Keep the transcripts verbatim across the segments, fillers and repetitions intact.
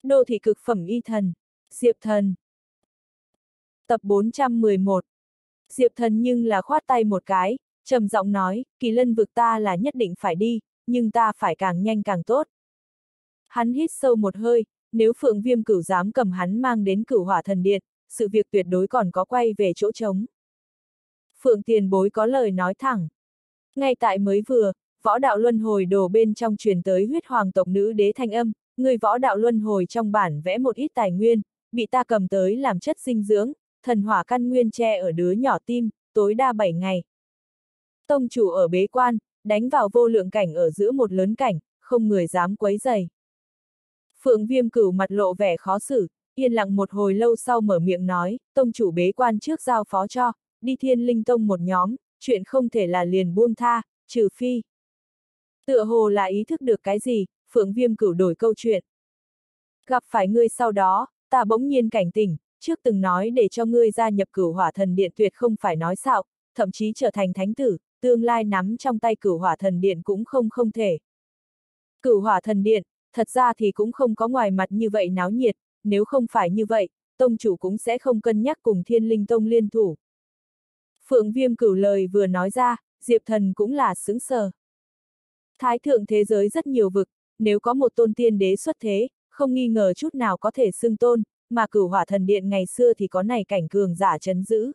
Đô thị cực phẩm y thần. Diệp Thần. Tập bốn trăm mười một. Diệp Thần nhưng là khoát tay một cái, trầm giọng nói, Kỳ Lân vực ta là nhất định phải đi, nhưng ta phải càng nhanh càng tốt. Hắn hít sâu một hơi, nếu Phượng Viêm Cửu dám cầm hắn mang đến Cửu Hỏa Thần Điện, sự việc tuyệt đối còn có quay về chỗ trống. Phượng tiền bối có lời nói thẳng. Ngay tại mới vừa, võ đạo luân hồi đồ bên trong truyền tới huyết hoàng tộc nữ đế thanh âm, người võ đạo luân hồi trong bản vẽ một ít tài nguyên, bị ta cầm tới làm chất dinh dưỡng, thần hỏa căn nguyên che ở đứa nhỏ tim, tối đa bảy ngày. Tông chủ ở bế quan, đánh vào vô lượng cảnh ở giữa một lớn cảnh, không người dám quấy rầy. Phượng Viêm Cửu mặt lộ vẻ khó xử, yên lặng một hồi lâu sau mở miệng nói, tông chủ bế quan trước giao phó cho, đi Thiên Linh Tông một nhóm, chuyện không thể là liền buông tha, trừ phi. Tựa hồ là ý thức được cái gì, Phượng Viêm Cửu đổi câu chuyện. Gặp phải ngươi sau đó, ta bỗng nhiên cảnh tỉnh, trước từng nói để cho ngươi gia nhập Cửu Hỏa Thần Điện tuyệt không phải nói xạo, thậm chí trở thành thánh tử, tương lai nắm trong tay Cửu Hỏa Thần Điện cũng không không thể. Cửu Hỏa Thần Điện, thật ra thì cũng không có ngoài mặt như vậy náo nhiệt, nếu không phải như vậy, tông chủ cũng sẽ không cân nhắc cùng Thiên Linh Tông liên thủ. Phượng Viêm Cửu lời vừa nói ra, Diệp Thần cũng là sững sờ. Thái thượng thế giới rất nhiều vực, nếu có một tôn tiên đế xuất thế, không nghi ngờ chút nào có thể xưng tôn, mà Cửu Hỏa Thần Điện ngày xưa thì có này cảnh cường giả trấn giữ.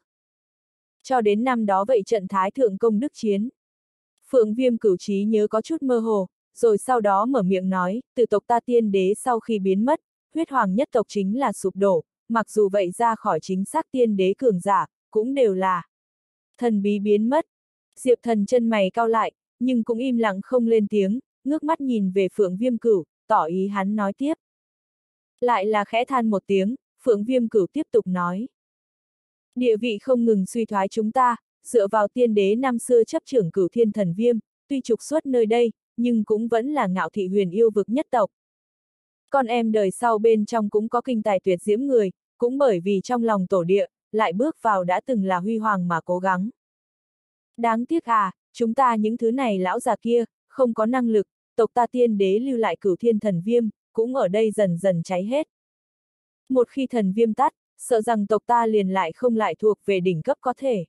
Cho đến năm đó vậy trận Thái thượng công đức chiến. Phượng Viêm Cửu trí nhớ có chút mơ hồ, rồi sau đó mở miệng nói, từ tộc ta tiên đế sau khi biến mất, huyết hoàng nhất tộc chính là sụp đổ, mặc dù vậy ra khỏi chính xác tiên đế cường giả, cũng đều là thần bí biến mất. Diệp Thần chân mày cau lại, nhưng cũng im lặng không lên tiếng, ngước mắt nhìn về Phượng Viêm Cửu, tỏ ý hắn nói tiếp. Lại là khẽ than một tiếng, Phượng Viêm Cửu tiếp tục nói. Địa vị không ngừng suy thoái chúng ta, dựa vào tiên đế năm xưa chấp trưởng Cửu Thiên Thần Viêm, tuy trục xuất nơi đây, nhưng cũng vẫn là ngạo thị huyền yêu vực nhất tộc. Con em đời sau bên trong cũng có kinh tài tuyệt diễm người, cũng bởi vì trong lòng tổ địa, lại bước vào đã từng là huy hoàng mà cố gắng. Đáng tiếc à, chúng ta những thứ này lão già kia, không có năng lực, tộc ta tiên đế lưu lại Cửu Thiên Thần Viêm, cũng ở đây dần dần cháy hết. Một khi thần viêm tắt, sợ rằng tộc ta liền lại không lại thuộc về đỉnh cấp có thể.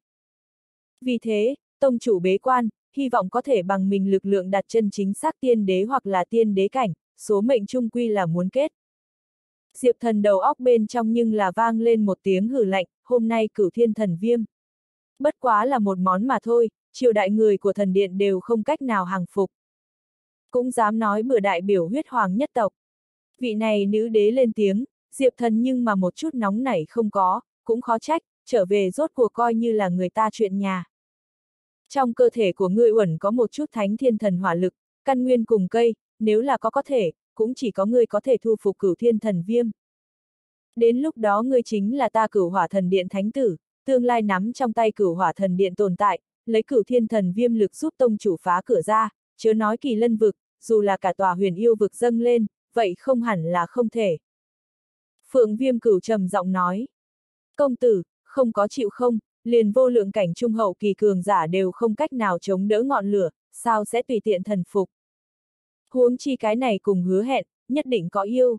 Vì thế, tông chủ bế quan, hy vọng có thể bằng mình lực lượng đặt chân chính xác tiên đế hoặc là tiên đế cảnh, số mệnh chung quy là muốn kết. Diệp Thần đầu óc bên trong nhưng là vang lên một tiếng hừ lạnh, hôm nay Cửu Thiên Thần Viêm. Bất quá là một món mà thôi, triều đại người của thần điện đều không cách nào hàng phục. Cũng dám nói bừa đại biểu huyết hoàng nhất tộc. Vị này nữ đế lên tiếng, Diệp Thần nhưng mà một chút nóng nảy không có, cũng khó trách, trở về rốt cuộc coi như là người ta chuyện nhà. Trong cơ thể của ngươi uẩn có một chút thánh thiên thần hỏa lực, căn nguyên cùng cây, nếu là có có thể, cũng chỉ có ngươi có thể thu phục Cửu Thiên Thần Viêm. Đến lúc đó ngươi chính là ta Cửu Hỏa Thần Điện thánh tử, tương lai nắm trong tay Cửu Hỏa Thần Điện tồn tại, lấy Cửu Thiên Thần Viêm lực giúp tông chủ phá cửa ra, chớ nói Kỳ Lân vực, dù là cả tòa huyền yêu vực dâng lên, vậy không hẳn là không thể. Phượng Viêm Cửu trầm giọng nói. Công tử, không có chịu không, liền vô lượng cảnh trung hậu kỳ cường giả đều không cách nào chống đỡ ngọn lửa, sao sẽ tùy tiện thần phục. Huống chi cái này cùng hứa hẹn, nhất định có yêu.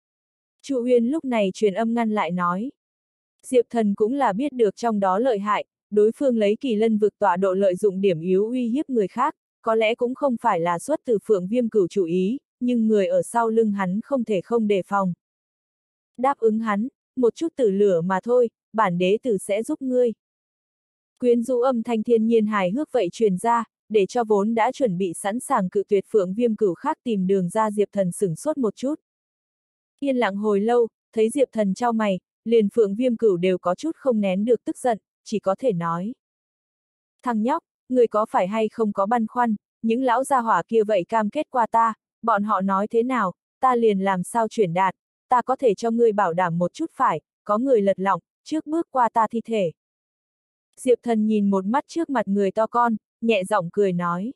Chu Uyên lúc này truyền âm ngăn lại nói. Diệp Thần cũng là biết được trong đó lợi hại, đối phương lấy Kỳ Lân vực tọa độ lợi dụng điểm yếu uy hiếp người khác, có lẽ cũng không phải là xuất từ Phượng Viêm Cửu chủ ý, nhưng người ở sau lưng hắn không thể không đề phòng. Đáp ứng hắn, một chút tử lửa mà thôi, bản đế tử sẽ giúp ngươi. Quyến rũ âm thanh thiên nhiên hài hước vậy truyền ra, để cho vốn đã chuẩn bị sẵn sàng cự tuyệt Phượng Viêm Cửu khác tìm đường ra Diệp Thần sửng sốt một chút. Yên lặng hồi lâu, thấy Diệp Thần trao mày, liền Phượng Viêm Cửu đều có chút không nén được tức giận, chỉ có thể nói. Thằng nhóc, người có phải hay không có băn khoăn, những lão gia hỏa kia vậy cam kết qua ta, bọn họ nói thế nào, ta liền làm sao chuyển đạt, ta có thể cho ngươi bảo đảm một chút phải, có người lật lọng, trước bước qua ta thi thể. Diệp Thần nhìn một mắt trước mặt người to con, nhẹ giọng cười nói.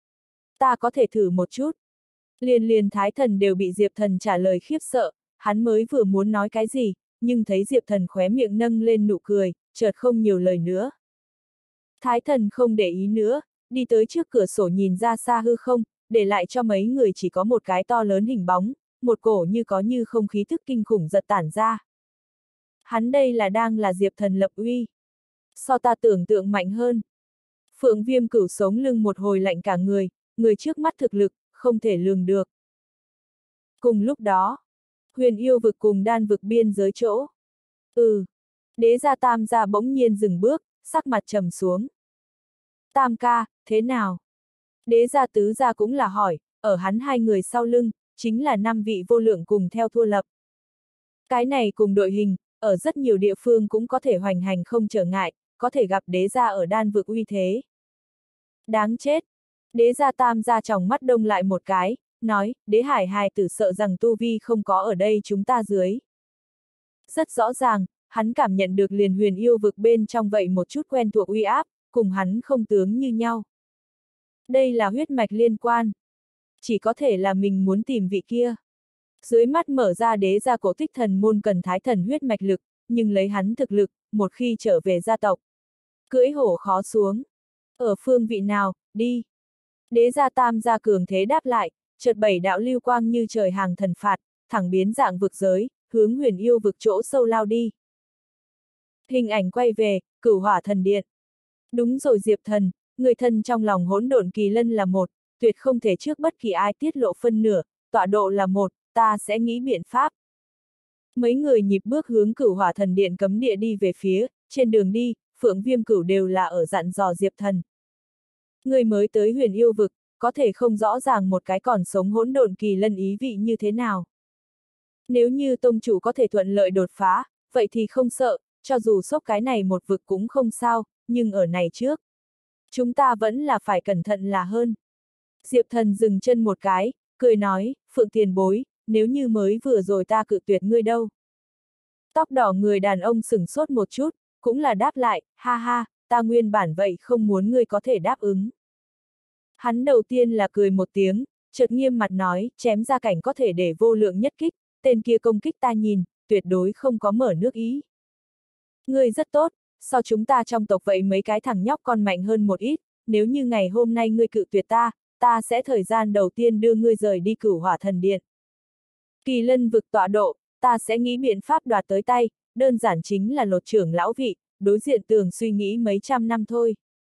Ta có thể thử một chút. Liền liền Thái Thần đều bị Diệp Thần trả lời khiếp sợ, hắn mới vừa muốn nói cái gì, nhưng thấy Diệp Thần khóe miệng nâng lên nụ cười, chợt không nhiều lời nữa. Thái Thần không để ý nữa, đi tới trước cửa sổ nhìn ra xa hư không, để lại cho mấy người chỉ có một cái to lớn hình bóng, một cổ như có như không khí thức kinh khủng giật tản ra. Hắn đây là đang là Diệp Thần lập uy. So ta tưởng tượng mạnh hơn. Phượng Viêm Cửu sống lưng một hồi lạnh cả người, người trước mắt thực lực, không thể lường được. Cùng lúc đó, Huyền Yêu vực cùng Đan vực biên giới chỗ. Ừ. Đế gia Tam gia bỗng nhiên dừng bước, sắc mặt trầm xuống. Tam ca, thế nào? Đế gia Tứ gia cũng là hỏi, ở hắn hai người sau lưng, chính là năm vị vô lượng cùng theo thua lập. Cái này cùng đội hình, ở rất nhiều địa phương cũng có thể hoành hành không trở ngại, có thể gặp đế gia ở Đan vực uy thế. Đáng chết! Đế gia Tam gia tròng mắt đông lại một cái, nói, đế hải hài tử sợ rằng tu vi không có ở đây chúng ta dưới. Rất rõ ràng, hắn cảm nhận được liền huyền yêu vực bên trong vậy một chút quen thuộc uy áp, cùng hắn không tướng như nhau. Đây là huyết mạch liên quan. Chỉ có thể là mình muốn tìm vị kia. Dưới mắt mở ra đế gia cổ tích thần môn cần thái thần huyết mạch lực, nhưng lấy hắn thực lực, một khi trở về gia tộc. Cưỡi hổ khó xuống. Ở phương vị nào, đi. Đế gia Tam gia cường thế đáp lại, chợt bảy đạo lưu quang như trời hàng thần phạt, thẳng biến dạng vực giới, hướng huyền yêu vực chỗ sâu lao đi. Hình ảnh quay về, Cửu Hỏa Thần Điện. Đúng rồi Diệp Thần, người thân trong lòng hỗn độn kỳ lân là một, tuyệt không thể trước bất kỳ ai tiết lộ phân nửa, tọa độ là một, ta sẽ nghĩ biện pháp. Mấy người nhịp bước hướng Cửu Hỏa Thần Điện cấm địa đi về phía, trên đường đi, Phượng Viêm Cửu đều là ở dặn dò Diệp Thần. Người mới tới huyền yêu vực, có thể không rõ ràng một cái còn sống hỗn độn kỳ lân ý vị như thế nào. Nếu như tông chủ có thể thuận lợi đột phá, vậy thì không sợ, cho dù sốc cái này một vực cũng không sao, nhưng ở này trước. Chúng ta vẫn là phải cẩn thận là hơn. Diệp Thần dừng chân một cái, cười nói, Phượng tiền bối, nếu như mới vừa rồi ta cự tuyệt ngươi đâu. Tóc đỏ người đàn ông sửng sốt một chút, cũng là đáp lại, ha ha, ta nguyên bản vậy không muốn ngươi có thể đáp ứng. Hắn đầu tiên là cười một tiếng, chợt nghiêm mặt nói, chém ra cảnh có thể để vô lượng nhất kích, tên kia công kích ta nhìn, tuyệt đối không có mở nước ý. Ngươi rất tốt, sao chúng ta trong tộc vậy mấy cái thằng nhóc còn mạnh hơn một ít, nếu như ngày hôm nay ngươi cự tuyệt ta, ta sẽ thời gian đầu tiên đưa ngươi rời đi Cửu Hỏa Thần Điện. Kỳ lân vực tọa độ, ta sẽ nghĩ biện pháp đoạt tới tay, đơn giản chính là lột trưởng lão vị, đối diện tường suy nghĩ mấy trăm năm thôi.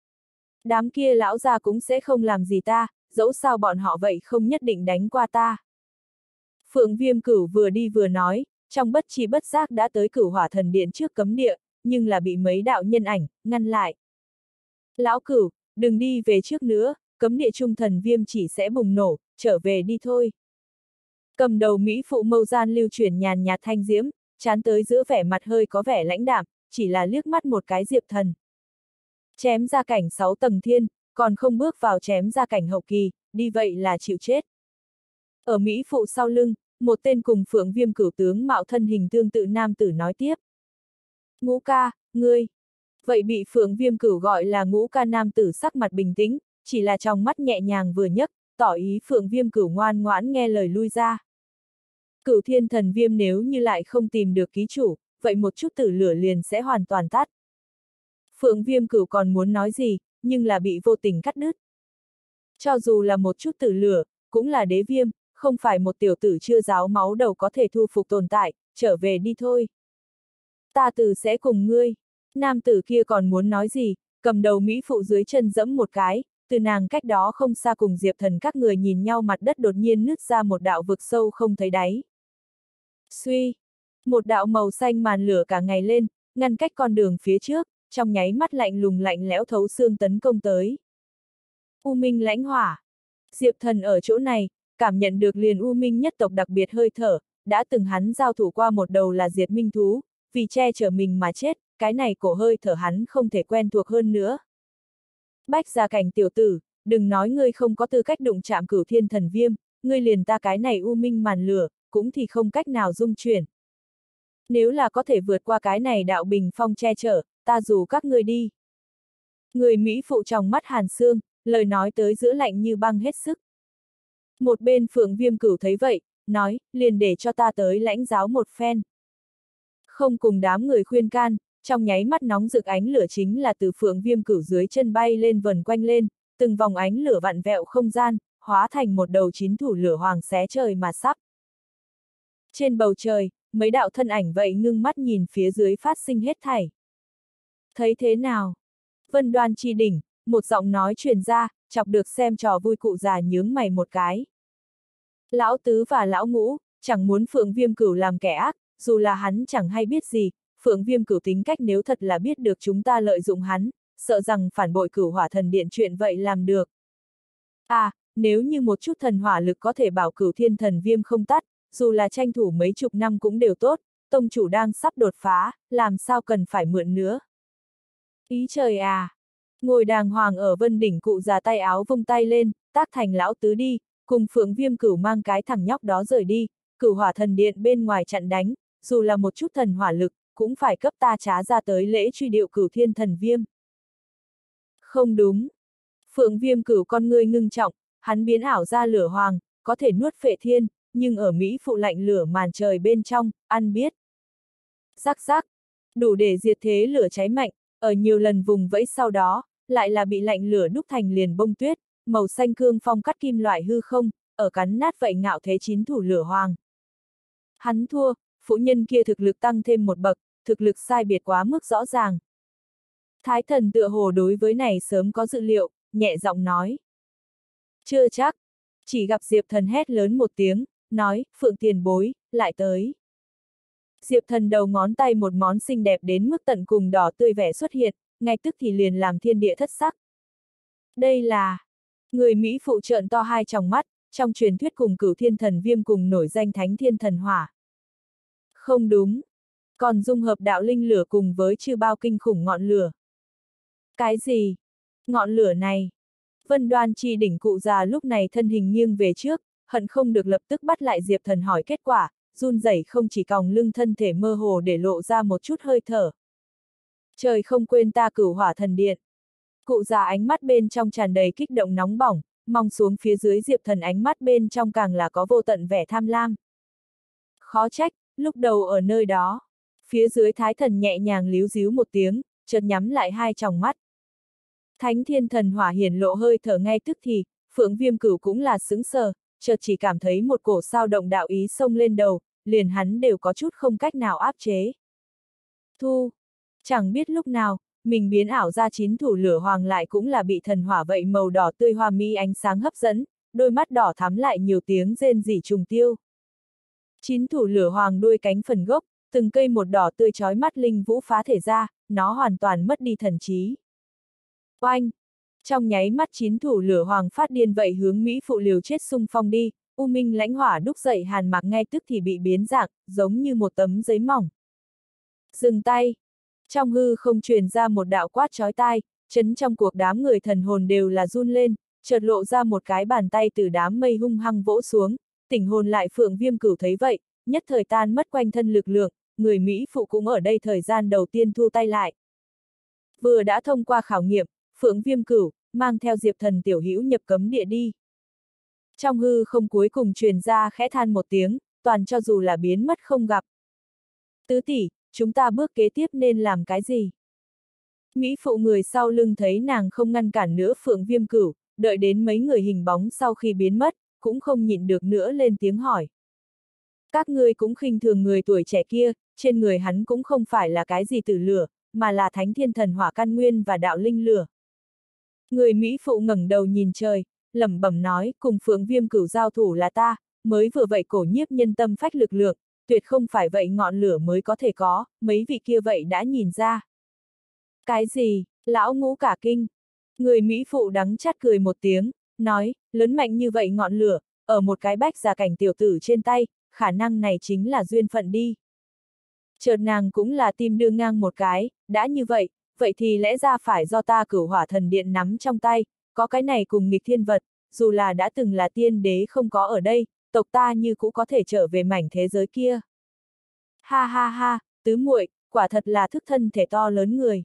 Đám kia lão già cũng sẽ không làm gì ta, dẫu sao bọn họ vậy không nhất định đánh qua ta. Phượng Viêm Cửu vừa đi vừa nói, trong bất chi bất giác đã tới Cửu Hỏa Thần Điện trước cấm địa, nhưng là bị mấy đạo nhân ảnh ngăn lại. Lão Cửu, đừng đi về trước nữa, cấm địa trung thần viêm chỉ sẽ bùng nổ, trở về đi thôi. Cầm đầu Mỹ phụ mâu gian lưu chuyển nhàn nhạt thanh diễm, chán tới giữa vẻ mặt hơi có vẻ lãnh đạm, chỉ là liếc mắt một cái Diệp Thần. Chém ra cảnh sáu tầng thiên, còn không bước vào chém ra cảnh hậu kỳ, đi vậy là chịu chết. Ở Mỹ phụ sau lưng, một tên cùng Phượng Viêm Cửu tướng mạo thân hình tương tự nam tử nói tiếp. Ngũ ca, ngươi. Vậy bị Phượng Viêm Cửu gọi là ngũ ca nam tử sắc mặt bình tĩnh, chỉ là trong mắt nhẹ nhàng vừa nhấc, tỏ ý Phượng Viêm Cửu ngoan ngoãn nghe lời lui ra. Cửu thiên thần viêm nếu như lại không tìm được ký chủ, vậy một chút tử lửa liền sẽ hoàn toàn tắt. Phượng Viêm Cửu còn muốn nói gì, nhưng là bị vô tình cắt đứt. Cho dù là một chút tử lửa, cũng là đế viêm, không phải một tiểu tử chưa ráo máu đầu có thể thu phục tồn tại, trở về đi thôi. Ta tử sẽ cùng ngươi. Nam tử kia còn muốn nói gì, cầm đầu Mỹ phụ dưới chân dẫm một cái, từ nàng cách đó không xa cùng Diệp Thần các người nhìn nhau mặt đất đột nhiên nứt ra một đạo vực sâu không thấy đáy. Suy! Một đạo màu xanh màn lửa cả ngày lên, ngăn cách con đường phía trước, trong nháy mắt lạnh lùng lạnh lẽo thấu xương tấn công tới. U Minh lãnh hỏa. Diệp Thần ở chỗ này, cảm nhận được liền U Minh nhất tộc đặc biệt hơi thở, đã từng hắn giao thủ qua một đầu là diệt minh thú, vì che chở mình mà chết, cái này cổ hơi thở hắn không thể quen thuộc hơn nữa. Bách gia cảnh tiểu tử, đừng nói ngươi không có tư cách đụng chạm cửu thiên thần viêm, ngươi liền ta cái này U Minh màn lửa, cũng thì không cách nào dung chuyển. Nếu là có thể vượt qua cái này đạo bình phong che chở, ta dù các ngươi đi. Người Mỹ phụ trong mắt hàn xương, lời nói tới giữa lạnh như băng hết sức. Một bên Phượng Viêm Cửu thấy vậy, nói, liền để cho ta tới lãnh giáo một phen. Không cùng đám người khuyên can, trong nháy mắt nóng rực ánh lửa chính là từ Phượng Viêm Cửu dưới chân bay lên vần quanh lên, từng vòng ánh lửa vặn vẹo không gian, hóa thành một đầu chín thủ lửa hoàng xé trời mà sắp. Trên bầu trời, mấy đạo thân ảnh vậy ngưng mắt nhìn phía dưới phát sinh hết thảy. Thấy thế nào? Vân Đoan chi đỉnh, một giọng nói truyền ra, chọc được xem trò vui cụ già nhướng mày một cái. Lão tứ và lão ngũ, chẳng muốn Phượng Viêm Cửu làm kẻ ác, dù là hắn chẳng hay biết gì, Phượng Viêm Cửu tính cách nếu thật là biết được chúng ta lợi dụng hắn, sợ rằng phản bội Cửu Hỏa Thần Điện chuyện vậy làm được. À, nếu như một chút thần hỏa lực có thể bảo Cửu Thiên Thần Viêm không tắt, dù là tranh thủ mấy chục năm cũng đều tốt, tông chủ đang sắp đột phá, làm sao cần phải mượn nữa. Ý trời à! Ngồi đàng hoàng ở vân đỉnh cụ già tay áo vung tay lên, tác thành lão tứ đi, cùng Phượng Viêm Cửu mang cái thằng nhóc đó rời đi, Cửu Hỏa Thần Điện bên ngoài chặn đánh, dù là một chút thần hỏa lực, cũng phải cấp ta trá ra tới lễ truy điệu Cửu Thiên Thần Viêm. Không đúng. Phượng Viêm Cửu con ngươi ngưng trọng, hắn biến ảo ra lửa hoàng, có thể nuốt phệ thiên, nhưng ở Mỹ phụ lạnh lửa màn trời bên trong, ăn biết. Rắc rắc, đủ để diệt thế lửa cháy mạnh, ở nhiều lần vùng vẫy sau đó, lại là bị lạnh lửa đúc thành liền bông tuyết, màu xanh cương phong cắt kim loại hư không, ở cắn nát vậy ngạo thế chín thủ lửa hoàng. Hắn thua, phụ nhân kia thực lực tăng thêm một bậc, thực lực sai biệt quá mức rõ ràng. Thái thần tựa hồ đối với này sớm có dự liệu, nhẹ giọng nói. Chưa chắc, chỉ gặp Diệp Thần hét lớn một tiếng, nói, Phượng tiền bối, lại tới. Diệp Thần đầu ngón tay một món xinh đẹp đến mức tận cùng đỏ tươi vẻ xuất hiện, ngay tức thì liền làm thiên địa thất sắc. Đây là... Người Mỹ phụ trợn to hai tròng mắt, trong truyền thuyết cùng Cửu Thiên Thần Viêm cùng nổi danh Thánh Thiên Thần Hỏa. Không đúng. Còn dung hợp đạo linh lửa cùng với chư bao kinh khủng ngọn lửa. Cái gì? Ngọn lửa này? Vân Đoan chi đỉnh cụ già lúc này thân hình nghiêng về trước, hận không được lập tức bắt lại Diệp Thần hỏi kết quả, run rẩy không chỉ còng lưng thân thể mơ hồ để lộ ra một chút hơi thở. Trời không quên ta Cửu Hỏa Thần Điện. Cụ già ánh mắt bên trong tràn đầy kích động nóng bỏng, mong xuống phía dưới Diệp Thần ánh mắt bên trong càng là có vô tận vẻ tham lam. Khó trách, lúc đầu ở nơi đó. Phía dưới Thái Thần nhẹ nhàng líu díu một tiếng, chợt nhắm lại hai tròng mắt. Thánh Thiên Thần Hỏa hiển lộ hơi thở ngay tức thì, Phượng Viêm Cửu cũng là sững sờ, chợt chỉ cảm thấy một cổ sao động đạo ý xông lên đầu, liền hắn đều có chút không cách nào áp chế. Thu! Chẳng biết lúc nào, mình biến ảo ra chín thủ lửa hoàng lại cũng là bị thần hỏa vậy màu đỏ tươi hoa mi ánh sáng hấp dẫn, đôi mắt đỏ thắm lại nhiều tiếng rên rỉ trùng tiêu. Chín thủ lửa hoàng đuôi cánh phần gốc, từng cây một đỏ tươi chói mắt linh vũ phá thể ra, nó hoàn toàn mất đi thần trí. Oanh! Trong nháy mắt chín thủ lửa hoàng phát điên vậy hướng Mỹ phụ liều chết xung phong đi, U Minh lãnh hỏa đúc dậy hàn mạc ngay tức thì bị biến dạng, giống như một tấm giấy mỏng. Dừng tay! Trong hư không truyền ra một đạo quát chói tai, chấn trong cuộc đám người thần hồn đều là run lên, chợt lộ ra một cái bàn tay từ đám mây hung hăng vỗ xuống, tỉnh hồn lại Phượng Viêm Cửu thấy vậy, nhất thời tan mất quanh thân lực lượng, người Mỹ phụ cũng ở đây thời gian đầu tiên thu tay lại. Vừa đã thông qua khảo nghiệm, Phượng Viêm Cửu, mang theo Diệp Thần tiểu hữu nhập cấm địa đi. Trong hư không cuối cùng truyền ra khẽ than một tiếng, toàn cho dù là biến mất không gặp. Tứ tỷ, chúng ta bước kế tiếp nên làm cái gì? Mỹ phụ người sau lưng thấy nàng không ngăn cản nữa Phượng Viêm Cửu, đợi đến mấy người hình bóng sau khi biến mất, cũng không nhịn được nữa lên tiếng hỏi. Các ngươi cũng khinh thường người tuổi trẻ kia, trên người hắn cũng không phải là cái gì tử lửa, mà là Thánh Thiên Thần Hỏa căn nguyên và đạo linh lửa. Người Mỹ phụ ngẩng đầu nhìn trời, lẩm bẩm nói, cùng Phượng Viêm Cửu giao thủ là ta, mới vừa vậy cổ nhiếp nhân tâm phách lực lượng, tuyệt không phải vậy ngọn lửa mới có thể có, mấy vị kia vậy đã nhìn ra. Cái gì, lão ngũ cả kinh. Người Mỹ phụ đắng chát cười một tiếng, nói, lớn mạnh như vậy ngọn lửa, ở một cái bách gia cảnh tiểu tử trên tay, khả năng này chính là duyên phận đi. Chợt nàng cũng là tim đưa ngang một cái, đã như vậy, vậy thì lẽ ra phải do ta Cửu Hỏa Thần Điện nắm trong tay, có cái này cùng nghịch thiên vật, dù là đã từng là tiên đế không có ở đây, tộc ta như cũng có thể trở về mảnh thế giới kia. Ha ha ha, tứ muội, quả thật là thức thân thể to lớn người.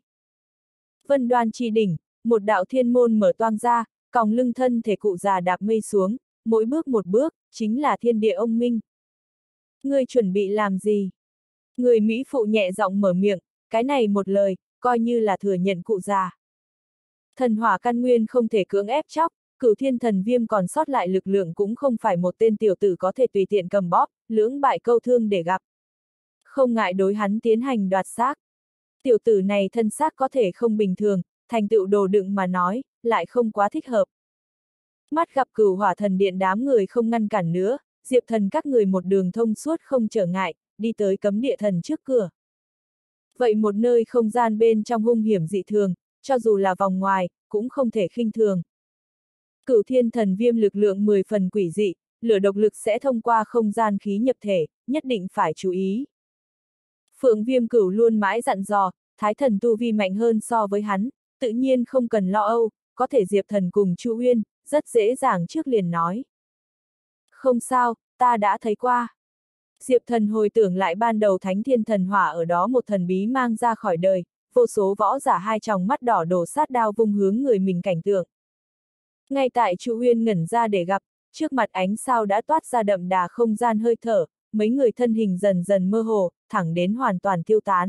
Vân Đoan chi đỉnh, một đạo thiên môn mở toang ra, còng lưng thân thể cụ già đạp mây xuống, mỗi bước một bước, chính là thiên địa ông minh. Ngươi chuẩn bị làm gì? Người Mỹ phụ nhẹ giọng mở miệng, cái này một lời, coi như là thừa nhận cụ già. Thần hỏa căn nguyên không thể cưỡng ép chóc, Cửu thiên thần viêm còn sót lại lực lượng cũng không phải một tên tiểu tử có thể tùy tiện cầm bóp, lưỡng bại câu thương để gặp. Không ngại đối hắn tiến hành đoạt xác. Tiểu tử này thân xác có thể không bình thường, thành tựu đồ đựng mà nói, lại không quá thích hợp. Mắt gặp Cửu Hỏa Thần Điện đám người không ngăn cản nữa, Diệp Thần các người một đường thông suốt không trở ngại, đi tới cấm địa thần trước cửa. Vậy một nơi không gian bên trong hung hiểm dị thường, cho dù là vòng ngoài, cũng không thể khinh thường. Cửu thiên thần viêm lực lượng mười phần quỷ dị, lửa độc lực sẽ thông qua không gian khí nhập thể, nhất định phải chú ý. Phượng Viêm Cửu luôn mãi dặn dò, Thái Thần tu vi mạnh hơn so với hắn, tự nhiên không cần lo âu, có thể Diệp Thần cùng Chu Uyên, rất dễ dàng trước liền nói. Không sao, ta đã thấy qua. Diệp Thần hồi tưởng lại ban đầu Thánh Thiên Thần Hỏa ở đó một thần bí mang ra khỏi đời, vô số võ giả hai tròng mắt đỏ đổ sát đao vung hướng người mình cảnh tượng. Ngay tại Chu Uyên ngẩn ra để gặp, trước mặt ánh sao đã toát ra đậm đà không gian hơi thở, mấy người thân hình dần dần mơ hồ, thẳng đến hoàn toàn tiêu tán.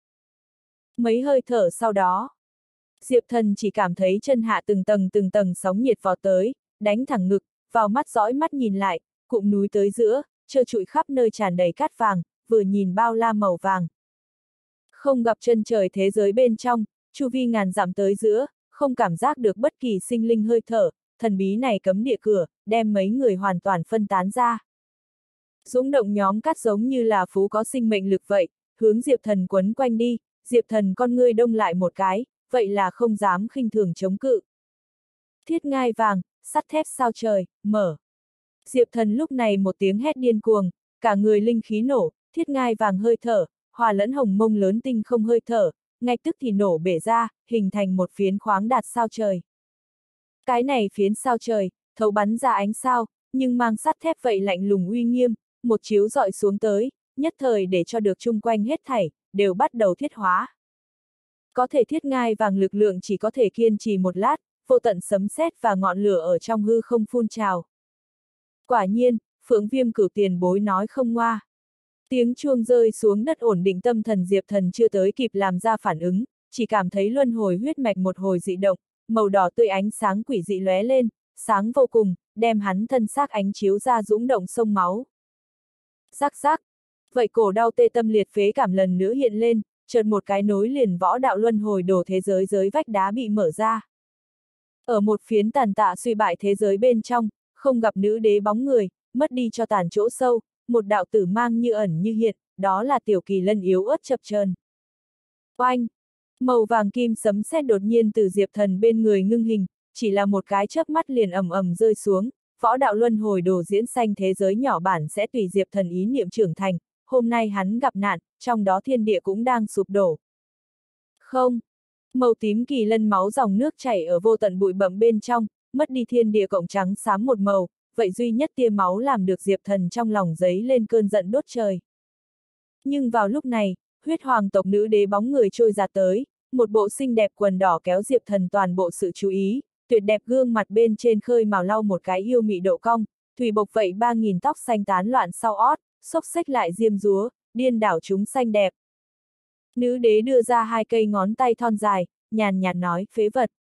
Mấy hơi thở sau đó, Diệp Thần chỉ cảm thấy chân hạ từng tầng từng tầng sóng nhiệt vọt tới, đánh thẳng ngực, vào mắt dõi mắt nhìn lại, cụm núi tới giữa, trơ trụi khắp nơi tràn đầy cát vàng, vừa nhìn bao la màu vàng. Không gặp chân trời thế giới bên trong, chu vi ngàn dặm tới giữa, không cảm giác được bất kỳ sinh linh hơi thở, thần bí này cấm địa cửa, đem mấy người hoàn toàn phân tán ra. Dũng động nhóm cát giống như là phú có sinh mệnh lực vậy, hướng Diệp Thần quấn quanh đi, Diệp Thần con ngươi đông lại một cái, vậy là không dám khinh thường chống cự. Thiết ngai vàng, sắt thép sao trời, mở. Diệp Thần lúc này một tiếng hét điên cuồng, cả người linh khí nổ, thiết ngai vàng hơi thở, hòa lẫn hồng mông lớn tinh không hơi thở, ngay tức thì nổ bể ra, hình thành một phiến khoáng đạt sao trời. Cái này phiến sao trời, thấu bắn ra ánh sao, nhưng mang sắt thép vậy lạnh lùng uy nghiêm, một chiếu dọi xuống tới, nhất thời để cho được chung quanh hết thảy, đều bắt đầu thiết hóa. Có thể thiết ngai vàng lực lượng chỉ có thể kiên trì một lát, vô tận sấm sét và ngọn lửa ở trong hư không phun trào. Quả nhiên, Phượng Viêm Cửu tiền bối nói không ngoa. Tiếng chuông rơi xuống đất ổn định tâm thần Diệp Thần chưa tới kịp làm ra phản ứng, chỉ cảm thấy luân hồi huyết mạch một hồi dị động, màu đỏ tươi ánh sáng quỷ dị lóe lên, sáng vô cùng, đem hắn thân xác ánh chiếu ra dũng động sông máu. Rắc rắc, vậy cổ đau tê tâm liệt phế cảm lần nữa hiện lên, chợt một cái nối liền võ đạo luân hồi đổ thế giới giới vách đá bị mở ra. Ở một phiến tàn tạ suy bại thế giới bên trong, không gặp nữ đế bóng người, mất đi cho tàn chỗ sâu, một đạo tử mang như ẩn như hiện, đó là Tiểu Kỳ Lân yếu ớt chập chờn. Oanh! Màu vàng kim sấm sét đột nhiên từ Diệp Thần bên người ngưng hình, chỉ là một cái chớp mắt liền ầm ầm rơi xuống, võ đạo luân hồi đồ diễn sanh thế giới nhỏ bản sẽ tùy Diệp Thần ý niệm trưởng thành, hôm nay hắn gặp nạn, trong đó thiên địa cũng đang sụp đổ. Không! Màu tím kỳ lân máu dòng nước chảy ở vô tận bụi bặm bên trong, mất đi thiên địa cộng trắng xám một màu, vậy duy nhất tia máu làm được Diệp Thần trong lòng giấy lên cơn giận đốt trời. Nhưng vào lúc này, huyết hoàng tộc nữ đế bóng người trôi ra tới, một bộ xinh đẹp quần đỏ kéo Diệp Thần toàn bộ sự chú ý, tuyệt đẹp gương mặt bên trên khơi màu lau một cái yêu mị độ cong, thủy bộc vậy ba nghìn tóc xanh tán loạn sau ót, xốc xếch lại diêm dúa, điên đảo chúng xanh đẹp. Nữ đế đưa ra hai cây ngón tay thon dài, nhàn nhạt nói, phế vật.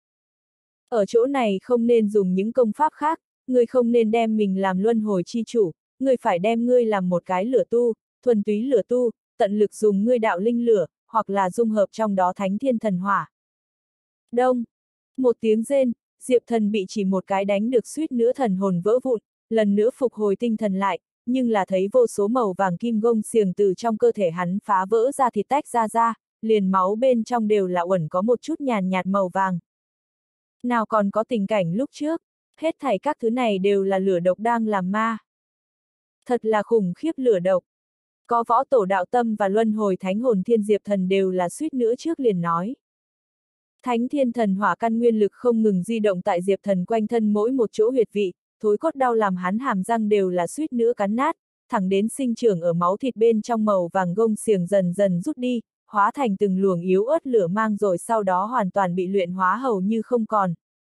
Ở chỗ này không nên dùng những công pháp khác, ngươi không nên đem mình làm luân hồi chi chủ, ngươi phải đem ngươi làm một cái lửa tu, thuần túy lửa tu, tận lực dùng ngươi đạo linh lửa, hoặc là dung hợp trong đó thánh thiên thần hỏa. Đông! Một tiếng rên, Diệp Thần bị chỉ một cái đánh được suýt nữa thần hồn vỡ vụn, lần nữa phục hồi tinh thần lại, nhưng là thấy vô số màu vàng kim gông xiềng từ trong cơ thể hắn phá vỡ ra thịt tách ra ra, liền máu bên trong đều là uẩn có một chút nhàn nhạt màu vàng. Nào còn có tình cảnh lúc trước, hết thảy các thứ này đều là lửa độc đang làm ma. Thật là khủng khiếp lửa độc. Có võ tổ đạo tâm và luân hồi thánh hồn thiên Diệp Thần đều là suýt nữa trước liền nói. Thánh thiên thần hỏa căn nguyên lực không ngừng di động tại Diệp Thần quanh thân mỗi một chỗ huyệt vị, thối cốt đau làm hắn hàm răng đều là suýt nữa cắn nát, thẳng đến sinh trưởng ở máu thịt bên trong màu vàng gông xiềng dần dần rút đi, hóa thành từng luồng yếu ớt lửa mang rồi sau đó hoàn toàn bị luyện hóa hầu như không còn.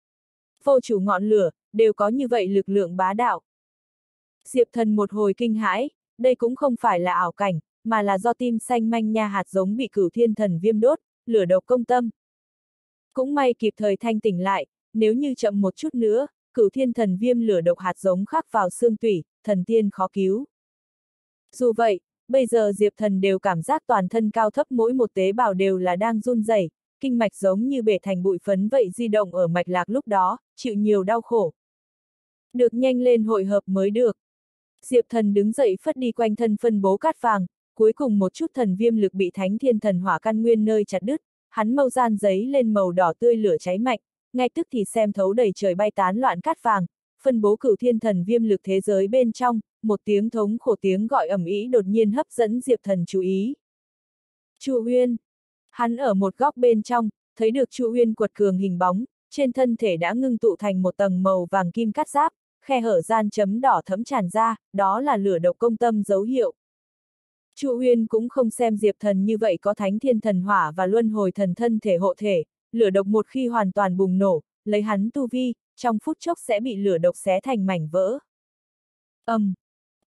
Vô chủ ngọn lửa, đều có như vậy lực lượng bá đạo. Diệp Thần một hồi kinh hãi, đây cũng không phải là ảo cảnh, mà là do tim xanh manh nha hạt giống bị cửu thiên thần viêm đốt, lửa độc công tâm. Cũng may kịp thời thanh tỉnh lại, nếu như chậm một chút nữa, cửu thiên thần viêm lửa độc hạt giống khắc vào xương tủy, thần tiên khó cứu. Dù vậy, bây giờ Diệp Thần đều cảm giác toàn thân cao thấp mỗi một tế bào đều là đang run rẩy, kinh mạch giống như bể thành bụi phấn vậy di động ở mạch lạc lúc đó, chịu nhiều đau khổ. Được nhanh lên hội hợp mới được. Diệp Thần đứng dậy phất đi quanh thân phân bố cát vàng, cuối cùng một chút thần viêm lực bị thánh thiên thần hỏa căn nguyên nơi chặt đứt, hắn mâu gian giấy lên màu đỏ tươi lửa cháy mạnh, ngay tức thì xem thấu đầy trời bay tán loạn cát vàng, phân bố cửu thiên thần viêm lực thế giới bên trong, một tiếng thống khổ tiếng gọi ầm ĩ đột nhiên hấp dẫn Diệp Thần chú ý. Chu Uyên. Hắn ở một góc bên trong, thấy được Chu Uyên quật cường hình bóng, trên thân thể đã ngưng tụ thành một tầng màu vàng kim cát giáp, khe hở gian chấm đỏ thẫm tràn ra, đó là lửa độc công tâm dấu hiệu. Chu Uyên cũng không xem Diệp Thần như vậy có thánh thiên thần hỏa và luân hồi thần thân thể hộ thể, lửa độc một khi hoàn toàn bùng nổ, lấy hắn tu vi, trong phút chốc sẽ bị lửa độc xé thành mảnh vỡ. Âm. Um.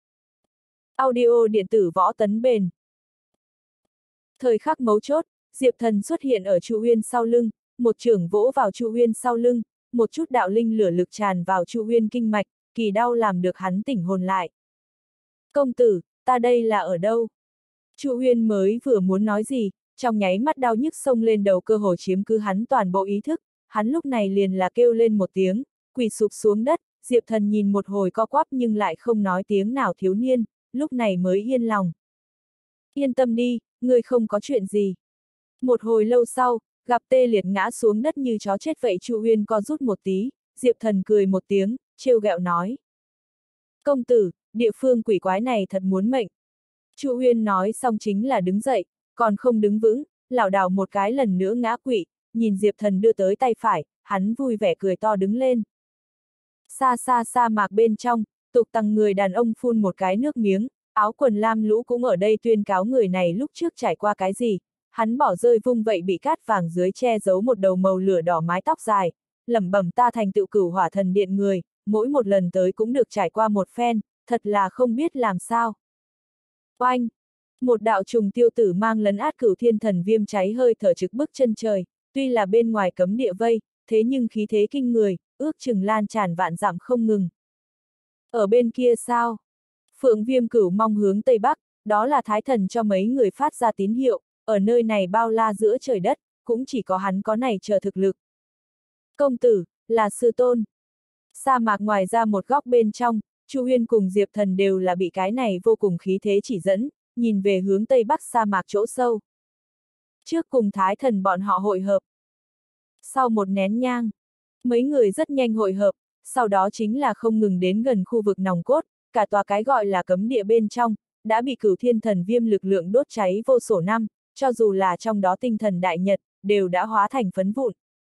Audio điện tử võ tấn bền. Thời khắc mấu chốt, Diệp Thần xuất hiện ở Chu Uyên sau lưng, một chưởng vỗ vào Chu Uyên sau lưng, một chút đạo linh lửa lực tràn vào Chu Uyên kinh mạch, kỳ đau làm được hắn tỉnh hồn lại. Công tử, ta đây là ở đâu? Chu Uyên mới vừa muốn nói gì, trong nháy mắt đau nhức xông lên đầu cơ hồ chiếm cứ hắn toàn bộ ý thức, hắn lúc này liền là kêu lên một tiếng, quỳ sụp xuống đất, Diệp Thần nhìn một hồi co quắp nhưng lại không nói tiếng nào thiếu niên, lúc này mới yên lòng. Yên tâm đi, ngươi không có chuyện gì. Một hồi lâu sau, gặp tê liệt ngã xuống đất như chó chết vậy Chu Uyên co rút một tí, Diệp Thần cười một tiếng, trêu ghẹo nói. Công tử, địa phương quỷ quái này thật muốn mệnh. Chu Uyên nói xong chính là đứng dậy, còn không đứng vững, lảo đảo một cái lần nữa ngã quỵ, nhìn Diệp Thần đưa tới tay phải, hắn vui vẻ cười to đứng lên. Xa xa xa mạc bên trong, tục tăng người đàn ông phun một cái nước miếng, áo quần lam lũ cũng ở đây tuyên cáo người này lúc trước trải qua cái gì, hắn bỏ rơi vung vậy bị cát vàng dưới che giấu một đầu màu lửa đỏ mái tóc dài, lẩm bẩm ta thành tựu cửu hỏa thần điện người, mỗi một lần tới cũng được trải qua một phen, thật là không biết làm sao. Oanh! Một đạo trùng tiêu tử mang lấn át cửu thiên thần viêm cháy hơi thở trực bức chân trời, tuy là bên ngoài cấm địa vây, thế nhưng khí thế kinh người, ước chừng lan tràn vạn dặm không ngừng. Ở bên kia sao? Phượng Viêm Cửu mong hướng Tây Bắc, đó là Thái Thần cho mấy người phát ra tín hiệu, ở nơi này bao la giữa trời đất, cũng chỉ có hắn có này chờ thực lực. Công tử, là sư tôn. Sa mạc ngoài ra một góc bên trong, Chu Uyên cùng Diệp Thần đều là bị cái này vô cùng khí thế chỉ dẫn, nhìn về hướng Tây Bắc sa mạc chỗ sâu. Trước cùng Thái Thần bọn họ hội hợp. Sau một nén nhang, mấy người rất nhanh hội hợp, sau đó chính là không ngừng đến gần khu vực nòng cốt, cả tòa cái gọi là cấm địa bên trong, đã bị cửu thiên thần viêm lực lượng đốt cháy vô sổ năm, cho dù là trong đó tinh thần đại nhật, đều đã hóa thành phấn vụn.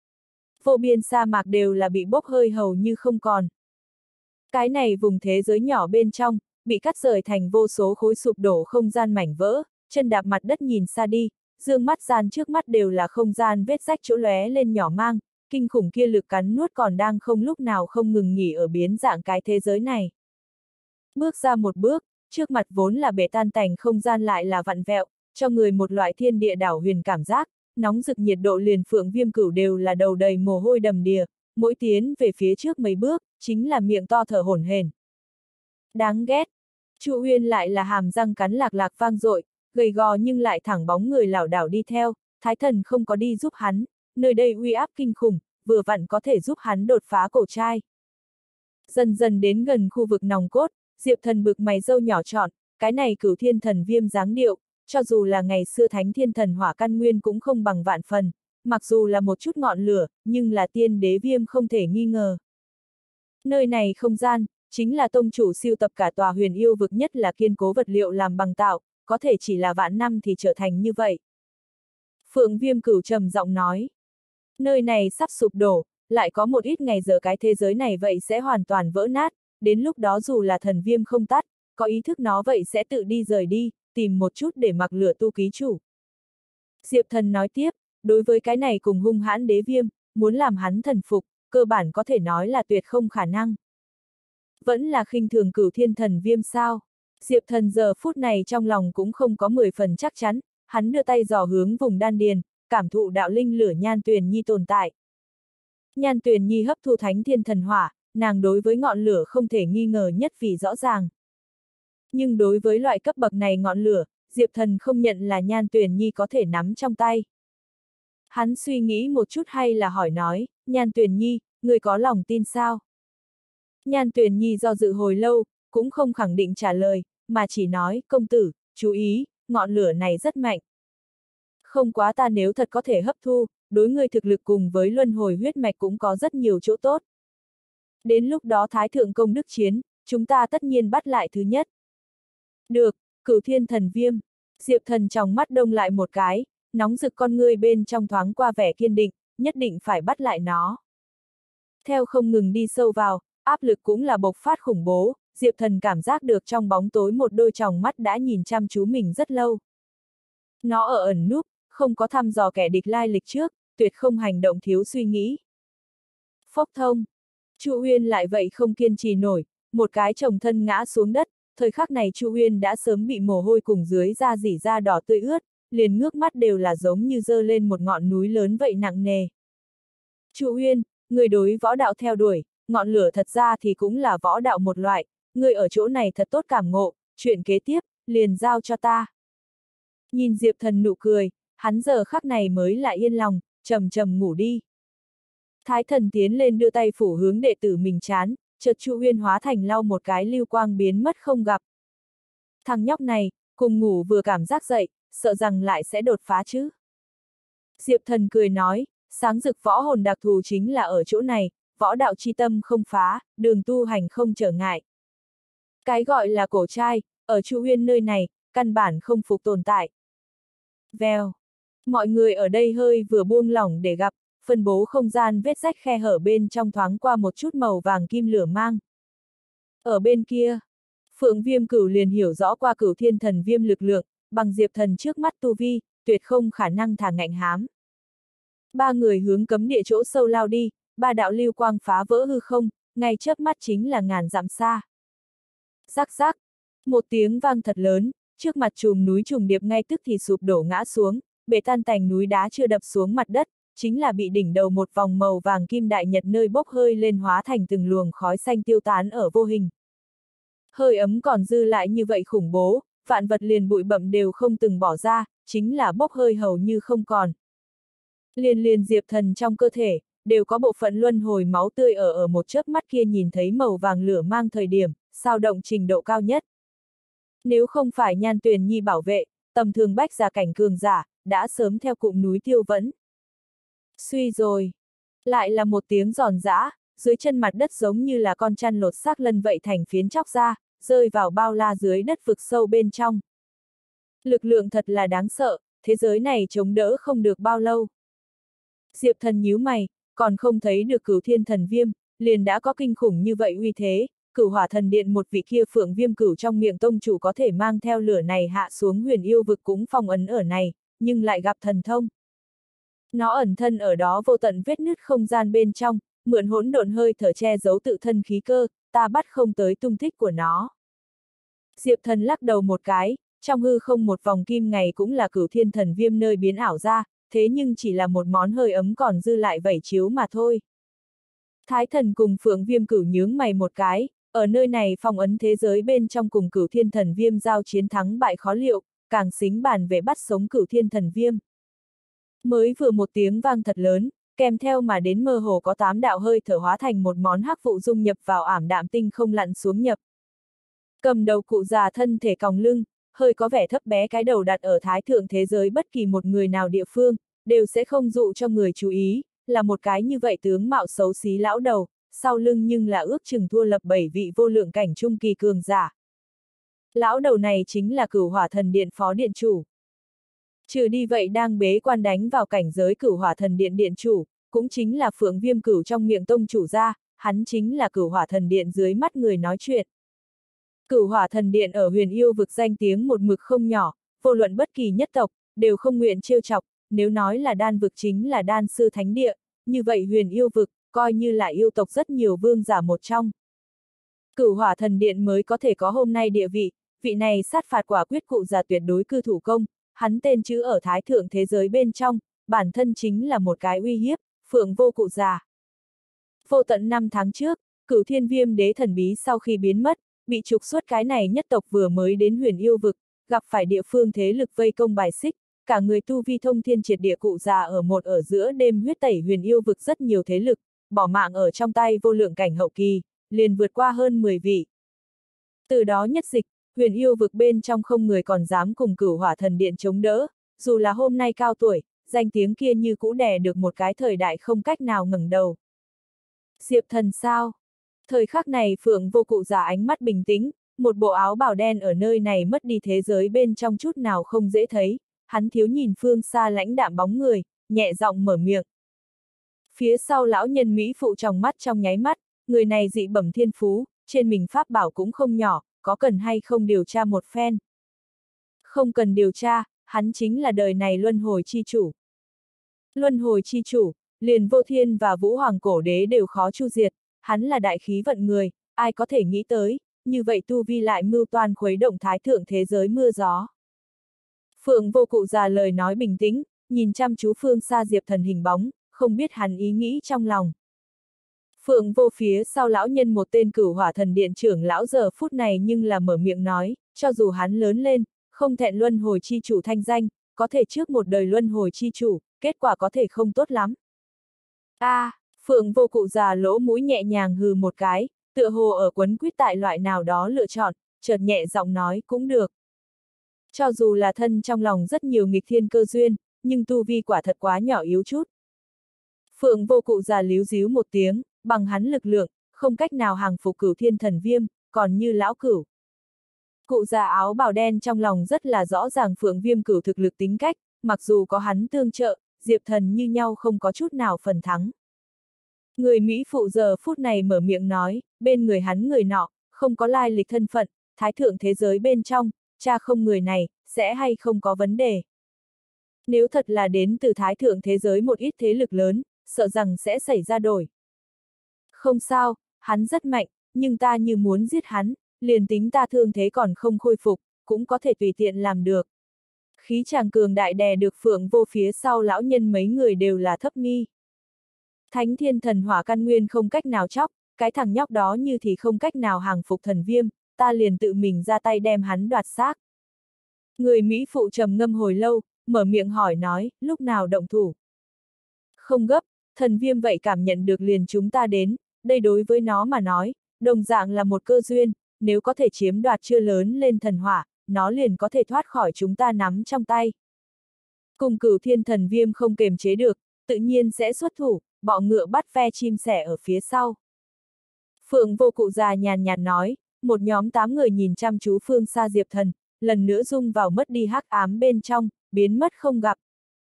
Vô biên sa mạc đều là bị bốc hơi hầu như không còn. Cái này vùng thế giới nhỏ bên trong, bị cắt rời thành vô số khối sụp đổ không gian mảnh vỡ, chân đạp mặt đất nhìn xa đi, dương mắt gian trước mắt đều là không gian vết rách chỗ lóe lên nhỏ mang, kinh khủng kia lực cắn nuốt còn đang không lúc nào không ngừng nghỉ ở biến dạng cái thế giới này. Bước ra một bước, trước mặt vốn là bể tan tành không gian lại là vặn vẹo, cho người một loại thiên địa đảo huyền cảm giác, nóng rực nhiệt độ liền Phượng Viêm Cửu đều là đầu đầy mồ hôi đầm đìa, mỗi tiến về phía trước mấy bước, chính là miệng to thở hổn hển. Đáng ghét. Chu Uyên lại là hàm răng cắn lạc lạc vang dội, gầy gò nhưng lại thẳng bóng người lảo đảo đi theo, Thái Thần không có đi giúp hắn, nơi đây uy áp kinh khủng, vừa vặn có thể giúp hắn đột phá cổ trai. Dần dần đến gần khu vực nòng cốt, Diệp Thần bực mày râu nhỏ trọn, cái này cửu thiên thần viêm dáng điệu, cho dù là ngày xưa thánh thiên thần hỏa căn nguyên cũng không bằng vạn phần, mặc dù là một chút ngọn lửa, nhưng là tiên đế viêm không thể nghi ngờ. Nơi này không gian, chính là tông chủ siêu tập cả tòa huyền yêu vực nhất là kiên cố vật liệu làm bằng tạo, có thể chỉ là vạn năm thì trở thành như vậy. Phượng Viêm Cửu trầm giọng nói, nơi này sắp sụp đổ, lại có một ít ngày giờ cái thế giới này vậy sẽ hoàn toàn vỡ nát, đến lúc đó dù là thần viêm không tắt, có ý thức nó vậy sẽ tự đi rời đi, tìm một chút để mặc lửa tu ký chủ. Diệp Thần nói tiếp, đối với cái này cùng hung hãn đế viêm, muốn làm hắn thần phục, cơ bản có thể nói là tuyệt không khả năng. Vẫn là khinh thường cửu thiên thần viêm sao? Diệp Thần giờ phút này trong lòng cũng không có mười phần chắc chắn, hắn đưa tay dò hướng vùng đan điền, cảm thụ đạo linh lửa Nhan Tuyền Nhi tồn tại. Nhan Tuyền Nhi hấp thu thánh thiên thần hỏa, nàng đối với ngọn lửa không thể nghi ngờ nhất vì rõ ràng. Nhưng đối với loại cấp bậc này ngọn lửa, Diệp Thần không nhận là Nhan Tuyền Nhi có thể nắm trong tay. Hắn suy nghĩ một chút hay là hỏi nói, Nhan Tuyền Nhi, người có lòng tin sao? Nhan Tuyền Nhi do dự hồi lâu, cũng không khẳng định trả lời, mà chỉ nói, công tử, chú ý, ngọn lửa này rất mạnh. Không quá ta nếu thật có thể hấp thu, đối người thực lực cùng với luân hồi huyết mạch cũng có rất nhiều chỗ tốt. Đến lúc đó Thái Thượng công đức chiến, chúng ta tất nhiên bắt lại thứ nhất. Được, Cửu Thiên Thần Viêm. Diệp Thần trong mắt đông lại một cái, nóng rực con ngươi bên trong thoáng qua vẻ kiên định, nhất định phải bắt lại nó. Theo không ngừng đi sâu vào, áp lực cũng là bộc phát khủng bố, Diệp Thần cảm giác được trong bóng tối một đôi tròng mắt đã nhìn chăm chú mình rất lâu. Nó ở ẩn núp, không có thăm dò kẻ địch lai lịch trước, tuyệt không hành động thiếu suy nghĩ. Phốc thông. Chu Uyên lại vậy không kiên trì nổi, một cái chồng thân ngã xuống đất, thời khắc này Chu Uyên đã sớm bị mồ hôi cùng dưới da dỉ da đỏ tươi ướt, liền ngước mắt đều là giống như dơ lên một ngọn núi lớn vậy nặng nề. Chu Uyên, người đối võ đạo theo đuổi, ngọn lửa thật ra thì cũng là võ đạo một loại, người ở chỗ này thật tốt cảm ngộ, chuyện kế tiếp, liền giao cho ta. Nhìn Diệp Thần nụ cười, hắn giờ khắc này mới lại yên lòng, trầm trầm ngủ đi. Thái Thần tiến lên đưa tay phủ hướng đệ tử mình chán, chợt Chu Uyên hóa thành lau một cái lưu quang biến mất không gặp. Thằng nhóc này, cùng ngủ vừa cảm giác dậy, sợ rằng lại sẽ đột phá chứ. Diệp Thần cười nói, sáng rực võ hồn đặc thù chính là ở chỗ này, võ đạo chi tâm không phá, đường tu hành không trở ngại. Cái gọi là cổ trai, ở Chu Uyên nơi này, căn bản không phục tồn tại. Vèo. Mọi người ở đây hơi vừa buông lỏng để gặp, phân bố không gian vết rách khe hở bên trong thoáng qua một chút màu vàng kim lửa mang. Ở bên kia, Phượng Viêm Cửu liền hiểu rõ qua Cửu Thiên Thần Viêm lực lượng, bằng Diệp Thần trước mắt tu vi, tuyệt không khả năng thả ngạnh hám. Ba người hướng cấm địa chỗ sâu lao đi, ba đạo lưu quang phá vỡ hư không, ngay chớp mắt chính là ngàn dặm xa. Rắc rắc, một tiếng vang thật lớn, trước mặt chùm núi trùng điệp ngay tức thì sụp đổ ngã xuống, bể tan tành núi đá chưa đập xuống mặt đất, chính là bị đỉnh đầu một vòng màu vàng kim đại nhật nơi bốc hơi lên hóa thành từng luồng khói xanh tiêu tán ở vô hình. Hơi ấm còn dư lại như vậy khủng bố, vạn vật liền bụi bặm đều không từng bỏ ra, chính là bốc hơi hầu như không còn. Liền liền Diệp Thần trong cơ thể, đều có bộ phận luân hồi máu tươi ở ở một chớp mắt kia nhìn thấy màu vàng lửa mang thời điểm, sao động trình độ cao nhất. Nếu không phải Nhan Tuyền Nhi bảo vệ, tầm thường bách gia cảnh cường giả, đã sớm theo cụm núi tiêu vẫn. Suy rồi. Lại là một tiếng giòn giã, dưới chân mặt đất giống như là con chăn lột xác lân vậy thành phiến chóc ra, rơi vào bao la dưới đất vực sâu bên trong. Lực lượng thật là đáng sợ, thế giới này chống đỡ không được bao lâu. Diệp Thần nhíu mày, còn không thấy được Cửu Thiên Thần Viêm, liền đã có kinh khủng như vậy uy thế, Cửu Hỏa Thần Điện một vị kia Phượng Viêm Cửu trong miệng tông chủ có thể mang theo lửa này hạ xuống huyền yêu vực cũng phong ấn ở này, nhưng lại gặp thần thông. Nó ẩn thân ở đó vô tận vết nứt không gian bên trong, mượn hỗn độn hơi thở che giấu tự thân khí cơ, ta bắt không tới tung tích của nó. Diệp Thần lắc đầu một cái, trong hư không một vòng kim ngày cũng là Cửu Thiên Thần Viêm nơi biến ảo ra, thế nhưng chỉ là một món hơi ấm còn dư lại vẩy chiếu mà thôi. Thái Thần cùng Phượng Viêm Cửu nhướng mày một cái, ở nơi này phong ấn thế giới bên trong cùng Cửu Thiên Thần Viêm giao chiến thắng bại khó liệu, càng xính bàn về bắt sống Cửu Thiên Thần Viêm. Mới vừa một tiếng vang thật lớn, kèm theo mà đến mơ hồ có tám đạo hơi thở hóa thành một món hắc vụ dung nhập vào ảm đạm tinh không lặn xuống nhập. Cầm đầu cụ già thân thể còng lưng, hơi có vẻ thấp bé cái đầu đặt ở thái thượng thế giới bất kỳ một người nào địa phương, đều sẽ không dụ cho người chú ý, là một cái như vậy tướng mạo xấu xí lão đầu, sau lưng nhưng là ước chừng thua lập bảy vị vô lượng cảnh trung kỳ cường giả. Lão đầu này chính là Cửu Hỏa Thần Điện phó điện chủ. Trừ đi vậy đang bế quan đánh vào cảnh giới Cửu Hỏa Thần Điện điện chủ, cũng chính là Phượng Viêm Cửu trong miệng tông chủ ra, hắn chính là Cửu Hỏa Thần Điện dưới mắt người nói chuyện. Cửu Hỏa Thần Điện ở huyền yêu vực danh tiếng một mực không nhỏ, vô luận bất kỳ nhất tộc, đều không nguyện trêu chọc, nếu nói là đan vực chính là đan sư thánh địa, như vậy huyền yêu vực, coi như là yêu tộc rất nhiều vương giả một trong. Cửu Hỏa Thần Điện mới có thể có hôm nay địa vị, vị này sát phạt quả quyết cụ già tuyệt đối cư thủ công, hắn tên chữ ở thái thượng thế giới bên trong, bản thân chính là một cái uy hiếp, Phượng vô cụ già. Vô tận năm tháng trước, Cửu Thiên Viêm đế thần bí sau khi biến mất, bị trục xuất cái này nhất tộc vừa mới đến huyền yêu vực, gặp phải địa phương thế lực vây công bài xích, cả người tu vi thông thiên triệt địa cụ già ở một ở giữa đêm huyết tẩy huyền yêu vực rất nhiều thế lực, bỏ mạng ở trong tay vô lượng cảnh hậu kỳ, liền vượt qua hơn mười vị. Từ đó nhất dịch, huyền yêu vực bên trong không người còn dám cùng Cửu Hỏa Thần Điện chống đỡ, dù là hôm nay cao tuổi, danh tiếng kia như cũ đè được một cái thời đại không cách nào ngẩng đầu. Diệp Thần sao? Thời khắc này Phượng Vô Cụ già ánh mắt bình tĩnh, một bộ áo bào đen ở nơi này mất đi thế giới bên trong chút nào không dễ thấy, hắn thiếu nhìn phương xa lãnh đạm bóng người, nhẹ giọng mở miệng. Phía sau lão nhân Mỹ phụ tròng mắt trong nháy mắt, người này dị bẩm thiên phú, trên mình pháp bảo cũng không nhỏ, có cần hay không điều tra một phen? Không cần điều tra, hắn chính là đời này luân hồi chi chủ. Luân hồi chi chủ, liền Vô Thiên và Vũ Hoàng Cổ Đế đều khó chu diệt, hắn là đại khí vận người, ai có thể nghĩ tới, như vậy tu vi lại mưu toan khuấy động thái thượng thế giới mưa gió. Phượng Vô Cụ già lời nói bình tĩnh, nhìn chăm chú phương xa Diệp Thần hình bóng, không biết hắn ý nghĩ trong lòng. Phượng Vô phía sau lão nhân một tên Cửu Hỏa Thần Điện trưởng lão giờ phút này nhưng là mở miệng nói, cho dù hắn lớn lên, không thẹn luân hồi chi chủ thanh danh, có thể trước một đời luân hồi chi chủ, kết quả có thể không tốt lắm. A, à, Phượng Vô Cụ già lỗ mũi nhẹ nhàng hừ một cái, tựa hồ ở quấn quýt tại loại nào đó lựa chọn, chợt nhẹ giọng nói cũng được. Cho dù là thân trong lòng rất nhiều nghịch thiên cơ duyên, nhưng tu vi quả thật quá nhỏ yếu chút. Phượng Vô Cụ già líu díu một tiếng, bằng hắn lực lượng, không cách nào hàng phục Cửu Thiên Thần Viêm, còn như lão cửu. Cụ già áo bào đen trong lòng rất là rõ ràng Phượng Viêm Cửu thực lực tính cách, mặc dù có hắn tương trợ, Diệp Thần như nhau không có chút nào phần thắng. Người Mỹ phụ giờ phút này mở miệng nói, bên người hắn người nọ, không có lai lịch thân phận, thái thượng thế giới bên trong, cha không người này, sẽ hay không có vấn đề. Nếu thật là đến từ thái thượng thế giới một ít thế lực lớn, sợ rằng sẽ xảy ra đổi. Không sao, hắn rất mạnh, nhưng ta như muốn giết hắn, liền tính ta thương thế còn không khôi phục, cũng có thể tùy tiện làm được. Khí chàng cường đại đè được Phượng Vô phía sau lão nhân mấy người đều là thấp nghi. Thánh Thiên Thần Hỏa căn nguyên không cách nào chóc, cái thằng nhóc đó như thì không cách nào hàng phục thần viêm, ta liền tự mình ra tay đem hắn đoạt xác. Người Mỹ phụ trầm ngâm hồi lâu, mở miệng hỏi nói, lúc nào động thủ? Không gấp, thần viêm vậy cảm nhận được liền chúng ta đến, đây đối với nó mà nói, đồng dạng là một cơ duyên, nếu có thể chiếm đoạt chưa lớn lên thần hỏa, nó liền có thể thoát khỏi chúng ta nắm trong tay. Cùng Cửu Thiên Thần Viêm không kềm chế được, tự nhiên sẽ xuất thủ, bọ ngựa bắt ve chim sẻ ở phía sau. Phượng Vô Cụ già nhàn nhạt nói, một nhóm tám người nhìn chăm chú phương xa Diệp Thần, lần nữa rung vào mất đi hắc ám bên trong, biến mất không gặp.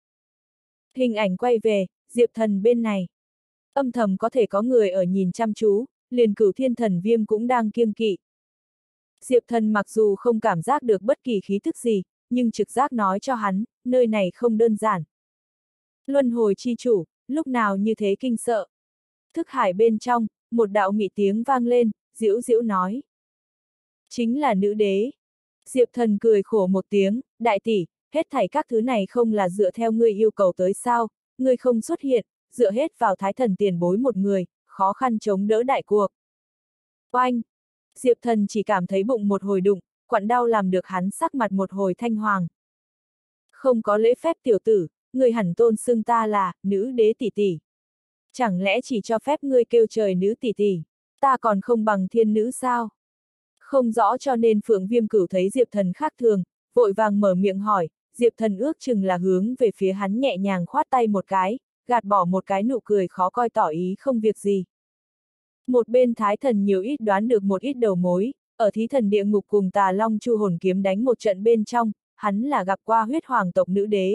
Hình ảnh quay về, Diệp Thần bên này. Âm thầm có thể có người ở nhìn chăm chú, liền Cửu Thiên Thần Viêm cũng đang kiêng kỵ. Diệp Thần mặc dù không cảm giác được bất kỳ khí thức gì, nhưng trực giác nói cho hắn, nơi này không đơn giản. Luân hồi chi chủ, lúc nào như thế kinh sợ. Thức hải bên trong, một đạo mị tiếng vang lên, diễu diễu nói. Chính là nữ đế. Diệp Thần cười khổ một tiếng, đại tỷ, hết thảy các thứ này không là dựa theo ngươi yêu cầu tới sao, ngươi không xuất hiện, dựa hết vào thái thần tiền bối một người, khó khăn chống đỡ đại cuộc. Oanh! Diệp Thần chỉ cảm thấy bụng một hồi đụng, quặn đau làm được hắn sắc mặt một hồi thanh hoàng. Không có lễ phép tiểu tử, ngươi hẳn tôn xưng ta là nữ đế tỷ tỷ. Chẳng lẽ chỉ cho phép ngươi kêu trời nữ tỷ tỷ, ta còn không bằng thiên nữ sao? Không rõ cho nên Phượng Viêm Cửu thấy Diệp Thần khác thường, vội vàng mở miệng hỏi, Diệp Thần ước chừng là hướng về phía hắn nhẹ nhàng khoát tay một cái, gạt bỏ một cái nụ cười khó coi tỏ ý không việc gì. Một bên Thái Thần nhiều ít đoán được một ít đầu mối, ở Thí Thần địa ngục cùng Tà Long Chu hồn kiếm đánh một trận bên trong, hắn là gặp qua huyết hoàng tộc nữ đế.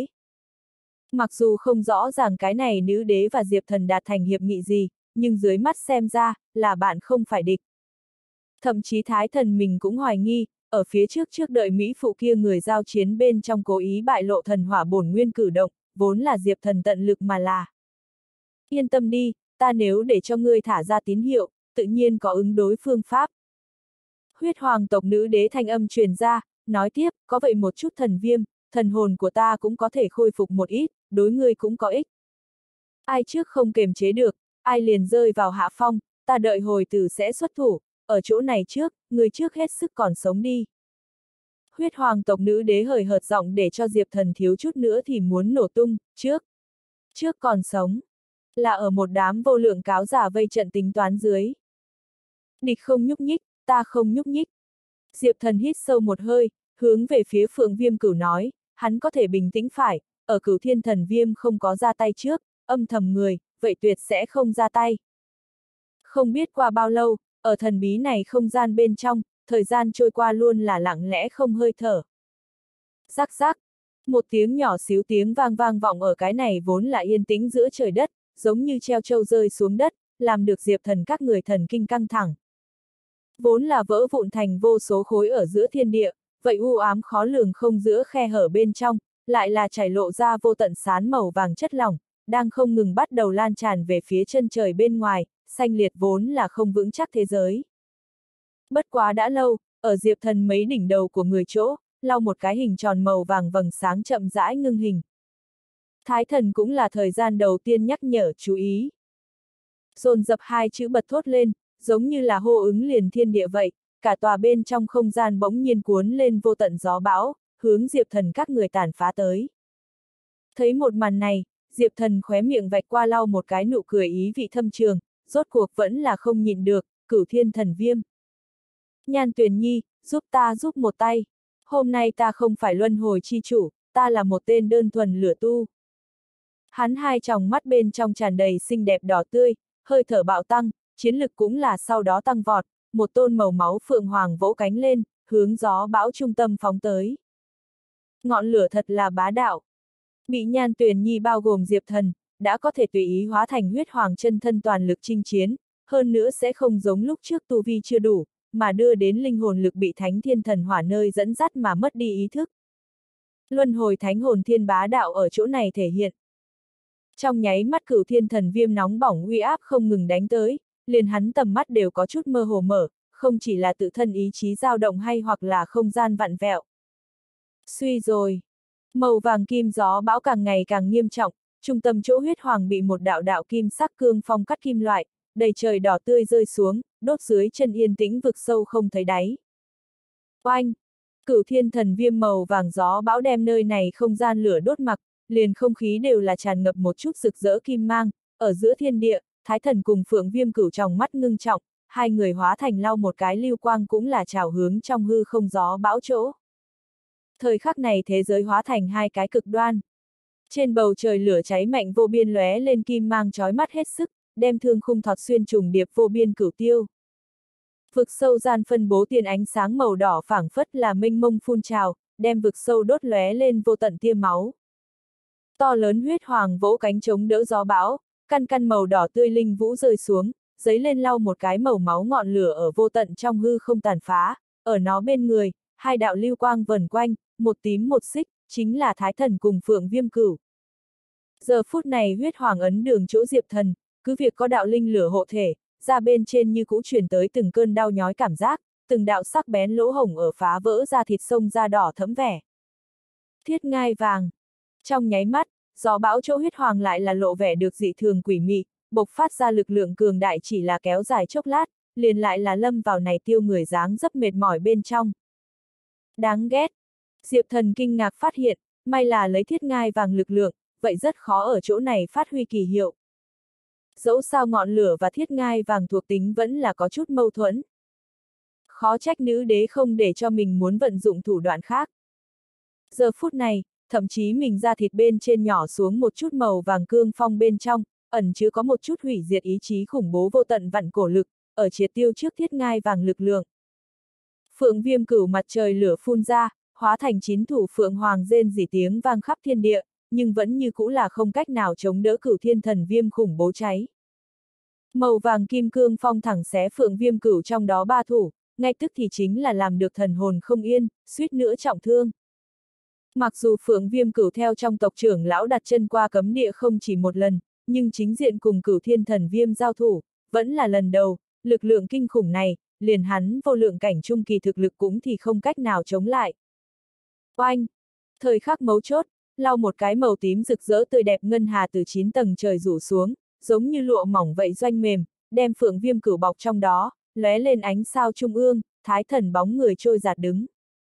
Mặc dù không rõ ràng cái này nữ đế và Diệp Thần đạt thành hiệp nghị gì, nhưng dưới mắt xem ra, là bạn không phải địch. Thậm chí Thái Thần mình cũng hoài nghi, ở phía trước trước đợi Mỹ phụ kia người giao chiến bên trong cố ý bại lộ thần hỏa bổn nguyên cử động, vốn là Diệp Thần tận lực mà là. Yên tâm đi, ta nếu để cho ngươi thả ra tín hiệu, tự nhiên có ứng đối phương pháp. Huyết hoàng tộc nữ đế thanh âm truyền ra, nói tiếp, có vậy một chút thần viêm, thần hồn của ta cũng có thể khôi phục một ít, đối ngươi cũng có ích. Ai trước không kềm chế được, ai liền rơi vào hạ phong, ta đợi hồi tử sẽ xuất thủ, ở chỗ này trước, người trước hết sức còn sống đi. Huyết hoàng tộc nữ đế hời hợt giọng để cho Diệp Thần thiếu chút nữa thì muốn nổ tung, trước. Trước còn sống. Là ở một đám vô lượng cáo giả vây trận tính toán dưới. Địch không nhúc nhích, ta không nhúc nhích. Diệp Thần hít sâu một hơi, hướng về phía Phượng Viêm Cửu nói, hắn có thể bình tĩnh phải, ở Cửu Thiên Thần Viêm không có ra tay trước, âm thầm người, vậy tuyệt sẽ không ra tay. Không biết qua bao lâu, ở thần bí này không gian bên trong, thời gian trôi qua luôn là lặng lẽ không hơi thở. Rắc rắc, một tiếng nhỏ xíu tiếng vang vang vọng ở cái này vốn là yên tĩnh giữa trời đất, giống như treo trâu rơi xuống đất, làm được Diệp Thần các người thần kinh căng thẳng. Vốn là vỡ vụn thành vô số khối ở giữa thiên địa, vậy u ám khó lường không giữa khe hở bên trong, lại là chảy lộ ra vô tận sán màu vàng chất lỏng, đang không ngừng bắt đầu lan tràn về phía chân trời bên ngoài, xanh liệt vốn là không vững chắc thế giới. Bất quá đã lâu, ở Diệp Thần mấy đỉnh đầu của người chỗ, lau một cái hình tròn màu vàng vầng sáng chậm rãi ngưng hình. Thái Thần cũng là thời gian đầu tiên nhắc nhở chú ý. Dồn dập hai chữ bật thốt lên, giống như là hô ứng liền thiên địa vậy, cả tòa bên trong không gian bỗng nhiên cuốn lên vô tận gió bão, hướng Diệp Thần các người tàn phá tới. Thấy một màn này, Diệp Thần khóe miệng vạch qua lau một cái nụ cười ý vị thâm trường, rốt cuộc vẫn là không nhịn được, Cửu Thiên Thần Viêm. Nhan Tuyền Nhi, giúp ta giúp một tay. Hôm nay ta không phải luân hồi chi chủ, ta là một tên đơn thuần lửa tu. Hắn hai tròng mắt bên trong tràn đầy xinh đẹp đỏ tươi, hơi thở bạo tăng, chiến lực cũng là sau đó tăng vọt, một tôn màu máu phượng hoàng vỗ cánh lên, hướng gió bão trung tâm phóng tới. Ngọn lửa thật là bá đạo. Bị Nhan Tuyền Nhi bao gồm Diệp Thần, đã có thể tùy ý hóa thành huyết hoàng chân thân toàn lực chinh chiến, hơn nữa sẽ không giống lúc trước tu vi chưa đủ, mà đưa đến linh hồn lực bị thánh thiên thần hỏa nơi dẫn dắt mà mất đi ý thức. Luân hồi thánh hồn thiên bá đạo ở chỗ này thể hiện. Trong nháy mắt Cửu Thiên Thần Viêm nóng bỏng uy áp không ngừng đánh tới, liền hắn tầm mắt đều có chút mơ hồ mở, không chỉ là tự thân ý chí dao động hay hoặc là không gian vặn vẹo. Suy rồi. Màu vàng kim gió bão càng ngày càng nghiêm trọng, trung tâm chỗ huyết hoàng bị một đạo đạo kim sắc cương phong cắt kim loại, đầy trời đỏ tươi rơi xuống, đốt dưới chân yên tĩnh vực sâu không thấy đáy. Oanh! Cửu Thiên Thần Viêm màu vàng gió bão đem nơi này không gian lửa đốt mặc, liền không khí đều là tràn ngập một chút rực rỡ kim mang, ở giữa thiên địa, Thái Thần cùng Phượng Viêm Cửu trong mắt ngưng trọng, hai người hóa thành lau một cái lưu quang cũng là trào hướng trong hư không gió bão chỗ. Thời khắc này thế giới hóa thành hai cái cực đoan. Trên bầu trời lửa cháy mạnh vô biên lóe lên kim mang chói mắt hết sức, đem thương khung thọt xuyên trùng điệp vô biên cửu tiêu. Vực sâu gian phân bố tiền ánh sáng màu đỏ phảng phất là mênh mông phun trào, đem vực sâu đốt lóe lên vô tận tia máu. To lớn huyết hoàng vỗ cánh chống đỡ gió bão, căn căn màu đỏ tươi linh vũ rơi xuống, giấy lên lau một cái màu máu ngọn lửa ở vô tận trong hư không tàn phá, ở nó bên người, hai đạo lưu quang vần quanh, một tím một xích, chính là Thái Thần cùng Phượng Viêm Cửu. Giờ phút này huyết hoàng ấn đường chỗ Diệp Thần, cứ việc có đạo linh lửa hộ thể, ra bên trên như cũ truyền tới từng cơn đau nhói cảm giác, từng đạo sắc bén lỗ hổng ở phá vỡ ra thịt sông da đỏ thẫm vẻ. Thiết ngai vàng. Trong nháy mắt, gió bão chỗ huyết hoàng lại là lộ vẻ được dị thường quỷ mị, bộc phát ra lực lượng cường đại chỉ là kéo dài chốc lát, liền lại là lâm vào này tiêu người dáng dấp mệt mỏi bên trong. Đáng ghét. Diệp Thần kinh ngạc phát hiện, may là lấy thiết ngai vàng lực lượng, vậy rất khó ở chỗ này phát huy kỳ hiệu. Dẫu sao ngọn lửa và thiết ngai vàng thuộc tính vẫn là có chút mâu thuẫn. Khó trách nữ đế không để cho mình muốn vận dụng thủ đoạn khác. Giờ phút này, thậm chí mình ra thịt bên trên nhỏ xuống một chút màu vàng cương phong bên trong, ẩn chứa có một chút hủy diệt ý chí khủng bố vô tận vặn cổ lực, ở triệt tiêu trước thiết ngai vàng lực lượng. Phượng Viêm Cửu mặt trời lửa phun ra, hóa thành chín thủ Phượng Hoàng rên rỉ tiếng vang khắp thiên địa, nhưng vẫn như cũ là không cách nào chống đỡ Cửu Thiên Thần Viêm khủng bố cháy. Màu vàng kim cương phong thẳng xé Phượng Viêm Cửu trong đó ba thủ, ngay tức thì chính là làm được thần hồn không yên, suýt nữa trọng thương. Mặc dù Phượng Viêm Cửu theo trong tộc trưởng lão đặt chân qua cấm địa không chỉ một lần, nhưng chính diện cùng Cửu Thiên Thần Viêm giao thủ, vẫn là lần đầu, lực lượng kinh khủng này, liền hắn vô lượng cảnh trung kỳ thực lực cũng thì không cách nào chống lại. Oanh! Thời khắc mấu chốt, lau một cái màu tím rực rỡ tươi đẹp ngân hà từ chín tầng trời rủ xuống, giống như lụa mỏng vậy doanh mềm, đem phượng viêm cửu bọc trong đó, lóe lên ánh sao trung ương, thái thần bóng người trôi giạt đứng.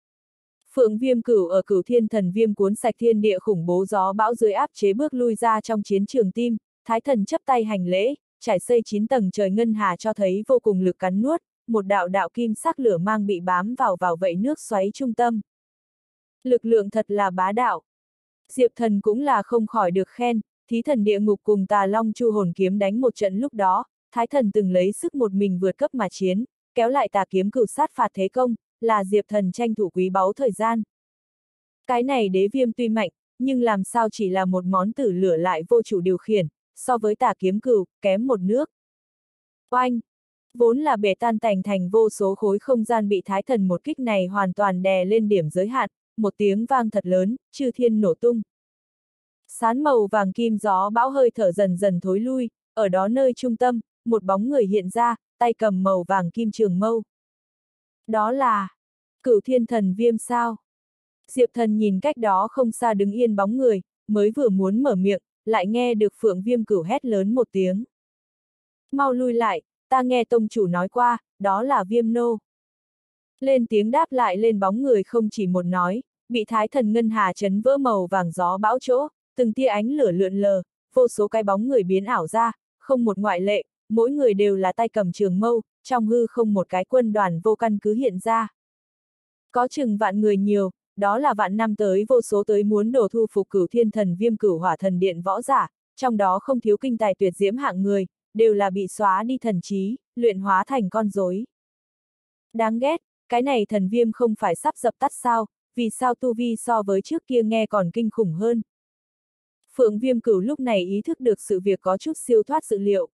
Phượng viêm cửu ở cửu thiên thần viêm cuốn sạch thiên địa khủng bố gió bão dưới áp chế bước lui ra trong chiến trường tim, thái thần chấp tay hành lễ, trải xây chín tầng trời ngân hà cho thấy vô cùng lực cắn nuốt, một đạo đạo kim sắc lửa mang bị bám vào vào vậy nước xoáy trung tâm. Lực lượng thật là bá đạo. Diệp Thần cũng là không khỏi được khen, thí thần địa ngục cùng tà long chu hồn kiếm đánh một trận lúc đó, thái thần từng lấy sức một mình vượt cấp mà chiến, kéo lại tà kiếm cửu sát phạt thế công, là Diệp Thần tranh thủ quý báu thời gian. Cái này đế viêm tuy mạnh, nhưng làm sao chỉ là một món tử lửa lại vô chủ điều khiển, so với tà kiếm cửu, kém một nước. Oanh! Vốn là bể tan tành thành vô số khối không gian bị thái thần một kích này hoàn toàn đè lên điểm giới hạn, một tiếng vang thật lớn, chư thiên nổ tung. Sán màu vàng kim gió bão hơi thở dần dần thối lui, ở đó nơi trung tâm, một bóng người hiện ra, tay cầm màu vàng kim trường mâu. Đó là Cửu Thiên Thần Viêm sao? Diệp Thần nhìn cách đó không xa đứng yên bóng người, mới vừa muốn mở miệng, lại nghe được Phượng Viêm Cửu hét lớn một tiếng. Mau lui lại, ta nghe tông chủ nói qua, đó là Viêm nô. Lên tiếng đáp lại lên bóng người không chỉ một nói, bị thái thần ngân hà chấn vỡ màu vàng gió bão chỗ, từng tia ánh lửa lượn lờ, vô số cái bóng người biến ảo ra, không một ngoại lệ, mỗi người đều là tay cầm trường mâu, trong hư không một cái quân đoàn vô căn cứ hiện ra. Có chừng vạn người nhiều, đó là vạn năm tới vô số tới muốn đổ thu phục Cửu Thiên Thần Viêm Cửu Hỏa Thần Điện võ giả, trong đó không thiếu kinh tài tuyệt diễm hạng người, đều là bị xóa đi thần trí, luyện hóa thành con rối. Đáng ghét, cái này thần viêm không phải sắp dập tắt sao, vì sao tu vi so với trước kia nghe còn kinh khủng hơn. Phượng Viêm Cửu lúc này ý thức được sự việc có chút siêu thoát dự liệu.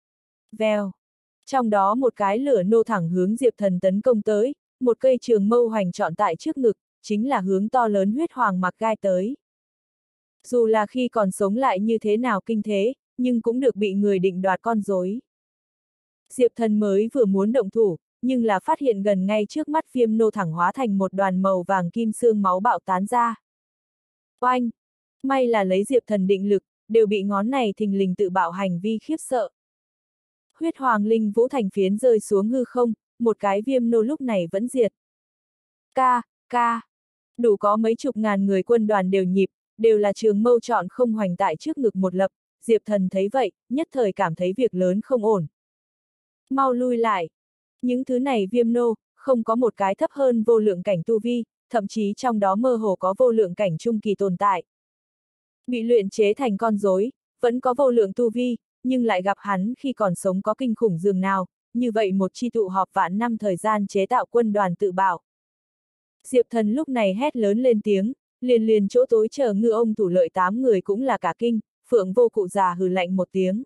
Vèo. Trong đó một cái lửa nô thẳng hướng Diệp Thần tấn công tới, một cây trường mâu hoành trọn tại trước ngực, chính là hướng to lớn huyết hoàng mặc gai tới. Dù là khi còn sống lại như thế nào kinh thế, nhưng cũng được bị người định đoạt con rối. Diệp Thần mới vừa muốn động thủ, nhưng là phát hiện gần ngay trước mắt viêm nô thẳng hóa thành một đoàn màu vàng kim xương máu bạo tán ra. Oanh! May là lấy Diệp Thần định lực, đều bị ngón này thình lình tự bạo hành vi khiếp sợ. Huyết hoàng linh vũ thành phiến rơi xuống hư không, một cái viêm nô lúc này vẫn diệt. Ca, ca! Đủ có mấy chục ngàn người quân đoàn đều nhịp, đều là trường mâu chọn không hoành tại trước ngực một lập, Diệp Thần thấy vậy, nhất thời cảm thấy việc lớn không ổn. Mau lui lại! Những thứ này viêm nô, không có một cái thấp hơn vô lượng cảnh tu vi, thậm chí trong đó mơ hồ có vô lượng cảnh trung kỳ tồn tại. Bị luyện chế thành con rối, vẫn có vô lượng tu vi, nhưng lại gặp hắn khi còn sống có kinh khủng dường nào, như vậy một chi tụ họp vạn năm thời gian chế tạo quân đoàn tự bảo. Diệp Thần lúc này hét lớn lên tiếng, liền liền chỗ tối chờ ngư ông thủ lợi tám người cũng là cả kinh, Phượng Vô Cụ già hừ lạnh một tiếng.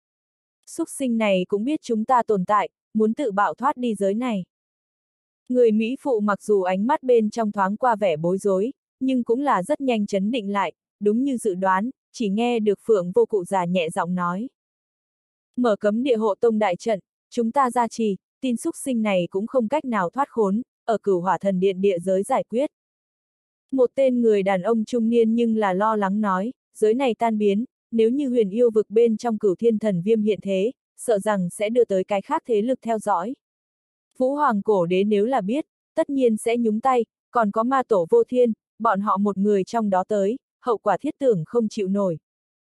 Súc sinh này cũng biết chúng ta tồn tại, muốn tự bạo thoát đi giới này. Người Mỹ phụ mặc dù ánh mắt bên trong thoáng qua vẻ bối rối, nhưng cũng là rất nhanh chấn định lại, đúng như dự đoán, chỉ nghe được Phượng Vô Cụ già nhẹ giọng nói. Mở cấm địa hộ tông đại trận, chúng ta ra trì, tin súc sinh này cũng không cách nào thoát khốn, ở Cửu Hỏa Thần Điện địa giới giải quyết. Một tên người đàn ông trung niên nhưng là lo lắng nói, giới này tan biến, nếu như huyền yêu vực bên trong Cửu Thiên Thần Viêm hiện thế, sợ rằng sẽ đưa tới cái khác thế lực theo dõi. Vũ Hoàng Cổ Đế nếu là biết, tất nhiên sẽ nhúng tay, còn có ma tổ vô thiên, bọn họ một người trong đó tới, hậu quả thiết tưởng không chịu nổi.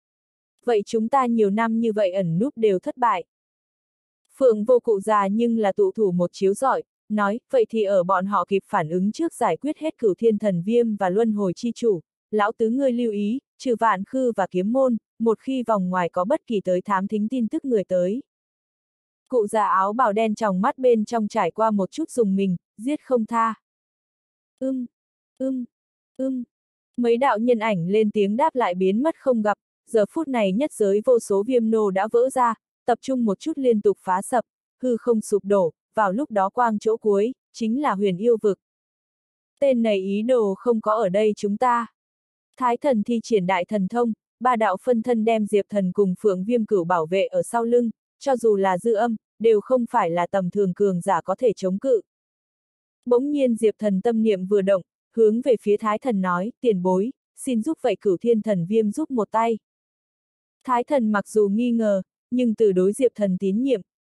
Vậy chúng ta nhiều năm như vậy ẩn núp đều thất bại. Phượng Vô Cụ già nhưng là tụ thủ một chiếu rọi, nói, vậy thì ở bọn họ kịp phản ứng trước giải quyết hết Cửu Thiên Thần Viêm và Luân Hồi Chi Chủ, lão tứ ngươi lưu ý, trừ Vạn Khư và Kiếm Môn, một khi vòng ngoài có bất kỳ tới thám thính tin tức người tới. Cụ già áo bào đen trong mắt bên trong trải qua một chút dùng mình, giết không tha. Ưm, ưm, ưm. Mấy đạo nhân ảnh lên tiếng đáp lại biến mất không gặp, giờ phút này nhất giới vô số viêm nô đã vỡ ra, tập trung một chút liên tục phá sập, hư không sụp đổ, vào lúc đó quang chỗ cuối, chính là huyền yêu vực. Tên này ý đồ không có ở đây chúng ta. Thái thần thi triển đại thần thông, ba đạo phân thân đem Diệp Thần cùng Phượng Viêm Cửu bảo vệ ở sau lưng, cho dù là dư âm, đều không phải là tầm thường cường giả có thể chống cự. Bỗng nhiên Diệp Thần tâm niệm vừa động, hướng về phía Thái thần nói, tiền bối, xin giúp vậy Cửu Thiên Thần Viêm giúp một tay. Thái thần mặc dù nghi ngờ, nhưng từ đối Diệp Thần tín nhiệm,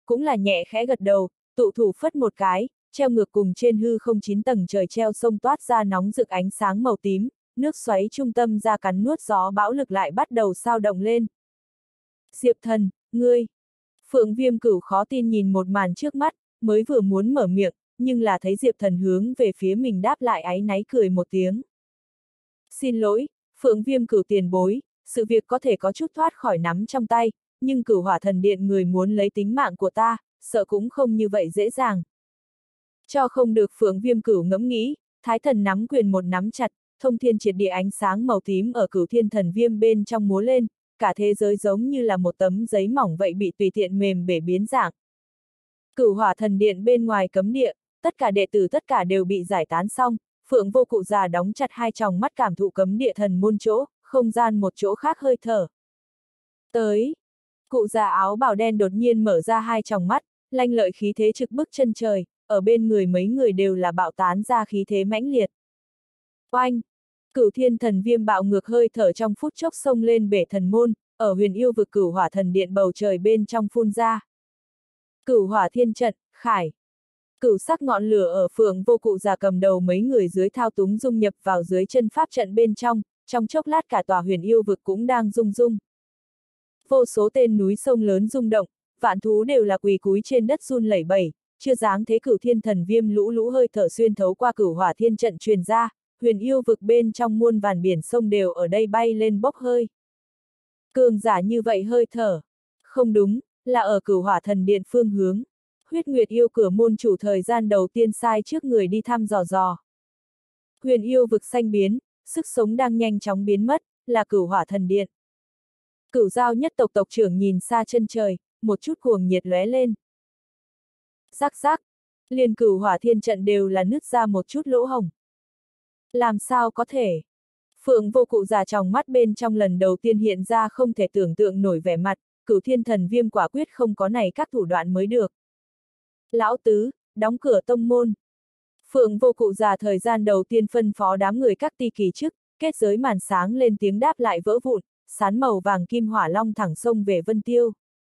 cũng là nhẹ khẽ gật đầu, tụ thủ phất một cái, treo ngược cùng trên hư không chín tầng trời treo sông toát ra nóng rực ánh sáng màu tím, nước xoáy trung tâm ra cắn nuốt gió bão lực lại bắt đầu sao động lên. Diệp Thần, ngươi! Phượng Viêm Cửu khó tin nhìn một màn trước mắt, mới vừa muốn mở miệng, nhưng là thấy Diệp Thần hướng về phía mình đáp lại áy náy cười một tiếng. Xin lỗi, Phượng Viêm Cửu tiền bối, sự việc có thể có chút thoát khỏi nắm trong tay, nhưng Cửu Hỏa Thần Điện người muốn lấy tính mạng của ta, sợ cũng không như vậy dễ dàng. Cho không được Phượng Viêm Cửu ngẫm nghĩ, Thái Thần nắm quyền một nắm chặt, thông thiên triệt địa ánh sáng màu tím ở Cửu Thiên Thần Viêm bên trong múa lên, cả thế giới giống như là một tấm giấy mỏng vậy bị tùy tiện mềm bể biến dạng. Cửu Hỏa Thần Điện bên ngoài cấm địa, tất cả đệ tử tất cả đều bị giải tán xong, Phượng Vô Cụ già đóng chặt hai tròng mắt cảm thụ cấm địa thần môn chỗ, không gian một chỗ khác hơi thở. Tới, cụ già áo bào đen đột nhiên mở ra hai tròng mắt, lanh lợi khí thế trực bức chân trời, ở bên người mấy người đều là bạo tán ra khí thế mãnh liệt. Oanh! Cửu Thiên Thần Viêm bạo ngược hơi thở trong phút chốc xông lên bể thần môn, ở huyền yêu vực Cửu Hỏa Thần Điện bầu trời bên trong phun ra. Cửu Hỏa Thiên Trận, khải. Cửu sắc ngọn lửa ở Phượng Vô Cụ già cầm đầu mấy người dưới thao túng dung nhập vào dưới chân pháp trận bên trong, trong chốc lát cả tòa huyền yêu vực cũng đang rung rung. Vô số tên núi sông lớn rung động, vạn thú đều là quỳ cúi trên đất run lẩy bẩy, chưa dáng thế Cửu Thiên Thần Viêm lũ lũ hơi thở xuyên thấu qua Cửu Hỏa Thiên Trận truyền ra, huyền yêu vực bên trong muôn vàn biển sông đều ở đây bay lên bốc hơi. Cường giả như vậy hơi thở. Không đúng, là ở Cửu Hỏa Thần Điện phương hướng. Huyết Nguyệt yêu cửa môn chủ thời gian đầu tiên sai trước người đi thăm dò dò. Huyền yêu vực xanh biến, sức sống đang nhanh chóng biến mất, là Cửu Hỏa Thần Điện. Cửu Giao nhất tộc tộc trưởng nhìn xa chân trời, một chút cuồng nhiệt lóe lên. Rắc rắc, liền Cửu Hỏa Thiên Trận đều là nứt ra một chút lỗ hổng. Làm sao có thể? Phượng Vô Cụ già trong mắt bên trong lần đầu tiên hiện ra không thể tưởng tượng nổi vẻ mặt, Cửu Thiên Thần Viêm quả quyết không có này các thủ đoạn mới được. Lão tứ, đóng cửa tông môn. Phượng Vô Cụ già thời gian đầu tiên phân phó đám người các ti kỳ chức, kết giới màn sáng lên tiếng đáp lại vỡ vụn, sán màu vàng kim hỏa long thẳng sông về Vân Tiêu.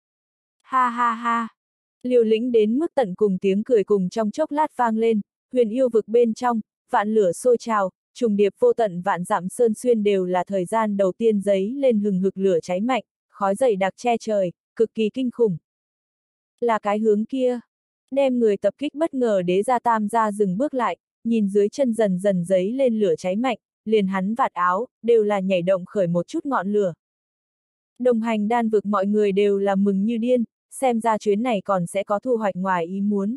Ha ha ha! Liều lĩnh đến mức tận cùng tiếng cười cùng trong chốc lát vang lên, huyền yêu vực bên trong, vạn lửa sôi trào, trùng điệp vô tận vạn dặm sơn xuyên đều là thời gian đầu tiên giấy lên hừng hực lửa cháy mạnh, khói dày đặc che trời, cực kỳ kinh khủng. Là cái hướng kia. Đem người tập kích bất ngờ đế gia tam gia dừng bước lại, nhìn dưới chân dần dần giấy lên lửa cháy mạnh, liền hắn vạt áo, đều là nhảy động khởi một chút ngọn lửa. Đồng hành đan vực mọi người đều là mừng như điên, xem ra chuyến này còn sẽ có thu hoạch ngoài ý muốn.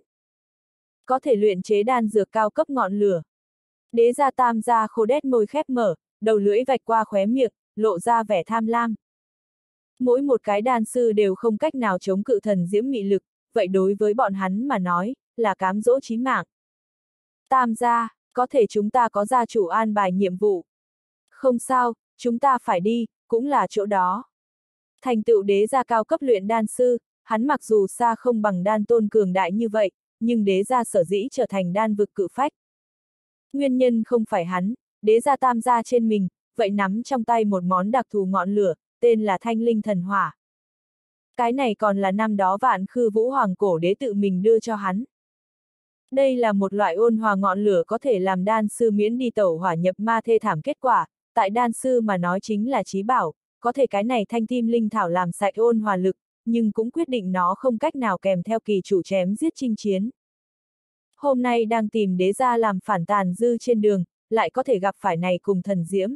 Có thể luyện chế đan dược cao cấp ngọn lửa. Đế gia tam gia khô đét môi khép mở, đầu lưỡi vạch qua khóe miệng, lộ ra vẻ tham lam. Mỗi một cái đan sư đều không cách nào chống cự thần diễm mị lực, vậy đối với bọn hắn mà nói, là cám dỗ chí mạng. Tam gia, có thể chúng ta có gia chủ an bài nhiệm vụ. Không sao, chúng ta phải đi, cũng là chỗ đó. Thành tựu đế gia cao cấp luyện đan sư, hắn mặc dù xa không bằng đan tôn cường đại như vậy, nhưng đế gia sở dĩ trở thành đan vực cự phách. Nguyên nhân không phải hắn, đế gia tam gia trên mình, vậy nắm trong tay một món đặc thù ngọn lửa, tên là Thanh Linh Thần Hỏa. Cái này còn là năm đó Vạn Khư Vũ Hoàng cổ đế tự mình đưa cho hắn. Đây là một loại ôn hòa ngọn lửa có thể làm đan sư miễn đi tẩu hỏa nhập ma thê thảm kết quả, tại đan sư mà nói chính là chí bảo, có thể cái này thanh tim linh thảo làm sạch ôn hòa lực, nhưng cũng quyết định nó không cách nào kèm theo kỳ chủ chém giết chinh chiến. Hôm nay đang tìm đế gia làm phản tàn dư trên đường, lại có thể gặp phải này cùng thần diễm.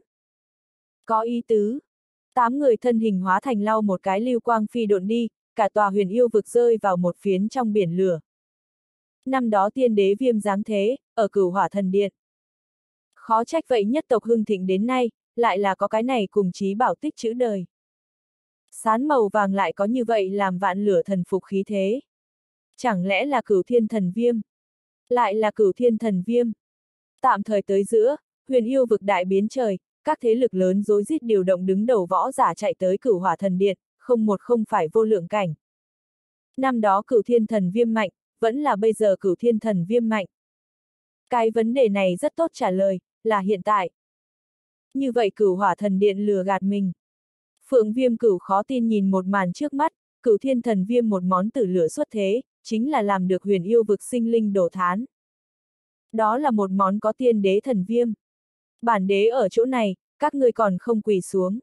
Có ý tứ. Tám người thân hình hóa thành lau một cái lưu quang phi độn đi, cả tòa huyền yêu vực rơi vào một phiến trong biển lửa. Năm đó tiên đế Viêm giáng thế, ở Cửu Hỏa Thần Điện. Khó trách vậy nhất tộc hưng thịnh đến nay, lại là có cái này cùng chí bảo tích chữ đời. Sán màu vàng lại có như vậy làm vạn lửa thần phục khí thế. Chẳng lẽ là Cửu Thiên Thần Viêm? Lại là Cửu Thiên Thần Viêm. Tạm thời tới giữa, huyền yêu vực đại biến trời, các thế lực lớn rối rít điều động đứng đầu võ giả chạy tới Cửu Hỏa Thần Điện, không một không phải vô lượng cảnh. Năm đó Cửu Thiên Thần Viêm mạnh, vẫn là bây giờ Cửu Thiên Thần Viêm mạnh. Cái vấn đề này rất tốt trả lời, là hiện tại. Như vậy Cửu Hỏa Thần Điện lừa gạt mình. Phượng Viêm Cửu khó tin nhìn một màn trước mắt, Cửu Thiên Thần Viêm một món tử lửa xuất thế, chính là làm được huyền yêu vực sinh linh đổ thán. Đó là một món có tiên đế thần viêm. Bản đế ở chỗ này, các ngươi còn không quỳ xuống.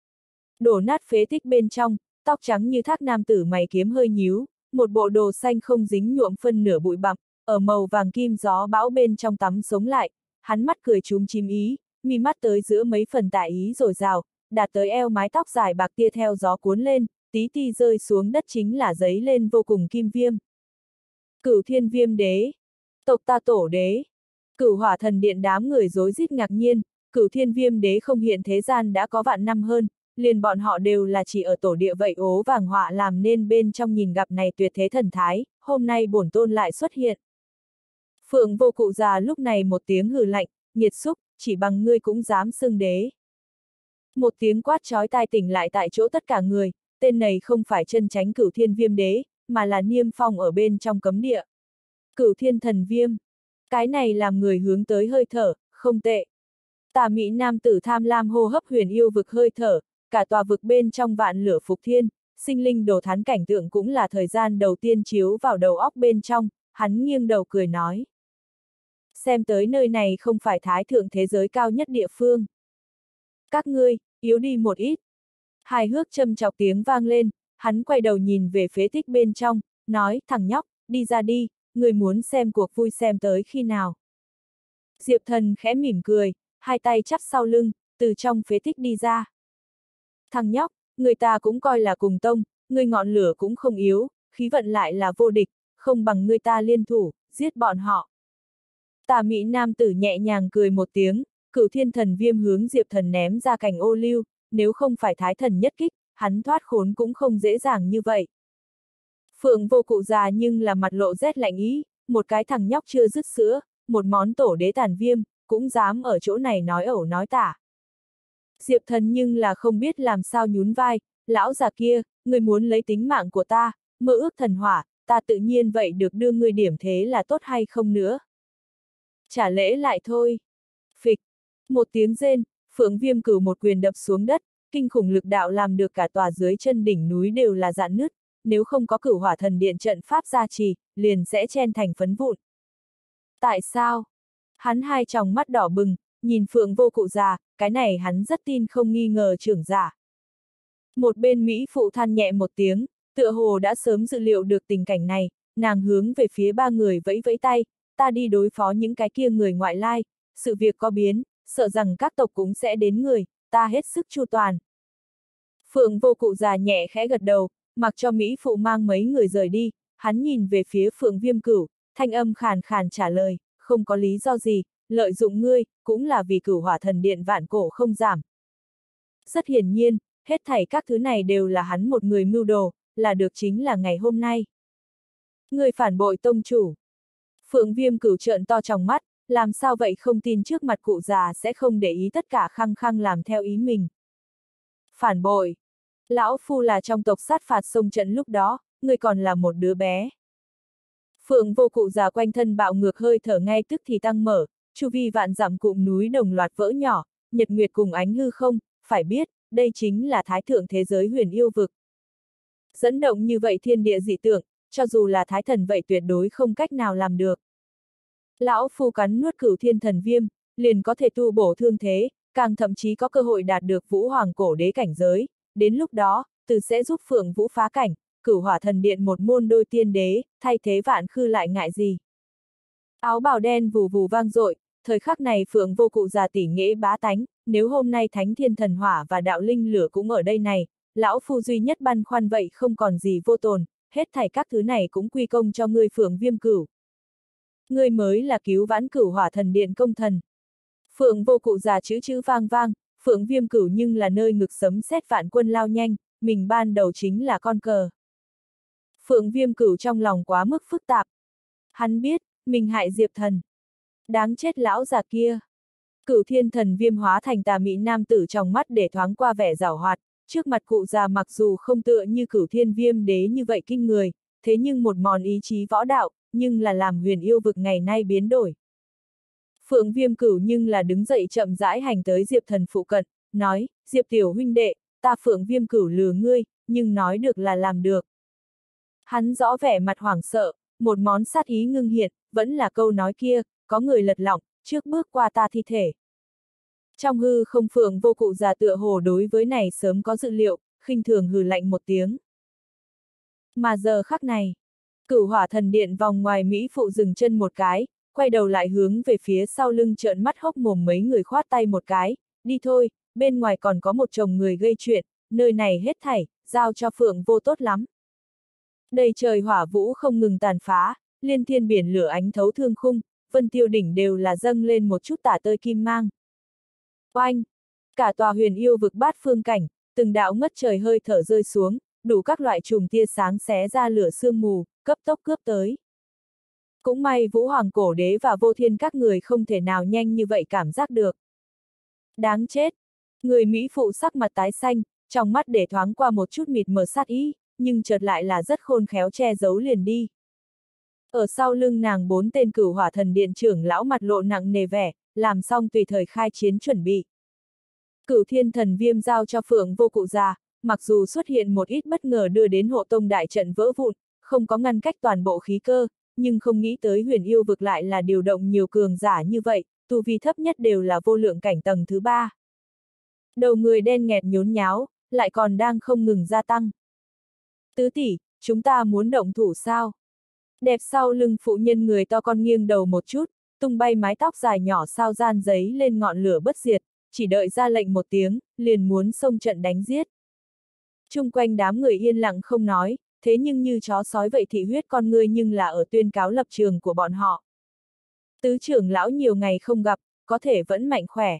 Đổ nát phế tích bên trong, tóc trắng như thác nam tử mày kiếm hơi nhíu, một bộ đồ xanh không dính nhuộm phân nửa bụi bặm, ở màu vàng kim gió bão bên trong tắm sống lại, hắn mắt cười chúm chim ý, mi mắt tới giữa mấy phần tả ý rồi rào, đạt tới eo mái tóc dài bạc tia theo gió cuốn lên, tí ti rơi xuống đất chính là giấy lên vô cùng kim viêm. Cửu Thiên Viêm Đế, tộc ta tổ đế. Cửu Hỏa Thần Điện đám người rối rít ngạc nhiên, Cửu Thiên Viêm Đế không hiện thế gian đã có vạn năm hơn, liền bọn họ đều là chỉ ở tổ địa vậy ố vàng họa làm nên bên trong nhìn gặp này tuyệt thế thần thái, hôm nay bổn tôn lại xuất hiện. Phượng Vô Cụ già lúc này một tiếng hừ lạnh, nghiệt xúc, chỉ bằng ngươi cũng dám xưng đế. Một tiếng quát chói tai tỉnh lại tại chỗ tất cả người, tên này không phải chân chánh Cửu Thiên Viêm Đế, mà là Niêm Phong ở bên trong cấm địa. Cửu Thiên Thần Viêm, cái này làm người hướng tới hơi thở, không tệ. Tà Mỹ nam tử tham lam hô hấp huyền yêu vực hơi thở, cả tòa vực bên trong vạn lửa phục thiên, sinh linh đồ thán cảnh tượng cũng là thời gian đầu tiên chiếu vào đầu óc bên trong, hắn nghiêng đầu cười nói. Xem tới nơi này không phải thái thượng thế giới cao nhất địa phương. Các ngươi, yếu đi một ít. Hài hước châm chọc tiếng vang lên, hắn quay đầu nhìn về phế tích bên trong, nói, thằng nhóc, đi ra đi, người muốn xem cuộc vui xem tới khi nào. Diệp Thần khẽ mỉm cười, hai tay chắp sau lưng, từ trong phế tích đi ra. Thằng nhóc, người ta cũng coi là cùng tông, người ngọn lửa cũng không yếu, khí vận lại là vô địch, không bằng người ta liên thủ, giết bọn họ. Tà Mỹ nam tử nhẹ nhàng cười một tiếng, Cửu Thiên Thần Viêm hướng Diệp Thần ném ra cành ô liu, nếu không phải thái thần nhất kích, hắn thoát khốn cũng không dễ dàng như vậy. Phượng Vô Cụ già nhưng là mặt lộ rét lạnh ý, một cái thằng nhóc chưa dứt sữa, một món tổ đế tàn viêm, cũng dám ở chỗ này nói ẩu nói tả. Diệp Thần nhưng là không biết làm sao nhún vai, lão già kia, người muốn lấy tính mạng của ta, mơ ước thần hỏa, ta tự nhiên vậy được đưa ngươi điểm thế là tốt hay không nữa. Trả lễ lại thôi. Phịch, một tiếng rên, Phượng Viêm Cửu một quyền đập xuống đất, kinh khủng lực đạo làm được cả tòa dưới chân đỉnh núi đều là rạn nứt, nếu không có Cửu Hỏa Thần Điện trận pháp gia trì, liền sẽ chen thành phấn vụn. Tại sao? Hắn hai tròng mắt đỏ bừng, nhìn Phượng Vô Cụ già, cái này hắn rất tin không nghi ngờ trưởng giả. Một bên Mỹ phụ than nhẹ một tiếng, tựa hồ đã sớm dự liệu được tình cảnh này, nàng hướng về phía ba người vẫy vẫy tay, ta đi đối phó những cái kia người ngoại lai, sự việc có biến, sợ rằng các tộc cũng sẽ đến người, ta hết sức chu toàn. Phượng Vô Cụ già nhẹ khẽ gật đầu, mặc cho Mỹ phụ mang mấy người rời đi, hắn nhìn về phía Phượng Viêm Cửu, thanh âm khàn khàn trả lời, không có lý do gì, lợi dụng ngươi, cũng là vì Cửu Hỏa Thần Điện vạn cổ không giảm. Rất hiển nhiên, hết thảy các thứ này đều là hắn một người mưu đồ, là được chính là ngày hôm nay. Người phản bội tông chủ. Phượng Viêm Cửu trợn to trong mắt, làm sao vậy không tin trước mặt cụ già sẽ không để ý tất cả khăng khăng làm theo ý mình. Phản bội. Lão Phu là trong tộc sát phạt sông trận lúc đó, người còn là một đứa bé. Phượng Vô Cụ già quanh thân bạo ngược hơi thở ngay tức thì tăng mở, chu vi vạn dặm cụm núi đồng loạt vỡ nhỏ, nhật nguyệt cùng ánh hư không, phải biết, đây chính là thái thượng thế giới huyền yêu vực. Dẫn động như vậy thiên địa dị tượng, cho dù là thái thần vậy tuyệt đối không cách nào làm được. Lão Phu cắn nuốt Cửu Thiên Thần Viêm, liền có thể tu bổ thương thế, càng thậm chí có cơ hội đạt được Vũ Hoàng cổ đế cảnh giới, đến lúc đó, từ sẽ giúp Phượng Vũ phá cảnh, Cửu Hỏa Thần Điện một môn đôi tiên đế, thay thế vạn khư lại ngại gì. Áo bào đen vù vù vang dội, thời khắc này Phượng Vô Cụ già tỉ nghệ bá tánh, nếu hôm nay Thánh Thiên Thần Hỏa và Đạo Linh Lửa cũng ở đây này, lão Phu duy nhất băn khoăn vậy không còn gì vô tồn, hết thảy các thứ này cũng quy công cho ngươi Phượng Viêm Cửu. Ngươi mới là cứu vãn Cửu Hỏa Thần Điện công thần. Phượng Vô Cụ già chữ chữ vang vang, Phượng Viêm Cửu nhưng là nơi ngực sấm sét vạn quân lao nhanh, mình ban đầu chính là con cờ. Phượng Viêm Cửu trong lòng quá mức phức tạp. Hắn biết, mình hại Diệp Thần. Đáng chết lão già kia. Cửu Thiên Thần Viêm hóa thành tà mị nam tử trong mắt để thoáng qua vẻ giảo hoạt, trước mặt cụ già mặc dù không tựa như Cửu Thiên Viêm đế như vậy kinh người, thế nhưng một món ý chí võ đạo, nhưng là làm huyền yêu vực ngày nay biến đổi. Phượng Viêm Cửu nhưng là đứng dậy chậm rãi hành tới Diệp Thần phụ cận, nói, Diệp tiểu huynh đệ, ta Phượng Viêm Cửu lừa ngươi, nhưng nói được là làm được. Hắn rõ vẻ mặt hoảng sợ, một món sát ý ngưng hiện, vẫn là câu nói kia, có người lật lọng, trước bước qua ta thi thể. Trong hư không Phượng Vô Cụ già tựa hồ đối với này sớm có dự liệu, khinh thường hừ lạnh một tiếng. Mà giờ khắc này, Cửu Hỏa Thần Điện vòng ngoài Mỹ phụ dừng chân một cái, quay đầu lại hướng về phía sau lưng trợn mắt hốc mồm mấy người khoát tay một cái, đi thôi, bên ngoài còn có một chồng người gây chuyện, nơi này hết thảy, giao cho Phượng Vô tốt lắm. Đầy trời hỏa vũ không ngừng tàn phá, liên thiên biển lửa ánh thấu thương khung, vân tiêu đỉnh đều là dâng lên một chút tả tơi kim mang. Oanh! Cả tòa huyền yêu vực bát phương cảnh, từng đạo ngất trời hơi thở rơi xuống, đủ các loại chùm tia sáng xé ra lửa sương mù, cấp tốc cướp tới. Cũng may Vũ Hoàng Cổ Đế và Vô Thiên các người không thể nào nhanh như vậy cảm giác được. Đáng chết! Người Mỹ phụ sắc mặt tái xanh, trong mắt để thoáng qua một chút mịt mờ sát ý, nhưng chợt lại là rất khôn khéo che giấu liền đi. Ở sau lưng nàng bốn tên Cửu Hỏa Thần Điện trưởng lão mặt lộ nặng nề vẻ, làm xong tùy thời khai chiến chuẩn bị. Cửu Thiên Thần Viêm giao cho Phượng Vô Cụ già, mặc dù xuất hiện một ít bất ngờ đưa đến hộ tông đại trận vỡ vụn, không có ngăn cách toàn bộ khí cơ, nhưng không nghĩ tới huyền yêu vực lại là điều động nhiều cường giả như vậy, tu vi thấp nhất đều là vô lượng cảnh tầng thứ ba. Đầu người đen nghẹt nhốn nháo, lại còn đang không ngừng gia tăng. Tứ tỷ, chúng ta muốn động thủ sao? Đẹp sau lưng phụ nhân người to con nghiêng đầu một chút, tung bay mái tóc dài nhỏ sao gian giấy lên ngọn lửa bất diệt, chỉ đợi ra lệnh một tiếng, liền muốn xông trận đánh giết. Chung quanh đám người yên lặng không nói, thế nhưng như chó sói vậy thị huyết con ngươi nhưng là ở tuyên cáo lập trường của bọn họ. Tứ trưởng lão nhiều ngày không gặp, có thể vẫn mạnh khỏe.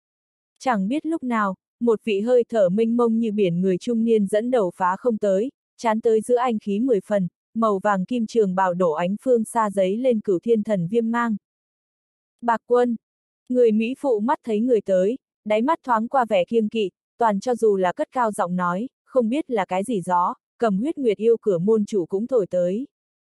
Chẳng biết lúc nào, một vị hơi thở mênh mông như biển người trung niên dẫn đầu phá không tới, chán tới giữa anh khí mười phần, màu vàng kim trường bào đổ ánh phương xa giấy lên Cửu Thiên Thần Viêm mang. Bạc Quân, người Mỹ phụ mắt thấy người tới, đáy mắt thoáng qua vẻ kiêng kỵ, toàn cho dù là cất cao giọng nói, không biết là cái gì gió, cầm huyết nguyệt yêu cửa môn chủ cũng thổi tới.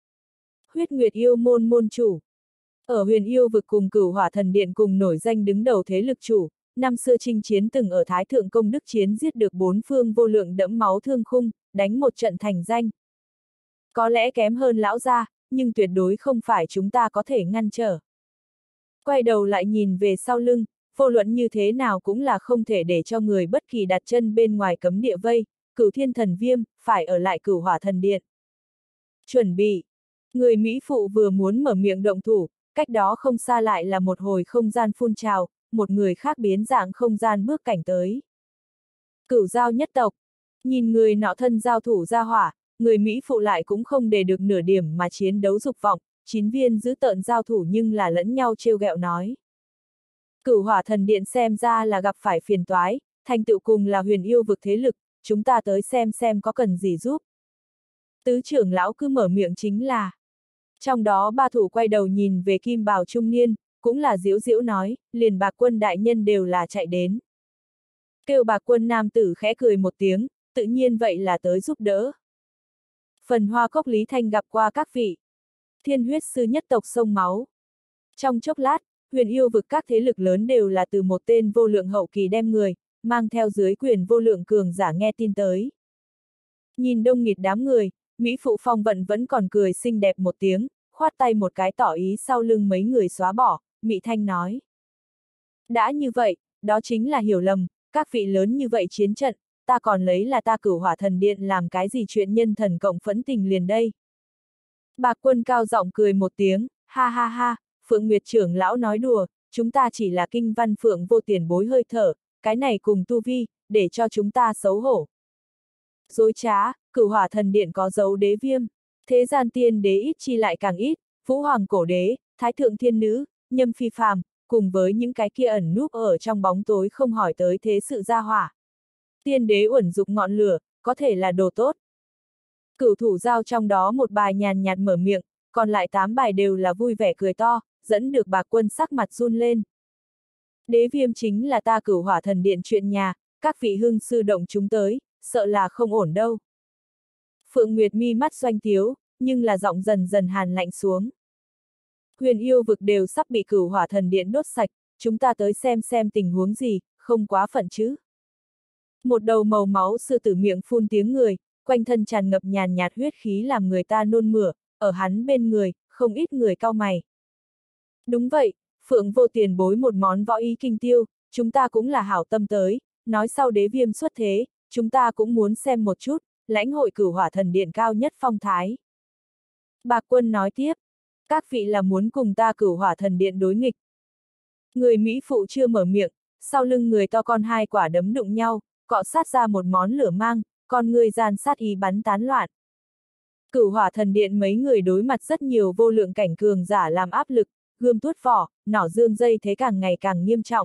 Huyết nguyệt yêu môn môn chủ. Ở huyền yêu vực cùng Cửu Hỏa Thần Điện cùng nổi danh đứng đầu thế lực chủ, năm xưa chinh chiến từng ở Thái Thượng Công Đức Chiến giết được bốn phương vô lượng đẫm máu thương khung, đánh một trận thành danh. Có lẽ kém hơn lão gia, nhưng tuyệt đối không phải chúng ta có thể ngăn trở. Quay đầu lại nhìn về sau lưng, vô luận như thế nào cũng là không thể để cho người bất kỳ đặt chân bên ngoài cấm địa vây, Cửu Thiên Thần Viêm, phải ở lại Cửu Hỏa Thần Điện. Chuẩn bị. Người Mỹ phụ vừa muốn mở miệng động thủ, cách đó không xa lại là một hồi không gian phun trào, một người khác biến dạng không gian bước cảnh tới. Cửu giao nhất tộc. Nhìn người nọ thân giao thủ ra hỏa, người Mỹ phụ lại cũng không để được nửa điểm mà chiến đấu dục vọng, chín viên giữ tợn giao thủ nhưng là lẫn nhau trêu ghẹo nói. Cửu Hỏa Thần Điện xem ra là gặp phải phiền toái, thành tựu cùng là huyền yêu vực thế lực, chúng ta tới xem xem có cần gì giúp. Tứ trưởng lão cứ mở miệng chính là. Trong đó ba thủ quay đầu nhìn về kim bào trung niên, cũng là diễu diễu nói, liền Bạc Quân đại nhân đều là chạy đến. Kêu Bạc Quân nam tử khẽ cười một tiếng, tự nhiên vậy là tới giúp đỡ. Phần Hoa Cốc Lý Thanh gặp qua các vị. Thiên huyết sư nhất tộc sông máu. Trong chốc lát, huyền yêu vực các thế lực lớn đều là từ một tên vô lượng hậu kỳ đem người, mang theo dưới quyền vô lượng cường giả nghe tin tới. Nhìn đông nghịt đám người, Mỹ phụ Phong Vận vẫn còn cười xinh đẹp một tiếng, khoát tay một cái tỏ ý sau lưng mấy người xóa bỏ, Mị Thanh nói. Đã như vậy, đó chính là hiểu lầm, các vị lớn như vậy chiến trận, ta còn lấy là ta Cửu Hỏa Thần Điện làm cái gì chuyện nhân thần cộng phẫn tình liền đây. Bạc Quân cao giọng cười một tiếng, ha ha ha, Phượng Nguyệt trưởng lão nói đùa, chúng ta chỉ là kinh văn Phượng vô tiền bối hơi thở, cái này cùng tu vi, để cho chúng ta xấu hổ. Dối trá, Cửu Hỏa Thần Điện có dấu đế viêm, thế gian tiên đế ít chi lại càng ít, Vũ Hoàng Cổ Đế, Thái Thượng Thiên Nữ, Nhâm Phi Phàm, cùng với những cái kia ẩn núp ở trong bóng tối không hỏi tới thế sự gia hỏa. Tiên đế uẩn dục ngọn lửa, có thể là đồ tốt. Cửu thủ giao trong đó một bài nhàn nhạt mở miệng, còn lại tám bài đều là vui vẻ cười to, dẫn được Bạc Quân sắc mặt run lên. Đế viêm chính là ta Cửu Hỏa Thần Điện chuyện nhà, các vị hưng sư động chúng tới, sợ là không ổn đâu. Phượng Nguyệt mi mắt doanh thiếu, nhưng là giọng dần dần hàn lạnh xuống. Huyền yêu vực đều sắp bị Cửu Hỏa Thần Điện đốt sạch, chúng ta tới xem xem tình huống gì, không quá phận chứ. Một đầu màu máu sư tử miệng phun tiếng người, quanh thân tràn ngập nhàn nhạt huyết khí làm người ta nôn mửa, ở hắn bên người, không ít người cau mày. Đúng vậy, Phượng Vô tiền bối một món võ ý kinh tiêu, chúng ta cũng là hảo tâm tới, nói sau đế viêm xuất thế, chúng ta cũng muốn xem một chút, lãnh hội Cửu Hỏa Thần Điện cao nhất phong thái. Bạc Quân nói tiếp, các vị là muốn cùng ta Cửu Hỏa Thần Điện đối nghịch. Người Mỹ phụ chưa mở miệng, sau lưng người to con hai quả đấm đụng nhau, cọ sát ra một món lửa mang, con người gian sát ý bắn tán loạn. Cửu Hỏa Thần Điện mấy người đối mặt rất nhiều vô lượng cảnh cường giả làm áp lực, gươm tuốt vỏ, nỏ dương dây thế càng ngày càng nghiêm trọng.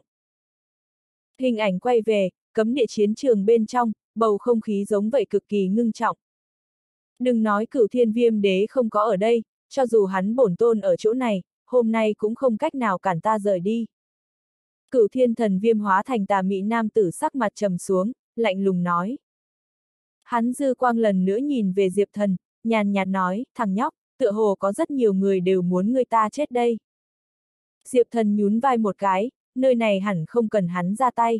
Hình ảnh quay về, cấm địa chiến trường bên trong, bầu không khí giống vậy cực kỳ ngưng trọng. Đừng nói Cửu Thiên Viêm Đế không có ở đây, cho dù hắn bổn tôn ở chỗ này, hôm nay cũng không cách nào cản ta rời đi. Cửu Thiên Thần Viêm hóa thành tà mị nam tử sắc mặt trầm xuống, lạnh lùng nói. Hắn dư quang lần nữa nhìn về Diệp Thần, nhàn nhạt nói, thằng nhóc, tựa hồ có rất nhiều người đều muốn ngươi ta chết đây. Diệp Thần nhún vai một cái, nơi này hẳn không cần hắn ra tay.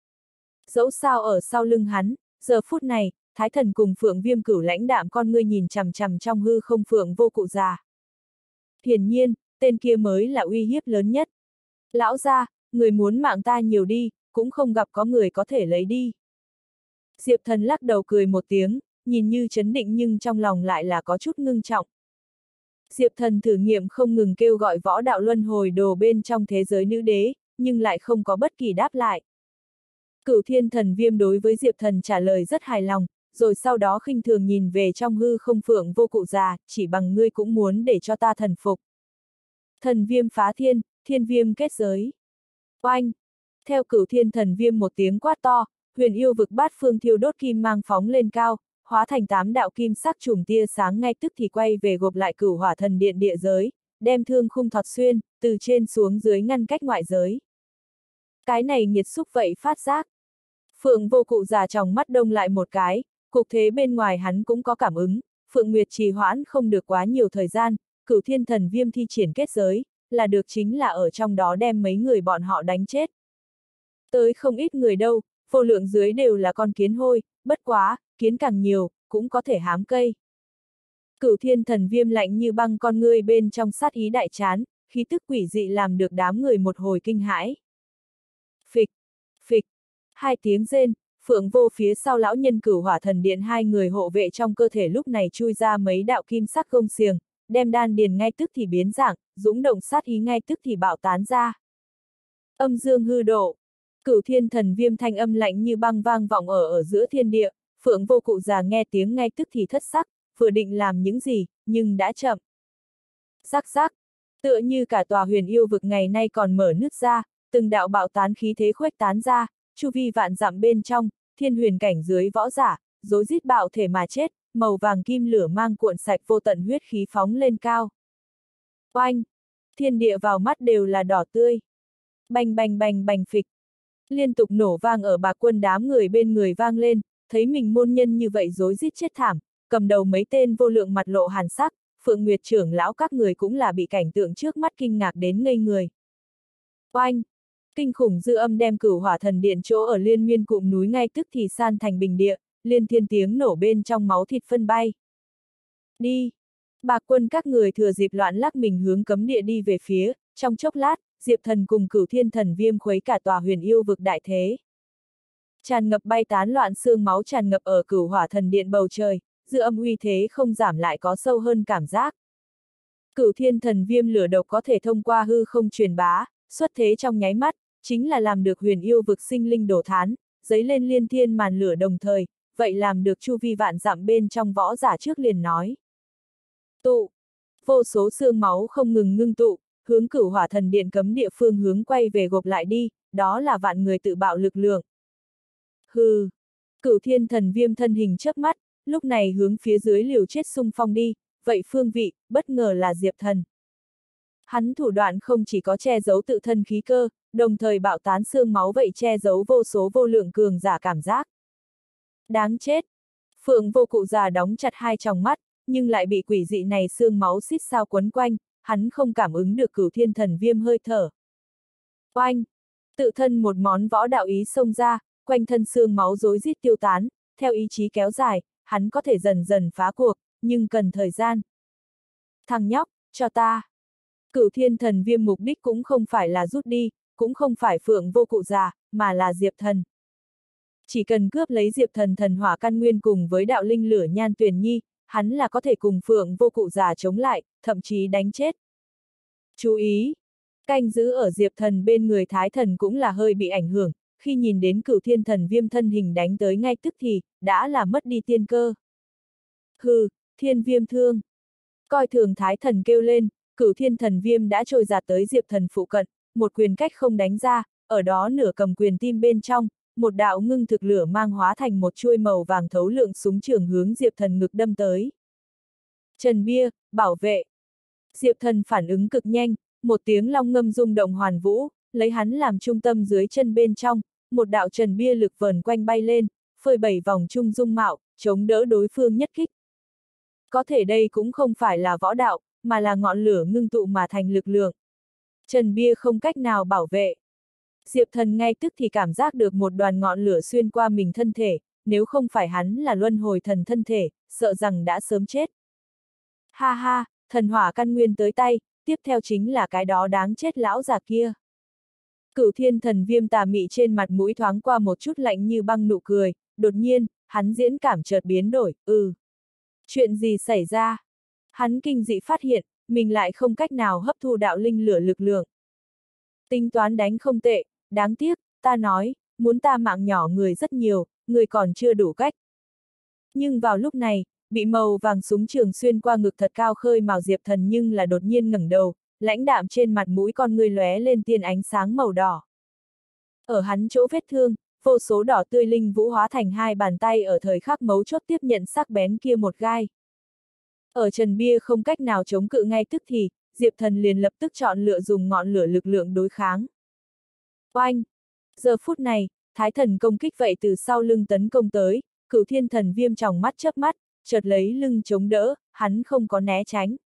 Dẫu sao ở sau lưng hắn, giờ phút này, Thái Thần cùng Phượng Viêm Cửu lãnh đạm con ngươi nhìn chằm chằm trong hư không Phượng Vô Cụ già. Hiển nhiên, tên kia mới là uy hiếp lớn nhất. Lão gia, người muốn mạng ta nhiều đi, cũng không gặp có người có thể lấy đi. Diệp Thần lắc đầu cười một tiếng, nhìn như trấn định nhưng trong lòng lại là có chút ngưng trọng. Diệp Thần thử nghiệm không ngừng kêu gọi võ đạo luân hồi đồ bên trong thế giới nữ đế, nhưng lại không có bất kỳ đáp lại. Cửu Thiên Thần Viêm đối với Diệp Thần trả lời rất hài lòng, rồi sau đó khinh thường nhìn về trong hư không Phượng Vô Cụ già, chỉ bằng ngươi cũng muốn để cho ta thần phục. Thần viêm phá thiên, thiên viêm kết giới. Oanh! Theo Cửu Thiên Thần Viêm một tiếng quát to, huyền yêu vực bát phương thiêu đốt kim mang phóng lên cao, hóa thành tám đạo kim sắc chùm tia sáng ngay tức thì quay về gộp lại Cửu Hỏa Thần Điện địa giới, đem thương khung thọt xuyên, từ trên xuống dưới ngăn cách ngoại giới. Cái này nghiệt xúc vậy phát giác. Phượng Vô Cụ già trong mắt đông lại một cái, cục thế bên ngoài hắn cũng có cảm ứng, Phượng Nguyệt trì hoãn không được quá nhiều thời gian, Cửu Thiên Thần Viêm thi triển kết giới, là được chính là ở trong đó đem mấy người bọn họ đánh chết. Tới không ít người đâu, vô lượng dưới đều là con kiến hôi, bất quá, kiến càng nhiều, cũng có thể hám cây. Cửu Thiên Thần Viêm lạnh như băng con ngươi bên trong sát ý đại chán, khí tức quỷ dị làm được đám người một hồi kinh hãi. Phịch, phịch, hai tiếng rên, Phượng Vô phía sau lão nhân Cửu Hỏa Thần Điện hai người hộ vệ trong cơ thể lúc này chui ra mấy đạo kim sắc gông xiềng, đem đan điền ngay tức thì biến dạng, dũng động sát ý ngay tức thì bạo tán ra. Âm dương hư độ, Cửu Thiên Thần Viêm thanh âm lạnh như băng vang vọng ở ở giữa thiên địa, Phượng Vô Cụ già nghe tiếng ngay tức thì thất sắc, vừa định làm những gì, nhưng đã chậm. Rắc rắc, tựa như cả tòa huyền yêu vực ngày nay còn mở nứt ra, từng đạo bạo tán khí thế khuếch tán ra, chu vi vạn dặm bên trong, thiên huyền cảnh dưới võ giả, rối rít bạo thể mà chết, màu vàng kim lửa mang cuộn sạch vô tận huyết khí phóng lên cao. Oanh! Thiên địa vào mắt đều là đỏ tươi. Bành bành bành bành phịch. Liên tục nổ vang ở Bạc Quân đám người bên người vang lên, thấy mình môn nhân như vậy rối rít chết thảm, cầm đầu mấy tên vô lượng mặt lộ hàn sắc, Phượng Nguyệt trưởng lão các người cũng là bị cảnh tượng trước mắt kinh ngạc đến ngây người. Oanh! Kinh khủng dư âm đem Cửu Hỏa Thần Điện chỗ ở liên miên cụm núi ngay tức thì san thành bình địa, liên thiên tiếng nổ bên trong máu thịt phân bay. Đi! Bạc Quân các người thừa dịp loạn lắc mình hướng cấm địa đi về phía, trong chốc lát, Diệp Thần cùng Cửu Thiên Thần Viêm khuấy cả tòa huyền yêu vực đại thế. Tràn ngập bay tán loạn xương máu tràn ngập ở Cửu Hỏa Thần Điện bầu trời, dư âm uy thế không giảm lại có sâu hơn cảm giác. Cửu Thiên Thần Viêm lửa độc có thể thông qua hư không truyền bá, xuất thế trong nháy mắt, chính là làm được huyền yêu vực sinh linh đổ thán, dấy lên liên thiên màn lửa đồng thời, vậy làm được chu vi vạn dặm bên trong võ giả trước liền nói. Tụ! Vô số xương máu không ngừng ngưng tụ, hướng Cửu Hỏa Thần Điện cấm địa phương hướng quay về gộp lại đi, đó là vạn người tự bạo lực lượng. Hừ! Cửu Thiên Thần Viêm thân hình chớp mắt, lúc này hướng phía dưới liều chết xung phong đi, vậy phương vị, bất ngờ là Diệp Thần. Hắn thủ đoạn không chỉ có che giấu tự thân khí cơ, đồng thời bạo tán xương máu vậy che giấu vô số vô lượng cường giả cảm giác. Đáng chết! Phượng Vô Cụ già đóng chặt hai tròng mắt, nhưng lại bị quỷ dị này xương máu xít sao quấn quanh, hắn không cảm ứng được Cửu Thiên Thần Viêm hơi thở. Oanh! Tự thân một món võ đạo ý xông ra, quanh thân xương máu rối rít tiêu tán, theo ý chí kéo dài, hắn có thể dần dần phá cuộc, nhưng cần thời gian. Thằng nhóc, cho ta. Cửu thiên thần viêm mục đích cũng không phải là rút đi, cũng không phải Phượng Vô Cụ già, mà là Diệp Thần. Chỉ cần cướp lấy Diệp Thần thần hỏa căn nguyên cùng với đạo linh lửa Nhan Tuyền Nhi, hắn là có thể cùng Phượng Vô Cụ già chống lại, thậm chí đánh chết. Chú ý! Canh giữ ở Diệp Thần bên người Thái Thần cũng là hơi bị ảnh hưởng, khi nhìn đến cửu thiên thần viêm thân hình đánh tới ngay tức thì, đã là mất đi tiên cơ. Hừ, thiên viêm thương! Coi thường Thái Thần kêu lên, cửu thiên thần viêm đã trôi giạt tới Diệp Thần phụ cận, một quyền cách không đánh ra, ở đó nửa cầm quyền tim bên trong, một đạo ngưng thực lửa mang hóa thành một chuôi màu vàng thấu lượng súng trường hướng Diệp Thần ngực đâm tới. Trần Bia, bảo vệ! Diệp Thần phản ứng cực nhanh, một tiếng long ngâm rung động hoàn vũ, lấy hắn làm trung tâm dưới chân bên trong, một đạo trần bia lực vờn quanh bay lên, phơi bảy vòng trung dung mạo, chống đỡ đối phương nhất kích. Có thể đây cũng không phải là võ đạo, mà là ngọn lửa ngưng tụ mà thành lực lượng. Trần bia không cách nào bảo vệ. Diệp Thần ngay tức thì cảm giác được một đoàn ngọn lửa xuyên qua mình thân thể, nếu không phải hắn là luân hồi thần thân thể, sợ rằng đã sớm chết. Ha ha, thần hỏa căn nguyên tới tay, tiếp theo chính là cái đó đáng chết lão già kia. Cửu thiên thần viêm tà mị trên mặt mũi thoáng qua một chút lạnh như băng nụ cười, đột nhiên, hắn diễn cảm chợt biến đổi, ừ. Chuyện gì xảy ra? Hắn kinh dị phát hiện, mình lại không cách nào hấp thu đạo linh lửa lực lượng. Tính toán đánh không tệ, đáng tiếc, ta nói, muốn ta mạng nhỏ người rất nhiều, người còn chưa đủ cách. Nhưng vào lúc này, bị màu vàng súng trường xuyên qua ngực thật cao khơi mào Diệp Thần nhưng là đột nhiên ngẩng đầu, lãnh đạm trên mặt mũi con người lóe lên tia ánh sáng màu đỏ. Ở hắn chỗ vết thương, vô số đỏ tươi linh vũ hóa thành hai bàn tay ở thời khắc mấu chốt tiếp nhận sắc bén kia một gai. Ở Trần Bia không cách nào chống cự ngay tức thì, Diệp Thần liền lập tức chọn lựa dùng ngọn lửa lực lượng đối kháng. Oanh! Giờ phút này, Thái Thần công kích vậy từ sau lưng tấn công tới, cửu thiên thần viêm tròng mắt chớp mắt, chợt lấy lưng chống đỡ, hắn không có né tránh.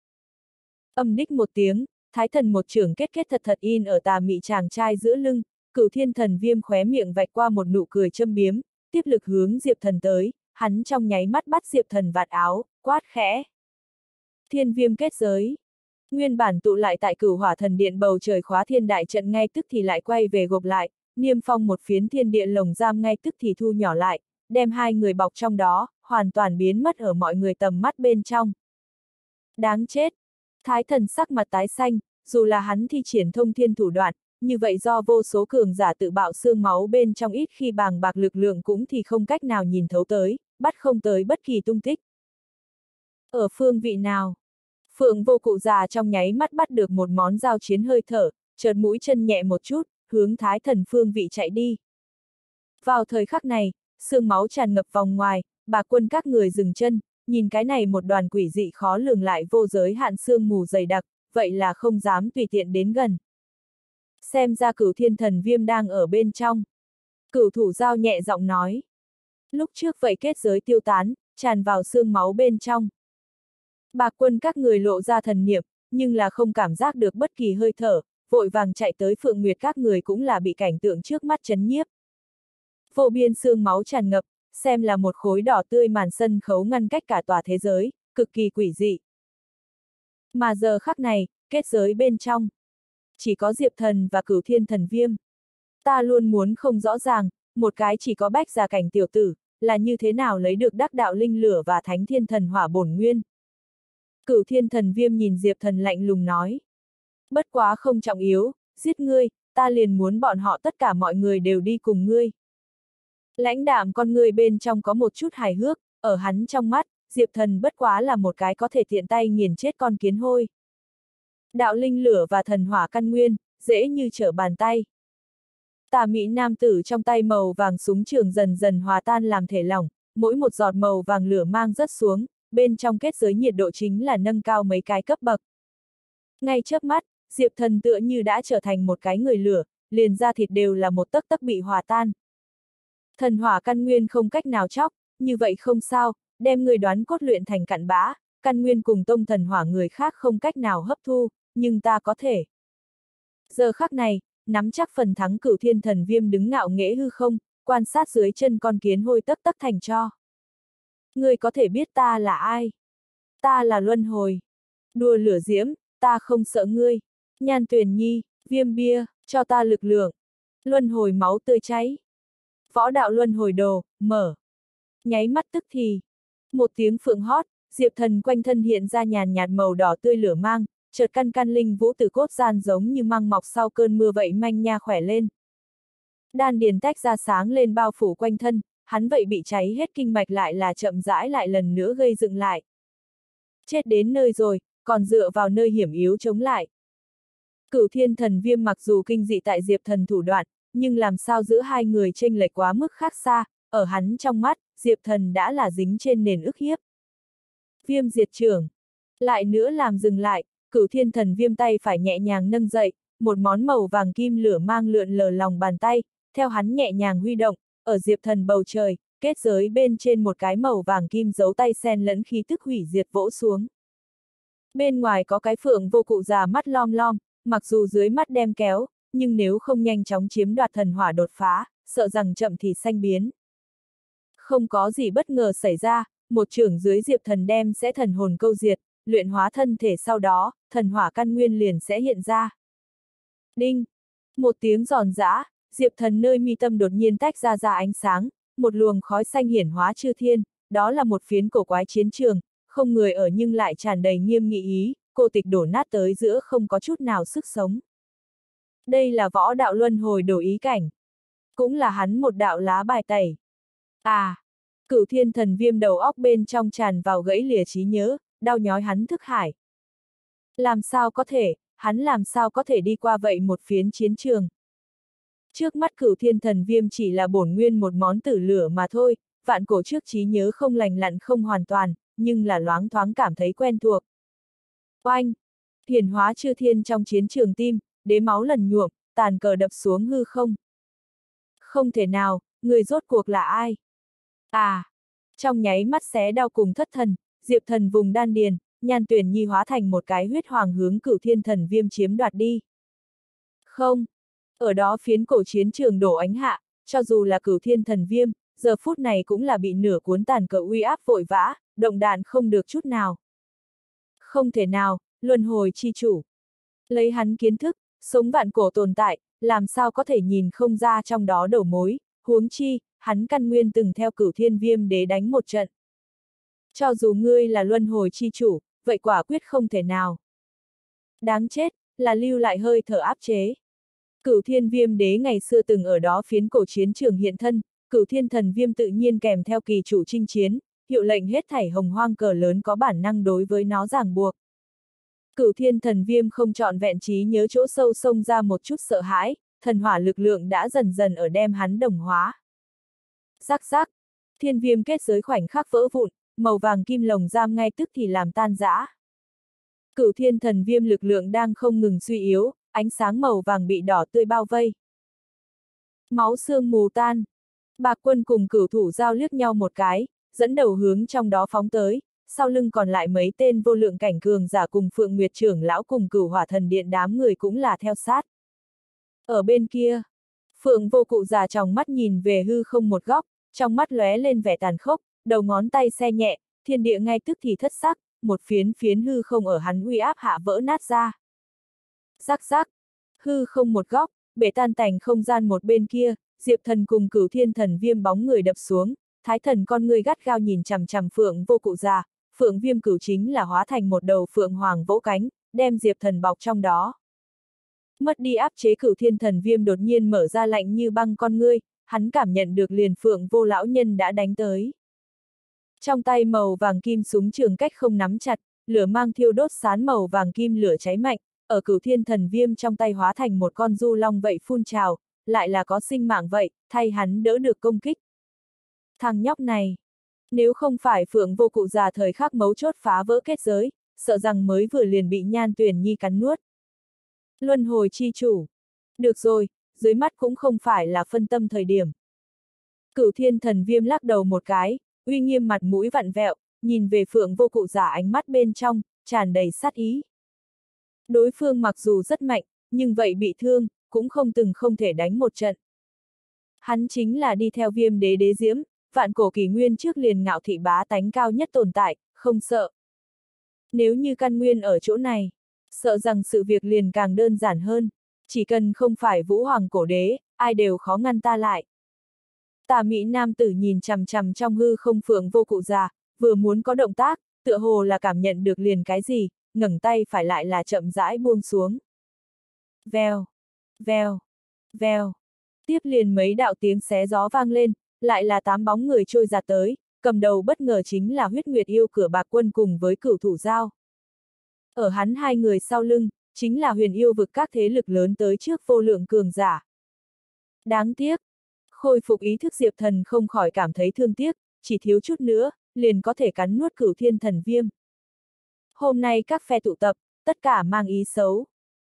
Âm đích một tiếng, Thái Thần một chưởng kết kết thật thật in ở tà mị chàng trai giữa lưng, cửu thiên thần viêm khóe miệng vạch qua một nụ cười châm biếm, tiếp lực hướng Diệp Thần tới, hắn trong nháy mắt bắt Diệp Thần vạt áo, quát khẽ. Thiên viêm kết giới. Nguyên bản tụ lại tại Cửu Hỏa Thần Điện bầu trời khóa thiên đại trận ngay tức thì lại quay về gộp lại, niêm phong một phiến thiên địa lồng giam ngay tức thì thu nhỏ lại, đem hai người bọc trong đó, hoàn toàn biến mất ở mọi người tầm mắt bên trong. Đáng chết! Thái Thần sắc mặt tái xanh, dù là hắn thi triển thông thiên thủ đoạn, như vậy do vô số cường giả tự bạo xương máu bên trong ít khi bàng bạc lực lượng cũng thì không cách nào nhìn thấu tới, bắt không tới bất kỳ tung tích. Ở phương vị nào? Phượng Vô Cụ già trong nháy mắt bắt được một món giao chiến hơi thở, chợt mũi chân nhẹ một chút, hướng Thái Thần phương vị chạy đi. Vào thời khắc này, xương máu tràn ngập vòng ngoài, bà quân các người dừng chân, nhìn cái này một đoàn quỷ dị khó lường lại vô giới hạn sương mù dày đặc, vậy là không dám tùy tiện đến gần. Xem ra cửu thiên thần viêm đang ở bên trong. Cửu thủ giao nhẹ giọng nói. Lúc trước vậy kết giới tiêu tán, tràn vào xương máu bên trong. Bà quân các người lộ ra thần niệm, nhưng là không cảm giác được bất kỳ hơi thở, vội vàng chạy tới Phượng Nguyệt các người cũng là bị cảnh tượng trước mắt chấn nhiếp. Vô biên xương máu tràn ngập, xem là một khối đỏ tươi màn sân khấu ngăn cách cả tòa thế giới, cực kỳ quỷ dị. Mà giờ khắc này, kết giới bên trong, chỉ có Diệp Thần và cửu thiên thần viêm. Ta luôn muốn không rõ ràng, một cái chỉ có bách gia cảnh tiểu tử, là như thế nào lấy được đắc đạo linh lửa và thánh thiên thần hỏa bổn nguyên. Cửu thiên thần viêm nhìn Diệp Thần lạnh lùng nói. Bất quá không trọng yếu, giết ngươi, ta liền muốn bọn họ tất cả mọi người đều đi cùng ngươi. Lãnh đạm con người bên trong có một chút hài hước, ở hắn trong mắt, Diệp Thần bất quá là một cái có thể tiện tay nghiền chết con kiến hôi. Đạo linh lửa và thần hỏa căn nguyên, dễ như trở bàn tay. Tà mỹ nam tử trong tay màu vàng súng trường dần dần hòa tan làm thể lỏng, mỗi một giọt màu vàng lửa mang rớt xuống, bên trong kết giới nhiệt độ chính là nâng cao mấy cái cấp bậc. Ngay chớp mắt, Diệp Thần tựa như đã trở thành một cái người lửa, liền da thịt đều là một tấc tấc bị hòa tan. Thần hỏa căn nguyên không cách nào chóc, như vậy không sao, đem người đoán cốt luyện thành cặn bã, căn nguyên cùng tông thần hỏa người khác không cách nào hấp thu, nhưng ta có thể. Giờ khắc này, nắm chắc phần thắng cửu thiên thần viêm đứng ngạo nghễ hư không, quan sát dưới chân con kiến hôi tấc tấc thành tro. Ngươi có thể biết ta là ai? Ta là luân hồi. Đùa lửa diễm, ta không sợ ngươi. Nhan Tuyền Nhi, viêm bia, cho ta lực lượng. Luân hồi máu tươi cháy. Võ đạo luân hồi đồ, mở. Nháy mắt tức thì. Một tiếng phượng hót, Diệp Thần quanh thân hiện ra nhàn nhạt màu đỏ tươi lửa mang, chợt căn căn linh vũ từ cốt gian giống như măng mọc sau cơn mưa vậy manh nha khỏe lên. Đan điền tách ra sáng lên bao phủ quanh thân, hắn vậy bị cháy hết kinh mạch lại là chậm rãi lại lần nữa gây dựng lại. Chết đến nơi rồi, còn dựa vào nơi hiểm yếu chống lại. Cửu Thiên Thần Viêm mặc dù kinh dị tại Diệp Thần thủ đoạn, nhưng làm sao giữa hai người chênh lệch quá mức khác xa, ở hắn trong mắt, Diệp Thần đã là dính trên nền ức hiếp. Viêm diệt trưởng. Lại nữa làm dừng lại, Cửu Thiên Thần Viêm tay phải nhẹ nhàng nâng dậy, một món màu vàng kim lửa mang lượn lờ lòng bàn tay, theo hắn nhẹ nhàng huy động, ở Diệp Thần bầu trời, kết giới bên trên một cái màu vàng kim giấu tay xen lẫn khí tức hủy diệt vỗ xuống. Bên ngoài có cái phượng vô cụ già mắt lom lom, mặc dù dưới mắt đem kéo, nhưng nếu không nhanh chóng chiếm đoạt thần hỏa đột phá, sợ rằng chậm thì sanh biến. Không có gì bất ngờ xảy ra, một chưởng dưới Diệp Thần đem sẽ thần hồn câu diệt, luyện hóa thân thể sau đó, thần hỏa căn nguyên liền sẽ hiện ra. Đinh! Một tiếng giòn giã, Diệp Thần nơi mi tâm đột nhiên tách ra ra ánh sáng, một luồng khói xanh hiển hóa chư thiên, đó là một phiến cổ quái chiến trường, không người ở nhưng lại tràn đầy nghiêm nghị ý, cô tịch đổ nát tới giữa không có chút nào sức sống. Đây là võ đạo luân hồi đổi ý cảnh. Cũng là hắn một đạo lá bài tẩy. À! Cửu Thiên Thần Viêm đầu óc bên trong tràn vào gãy lìa trí nhớ, đau nhói hắn thức hải. Làm sao có thể, hắn làm sao có thể đi qua vậy một phiến chiến trường. Trước mắt Cửu Thiên Thần Viêm chỉ là bổn nguyên một món tử lửa mà thôi, vạn cổ trước trí nhớ không lành lặn không hoàn toàn, nhưng là loáng thoáng cảm thấy quen thuộc. Oanh! Hiển hóa chư thiên trong chiến trường tim, đế máu lần nhuộm, tàn cờ đập xuống hư không. Không thể nào, người rốt cuộc là ai? À! Trong nháy mắt xé đau cùng thất thần, Diệp Thần vùng đan điền, Nhan Tuyền Nhi hóa thành một cái huyết hoàng hướng Cửu Thiên Thần Viêm chiếm đoạt đi. Không! Ở đó phiến cổ chiến trường đổ ánh hạ, cho dù là Cửu Thiên Thần Viêm, giờ phút này cũng là bị nửa cuốn tàn cờ uy áp vội vã, động đạn không được chút nào. Không thể nào, luân hồi chi chủ. Lấy hắn kiến thức, sống vạn cổ tồn tại, làm sao có thể nhìn không ra trong đó đầu mối, huống chi, hắn căn nguyên từng theo Cửu Thiên Viêm đế đánh một trận. Cho dù ngươi là luân hồi chi chủ, vậy quả quyết không thể nào. Đáng chết, là lưu lại hơi thở áp chế. Cửu Thiên Viêm đế ngày xưa từng ở đó phiến cổ chiến trường hiện thân, Cửu Thiên Thần Viêm tự nhiên kèm theo kỳ chủ chinh chiến, hiệu lệnh hết thảy hồng hoang cờ lớn có bản năng đối với nó ràng buộc. Cửu Thiên Thần Viêm không trọn vẹn trí nhớ chỗ sâu xông ra một chút sợ hãi, thần hỏa lực lượng đã dần dần ở đem hắn đồng hóa. Rắc rắc, thiên viêm kết giới khoảnh khắc vỡ vụn, màu vàng kim lồng giam ngay tức thì làm tan rã. Cửu Thiên Thần Viêm lực lượng đang không ngừng suy yếu, ánh sáng màu vàng bị đỏ tươi bao vây. Máu xương mù tan. Bạc Quân cùng Cửu Thủ giao liếc nhau một cái, dẫn đầu hướng trong đó phóng tới, sau lưng còn lại mấy tên vô lượng cảnh cường giả cùng Phượng Nguyệt trưởng lão cùng Cửu Hỏa Thần Điện đám người cũng là theo sát. Ở bên kia, Phượng Vô Cụ già tròng mắt nhìn về hư không một góc, trong mắt lóe lên vẻ tàn khốc, đầu ngón tay xe nhẹ, thiên địa ngay tức thì thất sắc, một phiến phiến hư không ở hắn uy áp hạ vỡ nát ra. Rắc rắc, hư không một góc, bể tan tành không gian một bên kia, Diệp Thần cùng Cửu Thiên Thần Viêm bóng người đập xuống, Thái Thần con người gắt gao nhìn chằm chằm Phượng Vô Cụ già, Phượng Viêm Cửu chính là hóa thành một đầu phượng hoàng vỗ cánh, đem Diệp Thần bọc trong đó. Mất đi áp chế Cửu Thiên Thần Viêm đột nhiên mở ra lạnh như băng con ngươi, hắn cảm nhận được liền Phượng Vô lão nhân đã đánh tới. Trong tay màu vàng kim súng trường cách không nắm chặt, lửa mang thiêu đốt sán màu vàng kim lửa cháy mạnh, ở Cửu Thiên Thần Viêm trong tay hóa thành một con du long vậy phun trào, lại là có sinh mạng vậy, thay hắn đỡ được công kích. Thằng nhóc này, nếu không phải Phượng Vô Cụ già thời khắc mấu chốt phá vỡ kết giới, sợ rằng mới vừa liền bị Nhan Tuyền Nhi cắn nuốt. Luân hồi chi chủ. Được rồi, dưới mắt cũng không phải là phân tâm thời điểm. Cửu Thiên Thần Viêm lắc đầu một cái, uy nghiêm mặt mũi vặn vẹo, nhìn về Phượng Vô Cụ già ánh mắt bên trong, tràn đầy sát ý. Đối phương mặc dù rất mạnh, nhưng vậy bị thương, cũng không từng không thể đánh một trận. Hắn chính là đi theo Viêm đế đế diễm, vạn cổ kỷ nguyên trước liền ngạo thị bá tánh cao nhất tồn tại, không sợ. Nếu như căn nguyên ở chỗ này, sợ rằng sự việc liền càng đơn giản hơn, chỉ cần không phải Vũ Hoàng cổ đế, ai đều khó ngăn ta lại. Tà Mỹ nam tử nhìn chằm chằm trong hư không Phượng Vô Cụ già, vừa muốn có động tác, tựa hồ là cảm nhận được liền cái gì, ngẩng tay phải lại là chậm rãi buông xuống. Vèo, vèo, vèo. Tiếp liền mấy đạo tiếng xé gió vang lên, lại là tám bóng người trôi ra tới, cầm đầu bất ngờ chính là Huyết Nguyệt yêu Cửa Bạc Quân cùng với Cửu Thủ Giao. Ở hắn hai người sau lưng, chính là huyền yêu vực các thế lực lớn tới trước vô lượng cường giả. Đáng tiếc, khôi phục ý thức Diệp Thần không khỏi cảm thấy thương tiếc, chỉ thiếu chút nữa, liền có thể cắn nuốt Cửu Thiên Thần Viêm. Hôm nay các phe tụ tập, tất cả mang ý xấu.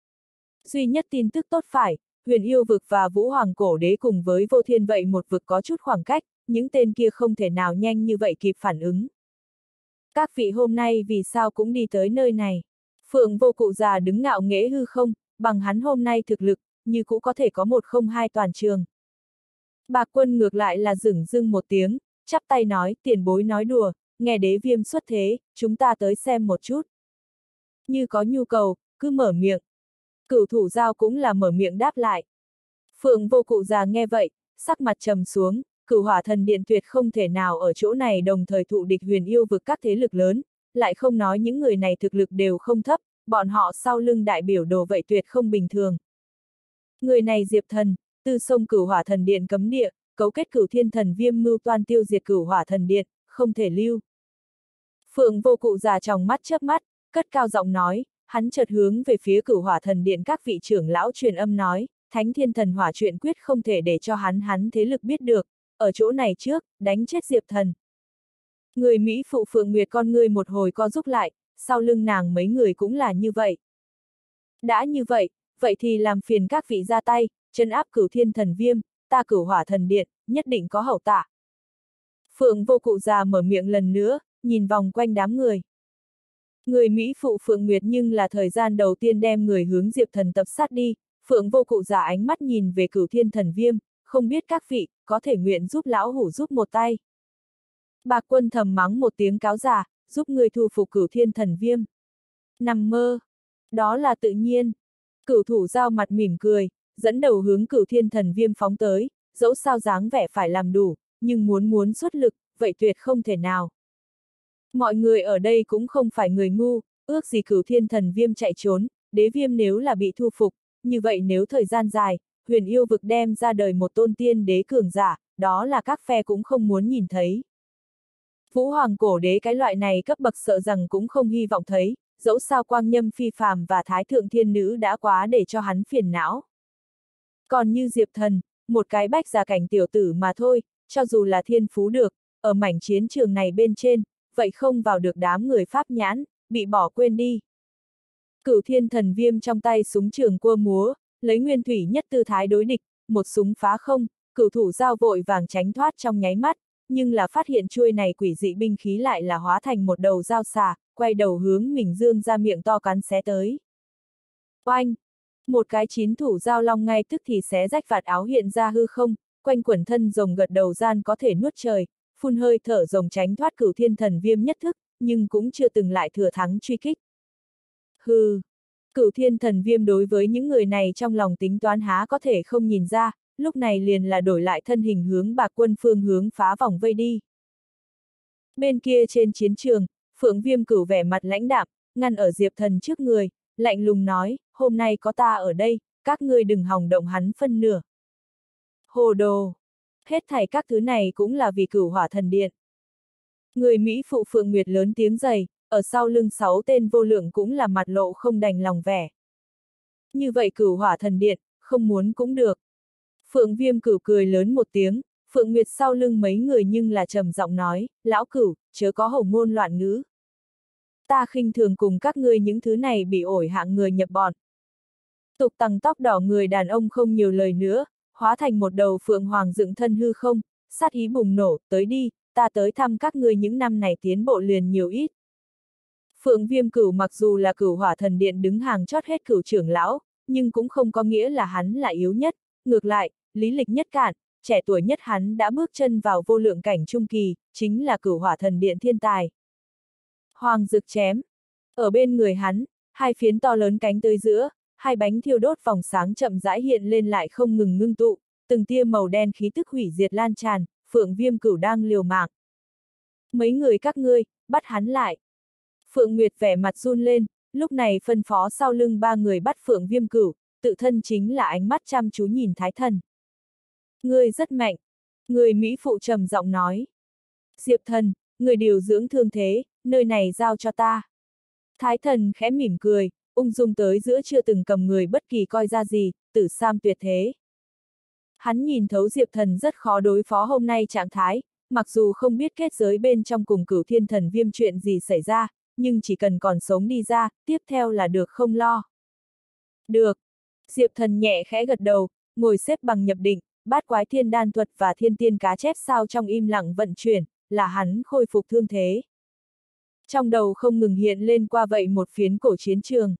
Duy nhất tin tức tốt phải, huyền yêu vực và Vũ Hoàng cổ đế cùng với vô thiên vậy một vực có chút khoảng cách, những tên kia không thể nào nhanh như vậy kịp phản ứng. Các vị hôm nay vì sao cũng đi tới nơi này? Phượng Vô Cụ già đứng ngạo nghễ hư không, bằng hắn hôm nay thực lực, như cũng có thể có một không hai toàn trường. Bạc Quân ngược lại là dửng dưng một tiếng, chắp tay nói, tiền bối nói đùa, nghe đế viêm xuất thế, chúng ta tới xem một chút. Như có nhu cầu, cứ mở miệng. Cửu Thủ Giao cũng là mở miệng đáp lại. Phượng Vô Cụ già nghe vậy, sắc mặt trầm xuống, Cửu Hỏa Thần Điện tuyệt không thể nào ở chỗ này đồng thời thụ địch huyền yêu vực các thế lực lớn, lại không nói những người này thực lực đều không thấp, bọn họ sau lưng đại biểu đồ vậy tuyệt không bình thường. Người này Diệp Thần, từ sông Cửu Hỏa Thần Điện cấm địa, cấu kết Cửu Thiên Thần Viêm mưu toan tiêu diệt Cửu Hỏa Thần Điện, không thể lưu. Phượng Vô Cụ già trong mắt chớp mắt, cất cao giọng nói, hắn chợt hướng về phía Cửu Hỏa Thần Điện các vị trưởng lão truyền âm nói, Thánh Thiên Thần Hỏa chuyện quyết không thể để cho hắn hắn thế lực biết được, ở chỗ này trước, đánh chết Diệp Thần. Người Mỹ phụ Phượng Nguyệt con ngươi một hồi co rúc lại, sau lưng nàng mấy người cũng là như vậy. Đã như vậy, vậy thì làm phiền các vị ra tay, trấn áp Cửu Thiên Thần Viêm, ta Cửu Hỏa Thần Điện, nhất định có hậu tạ. Phượng Vô Cụ già mở miệng lần nữa, nhìn vòng quanh đám người. Người Mỹ phụ Phượng Nguyệt nhưng là thời gian đầu tiên đem người hướng Diệp Thần tập sát đi, Phượng Vô Cụ già ánh mắt nhìn về Cửu Thiên Thần Viêm, không biết các vị, có thể nguyện giúp lão hủ giúp một tay. Bạc Quân thầm mắng một tiếng cáo giả, giúp người thu phục Cửu Thiên Thần Viêm. Nằm mơ. Đó là tự nhiên. Cửu Thủ Giao mặt mỉm cười, dẫn đầu hướng Cửu Thiên Thần Viêm phóng tới, dẫu sao dáng vẻ phải làm đủ, nhưng muốn muốn xuất lực, vậy tuyệt không thể nào. Mọi người ở đây cũng không phải người ngu, ước gì Cửu Thiên Thần Viêm chạy trốn, đế viêm nếu là bị thu phục, như vậy nếu thời gian dài, huyền yêu vực đem ra đời một tôn tiên đế cường giả, đó là các phe cũng không muốn nhìn thấy. Vũ Hoàng cổ đế cái loại này cấp bậc sợ rằng cũng không hy vọng thấy, dẫu sao Quang Nhâm Phi Phàm và Thái Thượng Thiên Nữ đã quá để cho hắn phiền não. Còn như Diệp Thần, một cái bách gia cảnh tiểu tử mà thôi, cho dù là thiên phú được, ở mảnh chiến trường này bên trên, vậy không vào được đám người pháp nhãn, bị bỏ quên đi. Cửu Thiên Thần Viêm trong tay súng trường cua múa, lấy nguyên thủy nhất tư thái đối địch, một súng phá không, Cửu Thủ Giao vội vàng tránh thoát trong nháy mắt, nhưng là phát hiện chuôi này quỷ dị binh khí lại là hóa thành một đầu dao xà, quay đầu hướng mình dương ra miệng to cắn xé tới. Oanh! Một cái chín thủ dao long ngay tức thì xé rách vạt áo hiện ra hư không, quanh quẩn thân rồng gật đầu gian có thể nuốt trời, phun hơi thở rồng tránh thoát Cửu Thiên Thần Viêm nhất thức, nhưng cũng chưa từng lại thừa thắng truy kích. Hừ! Cửu Thiên Thần Viêm đối với những người này trong lòng tính toán há có thể không nhìn ra, lúc này liền là đổi lại thân hình hướng Bạc Quân phương hướng phá vòng vây đi. Bên kia trên chiến trường, Phượng Viêm Cửu vẻ mặt lãnh đạm, ngăn ở Diệp Thần trước người, lạnh lùng nói, hôm nay có ta ở đây, các ngươi đừng hòng động hắn phân nửa. Hồ đồ! Hết thảy các thứ này cũng là vì Cửu Hỏa Thần Điện. Người Mỹ phụ Phượng Nguyệt lớn tiếng dày, ở sau lưng sáu tên vô lượng cũng là mặt lộ không đành lòng vẻ. Như vậy Cửu Hỏa Thần Điện, không muốn cũng được. Phượng Viêm Cửu cười lớn một tiếng, Phượng Nguyệt sau lưng mấy người nhưng là trầm giọng nói, lão Cửu, chớ có hổ ngôn loạn ngữ. Ta khinh thường cùng các ngươi những thứ này bị ổi hạng người nhập bọn. Tục tằng tóc đỏ người đàn ông không nhiều lời nữa, hóa thành một đầu phượng hoàng dựng thân hư không, sát ý bùng nổ, tới đi, ta tới thăm các ngươi những năm này tiến bộ liền nhiều ít. Phượng Viêm Cửu mặc dù là Cửu Hỏa Thần Điện đứng hàng chót hết cửu trưởng lão, nhưng cũng không có nghĩa là hắn là yếu nhất, ngược lại, lý lịch nhất cạn, trẻ tuổi nhất hắn đã bước chân vào vô lượng cảnh trung kỳ, chính là Cửu Hỏa Thần Điện thiên tài. Hoàng Dực chém. Ở bên người hắn, hai phiến to lớn cánh tới giữa, hai bánh thiêu đốt vòng sáng chậm rãi hiện lên lại không ngừng ngưng tụ, từng tia màu đen khí tức hủy diệt lan tràn, Phượng Viêm Cửu đang liều mạng. Mấy người các ngươi, bắt hắn lại. Phượng Nguyệt vẻ mặt run lên, lúc này phân phó sau lưng ba người bắt Phượng Viêm Cửu, tự thân chính là ánh mắt chăm chú nhìn Thái Thần. Ngươi rất mạnh. Người Mỹ phụ trầm giọng nói. Diệp Thần, người điều dưỡng thương thế, nơi này giao cho ta. Thái Thần khẽ mỉm cười, ung dung tới giữa chưa từng cầm người bất kỳ coi ra gì, Tử Sam tuyệt thế. Hắn nhìn thấu Diệp Thần rất khó đối phó hôm nay trạng thái, mặc dù không biết kết giới bên trong cùng Cửu Thiên Thần Viêm chuyện gì xảy ra, nhưng chỉ cần còn sống đi ra, tiếp theo là được không lo. Được. Diệp Thần nhẹ khẽ gật đầu, ngồi xếp bằng nhập định, bát quái thiên đan thuật và thiên tiên cá chép sao trong im lặng vận chuyển, là hắn khôi phục thương thế. Trong đầu không ngừng hiện lên qua vậy một phiến cổ chiến trường.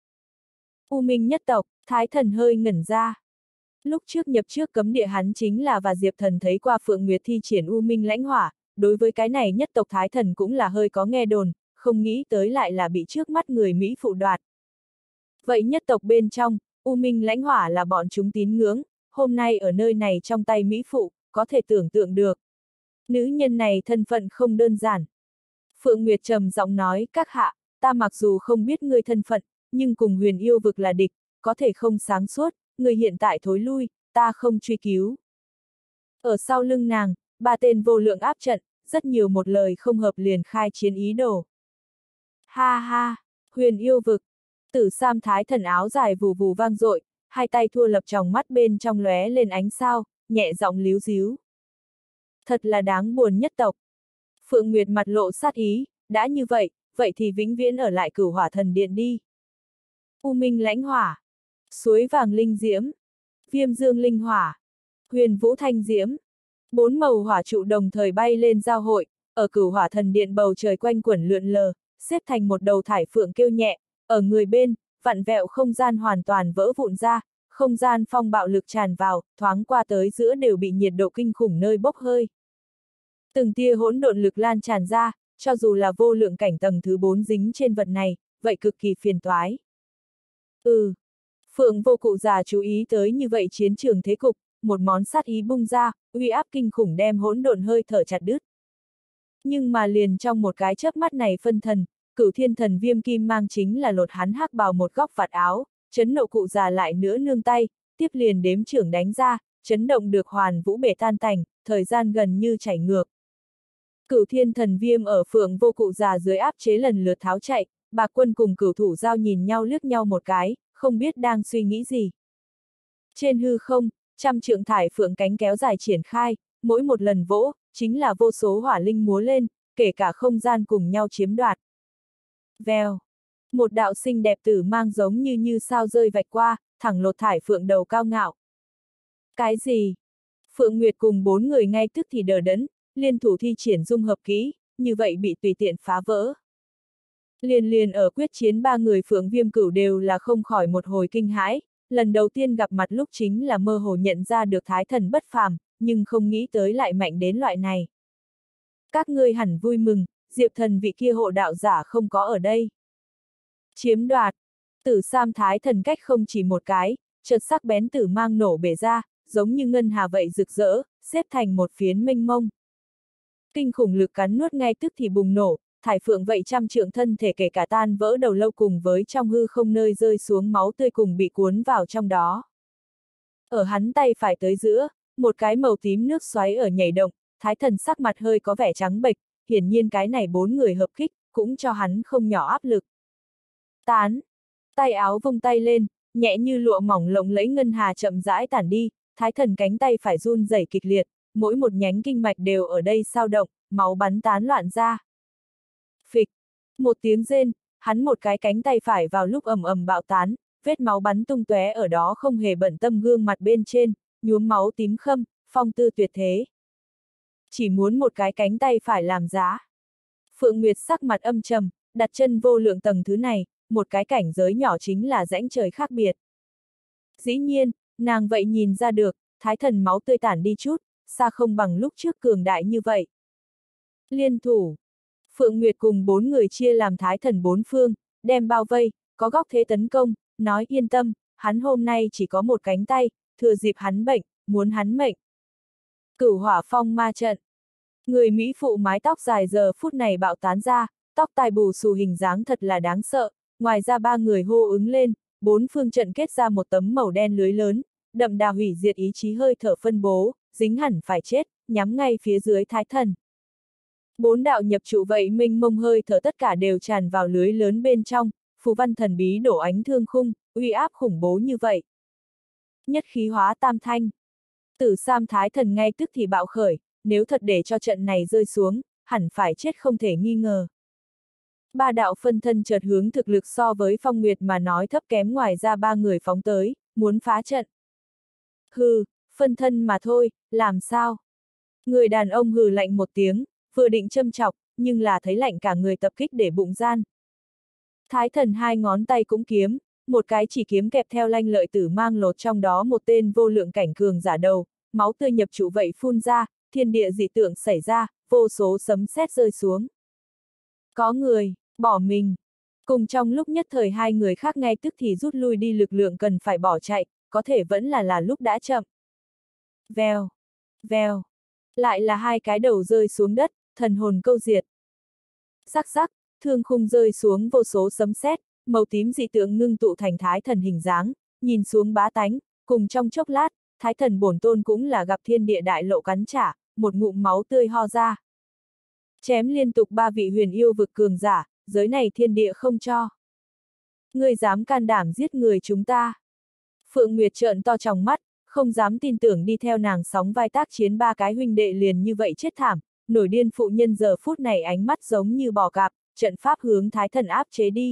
U Minh nhất tộc, Thái Thần hơi ngẩn ra. Lúc trước nhập trước cấm địa hắn chính là và Diệp Thần thấy qua Phượng Nguyệt thi triển U Minh lãnh hỏa, đối với cái này nhất tộc Thái Thần cũng là hơi có nghe đồn, không nghĩ tới lại là bị trước mắt người Mỹ phụ đoạt. Vậy nhất tộc bên trong, U Minh lãnh hỏa là bọn chúng tín ngưỡng, hôm nay ở nơi này trong tay Mỹ phụ, có thể tưởng tượng được. Nữ nhân này thân phận không đơn giản. Phượng Nguyệt trầm giọng nói, các hạ, ta mặc dù không biết ngươi thân phận, nhưng cùng huyền yêu vực là địch, có thể không sáng suốt, người hiện tại thối lui, ta không truy cứu. Ở sau lưng nàng, ba tên vô lượng áp trận, rất nhiều một lời không hợp liền khai chiến ý đồ. Ha ha, huyền yêu vực. Tử Sam Thái Thần áo dài vù vù vang dội, hai tay thua lập tròng mắt bên trong lóe lên ánh sao, nhẹ giọng líu díu. Thật là đáng buồn nhất tộc. Phượng Nguyệt mặt lộ sát ý, đã như vậy, vậy thì vĩnh viễn ở lại Cửu Hỏa Thần Điện đi. U Minh lãnh hỏa, suối vàng linh diễm, viêm dương linh hỏa, huyền vũ thanh diễm. Bốn màu hỏa trụ đồng thời bay lên giao hội, ở Cửu Hỏa Thần Điện bầu trời quanh quẩn lượn lờ, xếp thành một đầu thải phượng kêu nhẹ, ở người bên, vặn vẹo không gian hoàn toàn vỡ vụn ra, không gian phong bạo lực tràn vào, thoáng qua tới giữa đều bị nhiệt độ kinh khủng nơi bốc hơi. Từng tia hỗn độn lực lan tràn ra, cho dù là vô lượng cảnh tầng thứ bốn dính trên vật này, vậy cực kỳ phiền toái. Ừ. Phượng Vô Cụ già chú ý tới như vậy chiến trường thế cục, một món sát ý bung ra, uy áp kinh khủng đem hỗn độn hơi thở chặt đứt. Nhưng mà liền trong một cái chớp mắt này phân thần, Cửu Thiên Thần Viêm kim mang chính là lột hắn hắc bào một góc vạt áo, chấn nộ cụ già lại nữa nương tay, tiếp liền đếm trưởng đánh ra, chấn động được hoàn vũ bể tan tành, thời gian gần như chảy ngược. Cửu Thiên Thần Viêm ở Phượng Vô Cụ già dưới áp chế lần lượt tháo chạy, Bạc Quân cùng Cửu Thủ Giao nhìn nhau liếc nhau một cái, không biết đang suy nghĩ gì. Trên hư không, trăm trượng thải phượng cánh kéo dài triển khai, mỗi một lần vỗ, chính là vô số hỏa linh múa lên, kể cả không gian cùng nhau chiếm đoạt. Vèo. Một đạo xinh đẹp tử mang giống như như sao rơi vạch qua, thẳng lột thải phượng đầu cao ngạo. Cái gì? Phượng Nguyệt cùng bốn người ngay tức thì đờ đẫn, liên thủ thi triển dung hợp kỹ, như vậy bị tùy tiện phá vỡ. Liền liền ở quyết chiến ba người Phượng Viêm Cửu đều là không khỏi một hồi kinh hãi, lần đầu tiên gặp mặt lúc chính là mơ hồ nhận ra được Thái Thần bất phàm, nhưng không nghĩ tới lại mạnh đến loại này. Các ngươi hẳn vui mừng, Diệp Thần vị kia hộ đạo giả không có ở đây. Chiếm đoạt. Tử Sam Thái Thần cách không chỉ một cái, chợt sắc bén tử mang nổ bể ra, giống như ngân hà vậy rực rỡ, xếp thành một phiến mênh mông. Kinh khủng lực cắn nuốt ngay tức thì bùng nổ, thải phượng vậy trăm trượng thân thể kể cả tan vỡ đầu lâu cùng với trong hư không nơi rơi xuống máu tươi cùng bị cuốn vào trong đó. Ở hắn tay phải tới giữa, một cái màu tím nước xoáy ở nhảy động, Thái Thần sắc mặt hơi có vẻ trắng bệch, hiển nhiên cái này bốn người hợp kích, cũng cho hắn không nhỏ áp lực. Tán. Tay áo vung tay lên, nhẹ như lụa mỏng lộng lẫy ngân hà chậm rãi tản đi, Thái Thần cánh tay phải run rẩy kịch liệt, mỗi một nhánh kinh mạch đều ở đây sao động, máu bắn tán loạn ra. Phịch. Một tiếng rên, hắn một cái cánh tay phải vào lúc ầm ầm bạo tán, vết máu bắn tung tóe ở đó không hề bận tâm gương mặt bên trên, nhuốm máu tím khâm, phong tư tuyệt thế. Chỉ muốn một cái cánh tay phải làm giá. Phượng Nguyệt sắc mặt âm trầm, đặt chân vô lượng tầng thứ này, một cái cảnh giới nhỏ chính là rãnh trời khác biệt. Dĩ nhiên, nàng vậy nhìn ra được, thái thần máu tươi tản đi chút, xa không bằng lúc trước cường đại như vậy. Liên thủ. Phượng Nguyệt cùng bốn người chia làm thái thần bốn phương, đem bao vây, có góc thế tấn công, nói yên tâm, hắn hôm nay chỉ có một cánh tay, thừa dịp hắn bệnh, muốn hắn mệnh. Cửu hỏa phong ma trận. Người Mỹ phụ mái tóc dài giờ phút này bạo tán ra, tóc tai bù xù hình dáng thật là đáng sợ, ngoài ra ba người hô ứng lên, bốn phương trận kết ra một tấm màu đen lưới lớn, đậm đà hủy diệt ý chí hơi thở phân bố, dính hẳn phải chết, nhắm ngay phía dưới thái thần. Bốn đạo nhập trụ vậy mênh mông hơi thở tất cả đều tràn vào lưới lớn bên trong, phù văn thần bí đổ ánh thương khung, uy áp khủng bố như vậy. Nhất khí hóa tam thanh. Tử Sam thái thần ngay tức thì bạo khởi, nếu thật để cho trận này rơi xuống, hẳn phải chết không thể nghi ngờ. Ba đạo phân thân chợt hướng thực lực so với Phong Nguyệt mà nói thấp kém, ngoài ra ba người phóng tới, muốn phá trận. Hừ, phân thân mà thôi, làm sao? Người đàn ông hừ lạnh một tiếng, vừa định châm chọc, nhưng là thấy lạnh cả người tập kích để bụng gian. Thái thần hai ngón tay cũng kiếm, một cái chỉ kiếm kẹp theo lanh lợi tử mang lột trong đó một tên vô lượng cảnh cường giả đầu, máu tươi nhập trụ vậy phun ra, thiên địa dị tượng xảy ra, vô số sấm sét rơi xuống. Có người, bỏ mình. Cùng trong lúc nhất thời hai người khác ngay tức thì rút lui đi, lực lượng cần phải bỏ chạy, có thể vẫn là là lúc đã chậm. Vèo, vèo, lại là hai cái đầu rơi xuống đất, thần hồn câu diệt. Rắc rắc, thương khung rơi xuống vô số sấm sét, màu tím dị tượng ngưng tụ thành thái thần hình dáng, nhìn xuống bá tánh, cùng trong chốc lát, thái thần bổn tôn cũng là gặp thiên địa đại lộ cắn trả, một ngụm máu tươi ho ra. Chém liên tục ba vị huyền yêu vực cường giả, giới này thiên địa không cho. Ngươi dám can đảm giết người chúng ta. Phượng Nguyệt trợn to tròng mắt, không dám tin tưởng đi theo nàng sóng vai tác chiến ba cái huynh đệ liền như vậy chết thảm, nổi điên phụ nhân giờ phút này ánh mắt giống như bò cạp, trận pháp hướng thái thần áp chế đi.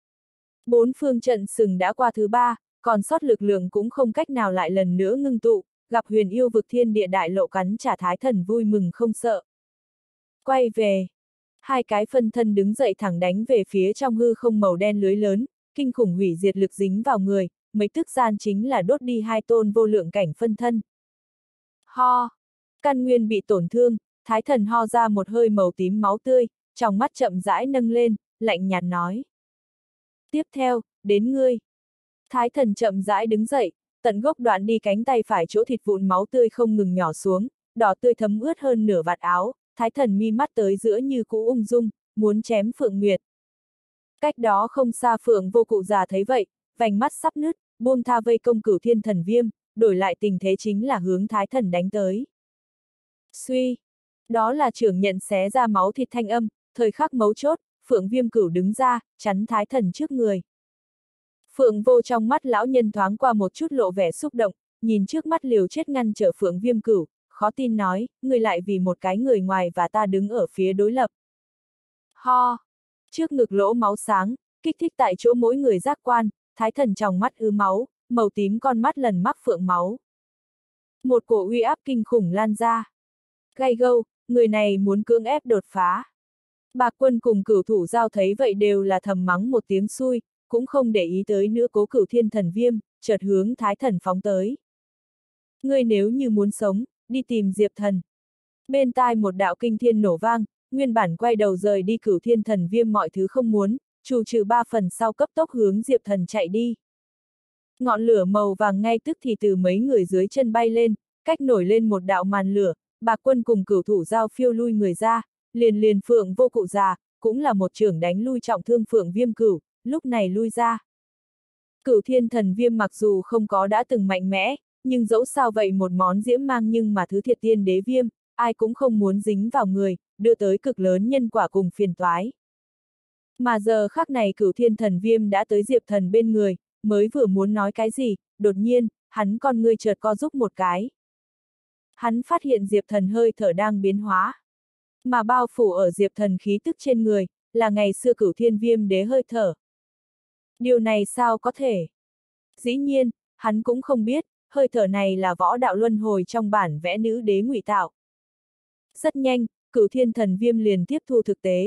Bốn phương trận sừng đã qua thứ ba, còn sót lực lượng cũng không cách nào lại lần nữa ngưng tụ, gặp huyền yêu vực thiên địa đại lộ cắn trả thái thần vui mừng không sợ. Quay về. Hai cái phân thân đứng dậy thẳng đánh về phía trong hư không màu đen lưới lớn, kinh khủng hủy diệt lực dính vào người, mấy tức gian chính là đốt đi hai tôn vô lượng cảnh phân thân. Ho! Căn nguyên bị tổn thương, thái thần ho ra một hơi màu tím máu tươi, trong mắt chậm rãi nâng lên, lạnh nhạt nói. Tiếp theo, đến ngươi. Thái thần chậm rãi đứng dậy, tận gốc đoạn đi cánh tay phải, chỗ thịt vụn máu tươi không ngừng nhỏ xuống, đỏ tươi thấm ướt hơn nửa vạt áo, thái thần mi mắt tới giữa như cũ ung dung, muốn chém Phượng Nguyệt. Cách đó không xa Phượng vô cụ già thấy vậy, vành mắt sắp nứt, buông tha vây công Cửu Thiên Thần Viêm, đổi lại tình thế chính là hướng thái thần đánh tới. Suy! Đó là trưởng nhận xé ra máu thịt thanh âm, thời khắc mấu chốt, Phượng Viêm Cửu đứng ra, chắn thái thần trước người. Phượng vô trong mắt lão nhân thoáng qua một chút lộ vẻ xúc động, nhìn trước mắt liều chết ngăn trở Phượng Viêm Cửu, khó tin nói, người lại vì một cái người ngoài và ta đứng ở phía đối lập. Ho! Trước ngực lỗ máu sáng, kích thích tại chỗ mỗi người giác quan, thái thần trong mắt ứ máu, màu tím con mắt lần mắc phượng máu. Một cổ uy áp kinh khủng lan ra. Gay gâu, người này muốn cưỡng ép đột phá. Bạc Quân cùng Cửu Thủ Giao thấy vậy đều là thầm mắng một tiếng xui, cũng không để ý tới nữa cố Cửu Thiên Thần Viêm, chợt hướng thái thần phóng tới. Ngươi nếu như muốn sống, đi tìm Diệp Thần. Bên tai một đạo kinh thiên nổ vang, nguyên bản quay đầu rời đi Cửu Thiên Thần Viêm mọi thứ không muốn, trù trừ ba phần sau cấp tốc hướng Diệp Thần chạy đi. Ngọn lửa màu vàng ngay tức thì từ mấy người dưới chân bay lên, cách nổi lên một đạo màn lửa, Bạc Quân cùng Cửu Thủ Giao phiêu lui người ra, liền liền Phượng vô cụ già, cũng là một trưởng đánh lui trọng thương Phượng Viêm Cửu, lúc này lui ra. Cửu Thiên Thần Viêm mặc dù không có đã từng mạnh mẽ, nhưng dẫu sao vậy một món diễm mang nhưng mà thứ thiệt tiên đế viêm, ai cũng không muốn dính vào người, đưa tới cực lớn nhân quả cùng phiền toái. Mà giờ khắc này Cửu Thiên Thần Viêm đã tới Diệp Thần bên người, mới vừa muốn nói cái gì, đột nhiên, hắn con ngươi chợt co rúm một cái. Hắn phát hiện Diệp Thần hơi thở đang biến hóa. Mà bao phủ ở Diệp Thần khí tức trên người, là ngày xưa Cửu Thiên Viêm đế hơi thở. Điều này sao có thể? Dĩ nhiên, hắn cũng không biết, hơi thở này là võ đạo luân hồi trong bản vẽ nữ đế ngụy tạo. Rất nhanh, Cửu Thiên Thần Viêm liền tiếp thu thực tế.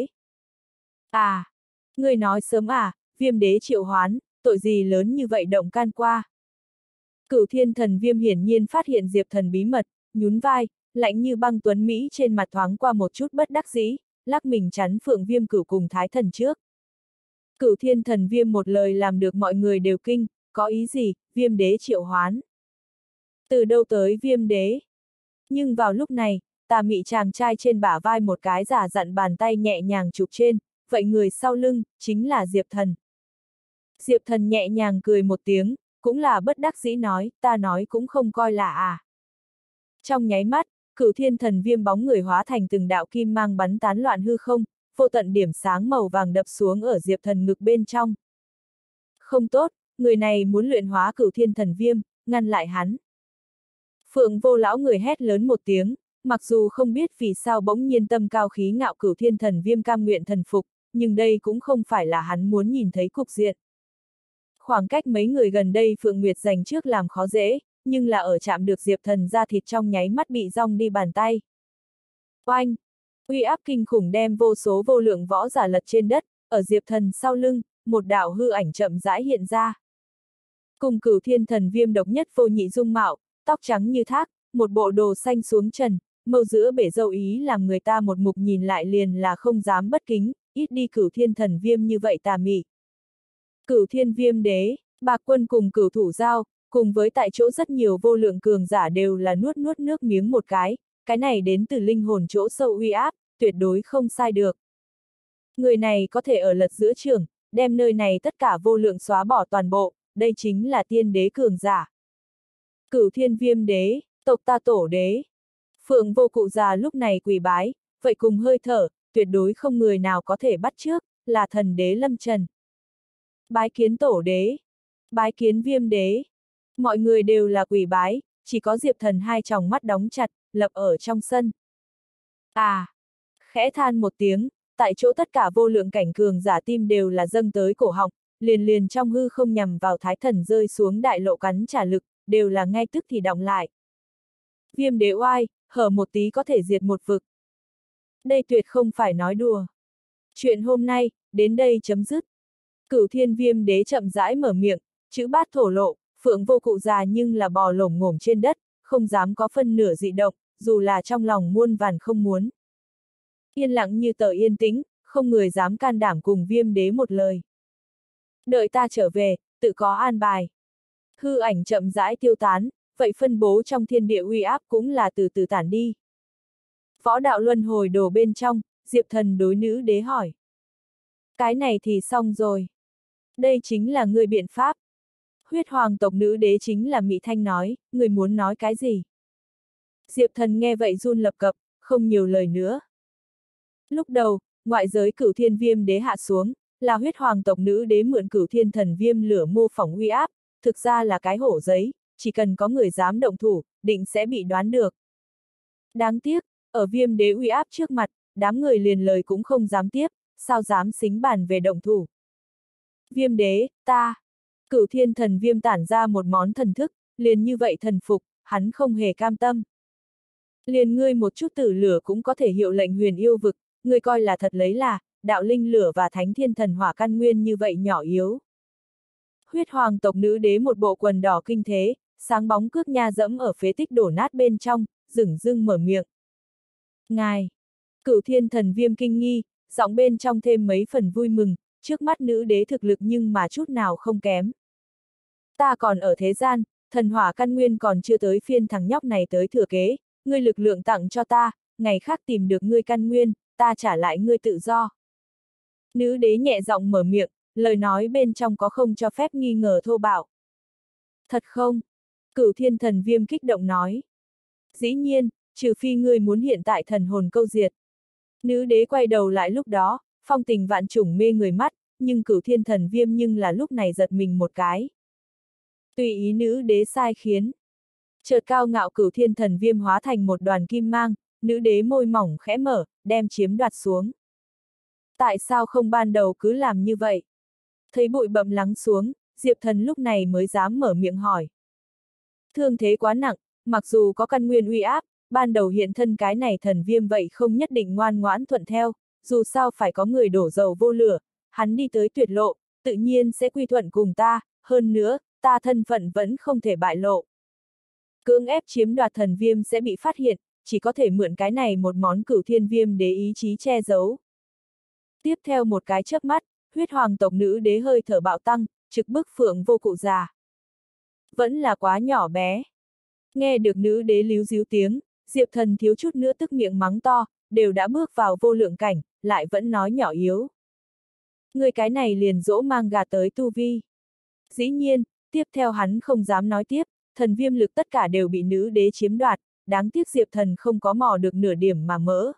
À, người nói sớm à, Viêm đế triệu hoán, tội gì lớn như vậy động can qua. Cửu Thiên Thần Viêm hiển nhiên phát hiện Diệp Thần bí mật, nhún vai, lạnh như băng tuấn Mỹ trên mặt thoáng qua một chút bất đắc dĩ, lắc mình chắn Phượng Viêm Cửu cùng Thái Thần trước. Cửu Thiên Thần Viêm một lời làm được mọi người đều kinh, có ý gì, Viêm Đế triệu hoán. Từ đâu tới Viêm Đế? Nhưng vào lúc này, tà mị chàng trai trên bả vai một cái giả dặn bàn tay nhẹ nhàng chụp trên, vậy người sau lưng, chính là Diệp Thần. Diệp Thần nhẹ nhàng cười một tiếng, cũng là bất đắc dĩ nói, ta nói cũng không coi là à. Trong nháy mắt, Cửu Thiên Thần Viêm bóng người hóa thành từng đạo kim mang bắn tán loạn hư không, vô tận điểm sáng màu vàng đập xuống ở Diệp Thần ngực bên trong. Không tốt, người này muốn luyện hóa Cửu Thiên Thần Viêm, ngăn lại hắn. Phượng Vô lão người hét lớn một tiếng, mặc dù không biết vì sao bỗng nhiên tâm cao khí ngạo Cửu Thiên Thần Viêm cam nguyện thần phục, nhưng đây cũng không phải là hắn muốn nhìn thấy cục diện. Khoảng cách mấy người gần đây Phượng Nguyệt giành trước làm khó dễ, nhưng là ở chạm được Diệp Thần ra thịt trong nháy mắt bị rong đi bàn tay. Oanh! Uy áp kinh khủng đem vô số vô lượng võ giả lật trên đất, ở Diệp Thần sau lưng, một đạo hư ảnh chậm rãi hiện ra. Cùng Cửu Thiên Thần Viêm độc nhất vô nhị dung mạo, tóc trắng như thác, một bộ đồ xanh xuống trần, mâu giữa bể dâu ý làm người ta một mục nhìn lại liền là không dám bất kính, ít đi Cửu Thiên Thần Viêm như vậy tà mị. Cửu Thiên Viêm Đế, Bạc Quân cùng Cửu Thủ Giao, cùng với tại chỗ rất nhiều vô lượng cường giả đều là nuốt nuốt nước miếng một cái, cái này đến từ linh hồn chỗ sâu uy áp, tuyệt đối không sai được. Người này có thể ở lật giữa trường, đem nơi này tất cả vô lượng xóa bỏ toàn bộ, đây chính là tiên đế cường giả. Cửu Thiên Viêm Đế, tộc ta tổ đế. Phượng Vô Cụ già lúc này quỳ bái, vậy cùng hơi thở, tuyệt đối không người nào có thể bắt trước, là thần đế lâm trần. Bái kiến tổ đế, bái kiến Viêm Đế. Mọi người đều là quỳ bái, chỉ có Diệp Thần hai tròng mắt đóng chặt, lập ở trong sân. À! Khẽ than một tiếng, tại chỗ tất cả vô lượng cảnh cường giả tim đều là dâng tới cổ họng, liền liền trong hư không nhằm vào Thái Thần rơi xuống đại lộ cắn trả lực, đều là ngay tức thì đọng lại. Viêm Đế oai, hở một tí có thể diệt một vực. Đây tuyệt không phải nói đùa. Chuyện hôm nay, đến đây chấm dứt. Cửu Thiên Viêm Đế chậm rãi mở miệng, chữ bát thổ lộ, Phượng Vô Cụ già nhưng là bò lổm ngổm trên đất, không dám có phân nửa dị động, dù là trong lòng muôn vàn không muốn. Yên lặng như tờ yên tĩnh, không người dám can đảm cùng Viêm Đế một lời. Đợi ta trở về, tự có an bài. Hư ảnh chậm rãi tiêu tán, vậy phân bố trong thiên địa uy áp cũng là từ từ tản đi. Võ đạo luân hồi đồ bên trong, Diệp Thần đối nữ đế hỏi. Cái này thì xong rồi. Đây chính là người biện pháp. Huyết hoàng tộc nữ đế chính là Mị Thanh nói, người muốn nói cái gì? Diệp Thần nghe vậy run lập cập, không nhiều lời nữa. Lúc đầu, ngoại giới Cửu Thiên Viêm Đế hạ xuống, là huyết hoàng tộc nữ đế mượn Cửu Thiên Thần Viêm lửa mô phỏng uy áp, thực ra là cái hổ giấy, chỉ cần có người dám động thủ, định sẽ bị đoán được. Đáng tiếc, ở Viêm Đế uy áp trước mặt, đám người liền lời cũng không dám tiếp, sao dám xính bàn về động thủ. Viêm Đế, ta. Cửu Thiên Thần Viêm tản ra một món thần thức, liền như vậy thần phục, hắn không hề cam tâm. Liền ngươi một chút tử lửa cũng có thể hiệu lệnh huyền yêu vực, ngươi coi là thật lấy là, đạo linh lửa và thánh thiên thần hỏa căn nguyên như vậy nhỏ yếu. Huyết hoàng tộc nữ đế một bộ quần đỏ kinh thế, sáng bóng cước nha dẫm ở phế tích đổ nát bên trong, dửng dưng mở miệng. Ngài! Cửu Thiên Thần Viêm kinh nghi, giọng bên trong thêm mấy phần vui mừng, trước mắt nữ đế thực lực nhưng mà chút nào không kém. Ta còn ở thế gian, thần hỏa căn nguyên còn chưa tới phiên thằng nhóc này tới thừa kế, ngươi lực lượng tặng cho ta, ngày khác tìm được ngươi căn nguyên, ta trả lại ngươi tự do. Nữ đế nhẹ giọng mở miệng, lời nói bên trong có không cho phép nghi ngờ thô bạo. Thật không? Cửu Thiên Thần Viêm kích động nói. Dĩ nhiên, trừ phi ngươi muốn hiện tại thần hồn câu diệt. Nữ đế quay đầu lại lúc đó, phong tình vạn trùng mê người mắt, nhưng Cửu Thiên Thần Viêm nhưng là lúc này giật mình một cái. Tùy ý nữ đế sai khiến. Chợt cao ngạo Cửu Thiên Thần Viêm hóa thành một đoàn kim mang, nữ đế môi mỏng khẽ mở, đem chiếm đoạt xuống. Tại sao không ban đầu cứ làm như vậy? Thấy bụi bặm lắng xuống, Diệp Thần lúc này mới dám mở miệng hỏi. Thương thế quá nặng, mặc dù có căn nguyên uy áp, ban đầu hiện thân cái này thần viêm vậy không nhất định ngoan ngoãn thuận theo, dù sao phải có người đổ dầu vô lửa, hắn đi tới tuyệt lộ, tự nhiên sẽ quy thuận cùng ta, hơn nữa, ta thân phận vẫn không thể bại lộ. Cưỡng ép chiếm đoạt thần viêm sẽ bị phát hiện, chỉ có thể mượn cái này một món cửu thiên viêm đế ý chí che giấu. Tiếp theo một cái chớp mắt, huyết hoàng tộc nữ đế hơi thở bạo tăng, trực bức Phượng Vô Cụ già. Vẫn là quá nhỏ bé. Nghe được nữ đế líu díu tiếng, Diệp Thần thiếu chút nữa tức miệng mắng to, đều đã bước vào vô lượng cảnh, lại vẫn nói nhỏ yếu. Người cái này liền dỗ mang gà tới tu vi. Dĩ nhiên, tiếp theo hắn không dám nói tiếp, thần viêm lực tất cả đều bị nữ đế chiếm đoạt, đáng tiếc Diệp Thần không có mò được nửa điểm mà mỡ.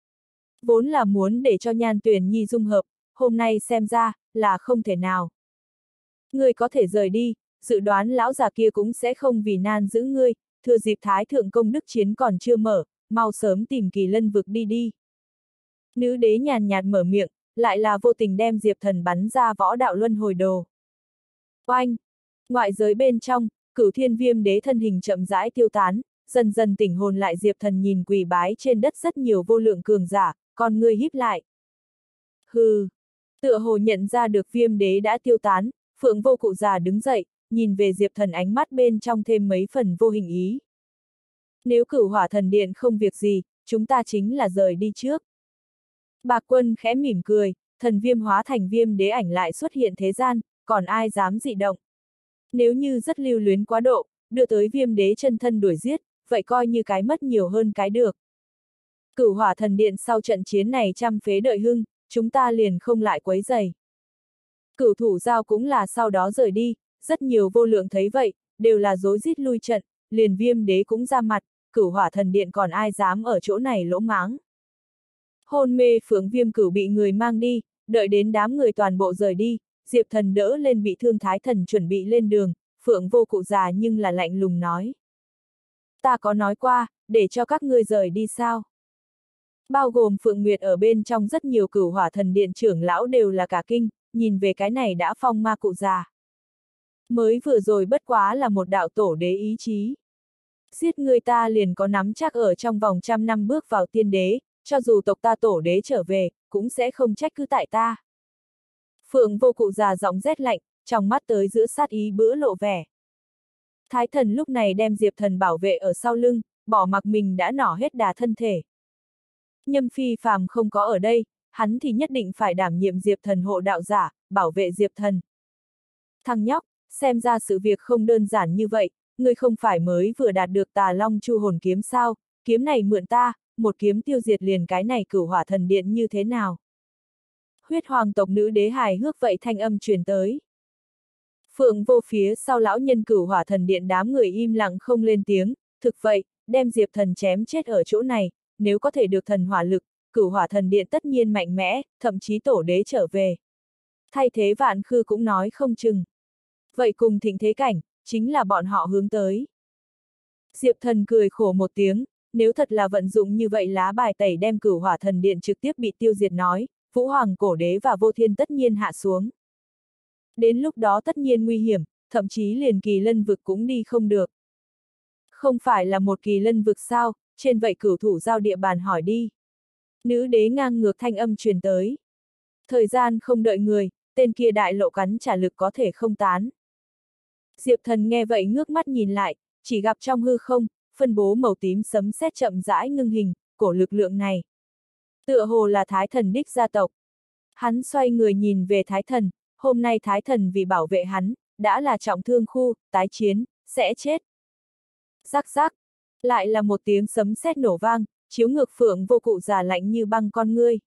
Vốn là muốn để cho Nhan Tuyền Nhi dung hợp, hôm nay xem ra, là không thể nào. Ngươi có thể rời đi, dự đoán lão già kia cũng sẽ không vì nan giữ ngươi, thừa dịp thái thượng công đức chiến còn chưa mở, mau sớm tìm Kỳ Lân vực đi đi. Nữ đế nhàn nhạt mở miệng, lại là vô tình đem Diệp Thần bắn ra võ đạo luân hồi đồ. Oanh! Ngoại giới bên trong, cửu thiên viêm đế thân hình chậm rãi tiêu tán, dần dần tỉnh hồn lại Diệp Thần nhìn quỳ bái trên đất rất nhiều vô lượng cường giả, con ngươi híp lại. Hừ! Tựa hồ nhận ra được viêm đế đã tiêu tán, Phượng Vô Cụ già đứng dậy, nhìn về Diệp Thần ánh mắt bên trong thêm mấy phần vô hình ý. Nếu Cửu Hỏa Thần Điện không việc gì, chúng ta chính là rời đi trước. Bạc Quân khẽ mỉm cười, thần viêm hóa thành viêm đế ảnh lại xuất hiện thế gian, còn ai dám dị động. Nếu như rất lưu luyến quá độ, đưa tới viêm đế chân thân đuổi giết, vậy coi như cái mất nhiều hơn cái được. Cửu Hỏa Thần Điện sau trận chiến này trăm phế đợi hưng, chúng ta liền không lại quấy rầy. Cửu thủ giao cũng là sau đó rời đi, rất nhiều vô lượng thấy vậy, đều là rối rít lui trận, liền viêm đế cũng ra mặt, Cửu Hỏa Thần Điện còn ai dám ở chỗ này lỗ máng. Hôn mê Phượng Viêm Cửu bị người mang đi, đợi đến đám người toàn bộ rời đi, Diệp Thần đỡ lên bị thương Thái Thần chuẩn bị lên đường, Phượng Vô Cụ già nhưng là lạnh lùng nói. Ta có nói qua, để cho các ngươi rời đi sao? Bao gồm Phượng Nguyệt ở bên trong rất nhiều Cửu Hỏa Thần Điện trưởng lão đều là cả kinh, nhìn về cái này đã phong ma cụ già. Mới vừa rồi bất quá là một đạo tổ đế ý chí. Giết người ta liền có nắm chắc ở trong vòng trăm năm bước vào tiên đế, cho dù tộc ta tổ đế trở về, cũng sẽ không trách cứ tại ta. Phượng Vô Cụ già giọng rét lạnh, trong mắt tới giữa sát ý bữa lộ vẻ. Thái Thần lúc này đem Diệp Thần bảo vệ ở sau lưng, bỏ mặc mình đã nỏ hết đà thân thể. Nhâm Phi Phàm không có ở đây, hắn thì nhất định phải đảm nhiệm Diệp Thần hộ đạo giả, bảo vệ Diệp Thần. Thằng nhóc, xem ra sự việc không đơn giản như vậy, ngươi không phải mới vừa đạt được Tà Long Chu hồn kiếm sao, kiếm này mượn ta, một kiếm tiêu diệt liền cái này Cửu Hỏa Thần Điện như thế nào? Huyết hoàng tộc nữ đế hài hước vậy thanh âm truyền tới. Phượng Vô phía sau lão nhân Cửu Hỏa Thần Điện đám người im lặng không lên tiếng, thực vậy, đem Diệp Thần chém chết ở chỗ này, nếu có thể được thần hỏa lực, Cửu Hỏa Thần Điện tất nhiên mạnh mẽ, thậm chí tổ đế trở về. Thay thế Vạn Khư cũng nói không chừng. Vậy cùng thịnh thế cảnh, chính là bọn họ hướng tới. Diệp Thần cười khổ một tiếng, nếu thật là vận dụng như vậy lá bài tẩy đem Cửu Hỏa Thần Điện trực tiếp bị tiêu diệt nói, Vũ Hoàng Cổ Đế và Vô Thiên tất nhiên hạ xuống. Đến lúc đó tất nhiên nguy hiểm, thậm chí liền Kỳ Lân vực cũng đi không được. Không phải là một Kỳ Lân vực sao, trên vậy Cửu thủ giao địa bàn hỏi đi. Nữ đế ngang ngược thanh âm truyền tới. Thời gian không đợi người, tên kia đại lộ cắn trả lực có thể không tán. Diệp Thần nghe vậy ngước mắt nhìn lại, chỉ gặp trong hư không, phân bố màu tím sấm sét chậm rãi ngưng hình, cổ lực lượng này. Tựa hồ là Thái Thần đích gia tộc. Hắn xoay người nhìn về Thái Thần, hôm nay Thái Thần vì bảo vệ hắn, đã là trọng thương khu, tái chiến, sẽ chết. Rắc rắc, lại là một tiếng sấm sét nổ vang, chiếu ngược Phượng Vô Cụ già lạnh như băng con ngươi.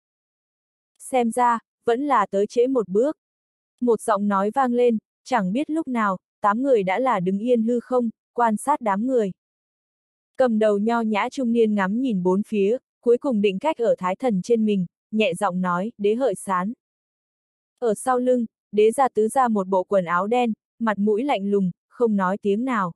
Xem ra, vẫn là tới trễ một bước. Một giọng nói vang lên, chẳng biết lúc nào, tám người đã là đứng yên hư không, quan sát đám người. Cầm đầu nho nhã trung niên ngắm nhìn bốn phía, cuối cùng định cách ở Thái Thần trên mình, nhẹ giọng nói, đế hợi sán. Ở sau lưng, đế gia tứ ra một bộ quần áo đen, mặt mũi lạnh lùng, không nói tiếng nào.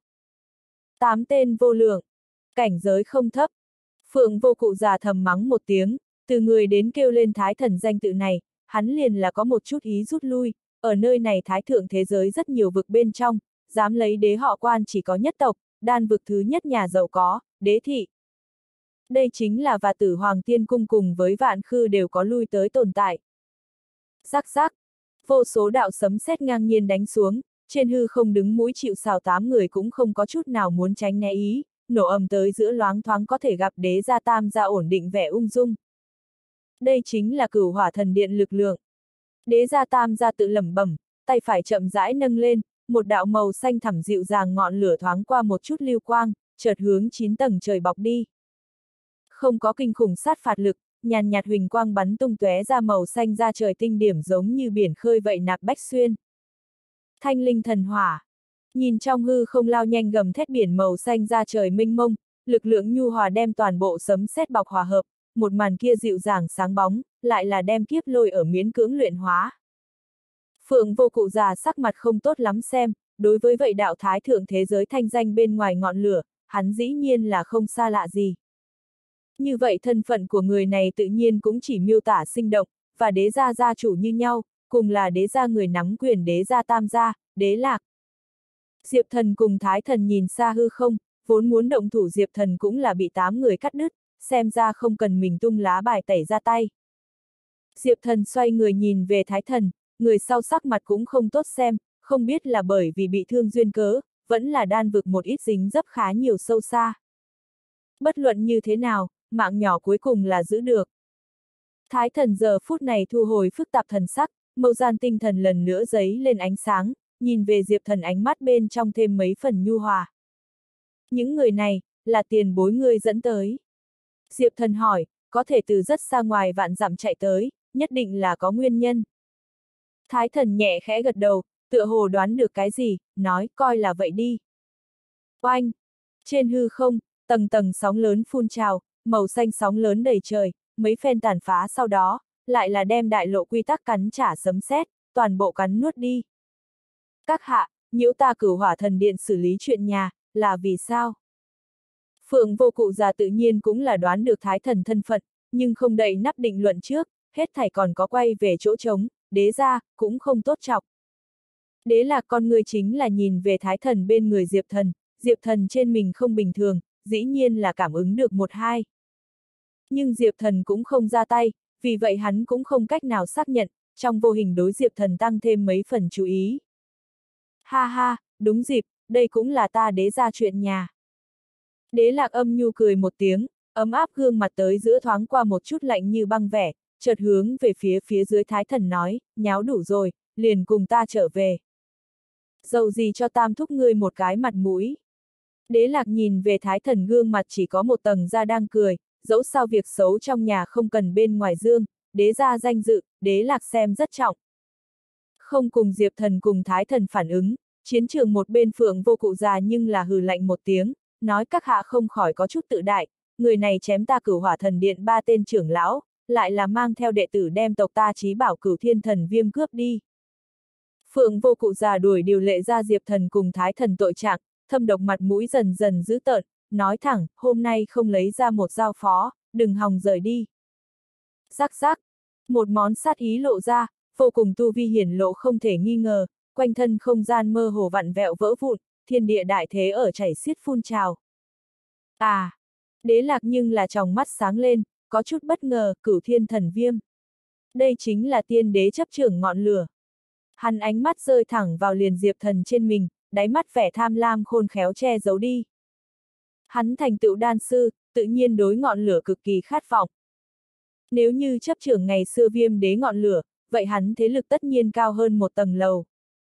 Tám tên vô lượng, cảnh giới không thấp. Phượng Vô Cụ già thầm mắng một tiếng, từ người đến kêu lên Thái Thần danh tự này, hắn liền là có một chút ý rút lui, ở nơi này Thái thượng thế giới rất nhiều vực bên trong, dám lấy đế họ quan chỉ có nhất tộc, đan vực thứ nhất nhà giàu có, đế thị. Đây chính là và Tử Hoàng Tiên Cung cùng với Vạn Khư đều có lui tới tồn tại. Rắc rắc, vô số đạo sấm sét ngang nhiên đánh xuống, trên hư không đứng mũi chịu sào tám người cũng không có chút nào muốn tránh né ý, nổ ầm tới giữa loáng thoáng có thể gặp đế gia tam gia ổn định vẻ ung dung. Đây chính là Cửu Hỏa Thần Điện lực lượng. Đế gia tam gia tự lẩm bẩm, tay phải chậm rãi nâng lên, một đạo màu xanh thẳm dịu dàng ngọn lửa thoáng qua một chút lưu quang, chợt hướng chín tầng trời bọc đi. Không có kinh khủng sát phạt lực, nhàn nhạt huỳnh quang bắn tung tóe ra màu xanh ra trời tinh điểm giống như biển khơi vậy nạp bách xuyên. Thanh linh thần hỏa. Nhìn trong hư không lao nhanh gầm thét biển màu xanh ra trời mênh mông, lực lượng nhu hòa đem toàn bộ sấm sét bọc hòa hợp, một màn kia dịu dàng sáng bóng, lại là đem kiếp lôi ở miễn cưỡng luyện hóa. Phượng Vô Cụ già sắc mặt không tốt lắm xem, đối với vậy đạo thái thượng thế giới thanh danh bên ngoài ngọn lửa, hắn dĩ nhiên là không xa lạ gì. Như vậy thân phận của người này tự nhiên cũng chỉ miêu tả sinh động, và đế gia gia chủ như nhau, cùng là đế gia người nắm quyền đế gia tam gia, đế lạc. Diệp Thần cùng Thái Thần nhìn xa hư không, vốn muốn động thủ Diệp Thần cũng là bị tám người cắt đứt, xem ra không cần mình tung lá bài tẩy ra tay. Diệp Thần xoay người nhìn về Thái Thần, người sau sắc mặt cũng không tốt xem, không biết là bởi vì bị thương duyên cớ, vẫn là đan vực một ít dính dấp khá nhiều sâu xa. Bất luận như thế nào, mạng nhỏ cuối cùng là giữ được. Thái Thần giờ phút này thu hồi phức tạp thần sắc, mâu gian tinh thần lần nữa giấy lên ánh sáng, nhìn về Diệp Thần ánh mắt bên trong thêm mấy phần nhu hòa. Những người này, là tiền bối ngươi dẫn tới. Diệp Thần hỏi, có thể từ rất xa ngoài vạn dặm chạy tới, nhất định là có nguyên nhân. Thái Thần nhẹ khẽ gật đầu, tựa hồ đoán được cái gì, nói, coi là vậy đi. Oanh! Trên hư không, tầng tầng sóng lớn phun trào, màu xanh sóng lớn đầy trời, mấy phen tàn phá sau đó, lại là đem đại lộ quy tắc cắn trả sấm sét, toàn bộ cắn nuốt đi. Các hạ, nhiễu ta Cửu Hỏa Thần Điện xử lý chuyện nhà, là vì sao? Phượng Vô Cụ già tự nhiên cũng là đoán được Thái Thần thân phận, nhưng không đậy nắp định luận trước, hết thảy còn có quay về chỗ trống, đế gia, cũng không tốt chọc. Đế Lạc con người chính là nhìn về Thái Thần bên người Diệp Thần, Diệp Thần trên mình không bình thường, dĩ nhiên là cảm ứng được một hai. Nhưng Diệp Thần cũng không ra tay, vì vậy hắn cũng không cách nào xác nhận, trong vô hình đối Diệp Thần tăng thêm mấy phần chú ý. Ha ha, đúng dịp, đây cũng là ta đế gia chuyện nhà. Đế Lạc âm nhu cười một tiếng, ấm áp gương mặt tới giữa thoáng qua một chút lạnh như băng vẻ, chợt hướng về phía phía dưới Thái Thần nói, nháo đủ rồi, liền cùng ta trở về. Dầu gì cho tam thúc ngươi một cái mặt mũi. Đế Lạc nhìn về Thái Thần gương mặt chỉ có một tầng da đang cười, dẫu sao việc xấu trong nhà không cần bên ngoài dương, đế gia danh dự, Đế Lạc xem rất trọng. Không cùng Diệp Thần cùng Thái Thần phản ứng, chiến trường một bên Phượng Vô Cụ già nhưng là hừ lạnh một tiếng, nói các hạ không khỏi có chút tự đại, người này chém ta Cửu Hỏa Thần Điện ba tên trưởng lão, lại là mang theo đệ tử đem tộc ta chí bảo Cửu Thiên Thần Viêm cướp đi. Phượng Vô Cụ già đuổi điều lệ ra Diệp Thần cùng Thái Thần tội trạng, thâm độc mặt mũi dần dần dữ tợn, nói thẳng, hôm nay không lấy ra một giao phó, đừng hòng rời đi. Rắc rắc, một món sát ý lộ ra, vô cùng tu vi hiển lộ không thể nghi ngờ, quanh thân không gian mơ hồ vặn vẹo vỡ vụn, thiên địa đại thế ở chảy xiết phun trào. À, Đế Lạc nhưng là tròng mắt sáng lên, có chút bất ngờ, Cửu Thiên Thần Viêm. Đây chính là tiên đế chấp trưởng ngọn lửa. Hắn ánh mắt rơi thẳng vào liền Diệp Thần trên mình, đáy mắt vẻ tham lam khôn khéo che giấu đi. Hắn thành tựu đan sư, tự nhiên đối ngọn lửa cực kỳ khát vọng. Nếu như chấp trưởng ngày xưa Viêm đế ngọn lửa, vậy hắn thế lực tất nhiên cao hơn một tầng lầu.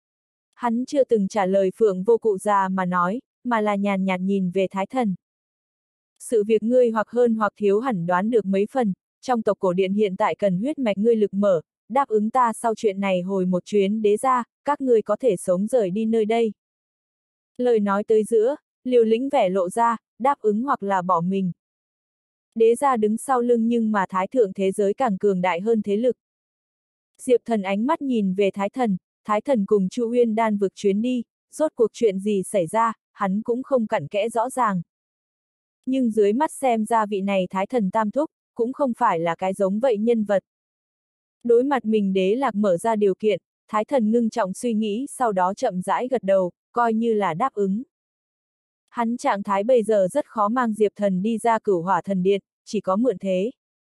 Hắn chưa từng trả lời Phượng Vô Cụ già mà nói, mà là nhàn nhạt nhìn về Thái Thần. Sự việc ngươi hoặc hơn hoặc thiếu hẳn đoán được mấy phần, trong tộc cổ điện hiện tại cần huyết mạch ngươi lực mở, đáp ứng ta sau chuyện này hồi một chuyến đế gia, các ngươi có thể sống rời đi nơi đây. Lời nói tới giữa, liều lĩnh vẻ lộ ra, đáp ứng hoặc là bỏ mình. Đế gia đứng sau lưng nhưng mà Thái thượng thế giới càng cường đại hơn thế lực. Diệp Thần ánh mắt nhìn về Thái Thần, Thái Thần cùng Chu Uyên đan vực chuyến đi, rốt cuộc chuyện gì xảy ra, hắn cũng không cặn kẽ rõ ràng. Nhưng dưới mắt xem ra vị này Thái Thần tam thúc, cũng không phải là cái giống vậy nhân vật. Đối mặt mình Đế Lạc mở ra điều kiện, Thái Thần ngưng trọng suy nghĩ sau đó chậm rãi gật đầu, coi như là đáp ứng. Hắn trạng thái bây giờ rất khó mang Diệp Thần đi ra Cửu Hỏa Thần Điện, chỉ có mượn thế.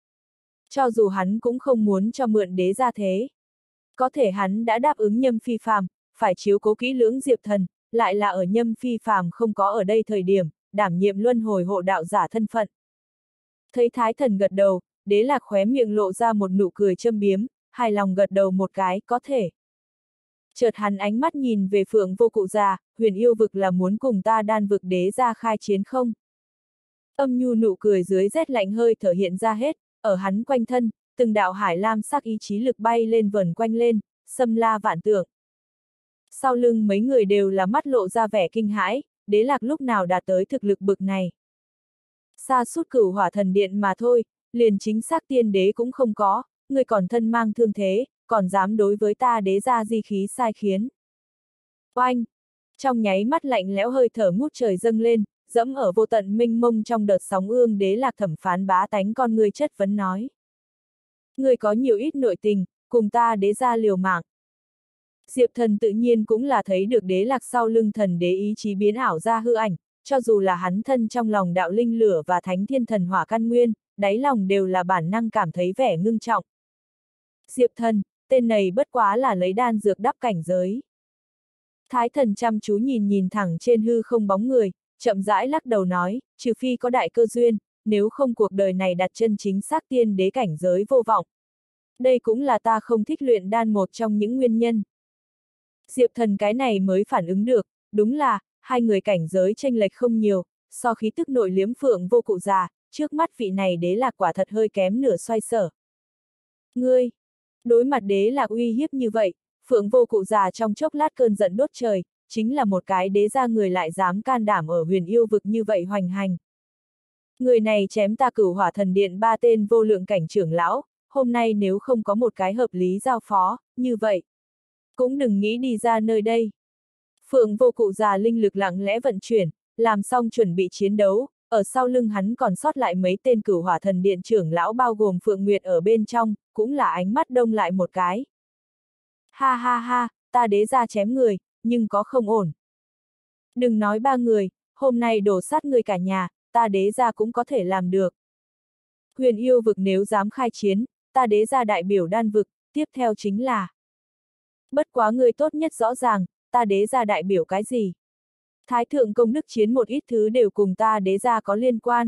Cho dù hắn cũng không muốn cho mượn đế ra thế. Có thể hắn đã đáp ứng Nhâm Phi Phàm, phải chiếu cố kỹ lưỡng Diệp Thần, lại là ở Nhâm Phi Phàm không có ở đây thời điểm, đảm nhiệm luân hồi hộ đạo giả thân phận. Thấy Thái Thần gật đầu, Đế Lạc khóe miệng lộ ra một nụ cười châm biếm, hài lòng gật đầu một cái, có thể. Chợt hắn ánh mắt nhìn về Phượng Vô Cụ già, huyền yêu vực là muốn cùng ta đan vực đế ra khai chiến không? Âm nhu nụ cười dưới rét lạnh hơi thở hiện ra hết, ở hắn quanh thân, từng đạo hải lam sắc ý chí lực bay lên vần quanh lên, xâm la vạn tượng. Sau lưng mấy người đều là mắt lộ ra vẻ kinh hãi, Đế Lạc lúc nào đạt tới thực lực bực này. Xa suốt Cửu Hỏa Thần Điện mà thôi, liền chính xác tiên đế cũng không có, người còn thân mang thương thế, còn dám đối với ta đế ra di khí sai khiến. Oanh! Trong nháy mắt lạnh lẽo hơi thở ngút trời dâng lên, dẫm ở vô tận minh mông trong đợt sóng ương. Đế Lạc thẩm phán bá tánh con người chất vấn nói. Người có nhiều ít nội tình, cùng ta đế ra liều mạng. Diệp Thần tự nhiên cũng là thấy được Đế Lạc sau lưng thần đế ý chí biến ảo ra hư ảnh, cho dù là hắn thân trong lòng đạo linh lửa và thánh thiên thần hỏa căn nguyên, đáy lòng đều là bản năng cảm thấy vẻ ngưng trọng. Diệp Thần, tên này bất quá là lấy đan dược đắp cảnh giới. Thái Thần chăm chú nhìn nhìn thẳng trên hư không bóng người, chậm rãi lắc đầu nói, trừ phi có đại cơ duyên, nếu không cuộc đời này đặt chân chính xác tiên đế cảnh giới vô vọng. Đây cũng là ta không thích luyện đan một trong những nguyên nhân. Diệp Thần cái này mới phản ứng được, đúng là, hai người cảnh giới chênh lệch không nhiều, so khí tức nội liếm Phượng Vô Cụ già, trước mắt vị này Đế Lạc quả thật hơi kém nửa xoay sở. Ngươi! Đối mặt Đế Lạc uy hiếp như vậy, Phượng Vô Cụ già trong chốc lát cơn giận đốt trời, chính là một cái đế gia người lại dám can đảm ở huyền yêu vực như vậy hoành hành. Người này chém ta Cửu Hỏa Thần Điện ba tên vô lượng cảnh trưởng lão, hôm nay nếu không có một cái hợp lý giao phó, như vậy, cũng đừng nghĩ đi ra nơi đây. Phượng Vô Cụ già linh lực lặng lẽ vận chuyển, làm xong chuẩn bị chiến đấu, ở sau lưng hắn còn sót lại mấy tên Cửu Hỏa Thần Điện trưởng lão bao gồm Phượng Nguyệt ở bên trong, cũng là ánh mắt đông lại một cái. Ha ha ha, ta đế ra chém người, nhưng có không ổn. Đừng nói ba người, hôm nay đổ sát người cả nhà, ta đế ra cũng có thể làm được. Huyền yêu vực nếu dám khai chiến, ta đế ra đại biểu đan vực, tiếp theo chính là. Bất quá người tốt nhất rõ ràng, ta đế ra đại biểu cái gì? Thái thượng công đức chiến một ít thứ đều cùng ta đế ra có liên quan.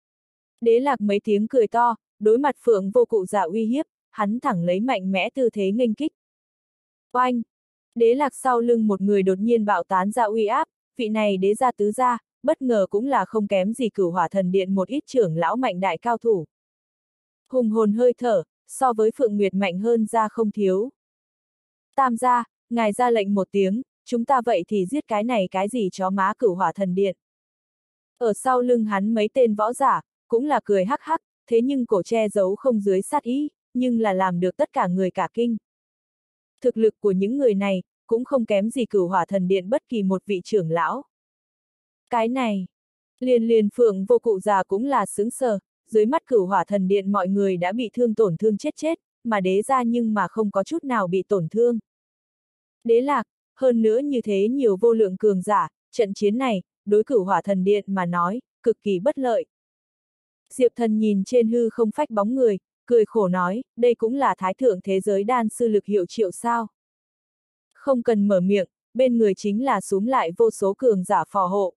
Đế Lạc mấy tiếng cười to, đối mặt Phượng Vô Cụ già uy hiếp, hắn thẳng lấy mạnh mẽ tư thế nghênh kích. Oanh! Đế Lạc sau lưng một người đột nhiên bạo tán ra uy áp, vị này đế gia tứ gia, bất ngờ cũng là không kém gì Cửu Hỏa Thần Điện một ít trưởng lão mạnh đại cao thủ. Hùng hồn hơi thở, so với Phượng Nguyệt mạnh hơn ra không thiếu. Tam gia, ngài ra lệnh một tiếng, chúng ta vậy thì giết cái này cái gì chó má Cửu Hỏa Thần Điện. Ở sau lưng hắn mấy tên võ giả, cũng là cười hắc hắc, thế nhưng cổ che giấu không dưới sát ý, nhưng là làm được tất cả người cả kinh. Thực lực của những người này, cũng không kém gì Cửu Hỏa Thần Điện bất kỳ một vị trưởng lão. Cái này, liền liền Phượng Vô Cụ già cũng là sướng sờ, dưới mắt Cửu Hỏa Thần Điện mọi người đã bị thương tổn thương chết chết, mà đế ra nhưng mà không có chút nào bị tổn thương. Đế Lạc, hơn nữa như thế nhiều vô lượng cường giả, trận chiến này, đối Cửu Hỏa Thần Điện mà nói, cực kỳ bất lợi. Diệp Thần nhìn trên hư không phách bóng người, cười khổ nói, đây cũng là thái thượng thế giới đan sư lực hiệu triệu sao. Không cần mở miệng, bên người chính là súm lại vô số cường giả phò hộ.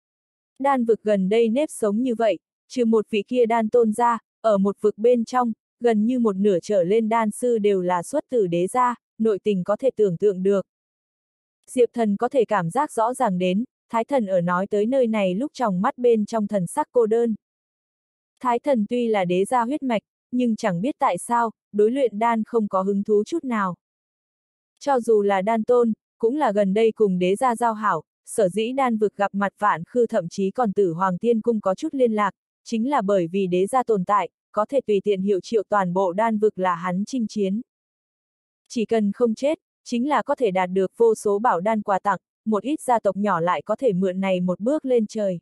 Đan vực gần đây nếp sống như vậy, trừ một vị kia đan tôn ra, ở một vực bên trong, gần như một nửa trở lên đan sư đều là xuất từ đế gia, nội tình có thể tưởng tượng được. Diệp Thần có thể cảm giác rõ ràng đến, Thái Thần ở nói tới nơi này lúc trong mắt bên trong thần sắc cô đơn. Thái Thần tuy là đế gia huyết mạch, nhưng chẳng biết tại sao, đối luyện đan không có hứng thú chút nào. Cho dù là đan tôn, cũng là gần đây cùng đế gia giao hảo, sở dĩ đan vực gặp mặt Vạn Khư thậm chí còn Tử Hoàng Tiên Cung có chút liên lạc, chính là bởi vì đế gia tồn tại, có thể tùy tiện hiệu triệu toàn bộ đan vực là hắn chinh chiến. Chỉ cần không chết, chính là có thể đạt được vô số bảo đan quà tặng, một ít gia tộc nhỏ lại có thể mượn này một bước lên trời.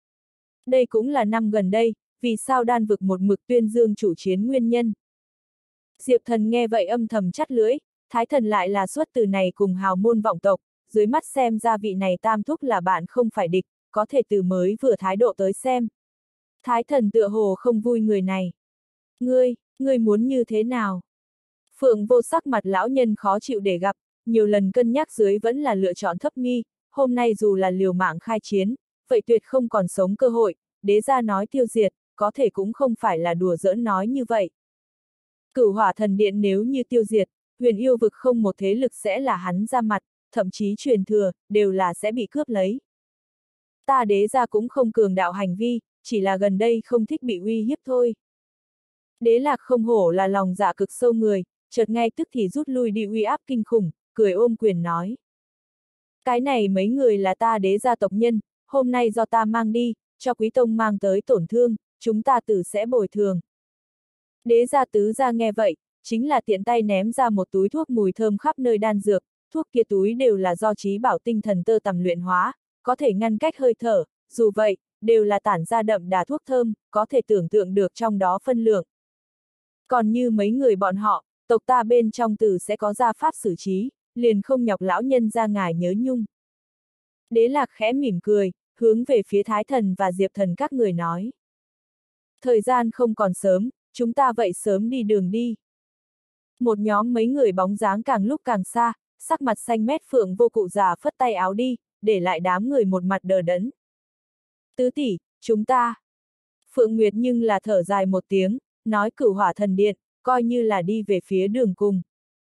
Đây cũng là năm gần đây, vì sao đan vực một mực tuyên dương chủ chiến nguyên nhân. Diệp Thần nghe vậy âm thầm chắt lưỡi, Thái Thần lại là xuất từ này cùng hào môn vọng tộc, dưới mắt xem ra vị này tam thúc là bạn không phải địch, có thể từ mới vừa thái độ tới xem. Thái Thần tựa hồ không vui người này. Ngươi, ngươi muốn như thế nào? Phượng Vô sắc mặt lão nhân khó chịu để gặp, nhiều lần cân nhắc dưới vẫn là lựa chọn thấp mi, hôm nay dù là liều mạng khai chiến, vậy tuyệt không còn sống cơ hội, đế gia nói tiêu diệt, có thể cũng không phải là đùa giỡn nói như vậy. Cửu hỏa thần điện nếu như tiêu diệt, huyền yêu vực không một thế lực sẽ là hắn ra mặt, thậm chí truyền thừa, đều là sẽ bị cướp lấy. Ta đế gia cũng không cường đạo hành vi, chỉ là gần đây không thích bị uy hiếp thôi. Đế Lạc không hổ là lòng dạ cực sâu người, chợt ngay tức thì rút lui đi uy áp kinh khủng, cười ôm quyền nói. Cái này mấy người là ta đế gia tộc nhân, hôm nay do ta mang đi, cho quý tông mang tới tổn thương, chúng ta tự sẽ bồi thường. Đế gia tứ gia nghe vậy, chính là tiện tay ném ra một túi thuốc mùi thơm khắp nơi đan dược, thuốc kia túi đều là do trí bảo tinh thần tơ tằm luyện hóa, có thể ngăn cách hơi thở, dù vậy, đều là tản ra đậm đà thuốc thơm, có thể tưởng tượng được trong đó phân lượng. Còn như mấy người bọn họ, tộc ta bên trong tử sẽ có gia pháp xử trí, liền không nhọc lão nhân ra ngài nhớ nhung. Đế Lạc khẽ mỉm cười, hướng về phía Thái Thần và Diệp Thần các người nói. Thời gian không còn sớm, chúng ta vậy sớm đi đường đi. Một nhóm mấy người bóng dáng càng lúc càng xa, sắc mặt xanh mét Phượng Vô Cụ già phất tay áo đi, để lại đám người một mặt đờ đẫn. Tứ tỷ, chúng ta. Phượng Nguyệt nhưng là thở dài một tiếng, nói Cửu Hỏa Thần Điện, coi như là đi về phía đường cùng.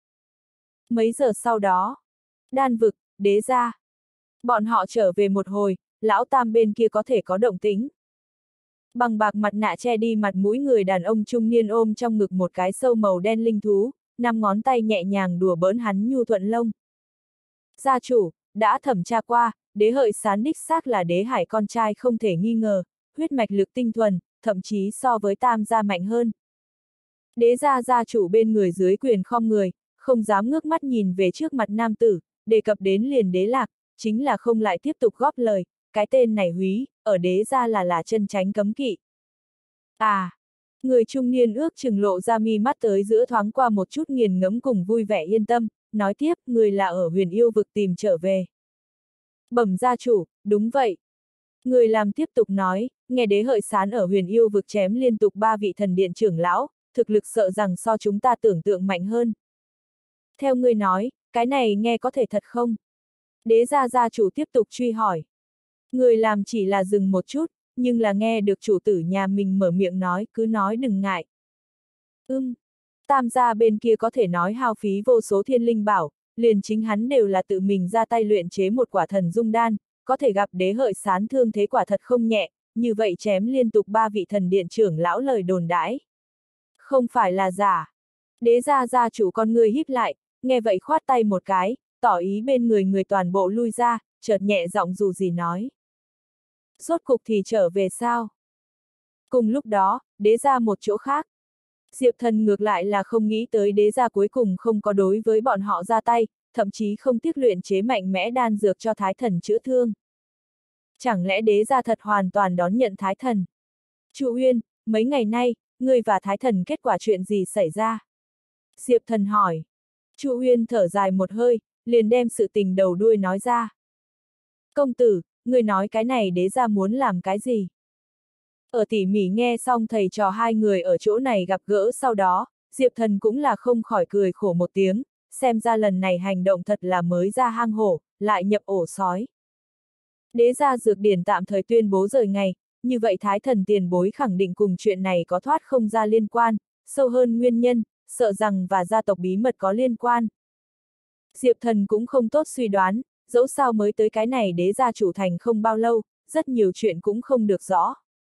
Mấy giờ sau đó, Đan vực, đế gia. Bọn họ trở về một hồi, lão tam bên kia có thể có động tĩnh. Bằng bạc mặt nạ che đi mặt mũi người đàn ông trung niên ôm trong ngực một cái sâu màu đen linh thú, năm ngón tay nhẹ nhàng đùa bỡn hắn nhu thuận lông. Gia chủ, đã thẩm tra qua, đế hợi sán đích xác là đế hải con trai không thể nghi ngờ, huyết mạch lực tinh thuần, thậm chí so với tam gia mạnh hơn. Đế gia gia chủ bên người dưới quyền khom người, không dám ngước mắt nhìn về trước mặt nam tử, đề cập đến liền Đế Lạc, chính là không lại tiếp tục góp lời, cái tên này húy, ở đế gia là là chân tránh cấm kỵ. À, người trung niên ước chừng lộ ra mi mắt tới giữa thoáng qua một chút nghiền ngẫm cùng vui vẻ yên tâm, nói tiếp, người là ở huyền yêu vực tìm trở về. Bẩm gia chủ, đúng vậy. Người làm tiếp tục nói, nghe đế hợi sán ở huyền yêu vực chém liên tục ba vị thần điện trưởng lão, thực lực sợ rằng so chúng ta tưởng tượng mạnh hơn. Theo người nói, cái này nghe có thể thật không? Đế gia gia chủ tiếp tục truy hỏi. Người làm chỉ là dừng một chút, nhưng là nghe được chủ tử nhà mình mở miệng nói, cứ nói đừng ngại. Ưm, tam gia bên kia có thể nói hao phí vô số thiên linh bảo, liền chính hắn đều là tự mình ra tay luyện chế một quả thần dung đan, có thể gặp đế hợi sán thương thế quả thật không nhẹ, như vậy chém liên tục ba vị thần điện trưởng lão lời đồn đãi. Không phải là giả. Đế gia gia chủ con người híp lại, nghe vậy khoát tay một cái, tỏ ý bên người người toàn bộ lui ra, chợt nhẹ giọng dù gì nói. Rốt cục thì trở về sao? Cùng lúc đó, đế gia một chỗ khác. Diệp Thần ngược lại là không nghĩ tới đế gia cuối cùng không có đối với bọn họ ra tay, thậm chí không tiếc luyện chế mạnh mẽ đan dược cho Thái Thần chữa thương. Chẳng lẽ đế gia thật hoàn toàn đón nhận Thái Thần? Chu Uyên, mấy ngày nay, ngươi và Thái Thần kết quả chuyện gì xảy ra? Diệp Thần hỏi. Chu Uyên thở dài một hơi, liền đem sự tình đầu đuôi nói ra. Công tử, ngươi nói cái này đế gia muốn làm cái gì? Ở tỉ mỉ nghe xong thầy trò hai người ở chỗ này gặp gỡ sau đó, Diệp Thần cũng là không khỏi cười khổ một tiếng, xem ra lần này hành động thật là mới ra hang hổ, lại nhập ổ sói. Đế gia dược điển tạm thời tuyên bố rời ngày, như vậy Thái Thần tiền bối khẳng định cùng chuyện này có thoát không ra liên quan, sâu hơn nguyên nhân, sợ rằng và gia tộc bí mật có liên quan. Diệp Thần cũng không tốt suy đoán, dẫu sao mới tới cái này đế gia chủ thành không bao lâu, rất nhiều chuyện cũng không được rõ.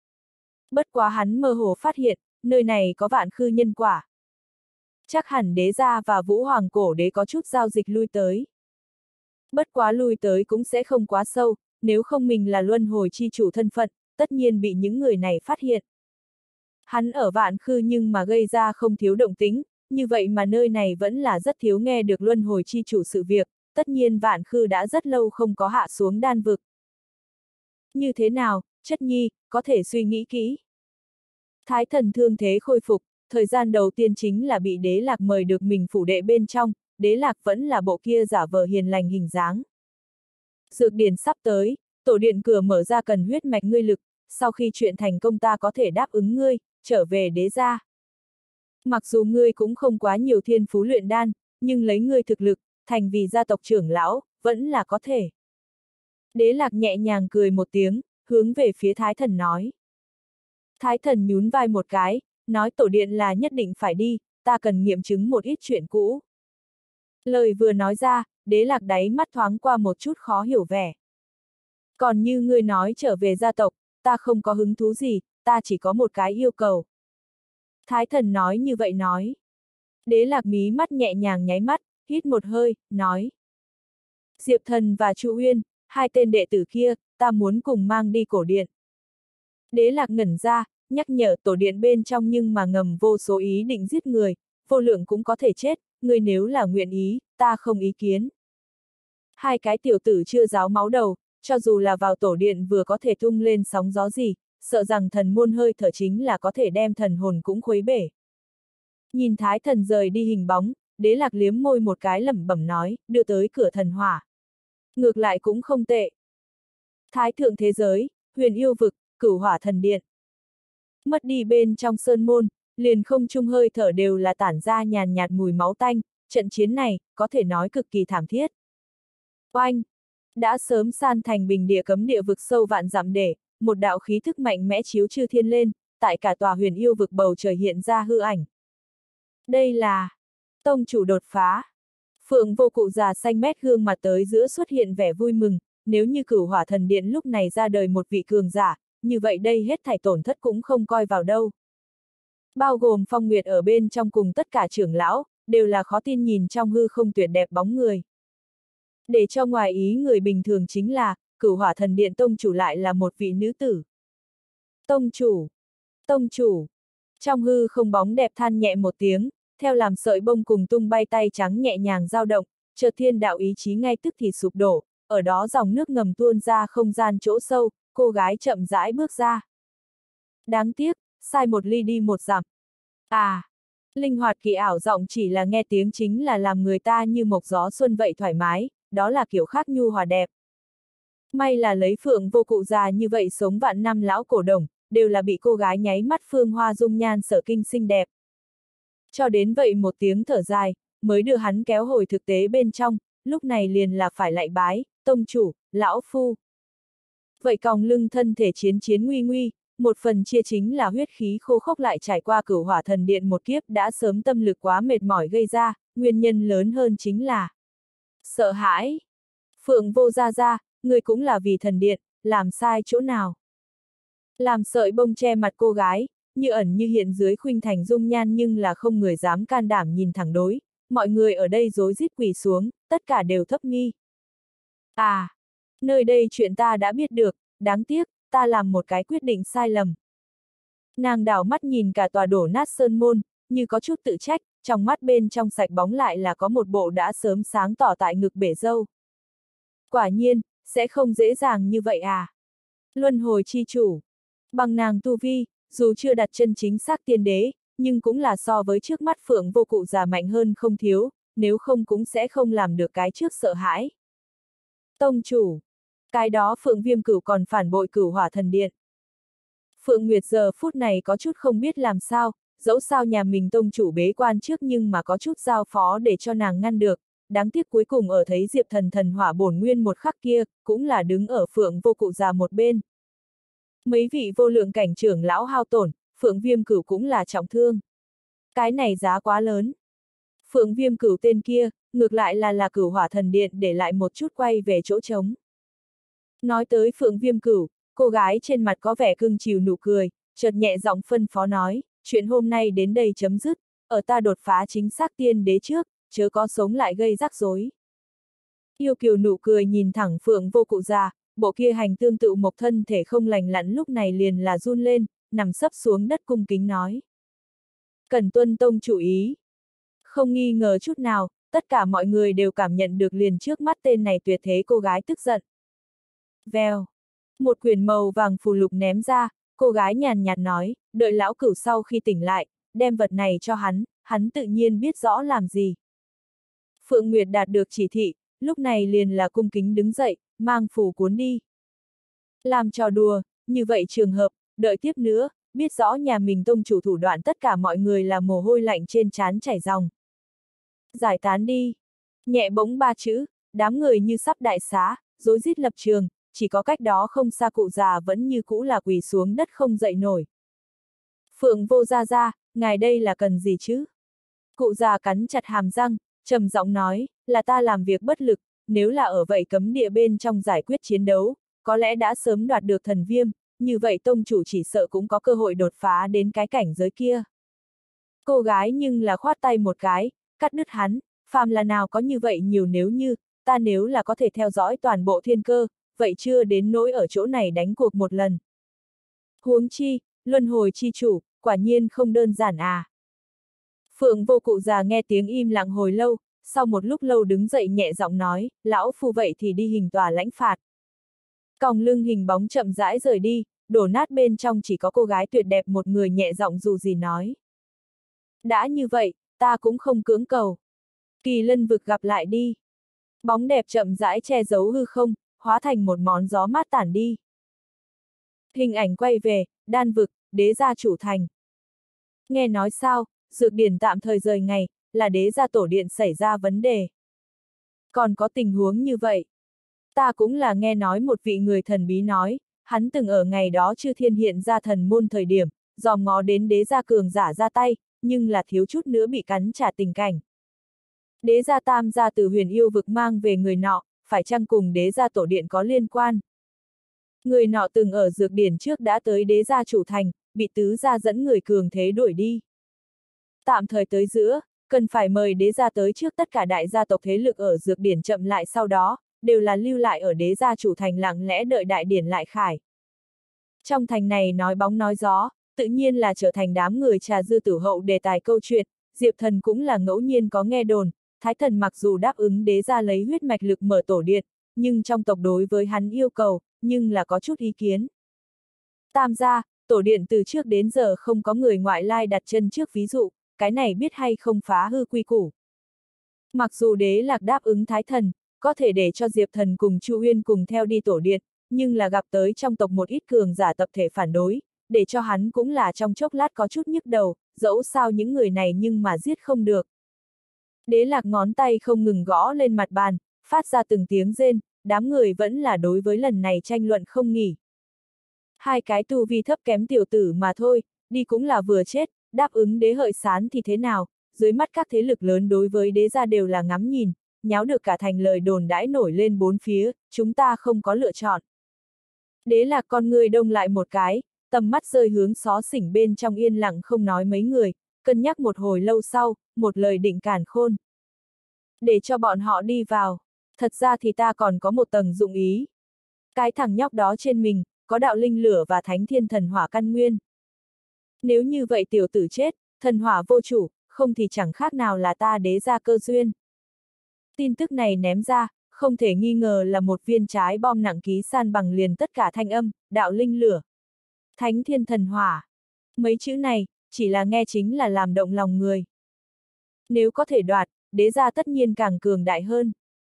Bất quá hắn mơ hồ phát hiện, nơi này có vạn khư nhân quả. Chắc hẳn đế gia và vũ hoàng cổ đế có chút giao dịch lui tới. Bất quá lui tới cũng sẽ không quá sâu, nếu không mình là luân hồi chi chủ thân phận, tất nhiên bị những người này phát hiện. Hắn ở vạn khư nhưng mà gây ra không thiếu động tính, như vậy mà nơi này vẫn là rất thiếu nghe được luân hồi chi chủ sự việc, tất nhiên vạn khư đã rất lâu không có hạ xuống đan vực. Như thế nào, chất nhi, có thể suy nghĩ kỹ. Thái Thần thương thế khôi phục, thời gian đầu tiên chính là bị Đế Lạc mời được mình phủ đệ bên trong, Đế Lạc vẫn là bộ kia giả vờ hiền lành hình dáng. Dược điển sắp tới, tổ điện cửa mở ra cần huyết mạch ngươi lực, sau khi chuyện thành công ta có thể đáp ứng ngươi, trở về đế gia. Mặc dù ngươi cũng không quá nhiều thiên phú luyện đan, nhưng lấy ngươi thực lực, thành vì gia tộc trưởng lão, vẫn là có thể. Đế Lạc nhẹ nhàng cười một tiếng, hướng về phía Thái Thần nói. Thái Thần nhún vai một cái, nói tổ điện là nhất định phải đi, ta cần nghiệm chứng một ít chuyện cũ. Lời vừa nói ra, Đế Lạc đáy mắt thoáng qua một chút khó hiểu vẻ. Còn như ngươi nói trở về gia tộc, ta không có hứng thú gì, ta chỉ có một cái yêu cầu. Thái Thần nói như vậy nói. Đế Lạc mí mắt nhẹ nhàng nháy mắt, hít một hơi, nói. Diệp Thần và Chu Uyên, hai tên đệ tử kia, ta muốn cùng mang đi cổ điện. Đế Lạc ngẩn ra, nhắc nhở tổ điện bên trong nhưng mà ngầm vô số ý định giết người, vô lượng cũng có thể chết, ngươi nếu là nguyện ý, ta không ý kiến. Hai cái tiểu tử chưa ráo máu đầu, cho dù là vào tổ điện vừa có thể tung lên sóng gió gì, sợ rằng thần môn hơi thở chính là có thể đem thần hồn cũng khuấy bể. Nhìn Thái Thần rời đi hình bóng, Đế Lạc liếm môi một cái lẩm bẩm nói, đưa tới cửa thần hỏa. Ngược lại cũng không tệ. Thái thượng thế giới, huyền yêu vực, cửu hỏa thần điện. Mất đi bên trong sơn môn, liền không trung hơi thở đều là tản ra nhàn nhạt mùi máu tanh, trận chiến này, có thể nói cực kỳ thảm thiết. Oanh! Đã sớm san thành bình địa cấm địa vực sâu vạn dặm để, một đạo khí thức mạnh mẽ chiếu chư thiên lên, tại cả tòa huyền yêu vực bầu trời hiện ra hư ảnh. Đây là tông chủ đột phá. Phượng Vô Cụ già xanh mét gương mặt tới giữa xuất hiện vẻ vui mừng, nếu như cửu hỏa thần điện lúc này ra đời một vị cường giả, như vậy đây hết thảy tổn thất cũng không coi vào đâu. Bao gồm Phong Nguyệt ở bên trong cùng tất cả trưởng lão, đều là khó tin nhìn trong hư không tuyệt đẹp bóng người. Để cho ngoài ý người bình thường chính là, cửu hỏa thần điện tông chủ lại là một vị nữ tử. Tông chủ! Tông chủ! Trong hư không bóng đẹp than nhẹ một tiếng, theo làm sợi bông cùng tung bay tay trắng nhẹ nhàng dao động, chợt thiên đạo ý chí ngay tức thì sụp đổ, ở đó dòng nước ngầm tuôn ra không gian chỗ sâu, cô gái chậm rãi bước ra. Đáng tiếc, sai một ly đi một dặm. À! Linh hoạt kỳ ảo giọng chỉ là nghe tiếng chính là làm người ta như mộc gió xuân vậy thoải mái, đó là kiểu khác nhu hòa đẹp. May là lấy Phượng Vô Cụ già như vậy sống vạn năm lão cổ đồng, đều là bị cô gái nháy mắt phương hoa dung nhan sở kinh xinh đẹp. Cho đến vậy một tiếng thở dài, mới đưa hắn kéo hồi thực tế bên trong, lúc này liền là phải lạy bái, tông chủ, lão phu. Vậy còng lưng thân thể chiến chiến nguy nguy, một phần chia chính là huyết khí khô khốc lại trải qua cửu hỏa thần điện một kiếp đã sớm tâm lực quá mệt mỏi gây ra, nguyên nhân lớn hơn chính là sợ hãi. Phượng Vô gia gia, người cũng là vì thần điện, làm sai chỗ nào? Làm sợi bông che mặt cô gái, như ẩn như hiện dưới khuynh thành dung nhan nhưng là không người dám can đảm nhìn thẳng đối, mọi người ở đây rối rít quỳ xuống, tất cả đều thấp nghi. À, nơi đây chuyện ta đã biết được, đáng tiếc, ta làm một cái quyết định sai lầm. Nàng đảo mắt nhìn cả tòa đổ nát sơn môn, như có chút tự trách, trong mắt bên trong sạch bóng lại là có một bộ đã sớm sáng tỏ tại ngực bể dâu. Quả nhiên, sẽ không dễ dàng như vậy à. Luân hồi chi chủ. Bằng nàng tu vi, dù chưa đặt chân chính xác tiên đế, nhưng cũng là so với trước mắt Phượng Vô Cụ già mạnh hơn không thiếu, nếu không cũng sẽ không làm được cái trước sợ hãi. Tông chủ. Cái đó Phượng Viêm Cửu còn phản bội cửu hỏa thần điện. Phượng Nguyệt giờ phút này có chút không biết làm sao, dẫu sao nhà mình tông chủ bế quan trước nhưng mà có chút giao phó để cho nàng ngăn được, đáng tiếc cuối cùng ở thấy Diệp Thần thần hỏa bổn nguyên một khắc kia, cũng là đứng ở Phượng Vô Cụ già một bên. Mấy vị vô lượng cảnh trưởng lão hao tổn, Phượng Viêm Cửu cũng là trọng thương. Cái này giá quá lớn. Phượng Viêm Cửu tên kia, ngược lại là là cửu hỏa thần điện để lại một chút quay về chỗ trống. Nói tới Phượng Viêm Cửu, cô gái trên mặt có vẻ cưng chiều nụ cười, chợt nhẹ giọng phân phó nói, chuyện hôm nay đến đây chấm dứt, ở ta đột phá chính xác tiên đế trước, chớ có sống lại gây rắc rối. Yêu kiều nụ cười nhìn thẳng Phượng Vô Cụ già, bộ kia hành tương tự một thân thể không lành lặn lúc này liền là run lên, nằm sấp xuống đất cung kính nói. Cần tuân tông chủ ý. Không nghi ngờ chút nào, tất cả mọi người đều cảm nhận được liền trước mắt tên này tuyệt thế cô gái tức giận. Vèo. Một quyển màu vàng phù lục ném ra, cô gái nhàn nhạt nói, đợi lão cửu sau khi tỉnh lại, đem vật này cho hắn, hắn tự nhiên biết rõ làm gì. Phượng Nguyệt đạt được chỉ thị, lúc này liền là cung kính đứng dậy, mang phù cuốn đi. Làm trò đùa, như vậy trường hợp, đợi tiếp nữa, biết rõ nhà mình tông chủ thủ đoạn tất cả mọi người là mồ hôi lạnh trên trán chảy ròng. Giải tán đi. Nhẹ bỗng ba chữ, đám người như sắp đại xá, rối rít lập trường, chỉ có cách đó không xa cụ già vẫn như cũ là quỳ xuống đất không dậy nổi. Phượng Vô Gia Gia, ngài đây là cần gì chứ? Cụ già cắn chặt hàm răng, trầm giọng nói, là ta làm việc bất lực, nếu là ở vậy cấm địa bên trong giải quyết chiến đấu, có lẽ đã sớm đoạt được thần viêm, như vậy tông chủ chỉ sợ cũng có cơ hội đột phá đến cái cảnh giới kia. Cô gái nhưng là khoát tay một cái, cắt đứt hắn, phàm là nào có như vậy nhiều nếu như, ta nếu là có thể theo dõi toàn bộ thiên cơ, vậy chưa đến nỗi ở chỗ này đánh cuộc một lần. Huống chi, luân hồi chi chủ, quả nhiên không đơn giản à. Phượng Vô cụ già nghe tiếng im lặng hồi lâu, sau một lúc lâu đứng dậy nhẹ giọng nói, lão phu vậy thì đi hình tòa lãnh phạt. Còng lưng hình bóng chậm rãi rời đi, đổ nát bên trong chỉ có cô gái tuyệt đẹp một người nhẹ giọng dù gì nói. Đã như vậy, ta cũng không cưỡng cầu. Kỳ lân vực gặp lại đi. Bóng đẹp chậm rãi che giấu hư không, hóa thành một món gió mát tản đi. Hình ảnh quay về, đan vực, đế gia chủ thành. Nghe nói sao, dược điển tạm thời rời ngày, là đế gia tổ điện xảy ra vấn đề. Còn có tình huống như vậy. Ta cũng là nghe nói một vị người thần bí nói, hắn từng ở ngày đó chư thiên hiện ra thần môn thời điểm, dòm ngó đến đế gia cường giả ra tay, nhưng là thiếu chút nữa bị cắn trả tình cảnh. Đế gia tam gia từ huyền yêu vực mang về người nọ, phải chăng cùng đế gia tổ điện có liên quan? Người nọ từng ở dược điển trước đã tới đế gia chủ thành, bị tứ gia dẫn người cường thế đuổi đi. Tạm thời tới giữa, cần phải mời đế gia tới trước tất cả đại gia tộc thế lực ở dược điển chậm lại sau đó, đều là lưu lại ở đế gia chủ thành lặng lẽ đợi đại điển lại khải. Trong thành này nói bóng nói gió, tự nhiên là trở thành đám người trà dư tử hậu đề tài câu chuyện, Diệp Thần cũng là ngẫu nhiên có nghe đồn, Thái Thần mặc dù đáp ứng đế gia lấy huyết mạch lực mở tổ điện, nhưng trong tộc đối với hắn yêu cầu, nhưng là có chút ý kiến. Tam gia, tổ điện từ trước đến giờ không có người ngoại lai đặt chân trước ví dụ, cái này biết hay không phá hư quy củ. Mặc dù đế lạc đáp ứng Thái Thần, có thể để cho Diệp Thần cùng Chu Uyên cùng theo đi tổ điện, nhưng là gặp tới trong tộc một ít cường giả tập thể phản đối, để cho hắn cũng là trong chốc lát có chút nhức đầu, dẫu sao những người này nhưng mà giết không được. Đế lạc ngón tay không ngừng gõ lên mặt bàn, phát ra từng tiếng rên, đám người vẫn là đối với lần này tranh luận không nghỉ. Hai cái tu vi thấp kém tiểu tử mà thôi, đi cũng là vừa chết, đáp ứng đế hợi sán thì thế nào, dưới mắt các thế lực lớn đối với đế gia đều là ngắm nhìn, nháo được cả thành lời đồn đãi nổi lên bốn phía, chúng ta không có lựa chọn. Đế lạc con người đông lại một cái, tầm mắt rơi hướng xó xỉnh bên trong yên lặng không nói mấy người, cân nhắc một hồi lâu sau, một lời định càn khôn. Để cho bọn họ đi vào, thật ra thì ta còn có một tầng dụng ý. Cái thằng nhóc đó trên mình, có đạo linh lửa và thánh thiên thần hỏa căn nguyên. Nếu như vậy tiểu tử chết, thần hỏa vô chủ, không thì chẳng khác nào là ta đế gia cơ duyên. Tin tức này ném ra, không thể nghi ngờ là một viên trái bom nặng ký san bằng liền tất cả thanh âm, đạo linh lửa, thánh thiên thần hỏa. Mấy chữ này, chỉ là nghe chính là làm động lòng người. Nếu có thể đoạt, đế gia tất nhiên càng cường đại hơn.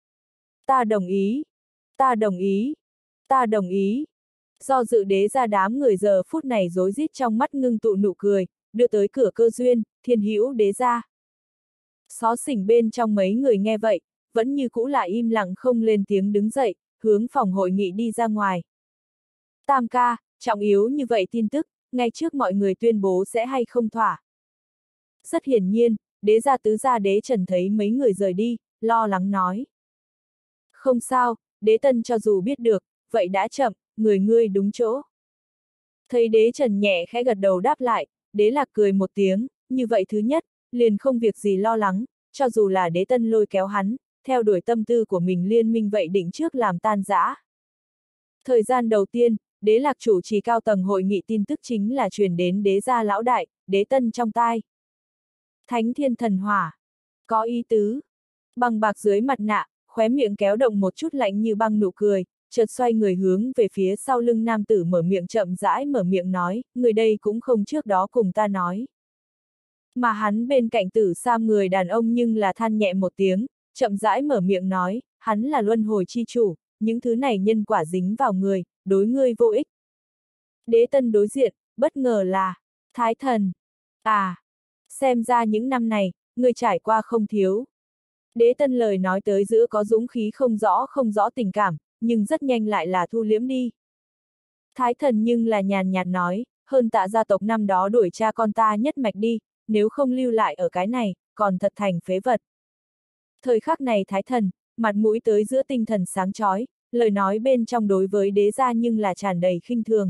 Ta đồng ý, ta đồng ý, ta đồng ý. Do dự đế gia đám người giờ phút này rối rít trong mắt ngưng tụ nụ cười, đưa tới cửa cơ duyên, thiên hữu đế gia. Xó xỉnh bên trong mấy người nghe vậy, vẫn như cũ lại im lặng không lên tiếng đứng dậy, hướng phòng hội nghị đi ra ngoài. Tam ca, trọng yếu như vậy tin tức, ngay trước mọi người tuyên bố sẽ hay không thỏa. Rất hiển nhiên, đế gia tứ gia đế Trần thấy mấy người rời đi, lo lắng nói. Không sao, đế Tân cho dù biết được, vậy đã chậm, người ngươi đúng chỗ. Thấy đế Trần nhẹ khẽ gật đầu đáp lại, đế Lạc cười một tiếng, như vậy thứ nhất, liền không việc gì lo lắng, cho dù là đế Tân lôi kéo hắn, theo đuổi tâm tư của mình liên minh vậy định trước làm tan rã. Thời gian đầu tiên, đế Lạc chủ trì cao tầng hội nghị tin tức chính là truyền đến đế gia lão đại, đế Tân trong tai. Thánh thiên thần hỏa. Có ý tứ. Bằng bạc dưới mặt nạ, khóe miệng kéo động một chút lạnh như băng nụ cười, chợt xoay người hướng về phía sau lưng nam tử mở miệng chậm rãi mở miệng nói, người đây cũng không trước đó cùng ta nói. Mà hắn bên cạnh tử sam người đàn ông nhưng là than nhẹ một tiếng, chậm rãi mở miệng nói, hắn là luân hồi chi chủ, những thứ này nhân quả dính vào người, đối ngươi vô ích. Đế Tân đối diện, bất ngờ là, Thái Thần. À, xem ra những năm này, ngươi trải qua không thiếu. Đế Tân lời nói tới giữa có dũng khí không rõ không rõ tình cảm, nhưng rất nhanh lại là thu liễm đi. Thái thần nhưng là nhàn nhạt nói, hơn tạ gia tộc năm đó đuổi cha con ta nhất mạch đi, nếu không lưu lại ở cái này, còn thật thành phế vật. Thời khắc này thái thần, mặt mũi tới giữa tinh thần sáng chói, lời nói bên trong đối với đế gia nhưng là tràn đầy khinh thường.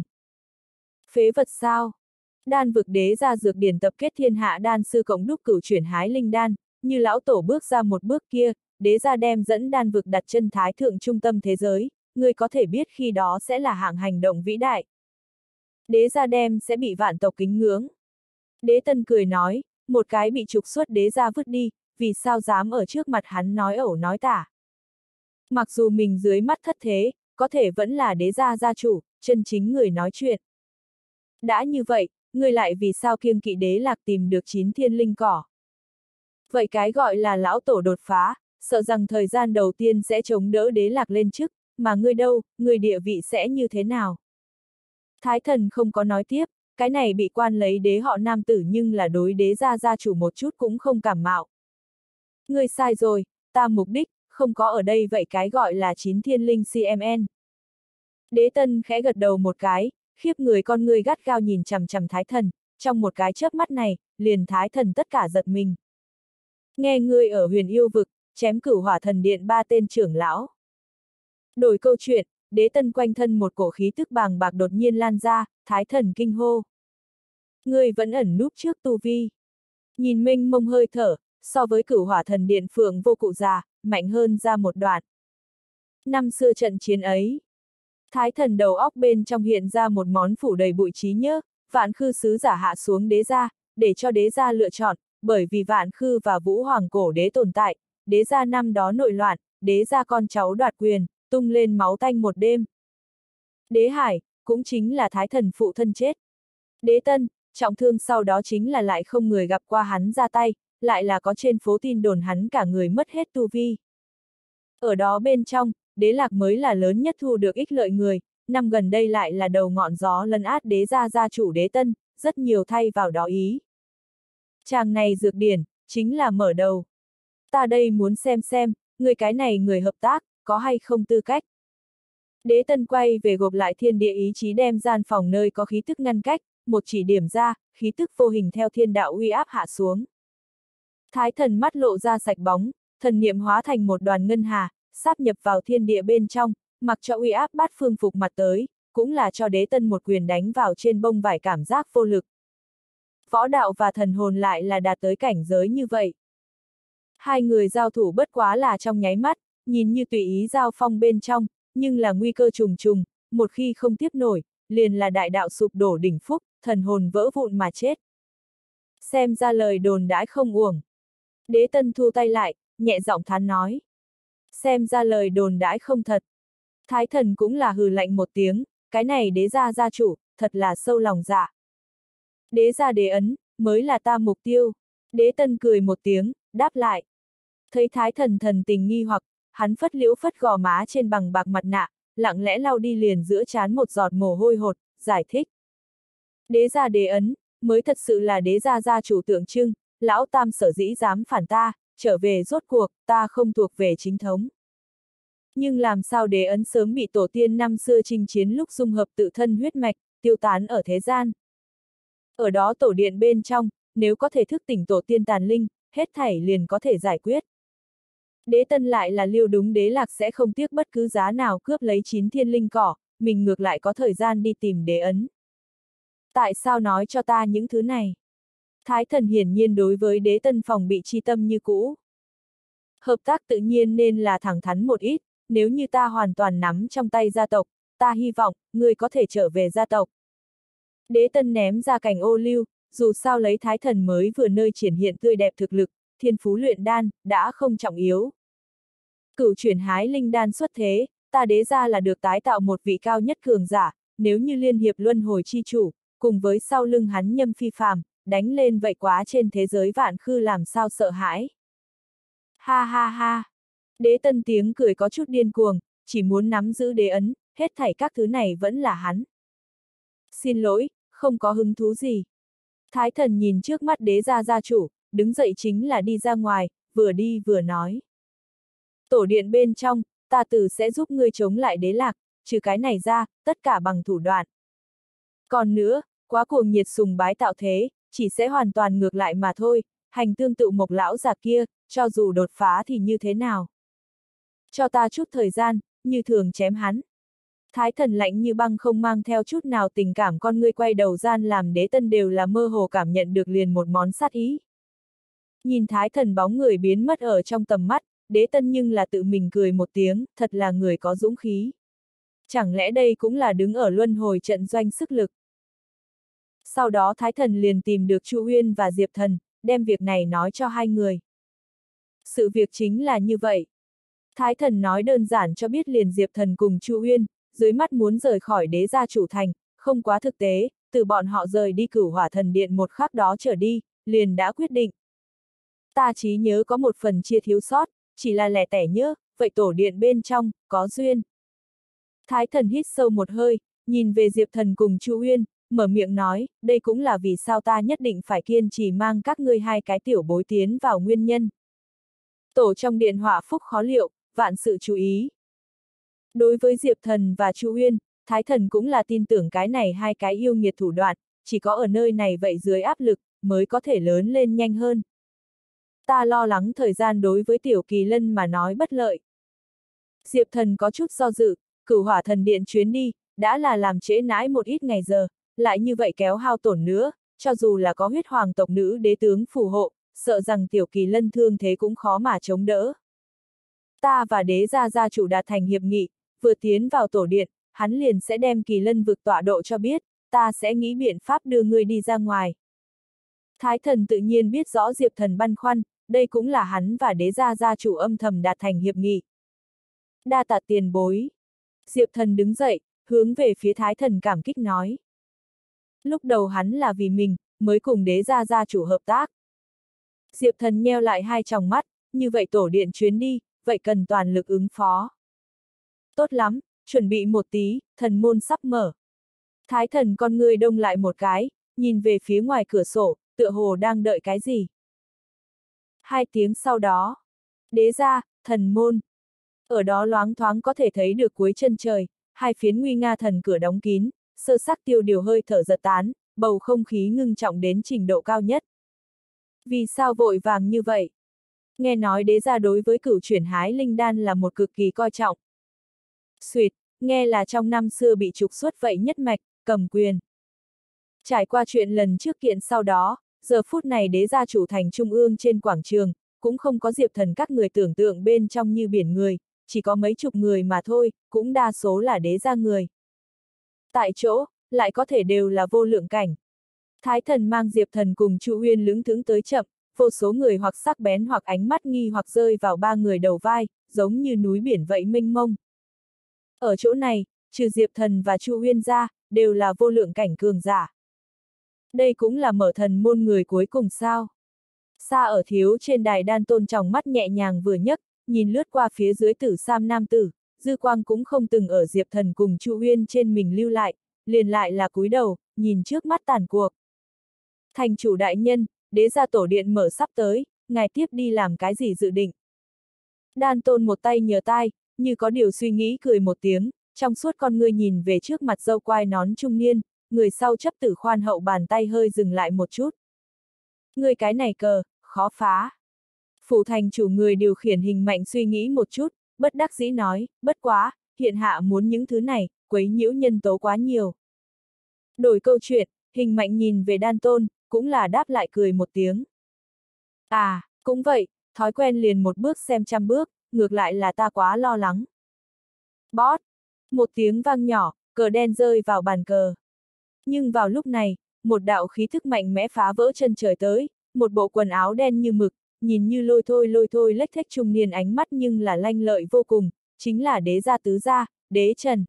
Phế vật sao? Đan vực đế gia dược điển tập kết thiên hạ đan sư cộng đúc cửu chuyển hái linh đan, như lão tổ bước ra một bước kia, đế gia đem dẫn đan vực đặt chân thái thượng trung tâm thế giới, người có thể biết khi đó sẽ là hạng hành động vĩ đại. Đế gia đem sẽ bị vạn tộc kính ngưỡng. Đế Tân cười nói, một cái bị trục xuất đế gia vứt đi, vì sao dám ở trước mặt hắn nói ẩu nói tả. Mặc dù mình dưới mắt thất thế, có thể vẫn là đế gia gia chủ, chân chính người nói chuyện. Đã như vậy, người lại vì sao kiêng kỵ đế lạc tìm được chín thiên linh cỏ. Vậy cái gọi là lão tổ đột phá, sợ rằng thời gian đầu tiên sẽ chống đỡ đế lạc lên chức, mà ngươi đâu, người địa vị sẽ như thế nào? Thái thần không có nói tiếp, cái này bị quan lấy đế họ nam tử nhưng là đối đế gia gia chủ một chút cũng không cảm mạo. Ngươi sai rồi, ta mục đích, không có ở đây vậy cái gọi là chín thiên linh xê em en. Đế Tân khẽ gật đầu một cái, khiếp người con người gắt gao nhìn chằm chằm thái thần, trong một cái chớp mắt này, liền thái thần tất cả giật mình. Nghe ngươi ở huyền yêu vực, chém cửu hỏa thần điện ba tên trưởng lão. Đổi câu chuyện, đế tân quanh thân một cổ khí tức bàng bạc đột nhiên lan ra, thái thần kinh hô. Ngươi vẫn ẩn núp trước tu vi. Nhìn mênh mông hơi thở, so với cửu hỏa thần điện phượng vô cụ già, mạnh hơn ra một đoạn. Năm xưa trận chiến ấy, thái thần đầu óc bên trong hiện ra một món phủ đầy bụi trí nhớ, vạn khư sứ giả hạ xuống đế gia, để cho đế gia lựa chọn, bởi vì vạn khư và vũ hoàng cổ đế tồn tại, đế gia năm đó nội loạn, đế gia con cháu đoạt quyền, tung lên máu tanh một đêm. Đế Hải, cũng chính là thái thần phụ thân chết. Đế Tân, trọng thương sau đó chính là lại không người gặp qua hắn ra tay, lại là có trên phố tin đồn hắn cả người mất hết tu vi. Ở đó bên trong, đế lạc mới là lớn nhất thu được ích lợi người, năm gần đây lại là đầu ngọn gió lấn át đế gia gia chủ đế Tân, rất nhiều thay vào đó ý. Chàng này dược điển, chính là mở đầu. Ta đây muốn xem xem, người cái này người hợp tác, có hay không tư cách. Đế Tân quay về gộp lại thiên địa ý chí đem gian phòng nơi có khí tức ngăn cách, một chỉ điểm ra, khí tức vô hình theo thiên đạo uy áp hạ xuống. Thái thần mắt lộ ra sạch bóng, thần niệm hóa thành một đoàn ngân hà, sáp nhập vào thiên địa bên trong, mặc cho uy áp bát phương phục mặt tới, cũng là cho đế tân một quyền đánh vào trên bông vải cảm giác vô lực. Võ đạo và thần hồn lại là đạt tới cảnh giới như vậy. Hai người giao thủ bất quá là trong nháy mắt, nhìn như tùy ý giao phong bên trong, nhưng là nguy cơ trùng trùng, một khi không tiếp nổi, liền là đại đạo sụp đổ đỉnh phúc, thần hồn vỡ vụn mà chết. Xem ra lời đồn đãi không uổng. Đế Tân thu tay lại, nhẹ giọng thán nói. Xem ra lời đồn đãi không thật. Thái thần cũng là hừ lạnh một tiếng, cái này đế gia gia chủ, thật là sâu lòng dạ. Đế gia đế ấn, mới là ta mục tiêu. Đế Tân cười một tiếng, đáp lại. Thấy thái thần thần tình nghi hoặc, hắn phất liễu phất gò má trên bằng bạc mặt nạ, lặng lẽ lau đi liền giữa trán một giọt mồ hôi hột, giải thích. Đế gia đế ấn, mới thật sự là đế gia gia chủ tượng trưng, lão tam sở dĩ dám phản ta, trở về rốt cuộc, ta không thuộc về chính thống. Nhưng làm sao đế ấn sớm bị tổ tiên năm xưa chinh chiến lúc dung hợp tự thân huyết mạch, tiêu tán ở thế gian. Ở đó tổ điện bên trong, nếu có thể thức tỉnh tổ tiên tàn linh, hết thảy liền có thể giải quyết. Đế Tân lại là liêu đúng đế lạc sẽ không tiếc bất cứ giá nào cướp lấy chín thiên linh cỏ, mình ngược lại có thời gian đi tìm đế ấn. Tại sao nói cho ta những thứ này? Thái thần hiển nhiên đối với đế Tân phòng bị chi tâm như cũ. Hợp tác tự nhiên nên là thẳng thắn một ít, nếu như ta hoàn toàn nắm trong tay gia tộc, ta hy vọng, người có thể trở về gia tộc. Đế Tân ném ra cành ô liu, dù sao lấy thái thần mới vừa nơi triển hiện tươi đẹp thực lực, thiên phú luyện đan, đã không trọng yếu. Cửu chuyển hái linh đan xuất thế, ta đế gia là được tái tạo một vị cao nhất cường giả, nếu như liên hiệp luân hồi chi chủ, cùng với sau lưng hắn nhâm phi phàm, đánh lên vậy quá trên thế giới vạn khư làm sao sợ hãi. Ha ha ha! Đế Tân tiếng cười có chút điên cuồng, chỉ muốn nắm giữ đế ấn, hết thảy các thứ này vẫn là hắn. Xin lỗi, không có hứng thú gì. Thái thần nhìn trước mắt đế gia gia chủ, đứng dậy chính là đi ra ngoài, vừa đi vừa nói. Tổ điện bên trong, ta từ sẽ giúp ngươi chống lại đế lạc, trừ cái này ra, tất cả bằng thủ đoạn. Còn nữa, quá cuồng nhiệt sùng bái tạo thế, chỉ sẽ hoàn toàn ngược lại mà thôi, hành tương tự Mộc lão già kia, cho dù đột phá thì như thế nào. Cho ta chút thời gian, như thường chém hắn. Thái thần lạnh như băng không mang theo chút nào tình cảm, con ngươi quay đầu gian làm Đế Tân đều là mơ hồ cảm nhận được liền một món sát ý. Nhìn thái thần bóng người biến mất ở trong tầm mắt, Đế Tân nhưng là tự mình cười một tiếng, thật là người có dũng khí. Chẳng lẽ đây cũng là đứng ở luân hồi trận doanh sức lực. Sau đó thái thần liền tìm được Chu Uyên và Diệp Thần, đem việc này nói cho hai người. Sự việc chính là như vậy. Thái thần nói đơn giản cho biết liền Diệp Thần cùng Chu Uyên, dưới mắt muốn rời khỏi đế gia chủ thành, không quá thực tế, từ bọn họ rời đi Cửu Hỏa Thần Điện một khắc đó trở đi, liền đã quyết định. Ta trí nhớ có một phần chia thiếu sót, chỉ là lẻ tẻ nhớ, vậy tổ điện bên trong, có duyên. Thái thần hít sâu một hơi, nhìn về Diệp Thần cùng Chu Uyên, mở miệng nói, đây cũng là vì sao ta nhất định phải kiên trì mang các ngươi hai cái tiểu bối tiến vào nguyên nhân. Tổ trong điện họa phúc khó liệu, vạn sự chú ý. Đối với Diệp Thần và Chu Uyên, Thái thần cũng là tin tưởng cái này hai cái yêu nghiệt thủ đoạn, chỉ có ở nơi này vậy dưới áp lực, mới có thể lớn lên nhanh hơn. Ta lo lắng thời gian đối với Tiểu Kỳ Lân mà nói bất lợi. Diệp Thần có chút do dự, Cửu Hỏa Thần Điện chuyến đi, đã là làm trễ nãi một ít ngày giờ, lại như vậy kéo hao tổn nữa, cho dù là có huyết hoàng tộc nữ đế tướng phù hộ, sợ rằng Tiểu Kỳ Lân thương thế cũng khó mà chống đỡ. Ta và đế gia gia chủ đạt thành hiệp nghị, vừa tiến vào tổ điện, hắn liền sẽ đem Kỳ Lân vực tọa độ cho biết, ta sẽ nghĩ biện pháp đưa ngươi đi ra ngoài. Thái thần tự nhiên biết rõ Diệp Thần băn khoăn, đây cũng là hắn và đế gia gia chủ âm thầm đạt thành hiệp nghị. Đa tạ tiền bối. Diệp Thần đứng dậy, hướng về phía Thái thần cảm kích nói. Lúc đầu hắn là vì mình, mới cùng đế gia gia chủ hợp tác. Diệp Thần nheo lại hai tròng mắt, như vậy tổ điện chuyến đi, vậy cần toàn lực ứng phó. Tốt lắm, chuẩn bị một tí, thần môn sắp mở. Thái thần con ngươi đông lại một cái, nhìn về phía ngoài cửa sổ, tựa hồ đang đợi cái gì. Hai tiếng sau đó, đế gia, thần môn. Ở đó loáng thoáng có thể thấy được cuối chân trời, hai phiến nguy nga thần cửa đóng kín, sơ sắc tiêu điều hơi thở giật tán, bầu không khí ngưng trọng đến trình độ cao nhất. Vì sao vội vàng như vậy? Nghe nói đế gia đối với cửu chuyển hái linh đan là một cực kỳ coi trọng. Xuyệt, nghe là trong năm xưa bị trục xuất vậy nhất mạch, cầm quyền. Trải qua chuyện lần trước kiện sau đó, giờ phút này đế gia chủ thành trung ương trên quảng trường, cũng không có Diệp Thần các người tưởng tượng bên trong như biển người, chỉ có mấy chục người mà thôi, cũng đa số là đế gia người. Tại chỗ, lại có thể đều là vô lượng cảnh. Thái thần mang Diệp Thần cùng Chu Uyên lững thững tới chậm, vô số người hoặc sắc bén hoặc ánh mắt nghi hoặc rơi vào ba người đầu vai, giống như núi biển vậy mênh mông. Ở chỗ này, trừ Diệp Thần và Chu Uyên ra, đều là vô lượng cảnh cường giả. Đây cũng là mở thần môn người cuối cùng sao. Xa ở thiếu trên đài đan tôn tròng mắt nhẹ nhàng vừa nhấc, nhìn lướt qua phía dưới tử sam nam tử, dư quang cũng không từng ở Diệp Thần cùng Chu Uyên trên mình lưu lại, liền lại là cúi đầu, nhìn trước mắt tàn cuộc. Thành chủ đại nhân, đế gia tổ điện mở sắp tới, ngài tiếp đi làm cái gì dự định? Đan tôn một tay nhờ tai, như có điều suy nghĩ cười một tiếng, trong suốt con ngươi nhìn về trước mặt dâu quai nón trung niên, người sau chấp tử khoan hậu bàn tay hơi dừng lại một chút. Người cái này cờ, khó phá. Phủ thành chủ người điều khiển hình mạnh suy nghĩ một chút, bất đắc dĩ nói, bất quá, hiện hạ muốn những thứ này, quấy nhiễu nhân tố quá nhiều. Đổi câu chuyện, hình mạnh nhìn về đan tôn, cũng là đáp lại cười một tiếng. À, cũng vậy, thói quen liền một bước xem trăm bước, ngược lại là ta quá lo lắng. Bót! Một tiếng vang nhỏ, cờ đen rơi vào bàn cờ. Nhưng vào lúc này, một đạo khí thức mạnh mẽ phá vỡ chân trời tới, một bộ quần áo đen như mực, nhìn như lôi thôi lôi thôi lếch thếch trung niên ánh mắt nhưng là lanh lợi vô cùng, chính là đế gia tứ gia, đế Trần.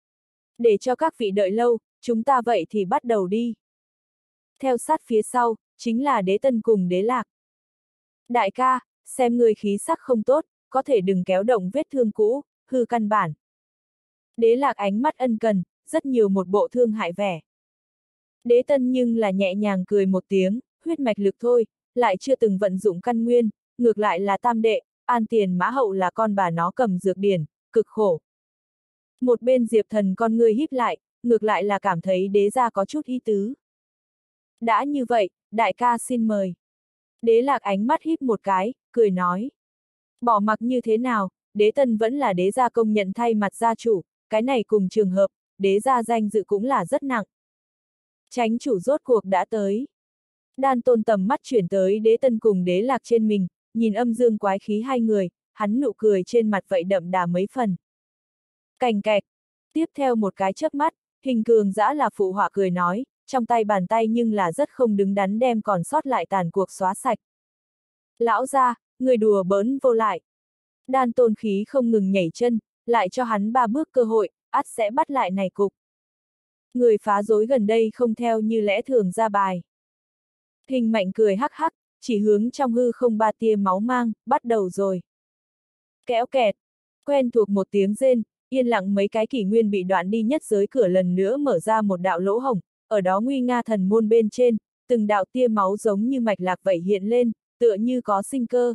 Để cho các vị đợi lâu, chúng ta vậy thì bắt đầu đi. Theo sát phía sau, chính là đế Tân cùng đế Lạc. Đại ca, xem người khí sắc không tốt, có thể đừng kéo động vết thương cũ, hư căn bản. Đế Lạc ánh mắt ân cần, rất nhiều một bộ thương hại vẻ. Đế Tân nhưng là nhẹ nhàng cười một tiếng, huyết mạch lực thôi, lại chưa từng vận dụng căn nguyên, ngược lại là tam đệ, An Tiền Mã Hậu là con bà nó cầm dược điển, cực khổ. Một bên Diệp Thần con ngươi híp lại, ngược lại là cảm thấy đế gia có chút ý tứ. Đã như vậy, đại ca xin mời. Đế Lạc ánh mắt híp một cái, cười nói. Bỏ mặc như thế nào, đế tân vẫn là đế gia công nhận thay mặt gia chủ, cái này cùng trường hợp, đế gia danh dự cũng là rất nặng. Chánh chủ rốt cuộc đã tới. Đan Tôn tầm mắt chuyển tới đế tân cùng đế lạc trên mình, nhìn âm dương quái khí hai người, hắn nụ cười trên mặt vậy đậm đà mấy phần. Cành kẹt. Tiếp theo một cái chớp mắt, Hình Cường Dã là phụ họa cười nói, trong tay bàn tay nhưng là rất không đứng đắn đem còn sót lại tàn cuộc xóa sạch. Lão gia, người đùa bỡn vô lại. Đan Tôn khí không ngừng nhảy chân, lại cho hắn ba bước cơ hội, ắt sẽ bắt lại này cục. Người phá rối gần đây không theo như lẽ thường ra bài. Hình Mạnh cười hắc hắc, chỉ hướng trong hư không ba tia máu mang, bắt đầu rồi. Kéo kẹt, quen thuộc một tiếng rên, yên lặng mấy cái kỷ nguyên bị đoạn đi nhất giới cửa lần nữa mở ra một đạo lỗ hổng, ở đó nguy nga thần môn bên trên, từng đạo tia máu giống như mạch lạc vậy hiện lên, tựa như có sinh cơ.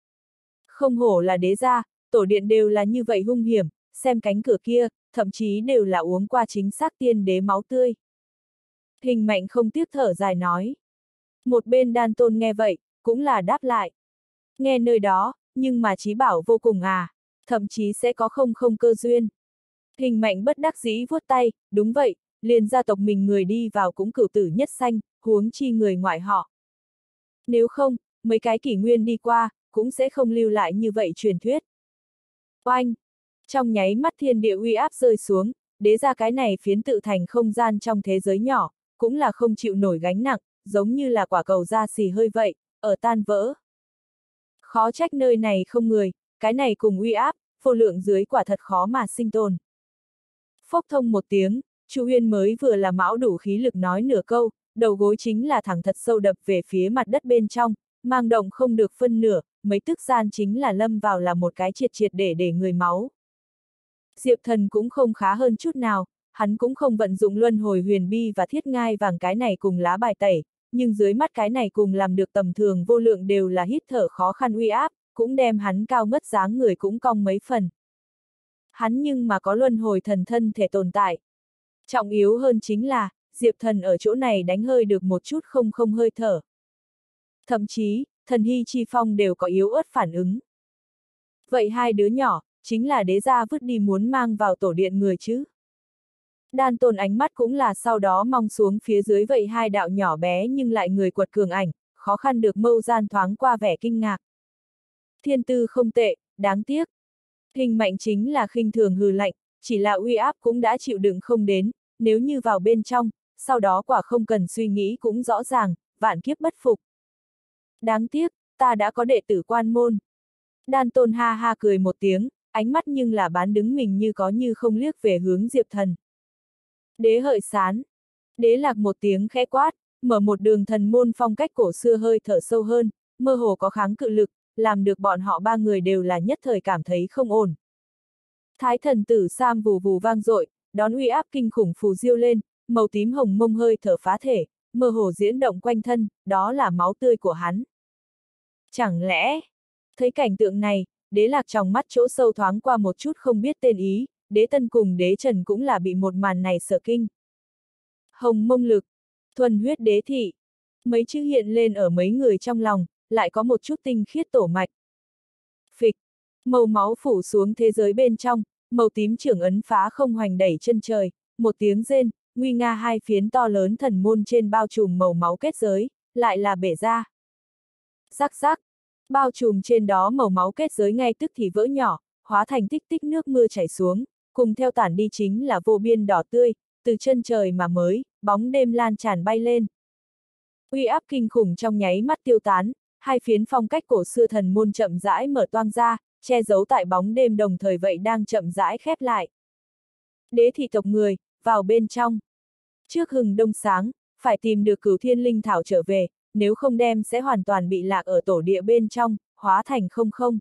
Không hổ là đế gia, tổ điện đều là như vậy hung hiểm, xem cánh cửa kia, thậm chí đều là uống qua chính xác tiên đế máu tươi. Hình Mạnh không tiếc thở dài nói. Một bên Đan Tôn nghe vậy, cũng là đáp lại. Nghe nơi đó, nhưng mà chí bảo vô cùng à, thậm chí sẽ có không không cơ duyên. Hình Mạnh bất đắc dĩ vuốt tay, đúng vậy, liền gia tộc mình người đi vào cũng cửu tử nhất sanh, huống chi người ngoại họ. Nếu không, mấy cái kỷ nguyên đi qua, cũng sẽ không lưu lại như vậy truyền thuyết. Oanh! Trong nháy mắt thiên địa uy áp rơi xuống, đế ra cái này phiến tự thành không gian trong thế giới nhỏ, cũng là không chịu nổi gánh nặng, giống như là quả cầu da xì hơi vậy, ở tan vỡ. Khó trách nơi này không người, cái này cùng uy áp, vô lượng dưới quả thật khó mà sinh tồn. Phốc thông một tiếng, Chu Huyên mới vừa là mão đủ khí lực nói nửa câu, đầu gối chính là thẳng thật sâu đập về phía mặt đất bên trong, mang động không được phân nửa, mấy tức gian chính là lâm vào là một cái triệt triệt để để người máu. Diệp Thần cũng không khá hơn chút nào, hắn cũng không vận dụng luân hồi huyền bi và thiết ngai vàng cái này cùng lá bài tẩy, nhưng dưới mắt cái này cùng làm được tầm thường vô lượng đều là hít thở khó khăn uy áp, cũng đem hắn cao ngất dáng người cũng cong mấy phần. Hắn nhưng mà có luân hồi thần thân thể tồn tại. Trọng yếu hơn chính là, Diệp Thần ở chỗ này đánh hơi được một chút không không hơi thở. Thậm chí, thần hy chi phong đều có yếu ớt phản ứng. Vậy hai đứa nhỏ, chính là đế gia vứt đi muốn mang vào tổ điện người chứ. Đan Tôn ánh mắt cũng là sau đó mong xuống phía dưới vậy hai đạo nhỏ bé nhưng lại người quật cường ảnh, khó khăn được mâu gian thoáng qua vẻ kinh ngạc. Thiên tư không tệ, đáng tiếc. Hình Mạnh chính là khinh thường hừ lạnh, chỉ là uy áp cũng đã chịu đựng không đến, nếu như vào bên trong, sau đó quả không cần suy nghĩ cũng rõ ràng, vạn kiếp bất phục. Đáng tiếc, ta đã có đệ tử quan môn. Đan Tôn ha ha cười một tiếng, ánh mắt nhưng là bán đứng mình như có như không liếc về hướng Diệp Thần. Đế hợi sán. Đế lạc một tiếng khẽ quát, mở một đường thần môn phong cách cổ xưa hơi thở sâu hơn, mơ hồ có kháng cự lực, làm được bọn họ ba người đều là nhất thời cảm thấy không ổn. Thái thần tử Sam vù vù vang dội, đón uy áp kinh khủng phù diêu lên, màu tím hồng mông hơi thở phá thể, mơ hồ diễn động quanh thân, đó là máu tươi của hắn. Chẳng lẽ, thấy cảnh tượng này, đế lạc trong mắt chỗ sâu thoáng qua một chút không biết tên ý, đế tân cùng đế trần cũng là bị một màn này sợ kinh. Hồng mông lực, thuần huyết đế thị, mấy chữ hiện lên ở mấy người trong lòng, lại có một chút tinh khiết tổ mạch. Phịch, màu máu phủ xuống thế giới bên trong, màu tím trưởng ấn phá không hoành đẩy chân trời, một tiếng rên, nguy nga hai phiến to lớn thần môn trên bao trùm màu máu kết giới, lại là bể ra. Rắc rắc, bao trùm trên đó màu máu kết giới ngay tức thì vỡ nhỏ, hóa thành tích tích nước mưa chảy xuống, cùng theo tản đi chính là vô biên đỏ tươi, từ chân trời mà mới, bóng đêm lan tràn bay lên. Uy áp kinh khủng trong nháy mắt tiêu tán, hai phiến phong cách cổ xưa thần môn chậm rãi mở toang ra, che giấu tại bóng đêm đồng thời vậy đang chậm rãi khép lại. Đế thị tộc người, vào bên trong. Trước hừng đông sáng, phải tìm được Cửu Thiên Linh Thảo trở về, nếu không đem sẽ hoàn toàn bị lạc ở tổ địa bên trong, hóa thành không không.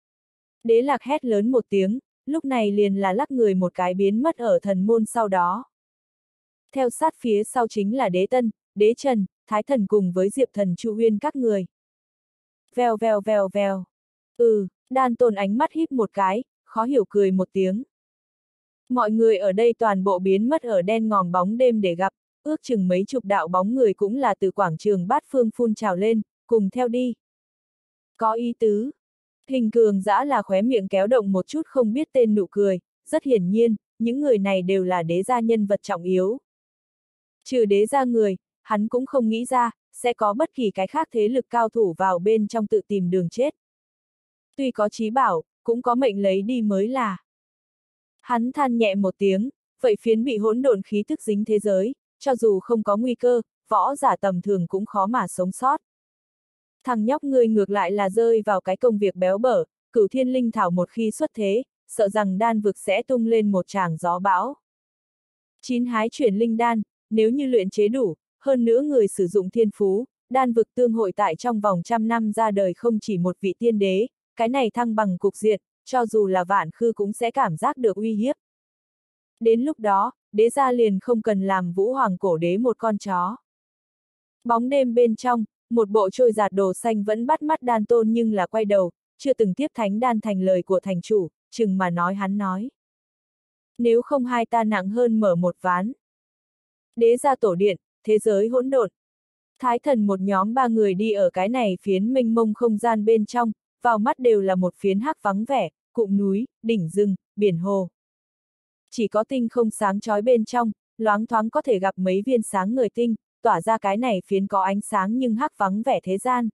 Đế lạc hét lớn một tiếng, lúc này liền là lắc người một cái biến mất ở thần môn sau đó. Theo sát phía sau chính là đế tân, đế trần, thái thần cùng với diệp thần Chu Huyên các người. Vèo vèo vèo vèo. Ừ, Đan Tôn ánh mắt híp một cái, khó hiểu cười một tiếng. Mọi người ở đây toàn bộ biến mất ở đen ngòm bóng đêm để gặp, ước chừng mấy chục đạo bóng người cũng là từ quảng trường bát phương phun trào lên, cùng theo đi. Có ý tứ. Hình cường dã là khóe miệng kéo động một chút không biết tên nụ cười, rất hiển nhiên, những người này đều là đế gia nhân vật trọng yếu. Trừ đế gia người, hắn cũng không nghĩ ra, sẽ có bất kỳ cái khác thế lực cao thủ vào bên trong tự tìm đường chết. Tuy có chí bảo, cũng có mệnh lấy đi mới là. Hắn than nhẹ một tiếng, vậy phiến bị hỗn độn khí tức dính thế giới, cho dù không có nguy cơ, võ giả tầm thường cũng khó mà sống sót. Thằng nhóc ngươi ngược lại là rơi vào cái công việc béo bở, Cửu Thiên Linh Thảo một khi xuất thế, sợ rằng đan vực sẽ tung lên một tràng gió bão. Chín hái chuyển linh đan, nếu như luyện chế đủ, hơn nữa người sử dụng thiên phú, đan vực tương hội tại trong vòng trăm năm ra đời không chỉ một vị tiên đế, cái này thăng bằng cục diện, cho dù là vạn khư cũng sẽ cảm giác được uy hiếp. Đến lúc đó, đế gia liền không cần làm vũ hoàng cổ đế một con chó. Bóng đêm bên trong, một bộ trôi giạt đồ xanh vẫn bắt mắt Đan Tôn nhưng là quay đầu, chưa từng tiếp thánh đan thành lời của thành chủ, chừng mà nói hắn nói. Nếu không hai ta nặng hơn mở một ván. Đế gia tổ điện, thế giới hỗn độn. Thái thần một nhóm ba người đi ở cái này phiến mênh mông không gian bên trong, vào mắt đều là một phiến hắc vắng vẻ, cụm núi, đỉnh rừng, biển hồ. Chỉ có tinh không sáng chói bên trong, loáng thoáng có thể gặp mấy viên sáng ngời tinh, tỏa ra cái này phiến có ánh sáng nhưng hắc vắng vẻ thế gian.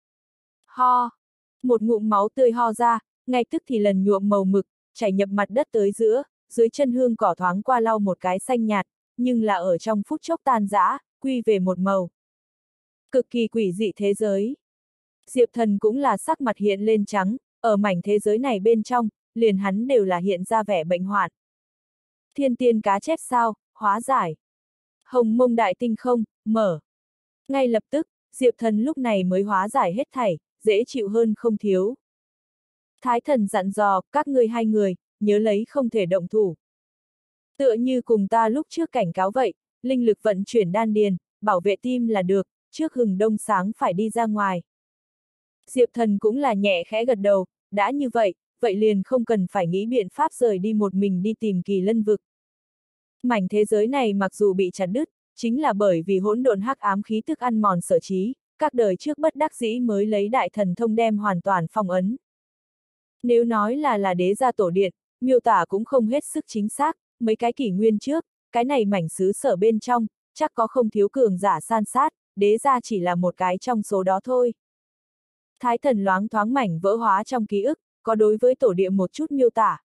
Ho! Một ngụm máu tươi ho ra, ngay tức thì lần nhuộm màu mực, chảy nhập mặt đất tới giữa, dưới chân hương cỏ thoáng qua lau một cái xanh nhạt, nhưng là ở trong phút chốc tan rã, quy về một màu. Cực kỳ quỷ dị thế giới. Diệp Thần cũng là sắc mặt hiện lên trắng, ở mảnh thế giới này bên trong, liền hắn đều là hiện ra vẻ bệnh hoạn. Thiên tiên cá chép sao, hóa giải. Hồng mông đại tinh không, mở. Ngay lập tức, Diệp Thần lúc này mới hóa giải hết thảy, dễ chịu hơn không thiếu. Thái thần dặn dò, các ngươi hai người, nhớ lấy không thể động thủ. Tựa như cùng ta lúc trước cảnh cáo vậy, linh lực vận chuyển đan điền, bảo vệ tim là được, trước hừng đông sáng phải đi ra ngoài. Diệp Thần cũng là nhẹ khẽ gật đầu, đã như vậy, vậy liền không cần phải nghĩ biện pháp rời đi một mình đi tìm Kỳ Lân vực. Mảnh thế giới này mặc dù bị chặt đứt, chính là bởi vì hỗn độn hắc ám khí tức ăn mòn sở trí, các đời trước bất đắc dĩ mới lấy đại thần thông đem hoàn toàn phong ấn. Nếu nói là là đế gia tổ điện, miêu tả cũng không hết sức chính xác, mấy cái kỷ nguyên trước, cái này mảnh xứ sở bên trong, chắc có không thiếu cường giả san sát, đế gia chỉ là một cái trong số đó thôi. Thái thần loáng thoáng mảnh vỡ hóa trong ký ức, có đối với tổ địa một chút miêu tả.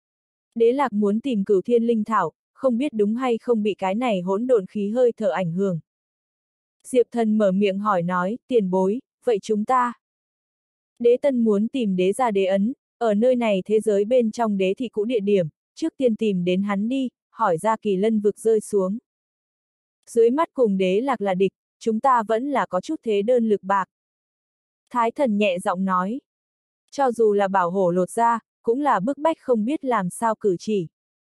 Đế Lạc muốn tìm Cửu Thiên Linh Thảo, không biết đúng hay không bị cái này hỗn độn khí hơi thở ảnh hưởng. Diệp Thần mở miệng hỏi nói, tiền bối, vậy chúng ta. Đế Tân muốn tìm đế gia đế ấn, ở nơi này thế giới bên trong đế thị cũ địa điểm, trước tiên tìm đến hắn đi, hỏi ra Kỳ Lân vực rơi xuống. Dưới mắt cùng đế Lạc là địch, chúng ta vẫn là có chút thế đơn lực bạc. Thái thần nhẹ giọng nói. Cho dù là bảo hổ lột ra, cũng là bức bách không biết làm sao cử chỉ.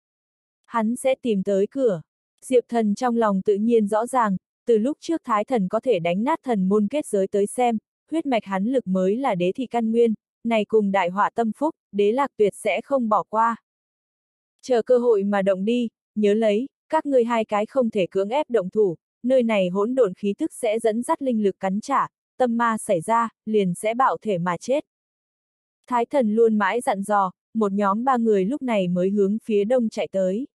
Hắn sẽ tìm tới cửa. Diệp Thần trong lòng tự nhiên rõ ràng, từ lúc trước Thái thần có thể đánh nát thần môn kết giới tới xem, huyết mạch hắn lực mới là đế thị căn nguyên, này cùng đại họa tâm phúc, đế Lạc tuyệt sẽ không bỏ qua. Chờ cơ hội mà động đi, nhớ lấy, các ngươi hai cái không thể cưỡng ép động thủ, nơi này hỗn độn khí tức sẽ dẫn dắt linh lực cắn trả, tâm ma xảy ra, liền sẽ bạo thể mà chết. Thái thần luôn mãi dặn dò, một nhóm ba người lúc này mới hướng phía đông chạy tới.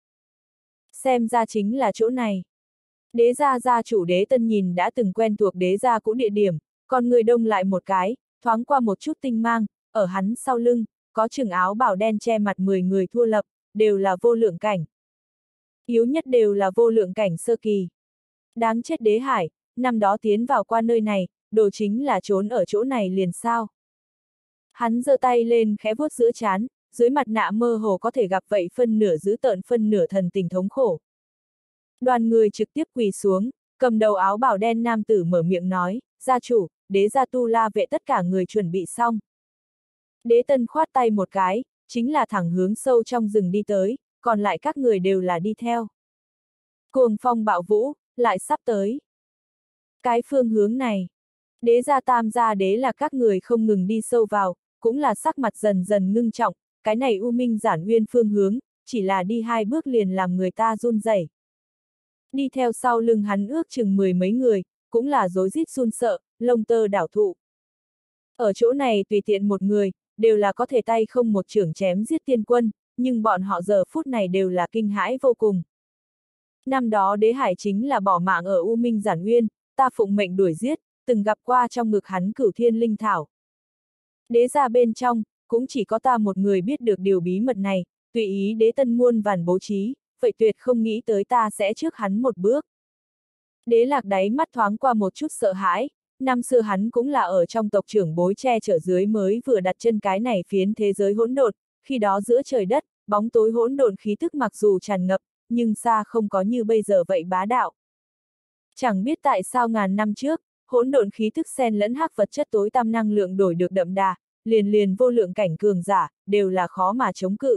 Xem ra chính là chỗ này. Đế gia gia chủ Đế Tân nhìn đã từng quen thuộc đế gia cũ địa điểm, còn người đông lại một cái, thoáng qua một chút tinh mang, ở hắn sau lưng, có chừng áo bào đen che mặt mười người thua lập, đều là vô lượng cảnh. Yếu nhất đều là vô lượng cảnh sơ kỳ. Đáng chết Đế Hải, năm đó tiến vào qua nơi này, đồ chính là trốn ở chỗ này liền sao. Hắn giơ tay lên khẽ vuốt giữa trán, dưới mặt nạ mơ hồ có thể gặp vậy phân nửa dữ tợn phân nửa thần tình thống khổ. Đoàn người trực tiếp quỳ xuống, cầm đầu áo bào đen nam tử mở miệng nói, gia chủ, đế gia tu la vệ tất cả người chuẩn bị xong. Đế Tân khoát tay một cái, chính là thẳng hướng sâu trong rừng đi tới, còn lại các người đều là đi theo. Cuồng phong bạo vũ, lại sắp tới. Cái phương hướng này, đế gia tam gia đế là các người không ngừng đi sâu vào, cũng là sắc mặt dần dần ngưng trọng, cái này U Minh Giản Uyên phương hướng, chỉ là đi hai bước liền làm người ta run rẩy. Đi theo sau lưng hắn ước chừng mười mấy người, cũng là rối rít run sợ, lông tơ đảo thụ. Ở chỗ này tùy tiện một người, đều là có thể tay không một chưởng chém giết tiên quân, nhưng bọn họ giờ phút này đều là kinh hãi vô cùng. Năm đó Đế Hải chính là bỏ mạng ở U Minh Giản Uyên, ta phụng mệnh đuổi giết, từng gặp qua trong ngực hắn Cửu Thiên Linh Thảo. Đế gia bên trong, cũng chỉ có ta một người biết được điều bí mật này, tùy ý Đế Tân muôn vàn bố trí, vậy tuyệt không nghĩ tới ta sẽ trước hắn một bước. Đế Lạc đáy mắt thoáng qua một chút sợ hãi, năm xưa hắn cũng là ở trong tộc trưởng bối che chở dưới mới vừa đặt chân cái này phiến thế giới hỗn độn, khi đó giữa trời đất, bóng tối hỗn độn khí tức mặc dù tràn ngập, nhưng xa không có như bây giờ vậy bá đạo. Chẳng biết tại sao ngàn năm trước, hỗn độn khí tức xen lẫn hắc vật chất tối tăm năng lượng đổi được đậm đà, liền liền vô lượng cảnh cường giả, đều là khó mà chống cự.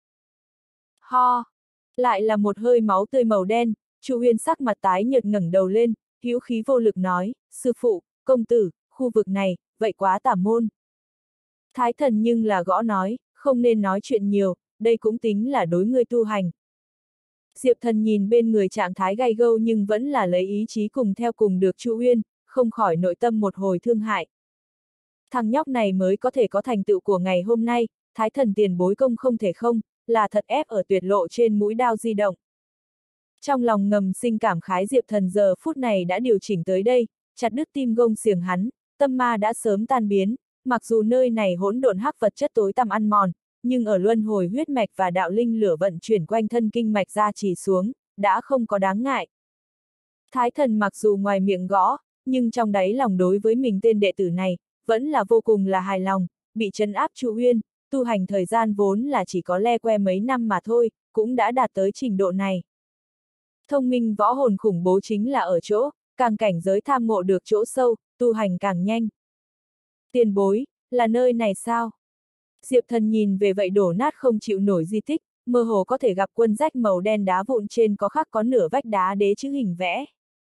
Ho! Lại là một hơi máu tươi màu đen, Chu Uyên sắc mặt tái nhợt ngẩng đầu lên, hữu khí vô lực nói, sư phụ, công tử, khu vực này, vậy quá tà môn. Thái thần nhưng là gõ nói, không nên nói chuyện nhiều, đây cũng tính là đối ngươi tu hành. Diệp thần nhìn bên người trạng thái gay gâu nhưng vẫn là lấy ý chí cùng theo cùng được Chu Uyên, không khỏi nội tâm một hồi thương hại. Thằng nhóc này mới có thể có thành tựu của ngày hôm nay, thái thần tiền bối công không thể không, là thật ép ở tuyệt lộ trên mũi đao di động. Trong lòng ngầm sinh cảm khái Diệp thần giờ phút này đã điều chỉnh tới đây, chặt đứt tim gông xiềng hắn, tâm ma đã sớm tan biến, mặc dù nơi này hỗn độn hắc vật chất tối tăm ăn mòn, nhưng ở luân hồi huyết mạch và đạo linh lửa vận chuyển quanh thân kinh mạch ra chỉ xuống, đã không có đáng ngại. Thái thần mặc dù ngoài miệng gõ, nhưng trong đáy lòng đối với mình tên đệ tử này, vẫn là vô cùng là hài lòng, bị trấn áp Chu Uyên, tu hành thời gian vốn là chỉ có le que mấy năm mà thôi, cũng đã đạt tới trình độ này. Thông minh võ hồn khủng bố chính là ở chỗ, càng cảnh giới tham ngộ được chỗ sâu, tu hành càng nhanh. Tiền bối, là nơi này sao? Diệp thần nhìn về vậy đổ nát không chịu nổi di tích, mơ hồ có thể gặp quân rách màu đen đá vụn trên có khắc có nửa vách đá đế chữ hình vẽ.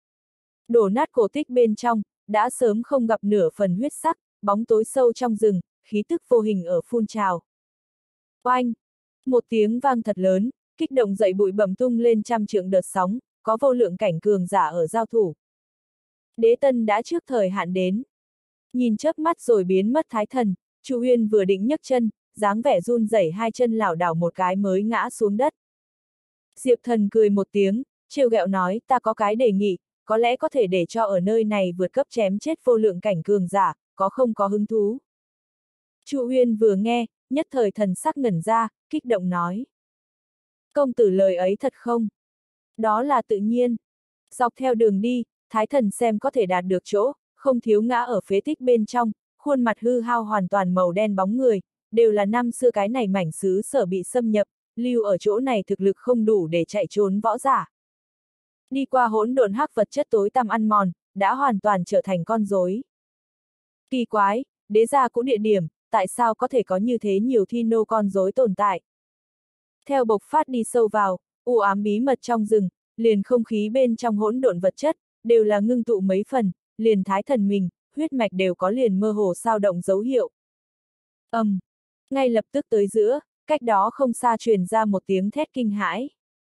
Đổ nát cổ tích bên trong, đã sớm không gặp nửa phần huyết sắc, bóng tối sâu trong rừng, khí tức vô hình ở phun trào. Oanh! Một tiếng vang thật lớn, kích động dậy bụi bẩm tung lên trăm trượng đợt sóng, có vô lượng cảnh cường giả ở giao thủ. Đế tân đã trước thời hạn đến. Nhìn chớp mắt rồi biến mất thái thần, Chu Uyên vừa định nhấc chân, dáng vẻ run rẩy hai chân lảo đảo một cái mới ngã xuống đất. Diệp thần cười một tiếng, trêu ghẹo nói ta có cái đề nghị, có lẽ có thể để cho ở nơi này vượt cấp chém chết vô lượng cảnh cường giả, có không có hứng thú. Chu Uyên vừa nghe, nhất thời thần sắc ngẩn ra, kích động nói. Công tử lời ấy thật không? Đó là tự nhiên. Dọc theo đường đi, thái thần xem có thể đạt được chỗ, không thiếu ngã ở phế tích bên trong, khuôn mặt hư hao hoàn toàn màu đen bóng người, đều là năm xưa cái này mảnh xứ sở bị xâm nhập, lưu ở chỗ này thực lực không đủ để chạy trốn võ giả. Đi qua hỗn độn hắc vật chất tối tăm ăn mòn, đã hoàn toàn trở thành con rối. Kỳ quái, đế gia cũng địa điểm, tại sao có thể có như thế nhiều thi nô con rối tồn tại? Theo bộc phát đi sâu vào, u ám bí mật trong rừng, liền không khí bên trong hỗn độn vật chất, đều là ngưng tụ mấy phần, liền thái thần mình, huyết mạch đều có liền mơ hồ sao động dấu hiệu. Ầm, um, ngay lập tức tới giữa, cách đó không xa truyền ra một tiếng thét kinh hãi.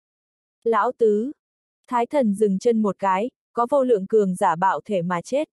Lão tứ! Thái thần dừng chân một cái, có vô lượng cường giả bạo thể mà chết.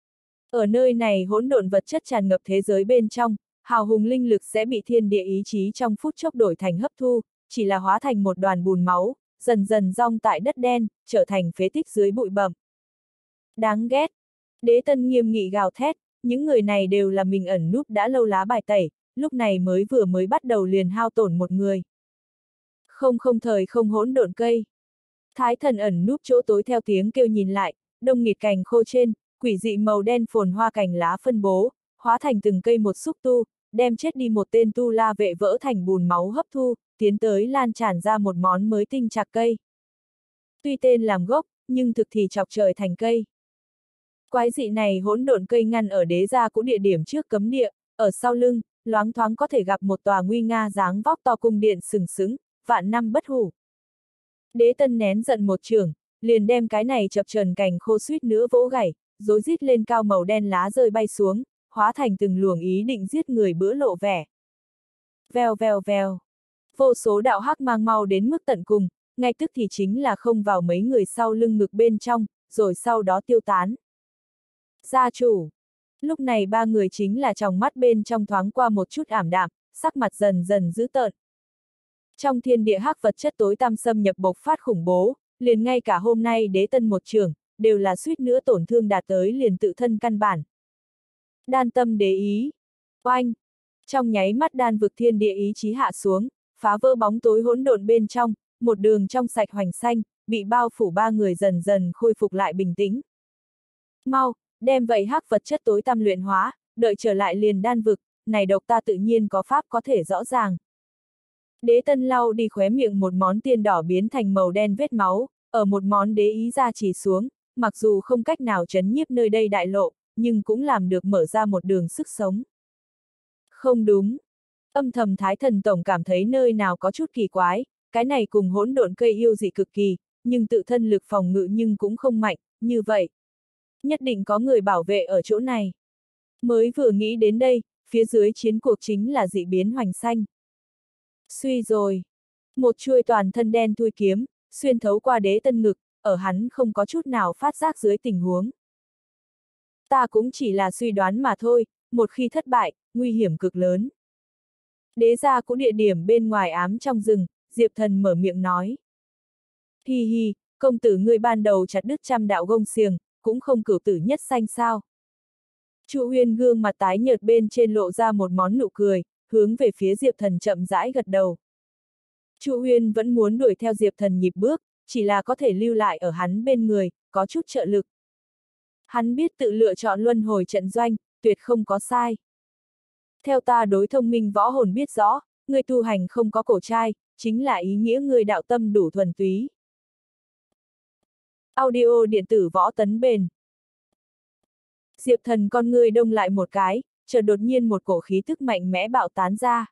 Ở nơi này hỗn độn vật chất tràn ngập thế giới bên trong, hào hùng linh lực sẽ bị thiên địa ý chí trong phút chốc đổi thành hấp thu, chỉ là hóa thành một đoàn bùn máu, dần dần rong tại đất đen, trở thành phế tích dưới bụi bặm. Đáng ghét! Đế tân nghiêm nghị gào thét, những người này đều là mình ẩn núp đã lâu lá bài tẩy, lúc này mới vừa mới bắt đầu liền hao tổn một người. Không không thời không hỗn độn cây. Thái thần ẩn núp chỗ tối theo tiếng kêu nhìn lại, đông nghịt cành khô trên, quỷ dị màu đen phồn hoa cành lá phân bố, hóa thành từng cây một xúc tu, đem chết đi một tên tu la vệ vỡ thành bùn máu hấp thu, tiến tới lan tràn ra một món mới tinh chạc cây. Tuy tên làm gốc, nhưng thực thì chọc trời thành cây. Quái dị này hỗn độn cây ngăn ở đế gia cũ địa điểm trước cấm địa, ở sau lưng, loáng thoáng có thể gặp một tòa nguy nga dáng vóc to cung điện sừng sững, vạn năm bất hủ. Đế tân nén giận một trường, liền đem cái này chập chờn cành khô suýt nữa vỗ gãy, rối rít lên cao màu đen lá rơi bay xuống, hóa thành từng luồng ý định giết người bữa lộ vẻ. Vèo vèo vèo. Vô số đạo hắc mang mau đến mức tận cùng, ngay tức thì chính là không vào mấy người sau lưng ngực bên trong, rồi sau đó tiêu tán. Gia chủ. Lúc này ba người chính là tròng mắt bên trong thoáng qua một chút ảm đạm, sắc mặt dần dần dữ tợn. Trong thiên địa hắc vật chất tối tăm xâm nhập bộc phát khủng bố, liền ngay cả hôm nay đế tân một trưởng, đều là suýt nữa tổn thương đạt tới liền tự thân căn bản. Đan tâm đế ý. Oanh. Trong nháy mắt đan vực thiên địa ý chí hạ xuống, phá vỡ bóng tối hỗn độn bên trong, một đường trong sạch hoành xanh, bị bao phủ ba người dần dần khôi phục lại bình tĩnh. Mau, đem vậy hắc vật chất tối tăm luyện hóa, đợi trở lại liền đan vực, này độc ta tự nhiên có pháp có thể rõ ràng. Đế tân lau đi khóe miệng một món tiên đỏ biến thành màu đen vết máu, ở một món đế ý ra chỉ xuống, mặc dù không cách nào trấn nhiếp nơi đây đại lộ, nhưng cũng làm được mở ra một đường sức sống. Không đúng. Âm thầm Thái Thần Tổng cảm thấy nơi nào có chút kỳ quái, cái này cùng hỗn độn cây yêu dị cực kỳ, nhưng tự thân lực phòng ngự nhưng cũng không mạnh, như vậy. Nhất định có người bảo vệ ở chỗ này. Mới vừa nghĩ đến đây, phía dưới chiến cuộc chính là dị biến hoành xanh. Suy rồi. Một chuôi toàn thân đen thui kiếm, xuyên thấu qua đế tân ngực, ở hắn không có chút nào phát giác dưới tình huống. Ta cũng chỉ là suy đoán mà thôi, một khi thất bại, nguy hiểm cực lớn. Đế gia cũng địa điểm bên ngoài ám trong rừng, Diệp Thần mở miệng nói. Hi hi, công tử ngươi ban đầu chặt đứt trăm đạo gông xiềng, cũng không cửu tử nhất sanh sao. Chu Uyên gương mặt tái nhợt bên trên lộ ra một món nụ cười, hướng về phía Diệp Thần chậm rãi gật đầu. Chu Uyên vẫn muốn đuổi theo Diệp Thần nhịp bước, chỉ là có thể lưu lại ở hắn bên người, có chút trợ lực. Hắn biết tự lựa chọn luân hồi trận doanh, tuyệt không có sai. Theo ta đối thông minh võ hồn biết rõ, người tu hành không có cổ trai, chính là ý nghĩa người đạo tâm đủ thuần túy. Audio điện tử võ tấn bền. Diệp Thần con người đông lại một cái, chợt đột nhiên một cổ khí tức mạnh mẽ bạo tán ra.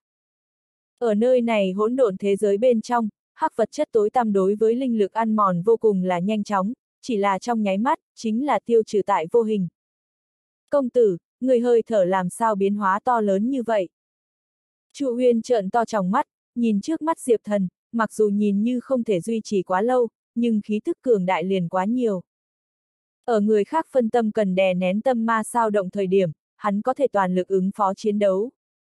Ở nơi này hỗn độn thế giới bên trong, hắc vật chất tối tăm đối với linh lực ăn mòn vô cùng là nhanh chóng, chỉ là trong nháy mắt, chính là tiêu trừ tại vô hình. Công tử, người hơi thở làm sao biến hóa to lớn như vậy? Chu Uyên trợn to tròng mắt, nhìn trước mắt Diệp Thần, mặc dù nhìn như không thể duy trì quá lâu, nhưng khí tức cường đại liền quá nhiều. Ở người khác phân tâm cần đè nén tâm ma sao động thời điểm, hắn có thể toàn lực ứng phó chiến đấu.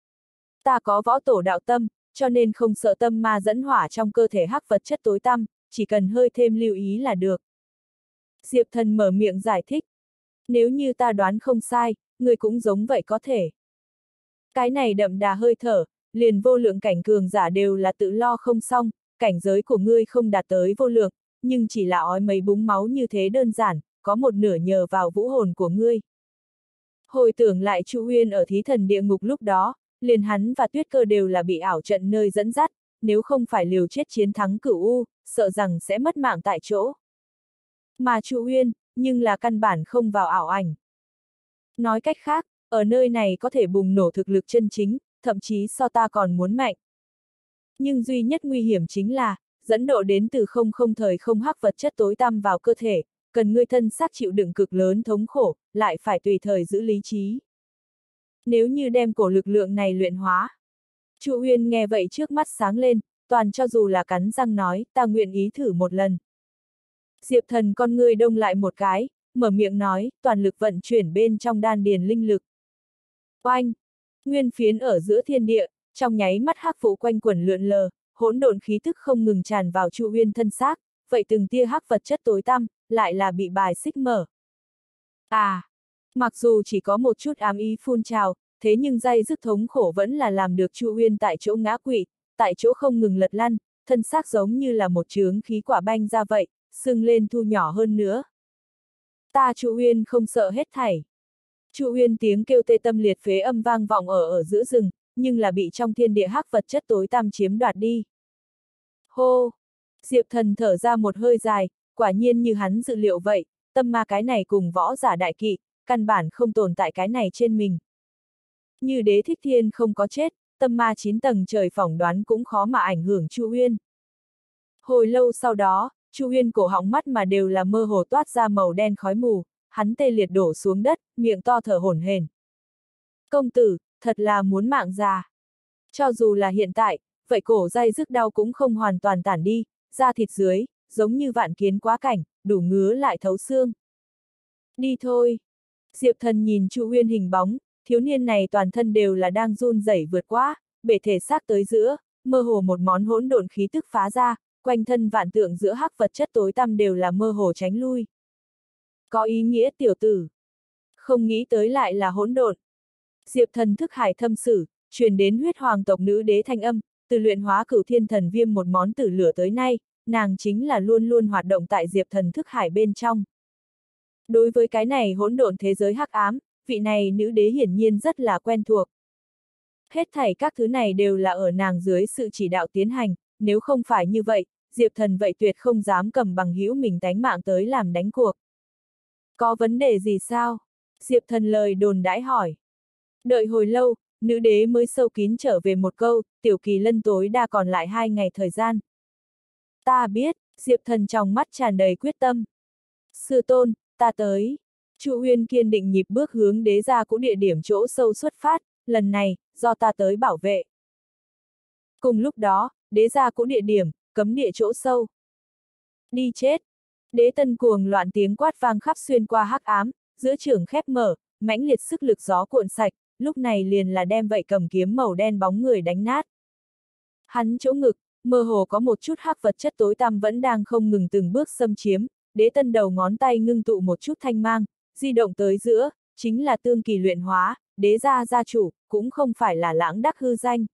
Ta có võ tổ đạo tâm, cho nên không sợ tâm ma dẫn hỏa trong cơ thể hắc vật chất tối tăm, chỉ cần hơi thêm lưu ý là được. Diệp Thần mở miệng giải thích. Nếu như ta đoán không sai, người cũng giống vậy có thể. Cái này đậm đà hơi thở, liền vô lượng cảnh cường giả đều là tự lo không xong, cảnh giới của ngươi không đạt tới vô lượng, nhưng chỉ là ói mấy búng máu như thế đơn giản, có một nửa nhờ vào vũ hồn của ngươi. Hồi tưởng lại Chu Uyên ở thí thần địa ngục lúc đó, liền hắn và Tuyết Cơ đều là bị ảo trận nơi dẫn dắt, nếu không phải liều chết chiến thắng Cửu U, sợ rằng sẽ mất mạng tại chỗ. Mà Chu Uyên, nhưng là căn bản không vào ảo ảnh. Nói cách khác, ở nơi này có thể bùng nổ thực lực chân chính, thậm chí so ta còn muốn mạnh. Nhưng duy nhất nguy hiểm chính là, dẫn độ đến từ không không thời không hắc vật chất tối tăm vào cơ thể, cần ngươi thân xác chịu đựng cực lớn thống khổ, lại phải tùy thời giữ lý trí. Nếu như đem cổ lực lượng này luyện hóa. Chu Uyên nghe vậy trước mắt sáng lên, toàn cho dù là cắn răng nói, ta nguyện ý thử một lần. Diệp Thần con ngươi đông lại một cái, mở miệng nói, toàn lực vận chuyển bên trong đan điền linh lực. Oanh! Nguyên phiến ở giữa thiên địa, trong nháy mắt hắc vụ quanh quẩn lượn lờ, hỗn độn khí tức không ngừng tràn vào Chu Uyên thân xác, vậy từng tia hắc vật chất tối tăm, lại là bị bài xích mở. À! Mặc dù chỉ có một chút ám ý phun trào, thế nhưng day dứt thống khổ vẫn là làm được Chu Uyên tại chỗ ngã quỵ, tại chỗ không ngừng lật lăn, thân xác giống như là một chướng khí quả banh ra vậy, sưng lên thu nhỏ hơn nữa. Ta Chu Uyên không sợ hết thảy. Chu Uyên tiếng kêu tê tâm liệt phế âm vang vọng ở ở giữa rừng, nhưng là bị trong thiên địa hắc vật chất tối tăm chiếm đoạt đi. Hô! Diệp Thần thở ra một hơi dài, quả nhiên như hắn dự liệu vậy, tâm ma cái này cùng võ giả đại kỵ, căn bản không tồn tại cái này trên mình. Như Đế Thích Thiên không có chết, tâm ma chín tầng trời phỏng đoán cũng khó mà ảnh hưởng Chu Uyên. Hồi lâu sau đó, Chu Uyên cổ họng mắt mà đều là mơ hồ toát ra màu đen khói mù, hắn tê liệt đổ xuống đất, miệng to thở hổn hển. Công tử, thật là muốn mạng già. Cho dù là hiện tại, vậy cổ day rức đau cũng không hoàn toàn tản đi, da thịt dưới, giống như vạn kiến quá cảnh, đủ ngứa lại thấu xương. Đi thôi. Diệp Thần nhìn Chu Uyên hình bóng, thiếu niên này toàn thân đều là đang run rẩy vượt qua, bể thể xác tới giữa, mơ hồ một món hỗn độn khí tức phá ra, quanh thân vạn tượng giữa hắc vật chất tối tăm đều là mơ hồ tránh lui. Có ý nghĩa tiểu tử. Không nghĩ tới lại là hỗn độn. Diệp Thần thức hải thâm sử, truyền đến huyết hoàng tộc nữ đế thanh âm, từ luyện hóa cửu thiên thần viêm một món tử lửa tới nay, nàng chính là luôn luôn hoạt động tại Diệp Thần thức hải bên trong. Đối với cái này hỗn độn thế giới hắc ám, vị này nữ đế hiển nhiên rất là quen thuộc. Hết thảy các thứ này đều là ở nàng dưới sự chỉ đạo tiến hành, nếu không phải như vậy, Diệp Thần vậy tuyệt không dám cầm bằng hữu mình tánh mạng tới làm đánh cuộc. Có vấn đề gì sao? Diệp Thần lời đồn đãi hỏi. Đợi hồi lâu, nữ đế mới sâu kín trở về một câu, tiểu kỳ lân tối đa còn lại hai ngày thời gian. Ta biết, Diệp Thần trong mắt tràn đầy quyết tâm. Sư tôn, ta tới. Chu Uyên kiên định nhịp bước hướng đế gia cũ địa điểm chỗ sâu xuất phát, lần này, do ta tới bảo vệ. Cùng lúc đó, đế gia cũ địa điểm, cấm địa chỗ sâu. Đi chết! Đế tân cuồng loạn tiếng quát vang khắp xuyên qua hắc ám, giữa trường khép mở, mãnh liệt sức lực gió cuộn sạch, lúc này liền là đem vậy cầm kiếm màu đen bóng người đánh nát. Hắn chỗ ngực, mơ hồ có một chút hắc vật chất tối tăm vẫn đang không ngừng từng bước xâm chiếm, đế tân đầu ngón tay ngưng tụ một chút thanh mang, di động tới giữa, chính là tương kỳ luyện hóa, đế gia gia chủ, cũng không phải là lãng đắc hư danh.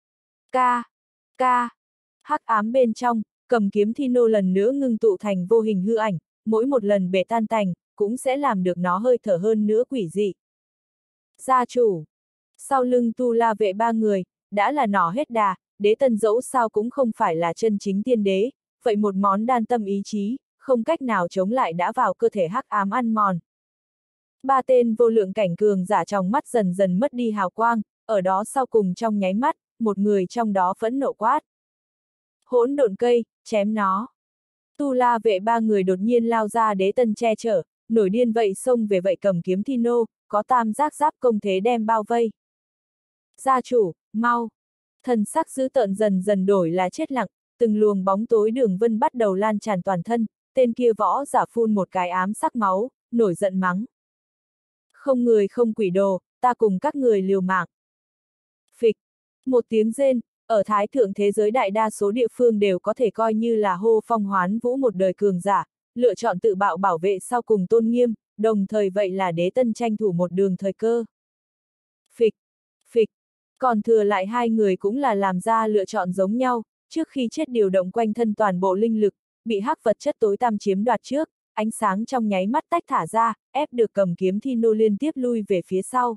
Ca, ca, hắc ám bên trong, cầm kiếm thi nô lần nữa ngưng tụ thành vô hình hư ảnh, mỗi một lần bể tan tành, cũng sẽ làm được nó hơi thở hơn nữa quỷ dị. Gia chủ, sau lưng tu la vệ ba người, đã là nỏ hết đà, đế tân dẫu sao cũng không phải là chân chính tiên đế, vậy một món đan tâm ý chí, không cách nào chống lại đã vào cơ thể hắc ám ăn mòn. Ba tên vô lượng cảnh cường giả trong mắt dần dần mất đi hào quang, ở đó sau cùng trong nháy mắt, một người trong đó phẫn nộ quát. Hỗn độn cây, chém nó. Tu la vệ ba người đột nhiên lao ra đế tân che chở, nổi điên vậy xông về vậy cầm kiếm thi nô, có tam giác giáp công thế đem bao vây. Gia chủ, mau. Thần sắc dữ tợn dần dần đổi là chết lặng, từng luồng bóng tối đường vân bắt đầu lan tràn toàn thân, tên kia võ giả phun một cái ám sắc máu, nổi giận mắng. Không người không quỷ đồ, ta cùng các người liều mạng. Phịch, một tiếng rên, ở thái thượng thế giới đại đa số địa phương đều có thể coi như là hô phong hoán vũ một đời cường giả, lựa chọn tự bạo bảo vệ sau cùng tôn nghiêm, đồng thời vậy là đế tân tranh thủ một đường thời cơ. Phịch, phịch, còn thừa lại hai người cũng là làm ra lựa chọn giống nhau, trước khi chết điều động quanh thân toàn bộ linh lực, bị hắc vật chất tối tăm chiếm đoạt trước, ánh sáng trong nháy mắt tách thả ra, ép được cầm kiếm thi nô liên tiếp lui về phía sau.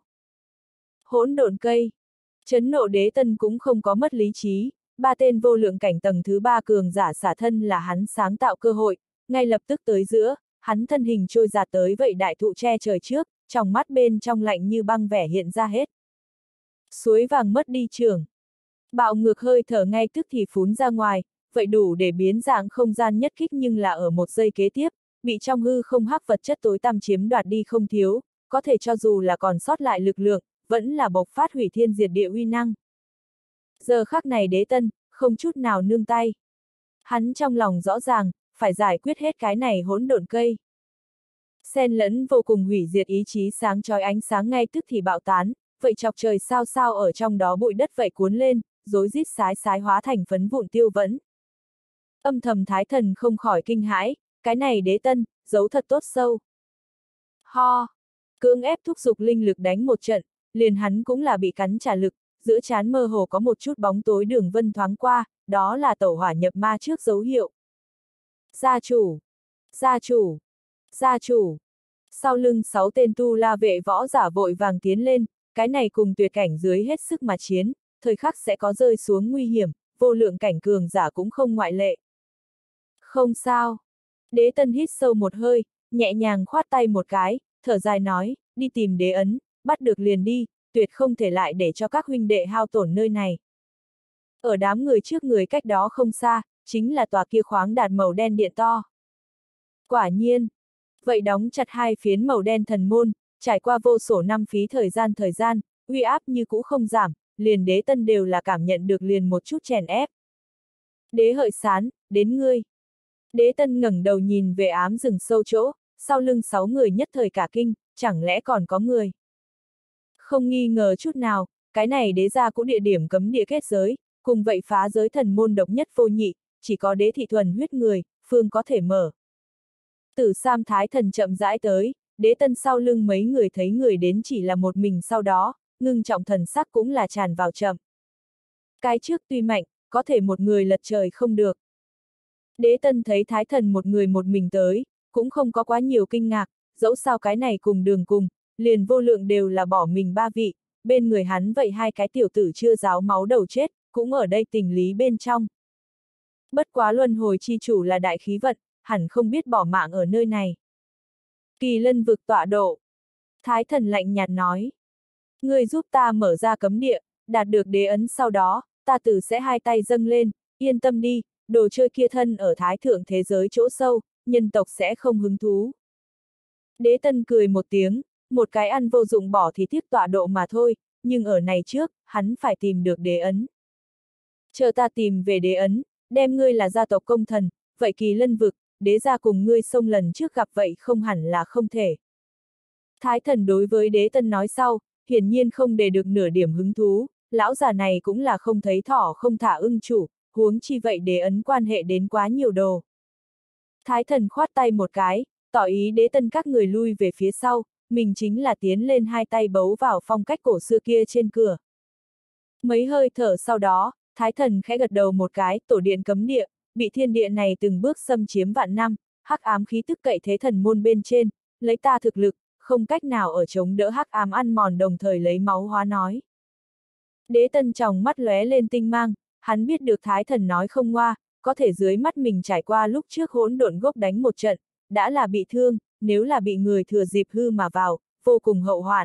Hỗn độn cây. Chấn nộ đế tân cũng không có mất lý trí, ba tên vô lượng cảnh tầng thứ ba cường giả xả thân là hắn sáng tạo cơ hội, ngay lập tức tới giữa, hắn thân hình trôi giạt tới vậy đại thụ che trời trước, trong mắt bên trong lạnh như băng vẻ hiện ra hết. Suối vàng mất đi trường. Bạo ngược hơi thở ngay tức thì phún ra ngoài, vậy đủ để biến dạng không gian nhất kích nhưng là ở một giây kế tiếp, bị trong hư không hắc vật chất tối tăm chiếm đoạt đi không thiếu, có thể cho dù là còn sót lại lực lượng, vẫn là bộc phát hủy thiên diệt địa uy năng. Giờ khắc này đế tân, không chút nào nương tay. Hắn trong lòng rõ ràng, phải giải quyết hết cái này hỗn độn cây. Xen lẫn vô cùng hủy diệt ý chí sáng chói ánh sáng ngay tức thì bạo tán, vậy chọc trời sao sao ở trong đó bụi đất vậy cuốn lên, rối rít sái sái hóa thành phấn vụn tiêu vẫn. Âm thầm thái thần không khỏi kinh hãi, cái này đế tân, giấu thật tốt sâu. Ho! Cưỡng ép thúc giục linh lực đánh một trận, liền hắn cũng là bị cắn trả lực, giữa trán mơ hồ có một chút bóng tối đường vân thoáng qua, đó là tẩu hỏa nhập ma trước dấu hiệu. Gia chủ! Gia chủ! Gia chủ! Sau lưng sáu tên tu la vệ võ giả vội vàng tiến lên, cái này cùng tuyệt cảnh dưới hết sức mà chiến, thời khắc sẽ có rơi xuống nguy hiểm, vô lượng cảnh cường giả cũng không ngoại lệ. Không sao. Đế tân hít sâu một hơi, nhẹ nhàng khoát tay một cái, thở dài nói, đi tìm đế ấn, bắt được liền đi, tuyệt không thể lại để cho các huynh đệ hao tổn nơi này. Ở đám người trước người cách đó không xa, chính là tòa kia khoáng đạt màu đen điện to. Quả nhiên. Vậy đóng chặt hai phiến màu đen thần môn, trải qua vô số năm phí thời gian thời gian, uy áp như cũ không giảm, liền đế tân đều là cảm nhận được liền một chút chèn ép. Đế hợi sán, đến ngươi. Đế tân ngẩng đầu nhìn về ám rừng sâu chỗ, sau lưng sáu người nhất thời cả kinh, chẳng lẽ còn có người. Không nghi ngờ chút nào, cái này đế gia cũng địa điểm cấm địa kết giới, cùng vậy phá giới thần môn độc nhất vô nhị, chỉ có đế thị thuần huyết người, phương có thể mở. Tử Sam Thái Thần chậm rãi tới, đế tân sau lưng mấy người thấy người đến chỉ là một mình sau đó, ngưng trọng thần sắc cũng là tràn vào chậm. Cái trước tuy mạnh, có thể một người lật trời không được. Đế tân thấy Thái Thần một người một mình tới, cũng không có quá nhiều kinh ngạc, dẫu sao cái này cùng đường cùng, liền vô lượng đều là bỏ mình ba vị, bên người hắn vậy hai cái tiểu tử chưa ráo máu đầu chết, cũng ở đây tình lý bên trong. Bất quá luân hồi chi chủ là đại khí vận, hẳn không biết bỏ mạng ở nơi này. Kỳ lân vực tọa độ. Thái Thần lạnh nhạt nói. Ngươi giúp ta mở ra cấm địa, đạt được đế ấn sau đó, ta tử sẽ hai tay dâng lên, yên tâm đi, đồ chơi kia thân ở thái thượng thế giới chỗ sâu, nhân tộc sẽ không hứng thú. Đế tân cười một tiếng, một cái ăn vô dụng bỏ thì tiếc tọa độ mà thôi, nhưng ở này trước, hắn phải tìm được đế ấn. Chờ ta tìm về đế ấn, đem ngươi là gia tộc công thần, vậy kỳ lân vực, đế gia cùng ngươi xông lần trước gặp vậy không hẳn là không thể. Thái Thần đối với đế tân nói sau, hiển nhiên không để được nửa điểm hứng thú, lão già này cũng là không thấy thỏ không thả ưng chủ, huống chi vậy đế ấn quan hệ đến quá nhiều đồ. Thái Thần khoát tay một cái, tỏ ý đế tân các người lui về phía sau, mình chính là tiến lên hai tay bấu vào phong cách cổ xưa kia trên cửa. Mấy hơi thở sau đó, Thái Thần khẽ gật đầu một cái, tổ điện cấm địa, bị thiên địa này từng bước xâm chiếm vạn năm, hắc ám khí tức cậy thế thần môn bên trên, lấy ta thực lực, không cách nào ở chống đỡ hắc ám ăn mòn đồng thời lấy máu hóa nói. Đế tân tròng mắt lóe lên tinh mang, hắn biết được Thái Thần nói không ngoa, có thể dưới mắt mình trải qua lúc trước hỗn độn gốc đánh một trận, đã là bị thương, nếu là bị người thừa dịp hư mà vào, vô cùng hậu hoạn.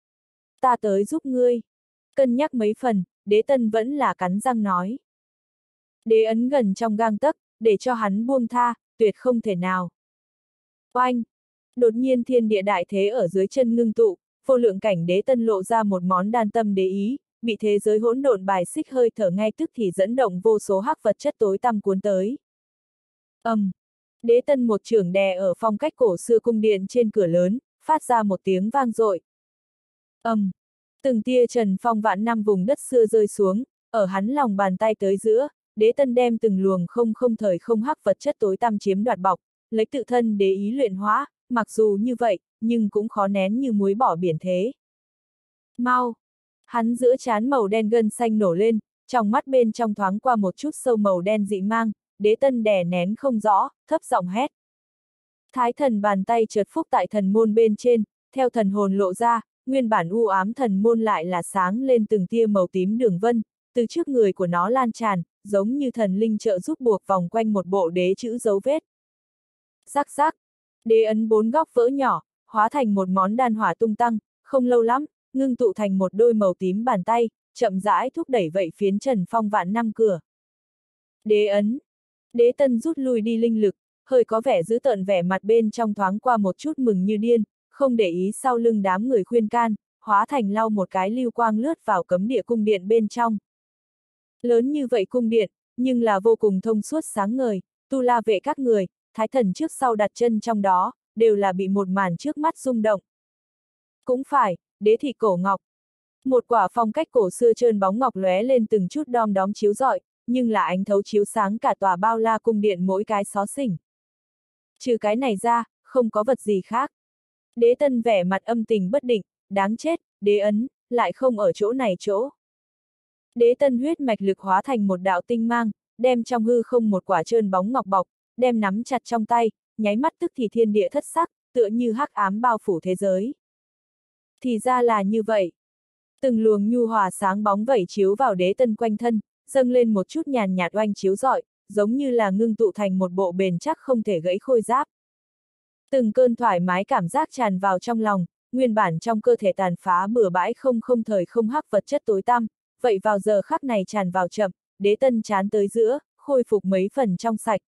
Ta tới giúp ngươi. Cân nhắc mấy phần, đế tân vẫn là cắn răng nói. Đế ấn gần trong gang tấc, để cho hắn buông tha, tuyệt không thể nào. Oanh! Đột nhiên thiên địa đại thế ở dưới chân ngưng tụ, vô lượng cảnh đế tân lộ ra một món đan tâm đế ý, bị thế giới hỗn độn bài xích hơi thở ngay tức thì dẫn động vô số hắc vật chất tối tăm cuốn tới. Ầm! Um, đế tân một chưởng đè ở phong cách cổ xưa cung điện trên cửa lớn, phát ra một tiếng vang dội. Ầm! Um, từng tia trần phong vạn năm vùng đất xưa rơi xuống, ở hắn lòng bàn tay tới giữa, đế tân đem từng luồng không không thời không hắc vật chất tối tăm chiếm đoạt bọc, lấy tự thân đế ý luyện hóa, mặc dù như vậy, nhưng cũng khó nén như muối bỏ biển thế. Mau! Hắn giữa trán màu đen gân xanh nổ lên, trong mắt bên trong thoáng qua một chút sâu màu đen dị mang, đế tân đè nén không rõ, thấp giọng hét. Thái Thần bàn tay chợt phúc tại thần môn bên trên, theo thần hồn lộ ra, nguyên bản u ám thần môn lại là sáng lên từng tia màu tím đường vân, từ trước người của nó lan tràn, giống như thần linh trợ giúp buộc vòng quanh một bộ đế chữ dấu vết. Rắc rắc, đế ấn bốn góc vỡ nhỏ, hóa thành một món đan hỏa tung tăng, không lâu lắm, ngưng tụ thành một đôi màu tím bàn tay, chậm rãi thúc đẩy vậy phiến trần phong vạn năm cửa. Đế ấn. Đế tân rút lui đi linh lực, hơi có vẻ giữ tợn vẻ mặt bên trong thoáng qua một chút mừng như điên, không để ý sau lưng đám người khuyên can, hóa thành lau một cái lưu quang lướt vào cấm địa cung điện bên trong. Lớn như vậy cung điện, nhưng là vô cùng thông suốt sáng ngời, tu la vệ các người, Thái Thần trước sau đặt chân trong đó, đều là bị một màn trước mắt rung động. Cũng phải, đế thị cổ ngọc. Một quả phong cách cổ xưa trơn bóng ngọc lóe lên từng chút đom đóm chiếu rọi, nhưng là ánh thấu chiếu sáng cả tòa bao la cung điện mỗi cái xó xỉnh. Trừ cái này ra, không có vật gì khác. Đế tân vẻ mặt âm tình bất định, đáng chết, đế ấn, lại không ở chỗ này chỗ. Đế tân huyết mạch lực hóa thành một đạo tinh mang, đem trong hư không một quả trơn bóng ngọc bọc, đem nắm chặt trong tay, nháy mắt tức thì thiên địa thất sắc, tựa như hắc ám bao phủ thế giới. Thì ra là như vậy. Từng luồng nhu hòa sáng bóng vẩy chiếu vào đế tân quanh thân, dâng lên một chút nhàn nhạt oanh chiếu rọi, giống như là ngưng tụ thành một bộ bền chắc không thể gãy khôi giáp. Từng cơn thoải mái cảm giác tràn vào trong lòng, nguyên bản trong cơ thể tàn phá bừa bãi không không thời không hắc vật chất tối tăm, vậy vào giờ khắc này tràn vào chậm, đế tân chán tới giữa, khôi phục mấy phần trong sạch.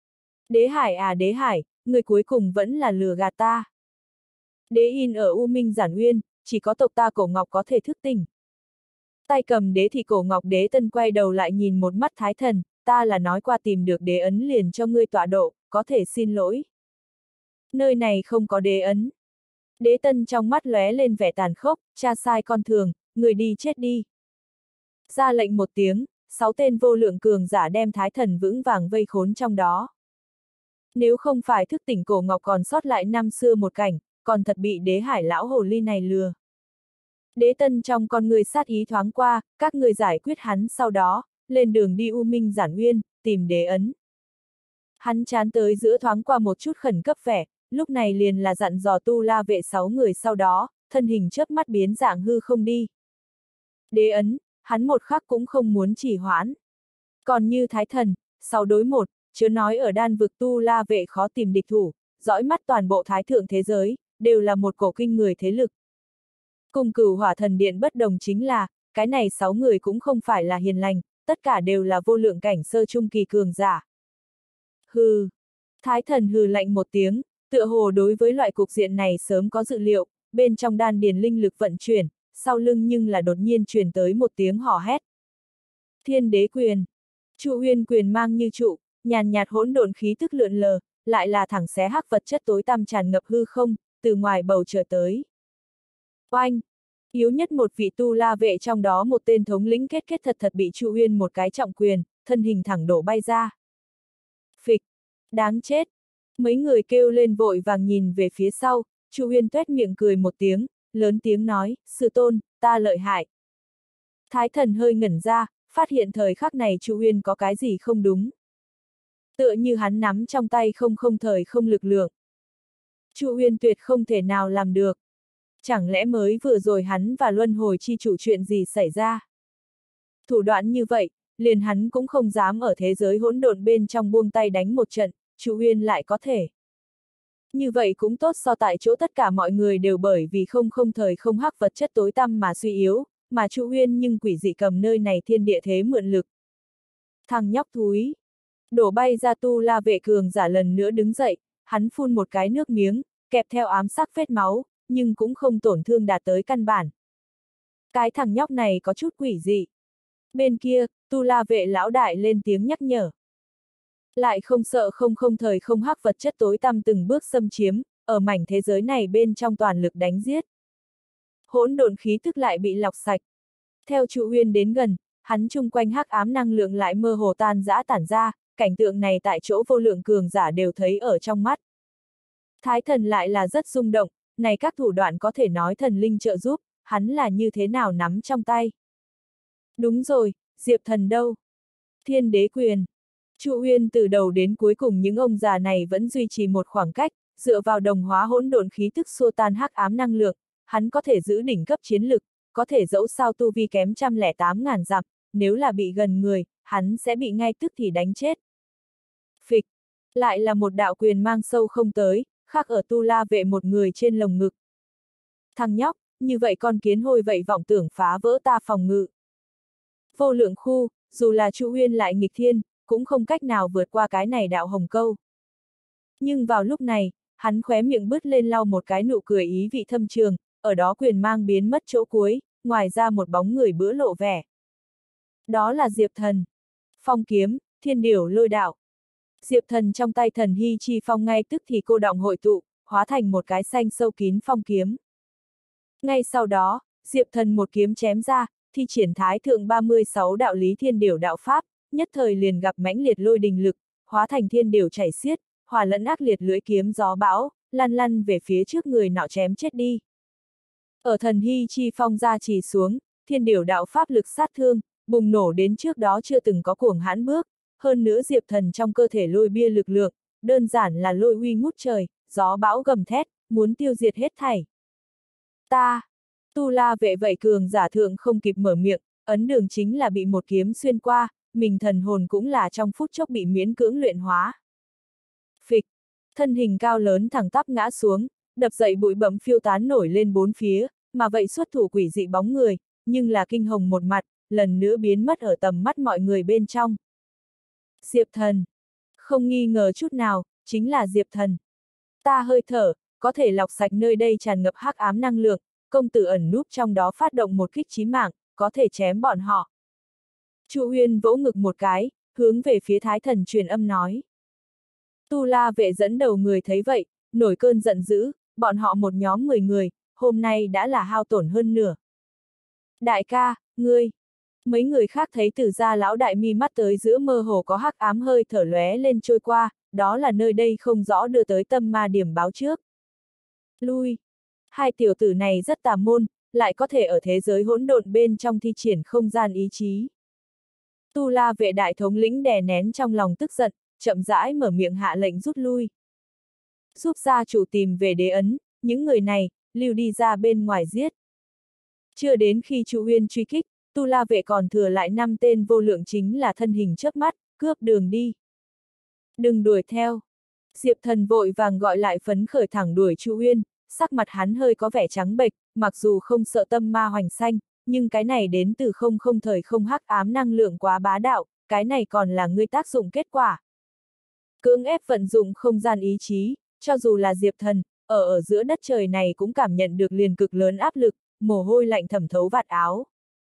Đế hải à đế hải, người cuối cùng vẫn là lừa gạt ta. Đế in ở U Minh Giản Uyên, chỉ có tộc ta Cổ Ngọc có thể thức tỉnh. Tay cầm đế thì Cổ Ngọc Đế Tân quay đầu lại nhìn một mắt Thái Thần, ta là nói qua tìm được đế ấn liền cho ngươi tọa độ, có thể xin lỗi. Nơi này không có đế ấn. Đế Tân trong mắt lóe lên vẻ tàn khốc, cha sai con thường, người đi chết đi. Ra lệnh một tiếng, sáu tên vô lượng cường giả đem Thái Thần vững vàng vây khốn trong đó. Nếu không phải thức tỉnh Cổ Ngọc còn sót lại năm xưa một cảnh, còn thật bị đế hải lão hồ ly này lừa. Đế Tân trong con người sát ý thoáng qua, các người giải quyết hắn sau đó, lên đường đi U Minh Giản Uyên, tìm đế ấn. Hắn chán tới giữa thoáng qua một chút khẩn cấp vẻ, lúc này liền là dặn dò Tu La vệ sáu người sau đó, thân hình chớp mắt biến dạng hư không đi. Đế ấn, hắn một khắc cũng không muốn trì hoãn. Còn như Thái Thần, sáu đối một, chớ nói ở đan vực Tu La vệ khó tìm địch thủ, dõi mắt toàn bộ thái thượng thế giới, đều là một cổ kinh người thế lực. Cùng Cửu Hỏa Thần Điện bất đồng chính là, cái này sáu người cũng không phải là hiền lành, tất cả đều là vô lượng cảnh sơ trung kỳ cường giả. Hừ. Thái Thần hừ lạnh một tiếng, tựa hồ đối với loại cục diện này sớm có dự liệu, bên trong đan điền linh lực vận chuyển, sau lưng nhưng là đột nhiên truyền tới một tiếng hò hét. Thiên đế quyền. Trụ Uyên quyền mang như trụ, nhàn nhạt hỗn độn khí tức lượn lờ, lại là thẳng xé hắc vật chất tối tăm tràn ngập hư không, từ ngoài bầu trời tới. Oanh! Yếu nhất một vị Tu La vệ trong đó một tên thống lĩnh kết kết thật thật bị Trụ Uyên một cái trọng quyền, thân hình thẳng đổ bay ra. Phịch! Đáng chết! Mấy người kêu lên vội vàng nhìn về phía sau, Trụ Uyên tuét miệng cười một tiếng, lớn tiếng nói, sư tôn, ta lợi hại. Thái Thần hơi ngẩn ra, phát hiện thời khắc này Trụ Uyên có cái gì không đúng. Tựa như hắn nắm trong tay không không thời không lực lượng. Trụ Uyên tuyệt không thể nào làm được. Chẳng lẽ mới vừa rồi hắn và luân hồi chi chủ chuyện gì xảy ra? Thủ đoạn như vậy, liền hắn cũng không dám ở thế giới hỗn độn bên trong buông tay đánh một trận, Trụ Uyên lại có thể. Như vậy cũng tốt so tại chỗ tất cả mọi người đều bởi vì không không thời không hắc vật chất tối tăm mà suy yếu, mà Trụ Uyên nhưng quỷ dị cầm nơi này thiên địa thế mượn lực. Thằng nhóc thúi. Đổ bay ra Tu La vệ cường giả lần nữa đứng dậy, hắn phun một cái nước miếng, kẹp theo ám sắc vết máu, nhưng cũng không tổn thương đạt tới căn bản. Cái thằng nhóc này có chút quỷ dị. Bên kia, Tu La vệ lão đại lên tiếng nhắc nhở. Lại không sợ không không thời không hắc vật chất tối tăm từng bước xâm chiếm, ở mảnh thế giới này bên trong toàn lực đánh giết. Hỗn độn khí tức lại bị lọc sạch. Theo Trụ Uyên đến gần, hắn chung quanh hắc ám năng lượng lại mơ hồ tan rã tản ra, cảnh tượng này tại chỗ vô lượng cường giả đều thấy ở trong mắt. Thái Thần lại là rất rung động, này các thủ đoạn có thể nói thần linh trợ giúp, hắn là như thế nào nắm trong tay. Đúng rồi, Diệp Thần đâu? Thiên đế quyền. Trụ Uyên từ đầu đến cuối cùng những ông già này vẫn duy trì một khoảng cách, dựa vào đồng hóa hỗn độn khí tức xua tan hắc ám năng lượng, hắn có thể giữ đỉnh cấp chiến lực, có thể dẫu sao tu vi kém trăm lẻ tám ngàn dặm, nếu là bị gần người, hắn sẽ bị ngay tức thì đánh chết. Phịch, lại là một đạo quyền mang sâu không tới, khắc ở Tu La vệ một người trên lồng ngực. Thằng nhóc, như vậy con kiến hôi vậy vọng tưởng phá vỡ ta phòng ngự. Vô lượng khu, dù là Trụ Uyên lại nghịch thiên, cũng không cách nào vượt qua cái này đạo hồng câu. Nhưng vào lúc này, hắn khóe miệng bứt lên lau một cái nụ cười ý vị thâm trường, ở đó quyền mang biến mất chỗ cuối, ngoài ra một bóng người bữa lộ vẻ. Đó là Diệp Thần. Phong kiếm, thiên điểu lôi đạo. Diệp Thần trong tay thần hy chi phong ngay tức thì cô đọng hội tụ, hóa thành một cái xanh sâu kín phong kiếm. Ngay sau đó, Diệp Thần một kiếm chém ra, thi triển thái thượng ba mươi sáu đạo lý thiên điểu đạo pháp, nhất thời liền gặp mãnh liệt lôi đình lực, hóa thành thiên điểu chảy xiết, hòa lẫn ác liệt lưỡi kiếm gió bão, lăn lăn về phía trước người nọ chém chết đi. Ở thần hy chi phong ra chỉ xuống, thiên điểu đạo pháp lực sát thương, bùng nổ đến trước đó chưa từng có cuồng hãn bước, hơn nữa Diệp Thần trong cơ thể lôi bia lực lượng, đơn giản là lôi uy ngút trời, gió bão gầm thét, muốn tiêu diệt hết thảy. Ta, Tu La vệ vậy cường giả thượng không kịp mở miệng, ấn đường chính là bị một kiếm xuyên qua, mình thần hồn cũng là trong phút chốc bị miễn cưỡng luyện hóa. Phịch, thân hình cao lớn thẳng tắp ngã xuống, đập dậy bụi bặm phiêu tán nổi lên bốn phía, mà vậy xuất thủ quỷ dị bóng người, nhưng là kinh hồng một mặt, lần nữa biến mất ở tầm mắt mọi người bên trong. Diệp Thần. Không nghi ngờ chút nào, chính là Diệp Thần. Ta hơi thở, có thể lọc sạch nơi đây tràn ngập hắc ám năng lượng, công tử ẩn núp trong đó phát động một kích chí mạng, có thể chém bọn họ. Chu Huyên vỗ ngực một cái, hướng về phía Thái Thần truyền âm nói. Tu La vệ dẫn đầu người thấy vậy, nổi cơn giận dữ, bọn họ một nhóm mười người, hôm nay đã là hao tổn hơn nửa. Đại ca, ngươi! Mấy người khác thấy Từ gia lão đại mi mắt tới giữa mơ hồ có hắc ám hơi thở lóe lên trôi qua, đó là nơi đây không rõ đưa tới tâm ma điểm báo trước. Lui! Hai tiểu tử này rất tà môn, lại có thể ở thế giới hỗn độn bên trong thi triển không gian ý chí. Tu La vệ đại thống lĩnh đè nén trong lòng tức giận, chậm rãi mở miệng hạ lệnh rút lui. Giúp gia chủ tìm về đế ấn, những người này, lưu đi ra bên ngoài giết. Chưa đến khi Chu Huyên truy kích, Tu La vệ còn thừa lại năm tên vô lượng chính là thân hình chớp mắt, cướp đường đi. Đừng đuổi theo. Diệp Thần vội vàng gọi lại phấn khởi thẳng đuổi Chu Huyên, sắc mặt hắn hơi có vẻ trắng bệch, mặc dù không sợ tâm ma hoành xanh, nhưng cái này đến từ không không thời không hắc ám năng lượng quá bá đạo, cái này còn là ngươi tác dụng kết quả. Cưỡng ép vận dụng không gian ý chí, cho dù là Diệp Thần, ở ở giữa đất trời này cũng cảm nhận được liền cực lớn áp lực, mồ hôi lạnh thẩm thấu vạt áo.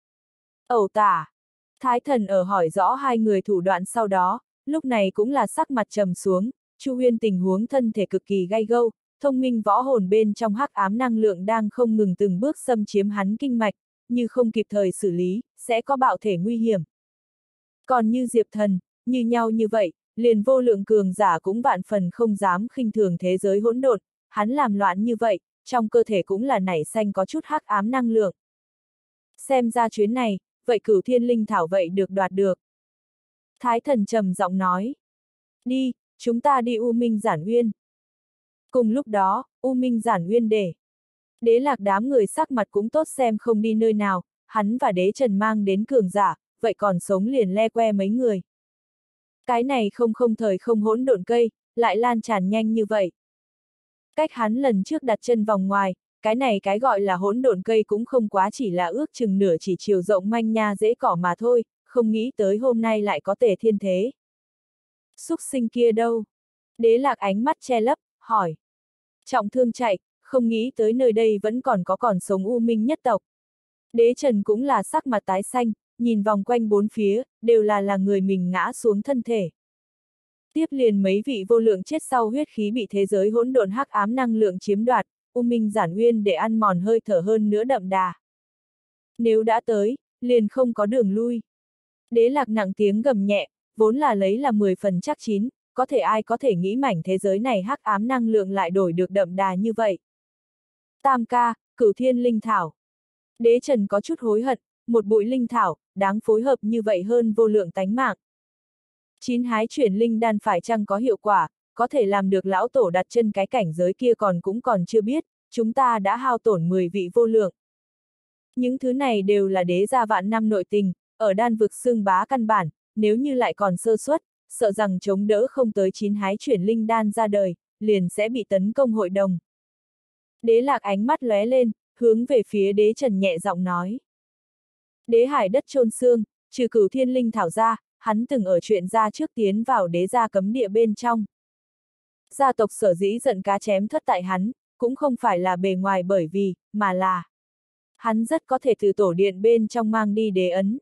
Ẩu tả. Thái Thần ở hỏi rõ hai người thủ đoạn sau đó, lúc này cũng là sắc mặt trầm xuống, Chu Huyên tình huống thân thể cực kỳ gay gâu, thông minh võ hồn bên trong hắc ám năng lượng đang không ngừng từng bước xâm chiếm hắn kinh mạch, như không kịp thời xử lý, sẽ có bạo thể nguy hiểm. Còn như Diệp Thần, như nhau như vậy, liền vô lượng cường giả cũng vạn phần không dám khinh thường thế giới hỗn độn, hắn làm loạn như vậy, trong cơ thể cũng là nảy xanh có chút hắc ám năng lượng. Xem ra chuyến này, vậy Cửu Thiên Linh Thảo vậy được đoạt được. Thái Thần trầm giọng nói. Đi, chúng ta đi U Minh Giản Uyên. Cùng lúc đó, U Minh Giản Uyên để. Đế Lạc đám người sắc mặt cũng tốt xem không đi nơi nào, hắn và Đế Trần mang đến cường giả, vậy còn sống liền le que mấy người. Cái này không không thời không hỗn độn cây, lại lan tràn nhanh như vậy. Cách hắn lần trước đặt chân vòng ngoài, cái này cái gọi là hỗn độn cây cũng không quá chỉ là ước chừng nửa chỉ chiều rộng manh nha dễ cỏ mà thôi, không nghĩ tới hôm nay lại có Tề Thiên thế. Súc sinh kia đâu? Đế Lạc ánh mắt che lấp, hỏi. Trọng thương chạy, không nghĩ tới nơi đây vẫn còn có còn sống U Minh nhất tộc. Đế Trần cũng là sắc mặt tái xanh, nhìn vòng quanh bốn phía, đều là là người mình ngã xuống thân thể. Tiếp liền mấy vị vô lượng chết sau huyết khí bị thế giới hỗn độn hắc ám năng lượng chiếm đoạt, U Minh Giản Uyên để ăn mòn hơi thở hơn nữa đậm đà. Nếu đã tới, liền không có đường lui. Đế Lạc nặng tiếng gầm nhẹ, vốn là lấy là mười phần chắc chín, có thể ai có thể nghĩ mảnh thế giới này hắc ám năng lượng lại đổi được đậm đà như vậy. Tam ca, Cửu Thiên Linh Thảo. Đế Trần có chút hối hận, một bụi linh thảo, đáng phối hợp như vậy hơn vô lượng tánh mạng. Chín hái chuyển linh đan phải chăng có hiệu quả, có thể làm được lão tổ đặt chân cái cảnh giới kia còn cũng còn chưa biết, chúng ta đã hao tổn mười vị vô lượng. Những thứ này đều là đế gia vạn năm nội tình, ở đan vực xương bá căn bản, nếu như lại còn sơ suất, sợ rằng chống đỡ không tới chín hái chuyển linh đan ra đời, liền sẽ bị tấn công hội đồng. Đế Lạc ánh mắt lóe lên, hướng về phía Đế Trần nhẹ giọng nói. Đế hải đất chôn xương, trừ Cửu Thiên Linh Thảo ra, hắn từng ở chuyện gia trước tiến vào đế gia cấm địa bên trong. Gia tộc sở dĩ giận cá chém thất tại hắn, cũng không phải là bề ngoài bởi vì, mà là hắn rất có thể từ tổ điện bên trong mang đi đế ấn.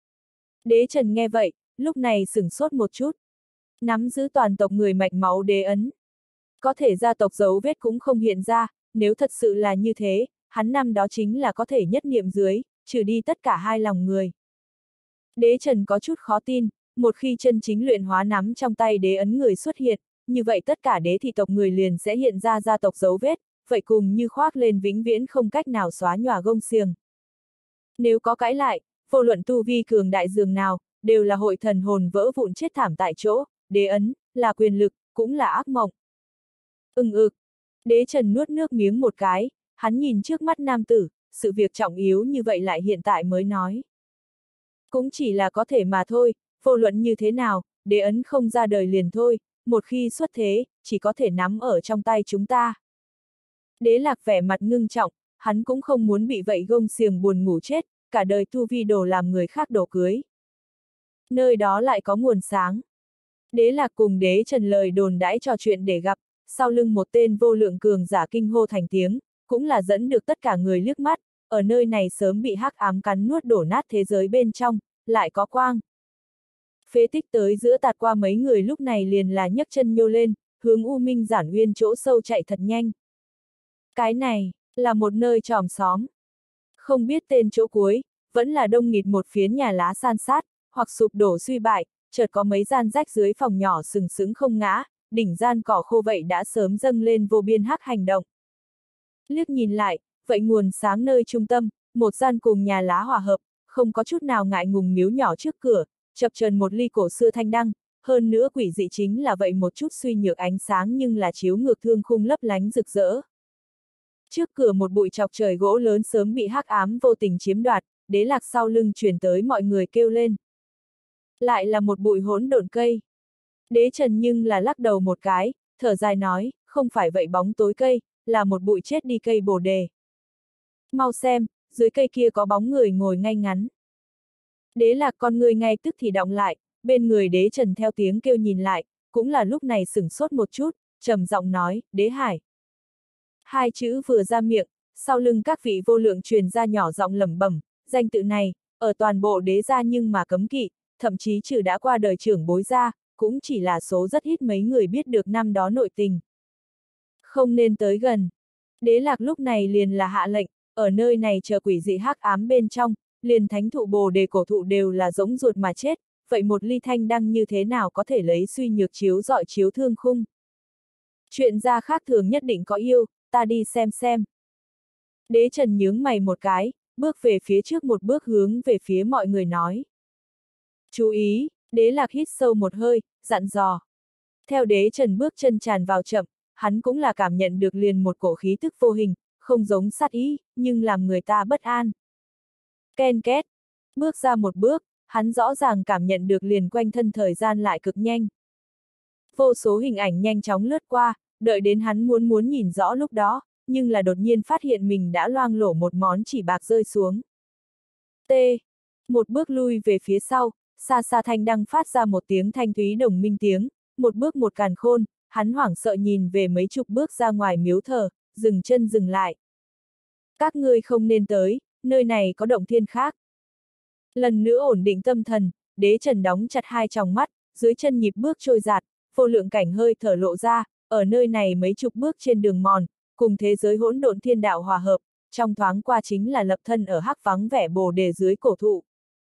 Đế Trần nghe vậy, lúc này sửng sốt một chút. Nắm giữ toàn tộc người mạch máu đế ấn. Có thể gia tộc dấu vết cũng không hiện ra, nếu thật sự là như thế, hắn năm đó chính là có thể nhất niệm dưới, trừ đi tất cả hai lòng người. Đế Trần có chút khó tin, một khi chân chính luyện hóa nắm trong tay đế ấn người xuất hiện, như vậy tất cả đế thị tộc người liền sẽ hiện ra gia tộc dấu vết, vậy cùng như khoác lên vĩnh viễn không cách nào xóa nhòa gông xiềng. Nếu có cãi lại, vô luận tu vi cường đại dường nào, đều là hội thần hồn vỡ vụn chết thảm tại chỗ, đế ấn, là quyền lực, cũng là ác mộng. Ưng ực. Đế Trần nuốt nước miếng một cái, hắn nhìn trước mắt nam tử, sự việc trọng yếu như vậy lại hiện tại mới nói. Cũng chỉ là có thể mà thôi, vô luận như thế nào, đế ấn không ra đời liền thôi, một khi xuất thế, chỉ có thể nắm ở trong tay chúng ta. Đế Lạc vẻ mặt ngưng trọng, hắn cũng không muốn bị vậy gông xiềng buồn ngủ chết, cả đời tu vi đồ làm người khác đổ cưới. Nơi đó lại có nguồn sáng. Đế Lạc cùng Đế Trần lời đồn đãi trò chuyện để gặp, sau lưng một tên vô lượng cường giả kinh hô thành tiếng, cũng là dẫn được tất cả người liếc mắt, ở nơi này sớm bị hắc ám cắn nuốt đổ nát thế giới bên trong, lại có quang. Phế tích tới giữa tạt qua mấy người lúc này liền là nhấc chân nhô lên, hướng U Minh Giản Uyên chỗ sâu chạy thật nhanh. Cái này, là một nơi tròm xóm. Không biết tên chỗ cuối, vẫn là đông nghịt một phiến nhà lá san sát, hoặc sụp đổ suy bại, chợt có mấy gian rách dưới phòng nhỏ sừng sững không ngã, đỉnh gian cỏ khô vậy đã sớm dâng lên vô biên hắc hành động. Liếc nhìn lại, vậy nguồn sáng nơi trung tâm, một gian cùng nhà lá hòa hợp, không có chút nào ngại ngùng miếu nhỏ trước cửa, chập chờn một ly cổ xưa thanh đăng, hơn nữa quỷ dị chính là vậy một chút suy nhược ánh sáng nhưng là chiếu ngược thương khung lấp lánh rực rỡ. Trước cửa một bụi chọc trời gỗ lớn sớm bị hắc ám vô tình chiếm đoạt, Đế Lạc sau lưng truyền tới mọi người kêu lên. Lại là một bụi hỗn độn cây. Đế Trần nhưng là lắc đầu một cái, thở dài nói, không phải vậy bóng tối cây, là một bụi chết đi cây bồ đề. Mau xem, dưới cây kia có bóng người ngồi ngay ngắn. Đế Lạc con người ngay tức thì động lại, bên người Đế Trần theo tiếng kêu nhìn lại, cũng là lúc này sửng sốt một chút, trầm giọng nói, Đế Hải. Hai chữ vừa ra miệng, sau lưng các vị vô lượng truyền ra nhỏ giọng lẩm bẩm, danh tự này, ở toàn bộ đế gia nhưng mà cấm kỵ, thậm chí trừ đã qua đời trưởng bối gia, cũng chỉ là số rất ít mấy người biết được năm đó nội tình. Không nên tới gần. Đế Lạc lúc này liền là hạ lệnh, ở nơi này chờ quỷ dị hắc ám bên trong, liền thánh thụ bồ đề cổ thụ đều là giống ruột mà chết, vậy một ly thanh đăng như thế nào có thể lấy suy nhược chiếu dọi chiếu thương khung. Chuyện gia khác thường nhất định có yêu, ta đi xem xem. Đế Trần nhướng mày một cái, bước về phía trước một bước hướng về phía mọi người nói. Chú ý, Đế Lạc hít sâu một hơi, dặn dò. Theo Đế Trần bước chân tràn vào chậm, hắn cũng là cảm nhận được liền một cổ khí tức vô hình, không giống sát ý, nhưng làm người ta bất an. Ken két, bước ra một bước, hắn rõ ràng cảm nhận được liền quanh thân thời gian lại cực nhanh. Vô số hình ảnh nhanh chóng lướt qua, đợi đến hắn muốn muốn nhìn rõ lúc đó, nhưng là đột nhiên phát hiện mình đã loang lổ một món chỉ bạc rơi xuống. T. Một bước lui về phía sau, xa xa thanh đăng phát ra một tiếng thanh thúy đồng minh tiếng, một bước một càn khôn, hắn hoảng sợ nhìn về mấy chục bước ra ngoài miếu thờ, dừng chân dừng lại. Các ngươi không nên tới, nơi này có động thiên khác. Lần nữa ổn định tâm thần, Đế Trần đóng chặt hai tròng mắt, dưới chân nhịp bước trôi dạt, vô lượng cảnh hơi thở lộ ra, ở nơi này mấy chục bước trên đường mòn, cùng thế giới hỗn độn thiên đạo hòa hợp, trong thoáng qua chính là lập thân ở hắc vắng vẻ bồ đề dưới cổ thụ.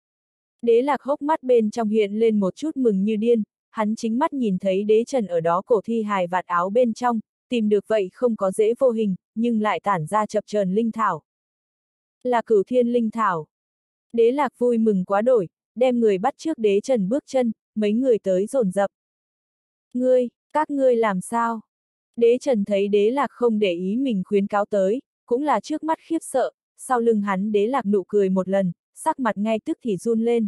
Đế Lạc hốc mắt bên trong hiện lên một chút mừng như điên, hắn chính mắt nhìn thấy Đế Trần ở đó cổ thi hài vạt áo bên trong, tìm được vậy không có dễ vô hình, nhưng lại tản ra chập chờn linh thảo. Là Cửu Thiên linh thảo. Đế Lạc vui mừng quá đổi, đem người bắt trước Đế Trần bước chân, mấy người tới dồn dập. Ngươi, các ngươi làm sao? Đế Trần thấy Đế Lạc không để ý mình khuyến cáo tới, cũng là trước mắt khiếp sợ, sau lưng hắn Đế Lạc nụ cười một lần, sắc mặt ngay tức thì run lên.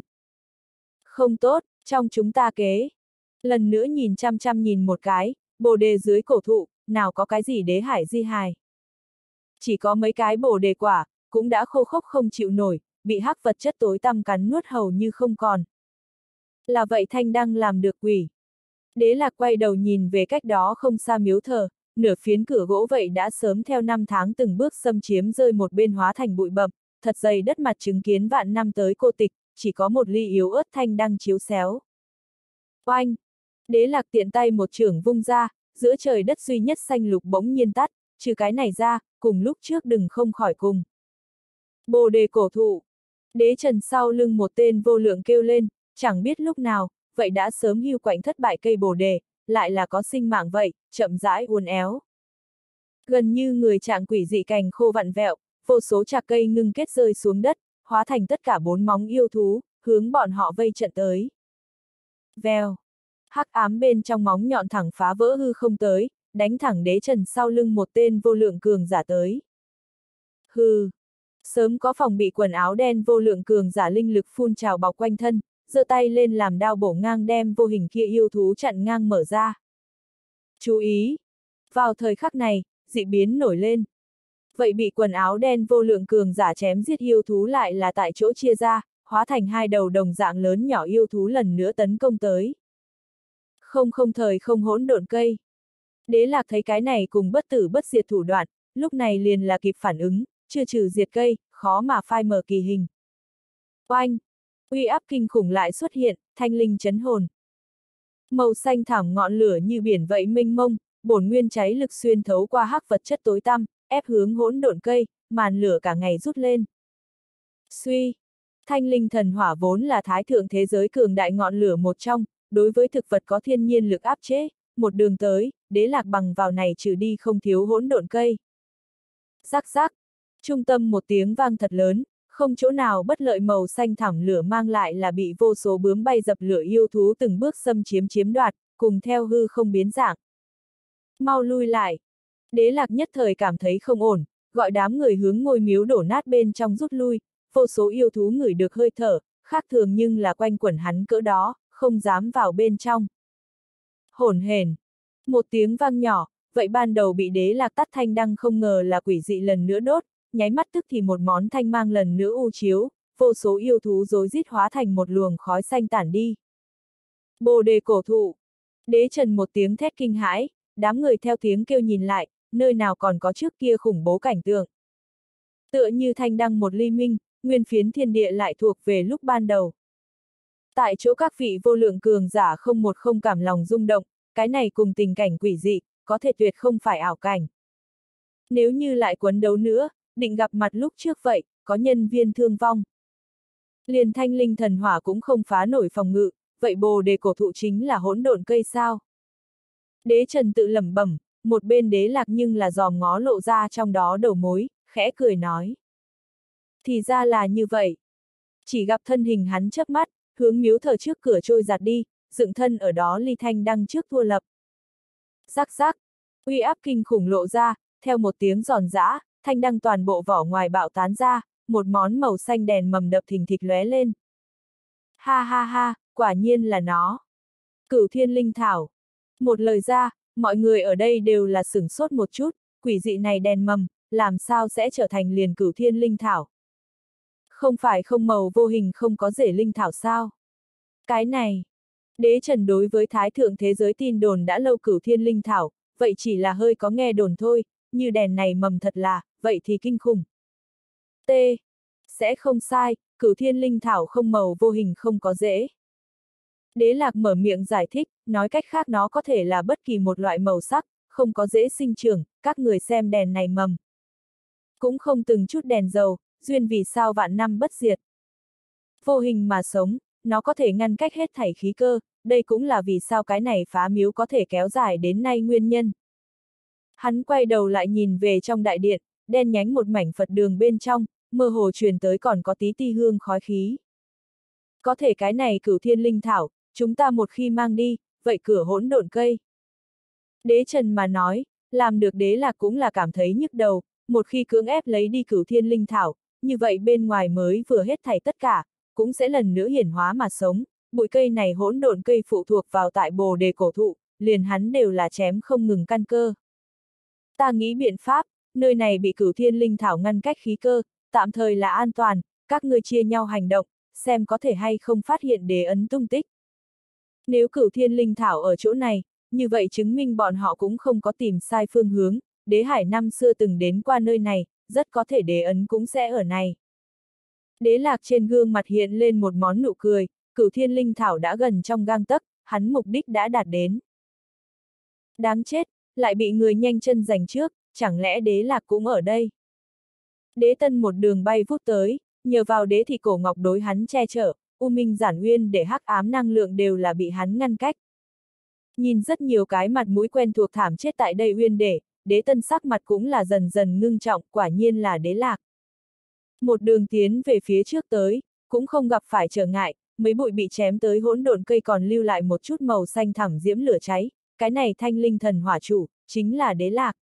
Không tốt, trong chúng ta kế. Lần nữa nhìn chăm chăm nhìn một cái, bồ đề dưới cổ thụ, nào có cái gì đế hải di hài. Chỉ có mấy cái bồ đề quả, cũng đã khô khốc không chịu nổi, bị hắc vật chất tối tăm cắn nuốt hầu như không còn. Là vậy thanh đăng làm được quỷ. Đế Lạc quay đầu nhìn về cách đó không xa miếu thờ, nửa phiến cửa gỗ vậy đã sớm theo năm tháng từng bước xâm chiếm rơi một bên hóa thành bụi bậm, thật dày đất mặt chứng kiến vạn năm tới cô tịch, chỉ có một ly yếu ớt thanh đăng chiếu xéo. Oanh! Đế Lạc tiện tay một chưởng vung ra, giữa trời đất duy nhất xanh lục bỗng nhiên tắt, trừ cái này ra, cùng lúc trước đừng không khỏi cùng. Bồ đề cổ thụ! Đế Trần sau lưng một tên vô lượng kêu lên, chẳng biết lúc nào, vậy đã sớm hưu quạnh thất bại cây bồ đề, lại là có sinh mạng vậy, chậm rãi uốn éo. Gần như người trạng quỷ dị cành khô vặn vẹo, vô số chạc cây ngưng kết rơi xuống đất, hóa thành tất cả bốn móng yêu thú, hướng bọn họ vây trận tới. Vèo! Hắc ám bên trong móng nhọn thẳng phá vỡ hư không tới, đánh thẳng Đế Trần sau lưng một tên vô lượng cường giả tới. Hừ! Sớm có phòng bị quần áo đen vô lượng cường giả linh lực phun trào bọc quanh thân, giơ tay lên làm đao bổ ngang đem vô hình kia yêu thú chặn ngang mở ra. Chú ý! Vào thời khắc này, dị biến nổi lên. Vậy bị quần áo đen vô lượng cường giả chém giết yêu thú lại là tại chỗ chia ra, hóa thành hai đầu đồng dạng lớn nhỏ yêu thú lần nữa tấn công tới. Không không thời không hỗn độn cây. Đế Lạc thấy cái này cùng bất tử bất diệt thủ đoạn, lúc này liền là kịp phản ứng, chưa trừ diệt cây, khó mà phai mờ kỳ hình. Oanh! Uy áp kinh khủng lại xuất hiện, thanh linh chấn hồn. Màu xanh thảm ngọn lửa như biển vậy mênh mông, bổn nguyên cháy lực xuyên thấu qua hắc vật chất tối tăm, ép hướng hỗn độn cây, màn lửa cả ngày rút lên. Suy! Thanh linh thần hỏa vốn là thái thượng thế giới cường đại ngọn lửa một trong, đối với thực vật có thiên nhiên lực áp chế, một đường tới, Đế Lạc bằng vào này trừ đi không thiếu hỗn độn cây. Rắc rắc! Trung tâm một tiếng vang thật lớn, không chỗ nào bất lợi màu xanh thẳm lửa mang lại là bị vô số bướm bay dập lửa yêu thú từng bước xâm chiếm chiếm đoạt, cùng theo hư không biến dạng. Mau lui lại! Đế Lạc nhất thời cảm thấy không ổn, gọi đám người hướng ngôi miếu đổ nát bên trong rút lui, vô số yêu thú ngửi được hơi thở, khác thường nhưng là quanh quẩn hắn cỡ đó, không dám vào bên trong. Hổn hển! Một tiếng vang nhỏ, vậy ban đầu bị Đế Lạc tắt thanh đăng không ngờ là quỷ dị lần nữa đốt, nháy mắt tức thì một món thanh mang lần nữa u chiếu, vô số yêu thú rối rít hóa thành một luồng khói xanh tản đi. Bồ đề cổ thụ! Đế Trần một tiếng thét kinh hãi, đám người theo tiếng kêu nhìn lại, nơi nào còn có trước kia khủng bố cảnh tượng. Tựa như thanh đăng một ly minh, nguyên phiến thiên địa lại thuộc về lúc ban đầu. Tại chỗ các vị vô lượng cường giả không một không cảm lòng rung động, cái này cùng tình cảnh quỷ dị, có thể tuyệt không phải ảo cảnh. Nếu như lại quấn đấu nữa, định gặp mặt lúc trước vậy, có nhân viên thương vong. Liền thanh linh thần hỏa cũng không phá nổi phòng ngự, vậy bồ đề cổ thụ chính là hỗn độn cây sao. Đế Trần tự lẩm bẩm, một bên Đế Lạc nhưng là dòm ngó lộ ra trong đó đầu mối, khẽ cười nói. Thì ra là như vậy. Chỉ gặp thân hình hắn chớp mắt, hướng miếu thờ trước cửa trôi giạt đi, dựng thân ở đó ly thanh đăng trước thua lập. Rắc rắc, uy áp kinh khủng lộ ra, theo một tiếng giòn giã, thanh đăng toàn bộ vỏ ngoài bạo tán ra, một món màu xanh đèn mầm đập thình thịch lóe lên. Ha ha ha, quả nhiên là nó. Cửu thiên linh thảo. Một lời ra, mọi người ở đây đều là sửng sốt một chút, quỷ dị này đèn mầm, làm sao sẽ trở thành liền cửu thiên linh thảo. Không phải không màu vô hình không có rễ linh thảo sao? Cái này, Đế Trần đối với thái thượng thế giới tin đồn đã lâu cửu thiên linh thảo, vậy chỉ là hơi có nghe đồn thôi, như đèn này mầm thật là, vậy thì kinh khủng. T. Sẽ không sai, cửu thiên linh thảo không màu vô hình không có rễ. Đế Lạc mở miệng giải thích, nói cách khác nó có thể là bất kỳ một loại màu sắc, không có rễ sinh trưởng, các người xem đèn này mầm. Cũng không từng chút đèn dầu, duyên vì sao vạn năm bất diệt. Vô hình mà sống, nó có thể ngăn cách hết thảy khí cơ, đây cũng là vì sao cái này phá miếu có thể kéo dài đến nay nguyên nhân. Hắn quay đầu lại nhìn về trong đại điện, đen nhánh một mảnh Phật đường bên trong, mơ hồ truyền tới còn có tí ti hương khói khí. Có thể cái này cửu thiên linh thảo, chúng ta một khi mang đi, vậy cửa hỗn độn cây. Đế Trần mà nói, làm được Đế Lạc cũng là cảm thấy nhức đầu, một khi cưỡng ép lấy đi cửu thiên linh thảo, như vậy bên ngoài mới vừa hết thảy tất cả, cũng sẽ lần nữa hiển hóa mà sống, bụi cây này hỗn độn cây phụ thuộc vào tại bồ đề cổ thụ, liền hắn đều là chém không ngừng căn cơ. Ta nghĩ biện pháp, nơi này bị cửu thiên linh thảo ngăn cách khí cơ, tạm thời là an toàn, các ngươi chia nhau hành động, xem có thể hay không phát hiện đế ấn tung tích. Nếu cửu thiên linh thảo ở chỗ này, như vậy chứng minh bọn họ cũng không có tìm sai phương hướng, đế hải năm xưa từng đến qua nơi này, rất có thể đế ấn cũng sẽ ở này. Đế Lạc trên gương mặt hiện lên một món nụ cười, cửu thiên linh thảo đã gần trong gang tấc, hắn mục đích đã đạt đến. Đáng chết, lại bị người nhanh chân giành trước, chẳng lẽ Đế Lạc cũng ở đây? Đế Tân một đường bay vút tới, nhờ vào đế thì cổ ngọc đối hắn che chở, U Minh Giản Uyên để hắc ám năng lượng đều là bị hắn ngăn cách. Nhìn rất nhiều cái mặt mũi quen thuộc thảm chết tại đây Uyên để, Đế Tân sắc mặt cũng là dần dần ngưng trọng, quả nhiên là Đế Lạc. Một đường tiến về phía trước tới, cũng không gặp phải trở ngại, mấy bụi bị chém tới hỗn độn cây còn lưu lại một chút màu xanh thẳm diễm lửa cháy, cái này thanh linh thần hỏa chủ, chính là Đế Lạc.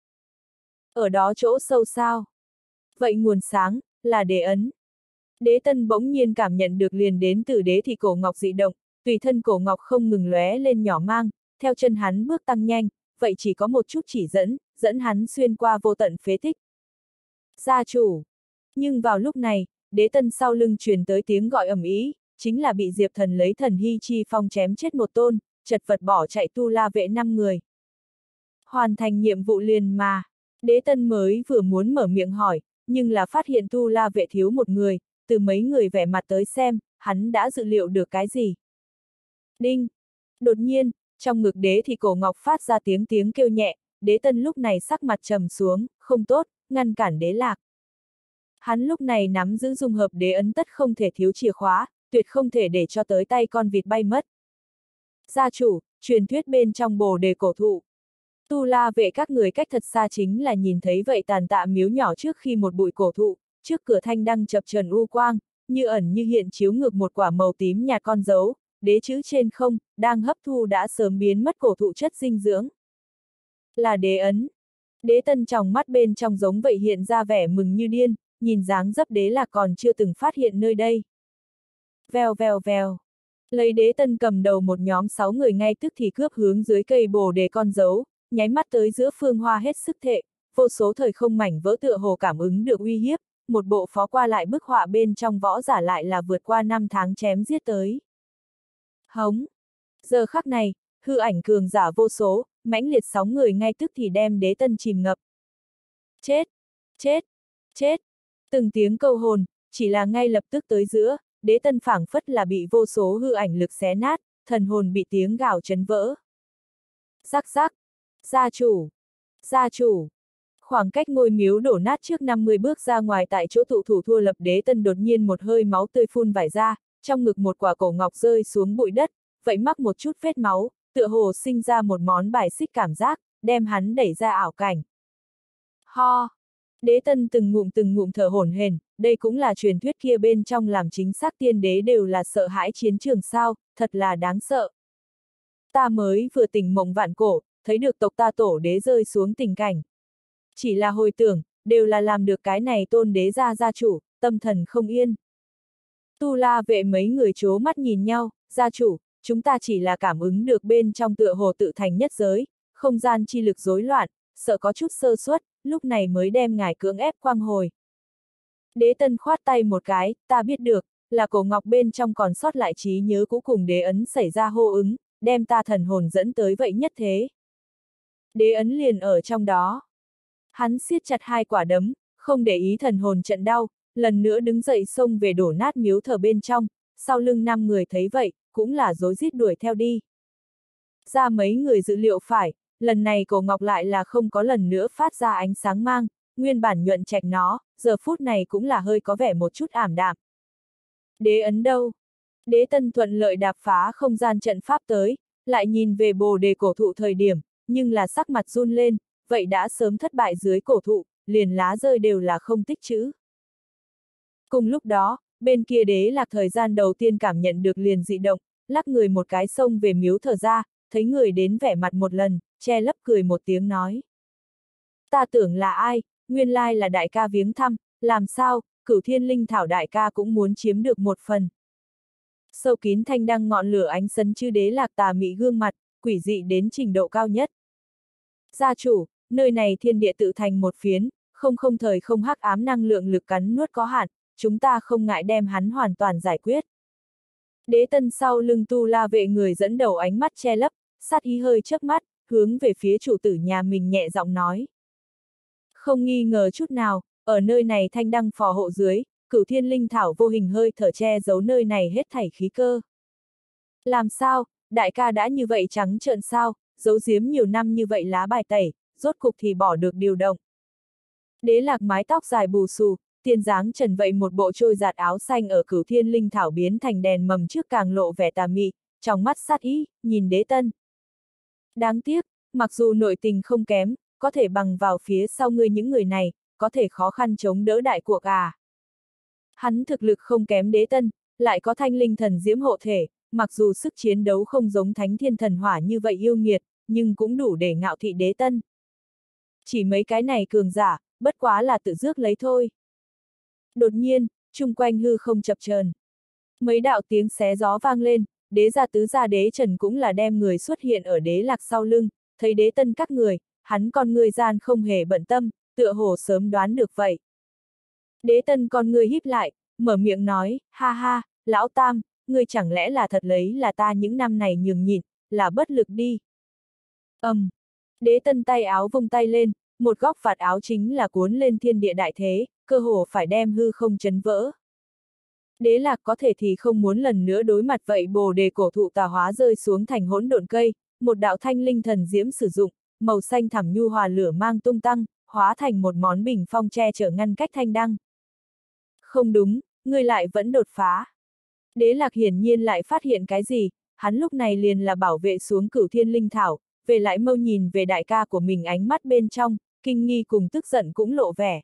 Ở đó chỗ sâu sao? Vậy nguồn sáng, là đế ấn. Đế Tân bỗng nhiên cảm nhận được liền đến từ đế thì cổ ngọc dị động, tùy thân cổ ngọc không ngừng lóe lên nhỏ mang, theo chân hắn bước tăng nhanh, vậy chỉ có một chút chỉ dẫn, dẫn hắn xuyên qua vô tận phế tích. Gia chủ! Nhưng vào lúc này, Đế Tân sau lưng truyền tới tiếng gọi ầm ĩ, chính là bị Diệp Thần lấy thần hy chi phong chém chết một tôn, chật vật bỏ chạy tu la vệ năm người. Hoàn thành nhiệm vụ liền mà. Đế tân mới vừa muốn mở miệng hỏi, nhưng là phát hiện Tu La vệ thiếu một người, từ mấy người vẻ mặt tới xem, hắn đã dự liệu được cái gì. Đinh! Đột nhiên, trong ngực đế thì cổ ngọc phát ra tiếng tiếng kêu nhẹ, đế tân lúc này sắc mặt trầm xuống, không tốt, ngăn cản đế lạc. Hắn lúc này nắm giữ dung hợp đế ấn tất không thể thiếu chìa khóa, tuyệt không thể để cho tới tay con vịt bay mất. Gia chủ, truyền thuyết bên trong bồ đề cổ thụ. Tu La vệ các người cách thật xa chính là nhìn thấy vậy tàn tạ miếu nhỏ trước khi một bụi cổ thụ, trước cửa thanh đăng chập chờn u quang, như ẩn như hiện chiếu ngược một quả màu tím nhạt con dấu, đế chữ trên không, đang hấp thu đã sớm biến mất cổ thụ chất dinh dưỡng. Là đế ấn. Đế tân trong mắt bên trong giống vậy hiện ra vẻ mừng như điên, nhìn dáng dấp đế là còn chưa từng phát hiện nơi đây. Vèo vèo vèo. Lấy đế tân cầm đầu một nhóm sáu người ngay tức thì cướp hướng dưới cây bồ đề con dấu, nháy mắt tới giữa phương hoa hết sức thệ, vô số thời không mảnh vỡ tựa hồ cảm ứng được uy hiếp, một bộ phó qua lại bức họa bên trong võ giả lại là vượt qua năm tháng chém giết tới. Hống! Giờ khắc này, hư ảnh cường giả vô số, mãnh liệt sóng người ngay tức thì đem đế tân chìm ngập. Chết! Chết! Chết! Từng tiếng câu hồn, chỉ là ngay lập tức tới giữa, đế tân phảng phất là bị vô số hư ảnh lực xé nát, thần hồn bị tiếng gào chấn vỡ. Rắc rắc! Gia chủ! Gia chủ! Khoảng cách ngôi miếu đổ nát trước năm mươi bước ra ngoài tại chỗ tụ thủ thua lập đế tân đột nhiên một hơi máu tươi phun vải ra, trong ngực một quả cổ ngọc rơi xuống bụi đất, vậy mắc một chút vết máu, tựa hồ sinh ra một món bài xích cảm giác, đem hắn đẩy ra ảo cảnh. Ho! Đế tân từng ngụm từng ngụm thở hổn hển, đây cũng là truyền thuyết kia bên trong làm chính xác tiên đế đều là sợ hãi chiến trường sao, thật là đáng sợ. Ta mới vừa tỉnh mộng vạn cổ, thấy được tộc ta tổ đế rơi xuống tình cảnh. Chỉ là hồi tưởng, đều là làm được cái này tôn đế gia gia chủ, tâm thần không yên. Tu La vệ mấy người chố mắt nhìn nhau, gia chủ, chúng ta chỉ là cảm ứng được bên trong tựa hồ tự thành nhất giới, không gian chi lực rối loạn, sợ có chút sơ suất, lúc này mới đem ngài cưỡng ép quang hồi. Đế tân khoát tay một cái, ta biết được, là cổ ngọc bên trong còn sót lại trí nhớ cũ cùng đế ấn xảy ra hô ứng, đem ta thần hồn dẫn tới vậy nhất thế. Đế ấn liền ở trong đó. Hắn siết chặt hai quả đấm, không để ý thần hồn trận đau, lần nữa đứng dậy xông về đổ nát miếu thờ bên trong, sau lưng năm người thấy vậy, cũng là rối rít đuổi theo đi. Ra mấy người dự liệu phải, lần này cổ ngọc lại là không có lần nữa phát ra ánh sáng mang, nguyên bản nhuận trạch nó, giờ phút này cũng là hơi có vẻ một chút ảm đạm. Đế ấn đâu? Đế tân thuận lợi đạp phá không gian trận pháp tới, lại nhìn về bồ đề cổ thụ thời điểm, nhưng là sắc mặt run lên, vậy đã sớm thất bại dưới cổ thụ, liền lá rơi đều là không tích trữ. Cùng lúc đó, bên kia đế lạc thời gian đầu tiên cảm nhận được liền dị động, lắc người một cái xông về miếu thờ ra, thấy người đến vẻ mặt một lần, che lấp cười một tiếng nói. Ta tưởng là ai, nguyên lai là đại ca viếng thăm, làm sao, Cửu Thiên Linh Thảo đại ca cũng muốn chiếm được một phần. Sâu kín thanh đăng ngọn lửa ánh sấn chư đế lạc tà mị gương mặt, quỷ dị đến trình độ cao nhất. Gia chủ, nơi này thiên địa tự thành một phiến, không không thời không hắc ám năng lượng lực cắn nuốt có hạn, chúng ta không ngại đem hắn hoàn toàn giải quyết. Đế tân sau lưng Tu La vệ người dẫn đầu ánh mắt che lấp, sát ý hơi chớp mắt, hướng về phía chủ tử nhà mình nhẹ giọng nói. Không nghi ngờ chút nào, ở nơi này thanh đăng phò hộ dưới, Cửu Thiên Linh Thảo vô hình hơi thở che giấu nơi này hết thảy khí cơ. Làm sao, đại ca đã như vậy trắng trợn sao, giấu giếm nhiều năm như vậy lá bài tẩy, rốt cục thì bỏ được điều động. Đế lạc mái tóc dài bù xù, tiên dáng trần vậy một bộ trôi giạt áo xanh ở Cửu Thiên Linh Thảo biến thành đèn mầm trước càng lộ vẻ tà mị, trong mắt sát ý, nhìn đế tân. Đáng tiếc, mặc dù nội tình không kém, có thể bằng vào phía sau ngươi những người này, có thể khó khăn chống đỡ đại cuộc à. Hắn thực lực không kém đế tân, lại có thanh linh thần diễm hộ thể, mặc dù sức chiến đấu không giống thánh thiên thần hỏa như vậy yêu nghiệt, nhưng cũng đủ để ngạo thị đế tân. Chỉ mấy cái này cường giả, bất quá là tự rước lấy thôi. Đột nhiên, chung quanh hư không chập chờn. Mấy đạo tiếng xé gió vang lên, đế gia tứ gia đế trần cũng là đem người xuất hiện ở đế lạc sau lưng, thấy đế tân các người, hắn con người gian không hề bận tâm, tựa hồ sớm đoán được vậy. Đế tân con người híp lại, mở miệng nói, ha ha, lão tam, ngươi chẳng lẽ là thật lấy là ta những năm này nhường nhịn, là bất lực đi. Ầm, um, đế tân tay áo vung tay lên, một góc vạt áo chính là cuốn lên thiên địa đại thế, cơ hồ phải đem hư không chấn vỡ. Đế Lạc có thể thì không muốn lần nữa đối mặt vậy bồ đề cổ thụ tà hóa rơi xuống thành hỗn độn cây, một đạo thanh linh thần diễm sử dụng, màu xanh thẳm nhu hòa lửa mang tung tăng, hóa thành một món bình phong che chở ngăn cách thanh đăng. Không đúng, ngươi lại vẫn đột phá. Đế Lạc hiển nhiên lại phát hiện cái gì, hắn lúc này liền là bảo vệ xuống Cửu Thiên Linh Thảo, về lại mâu nhìn về đại ca của mình, ánh mắt bên trong, kinh nghi cùng tức giận cũng lộ vẻ.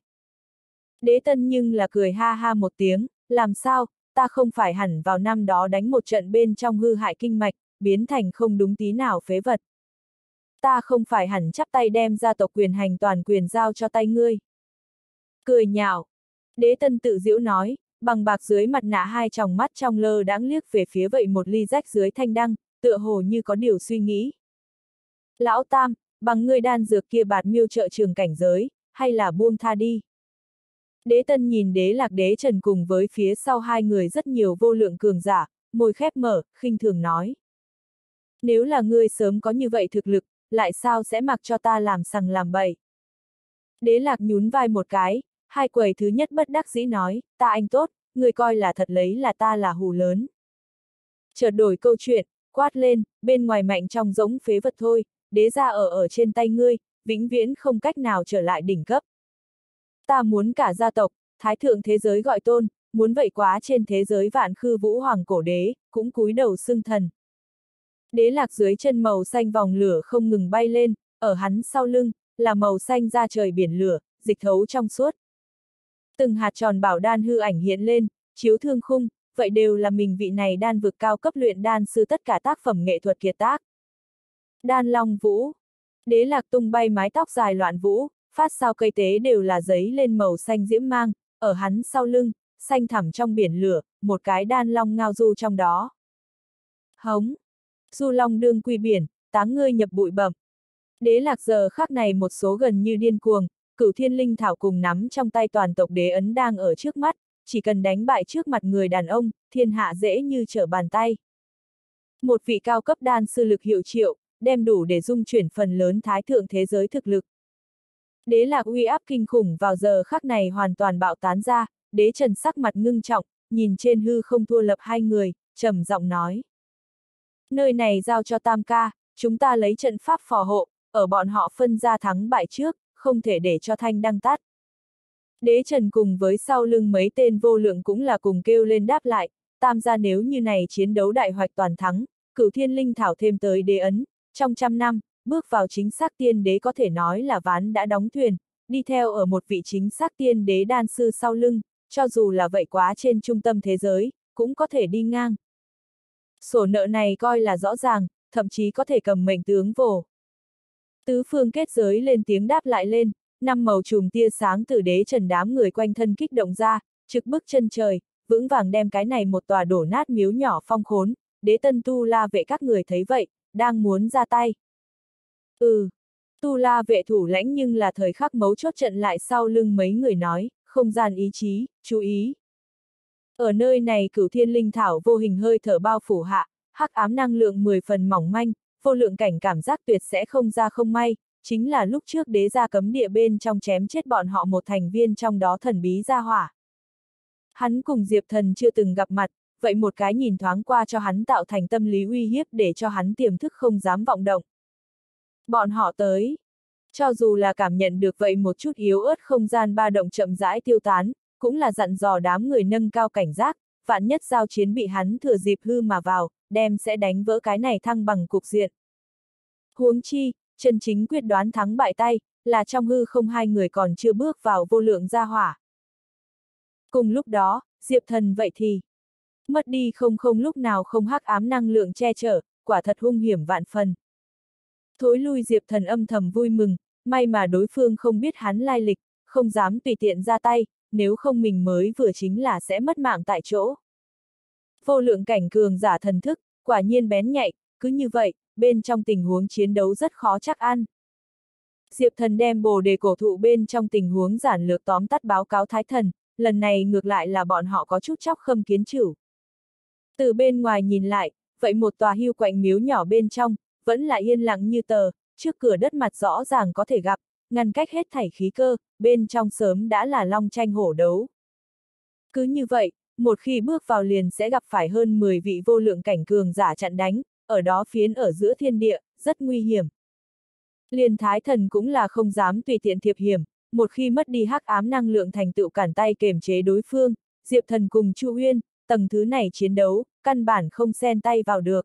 Đế Tân nhưng là cười ha ha một tiếng, làm sao, ta không phải hẳn vào năm đó đánh một trận bên trong hư hại kinh mạch, biến thành không đúng tí nào phế vật. Ta không phải hẳn chắp tay đem gia tộc quyền hành toàn quyền giao cho tay ngươi. Cười nhạo. Đế Tân tự giễu nói, bằng bạc dưới mặt nạ hai tròng mắt trong lơ đãng liếc về phía vậy một ly rách dưới thanh đăng, tựa hồ như có điều suy nghĩ. Lão Tam, bằng ngươi đan dược kia bạt miêu trợ trường cảnh giới, hay là buông tha đi. Đế Tân nhìn Đế Lạc Đế Trần cùng với phía sau hai người rất nhiều vô lượng cường giả, môi khép mở, khinh thường nói. Nếu là ngươi sớm có như vậy thực lực, lại sao sẽ mặc cho ta làm sằng làm bậy? Đế Lạc nhún vai một cái, hai quầy thứ nhất bất đắc dĩ nói, ta anh tốt, ngươi coi là thật lấy là ta là hù lớn. Chợt đổi câu chuyện, quát lên, bên ngoài mạnh trong giống phế vật thôi, đế gia ở ở trên tay ngươi, vĩnh viễn không cách nào trở lại đỉnh cấp. Ta muốn cả gia tộc, thái thượng thế giới gọi tôn, muốn vậy quá trên thế giới vạn khư vũ hoàng cổ đế, cũng cúi đầu xưng thần. Đế Lạc dưới chân màu xanh vòng lửa không ngừng bay lên, ở hắn sau lưng, là màu xanh ra trời biển lửa, dịch thấu trong suốt. Từng hạt tròn bảo đan hư ảnh hiện lên, chiếu thương khung, vậy đều là mình vị này đan vực cao cấp luyện đan sư tất cả tác phẩm nghệ thuật kiệt tác. Đan long vũ. Đế Lạc tung bay mái tóc dài loạn vũ, phát sao cây tế đều là giấy lên màu xanh diễm mang, ở hắn sau lưng, xanh thẳm trong biển lửa, một cái đan long ngao du trong đó. Hống! Du long đương quy biển, táng ngươi nhập bụi bẩm. Đế Lạc giờ khắc này một số gần như điên cuồng, Cửu Thiên Linh Thảo cùng nắm trong tay toàn tộc đế ấn đang ở trước mắt, chỉ cần đánh bại trước mặt người đàn ông, thiên hạ dễ như trở bàn tay. Một vị cao cấp đan sư lực hiệu triệu, đem đủ để dung chuyển phần lớn thái thượng thế giới thực lực. Đế Lạc uy áp kinh khủng vào giờ khắc này hoàn toàn bạo tán ra, Đế Trần sắc mặt ngưng trọng, nhìn trên hư không thua lập hai người, trầm giọng nói. Nơi này giao cho Tam ca, chúng ta lấy trận pháp phò hộ, ở bọn họ phân ra thắng bại trước, không thể để cho thanh đăng tắt. Đế Trần cùng với sau lưng mấy tên vô lượng cũng là cùng kêu lên đáp lại, Tam gia nếu như này chiến đấu đại hoạch toàn thắng, Cửu Thiên Linh Thảo thêm tới đế ấn, trong trăm năm, bước vào chính xác tiên đế có thể nói là ván đã đóng thuyền, đi theo ở một vị chính xác tiên đế đan sư sau lưng, cho dù là vậy quá trên trung tâm thế giới, cũng có thể đi ngang. Sổ nợ này coi là rõ ràng, thậm chí có thể cầm mệnh tướng vồ. Tứ phương kết giới lên tiếng đáp lại lên, năm màu chùm tia sáng từ Đế Trần đám người quanh thân kích động ra, trực bức chân trời, vững vàng đem cái này một tòa đổ nát miếu nhỏ phong khốn. Đế Tân Tu La vệ các người thấy vậy, đang muốn ra tay. Ừ, Tu La vệ thủ lãnh nhưng là thời khắc mấu chốt trận lại sau lưng mấy người nói, không gian ý chí, chú ý. Ở nơi này Cửu Thiên Linh Thảo vô hình hơi thở bao phủ hạ, hắc ám năng lượng mười phần mỏng manh, vô lượng cảnh cảm giác tuyệt sẽ không ra không may, chính là lúc trước đế gia cấm địa bên trong chém chết bọn họ một thành viên trong đó thần bí gia hỏa. Hắn cùng Diệp Thần chưa từng gặp mặt, vậy một cái nhìn thoáng qua cho hắn tạo thành tâm lý uy hiếp để cho hắn tiềm thức không dám vọng động. Bọn họ tới. Cho dù là cảm nhận được vậy một chút yếu ớt không gian ba động chậm rãi tiêu tán, cũng là dặn dò đám người nâng cao cảnh giác, vạn nhất giao chiến bị hắn thừa dịp hư mà vào, đem sẽ đánh vỡ cái này thăng bằng cục diện. Huống chi, chân chính quyết đoán thắng bại tay, là trong hư không hai người còn chưa bước vào vô lượng gia hỏa. Cùng lúc đó, Diệp Thần vậy thì, mất đi không không lúc nào không hắc ám năng lượng che chở, quả thật hung hiểm vạn phần. Thối lui Diệp Thần âm thầm vui mừng, may mà đối phương không biết hắn lai lịch, không dám tùy tiện ra tay, nếu không mình mới vừa chính là sẽ mất mạng tại chỗ. Vô lượng cảnh cường giả thần thức, quả nhiên bén nhạy, cứ như vậy, bên trong tình huống chiến đấu rất khó chắc ăn. Diệp Thần đem bồ đề cổ thụ bên trong tình huống giản lược tóm tắt báo cáo Thái Thần, lần này ngược lại là bọn họ có chút chóc khâm kiến chửu. Từ bên ngoài nhìn lại, vậy một tòa hưu quạnh miếu nhỏ bên trong, vẫn là yên lặng như tờ, trước cửa đất mặt rõ ràng có thể gặp, ngăn cách hết thảy khí cơ, bên trong sớm đã là long tranh hổ đấu. Cứ như vậy, một khi bước vào liền sẽ gặp phải hơn mười vị vô lượng cảnh cường giả chặn đánh, ở đó phiến ở giữa thiên địa, rất nguy hiểm. Liền Thái Thần cũng là không dám tùy tiện thiệp hiểm, một khi mất đi hắc ám năng lượng thành tựu cản tay kềm chế đối phương, Diệp Thần cùng Chu Uyên, tầng thứ này chiến đấu, căn bản không xen tay vào được.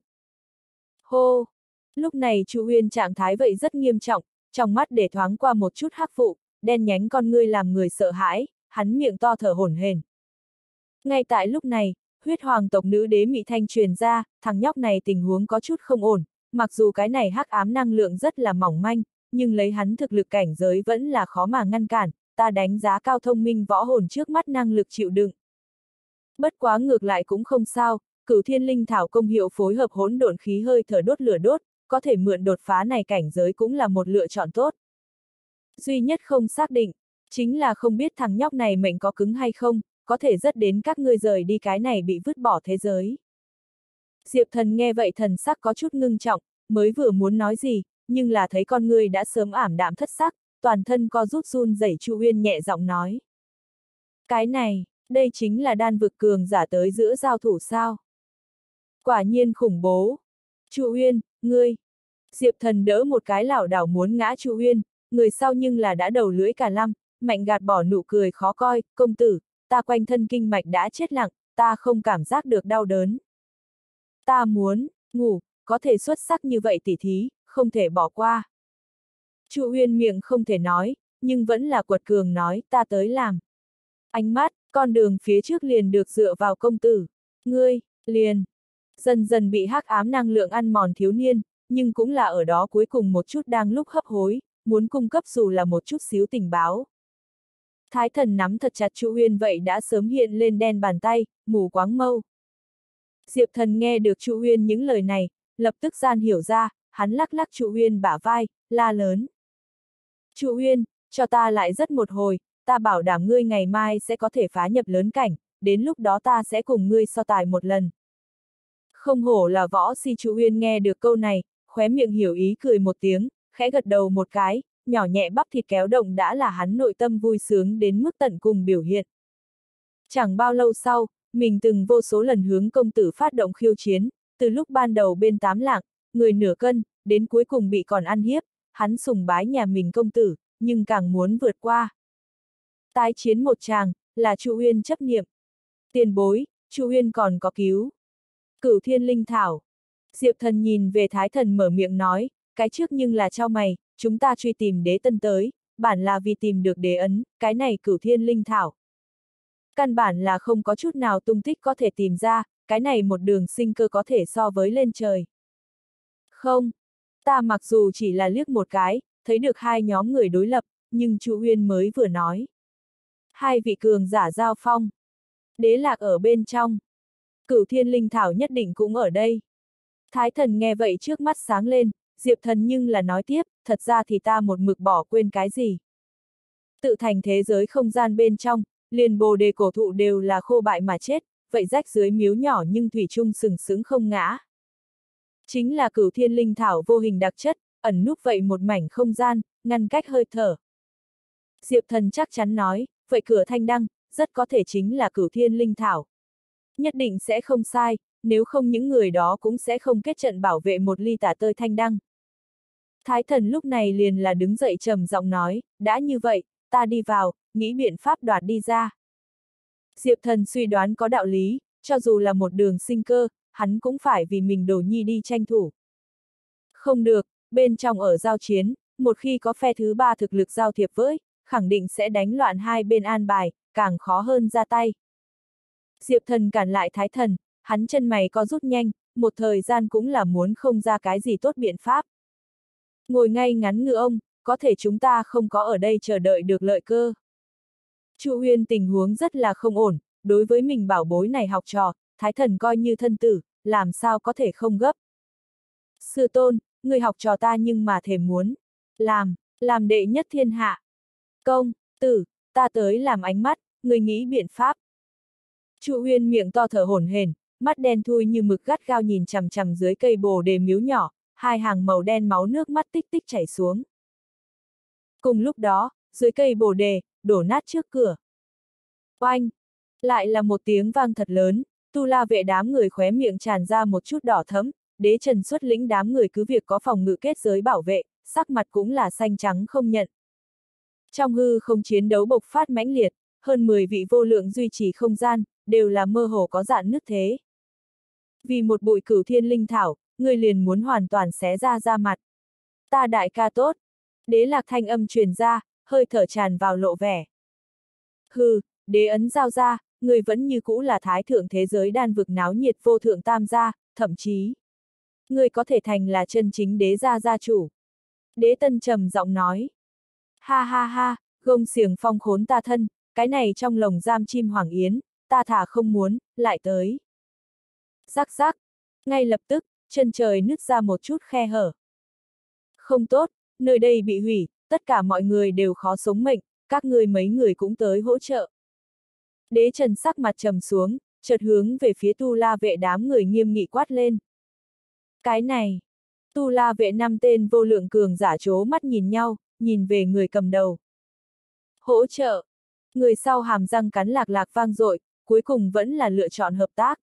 Hô! Lúc này Chu Uyên trạng thái vậy rất nghiêm trọng, trong mắt để thoáng qua một chút hắc vụ, đen nhánh con ngươi làm người sợ hãi, hắn miệng to thở hổn hển. Ngay tại lúc này, huyết hoàng tộc nữ đế Mị Thanh truyền ra, thằng nhóc này tình huống có chút không ổn, mặc dù cái này hắc ám năng lượng rất là mỏng manh, nhưng lấy hắn thực lực cảnh giới vẫn là khó mà ngăn cản, ta đánh giá cao thông minh võ hồn trước mắt năng lực chịu đựng. Bất quá ngược lại cũng không sao, Cửu Thiên Linh Thảo công hiệu phối hợp hỗn độn khí hơi thở đốt lửa đốt, có thể mượn đột phá này cảnh giới cũng là một lựa chọn tốt. Duy nhất không xác định, chính là không biết thằng nhóc này mệnh có cứng hay không, có thể rất đến các ngươi rời đi cái này bị vứt bỏ thế giới. Diệp Thần nghe vậy thần sắc có chút ngưng trọng, mới vừa muốn nói gì, nhưng là thấy con ngươi đã sớm ảm đạm thất sắc, toàn thân co rút run rẩy. Chu Uyên nhẹ giọng nói. Cái này, đây chính là đan vực cường giả tới giữa giao thủ sao? Quả nhiên khủng bố. Chu Uyên, ngươi. Diệp Thần đỡ một cái lảo đảo muốn ngã Chu Uyên, người sau nhưng là đã đầu lưỡi cả lăm, mạnh gạt bỏ nụ cười khó coi, công tử, ta quanh thân kinh mạch đã chết lặng, ta không cảm giác được đau đớn. Ta muốn, ngủ, có thể xuất sắc như vậy tỉ thí, không thể bỏ qua. Chu Uyên miệng không thể nói, nhưng vẫn là quật cường nói, ta tới làm. Ánh mắt, con đường phía trước liền được dựa vào công tử. Ngươi, liền. Dần dần bị hắc ám năng lượng ăn mòn thiếu niên, nhưng cũng là ở đó cuối cùng một chút đang lúc hấp hối, muốn cung cấp dù là một chút xíu tình báo. Thái Thần nắm thật chặt Chu Uyên vậy đã sớm hiện lên đen bàn tay, mù quáng mâu. Diệp Thần nghe được Chu Uyên những lời này, lập tức gian hiểu ra, hắn lắc lắc Chu Uyên bả vai, la lớn. Chu Uyên, cho ta lại rất một hồi, ta bảo đảm ngươi ngày mai sẽ có thể phá nhập lớn cảnh, đến lúc đó ta sẽ cùng ngươi so tài một lần. Không hổ là võ si. Chu Uyên nghe được câu này, khóe miệng hiểu ý cười một tiếng, khẽ gật đầu một cái, nhỏ nhẹ bắp thịt kéo động đã là hắn nội tâm vui sướng đến mức tận cùng biểu hiện. Chẳng bao lâu sau, mình từng vô số lần hướng công tử phát động khiêu chiến, từ lúc ban đầu bên tám lạng, người nửa cân, đến cuối cùng bị còn ăn hiếp, hắn sùng bái nhà mình công tử, nhưng càng muốn vượt qua. Tái chiến một tràng, là Chu Uyên chấp niệm. Tiền bối, Chu Uyên còn có cứu. Cửu Thiên Linh Thảo. Diệp Thần nhìn về Thái Thần mở miệng nói, cái trước nhưng là trao mày, chúng ta truy tìm đế tân tới, bản là vì tìm được đế ấn, cái này Cửu Thiên Linh Thảo. Căn bản là không có chút nào tung tích có thể tìm ra, cái này một đường sinh cơ có thể so với lên trời. Không, ta mặc dù chỉ là liếc một cái, thấy được hai nhóm người đối lập, nhưng Chu Uyên mới vừa nói. Hai vị cường giả giao phong. Đế lạc ở bên trong. Cửu Thiên Linh Thảo nhất định cũng ở đây. Thái Thần nghe vậy trước mắt sáng lên, Diệp Thần nhưng là nói tiếp, thật ra thì ta một mực bỏ quên cái gì. Tự thành thế giới không gian bên trong, liền bồ đề cổ thụ đều là khô bại mà chết, vậy rách dưới miếu nhỏ nhưng thủy chung sừng sững không ngã. Chính là Cửu Thiên Linh Thảo vô hình đặc chất, ẩn núp vậy một mảnh không gian, ngăn cách hơi thở. Diệp Thần chắc chắn nói, vậy cửa thanh đăng, rất có thể chính là Cửu Thiên Linh Thảo. Nhất định sẽ không sai, nếu không những người đó cũng sẽ không kết trận bảo vệ một ly tả tơi thanh đăng. Thái Thần lúc này liền là đứng dậy trầm giọng nói, đã như vậy, ta đi vào, nghĩ biện pháp đoạt đi ra. Diệp Thần suy đoán có đạo lý, cho dù là một đường sinh cơ, hắn cũng phải vì mình đồ nhi đi tranh thủ. Không được, bên trong ở giao chiến, một khi có phe thứ ba thực lực giao thiệp với, khẳng định sẽ đánh loạn hai bên an bài, càng khó hơn ra tay. Diệp Thần cản lại Thái Thần, hắn chân mày co rút nhanh, một thời gian cũng là muốn không ra cái gì tốt biện pháp. Ngồi ngay ngắn ngựa ông, có thể chúng ta không có ở đây chờ đợi được lợi cơ. Chu Uyên tình huống rất là không ổn, đối với mình bảo bối này học trò, Thái Thần coi như thân tử, làm sao có thể không gấp. Sư tôn, người học trò ta nhưng mà thề muốn. Làm, làm đệ nhất thiên hạ. Công, tử, ta tới làm ánh mắt, người nghĩ biện pháp. Chu Uyên miệng to thở hổn hển, mắt đen thui như mực gắt gao nhìn chằm chằm dưới cây bồ đề miếu nhỏ, hai hàng màu đen máu nước mắt tích tích chảy xuống. Cùng lúc đó, dưới cây bồ đề, đổ nát trước cửa. Oanh! Lại là một tiếng vang thật lớn, Tu La vệ đám người khóe miệng tràn ra một chút đỏ thẫm, Đế Trần xuất lĩnh đám người cứ việc có phòng ngự kết giới bảo vệ, sắc mặt cũng là xanh trắng không nhận. Trong hư không chiến đấu bộc phát mãnh liệt, hơn mười vị vô lượng duy trì không gian, đều là mơ hồ có dạn nứt thế. Vì một bụi cửu thiên linh thảo, người liền muốn hoàn toàn xé ra ra mặt. Ta đại ca tốt! Đế Lạc thanh âm truyền ra, hơi thở tràn vào lộ vẻ. Hừ, đế ấn giao ra, người vẫn như cũ là thái thượng thế giới đan vực náo nhiệt vô thượng tam gia, thậm chí người có thể thành là chân chính đế gia gia chủ. Đế Tân trầm giọng nói. Ha ha ha, gông xiềng phong khốn ta thân, cái này trong lồng giam chim hoàng yến, ta thả không muốn, lại tới. Rắc rắc, ngay lập tức, chân trời nứt ra một chút khe hở. Không tốt, nơi đây bị hủy, tất cả mọi người đều khó sống mệnh, các ngươi mấy người cũng tới hỗ trợ. Đế Trần sắc mặt trầm xuống, chợt hướng về phía Tu La vệ đám người nghiêm nghị quát lên. Cái này, Tu La vệ năm tên vô lượng cường giả trố mắt nhìn nhau, nhìn về người cầm đầu. Hỗ trợ! Người sau hàm răng cắn lạc lạc vang dội, cuối cùng vẫn là lựa chọn hợp tác.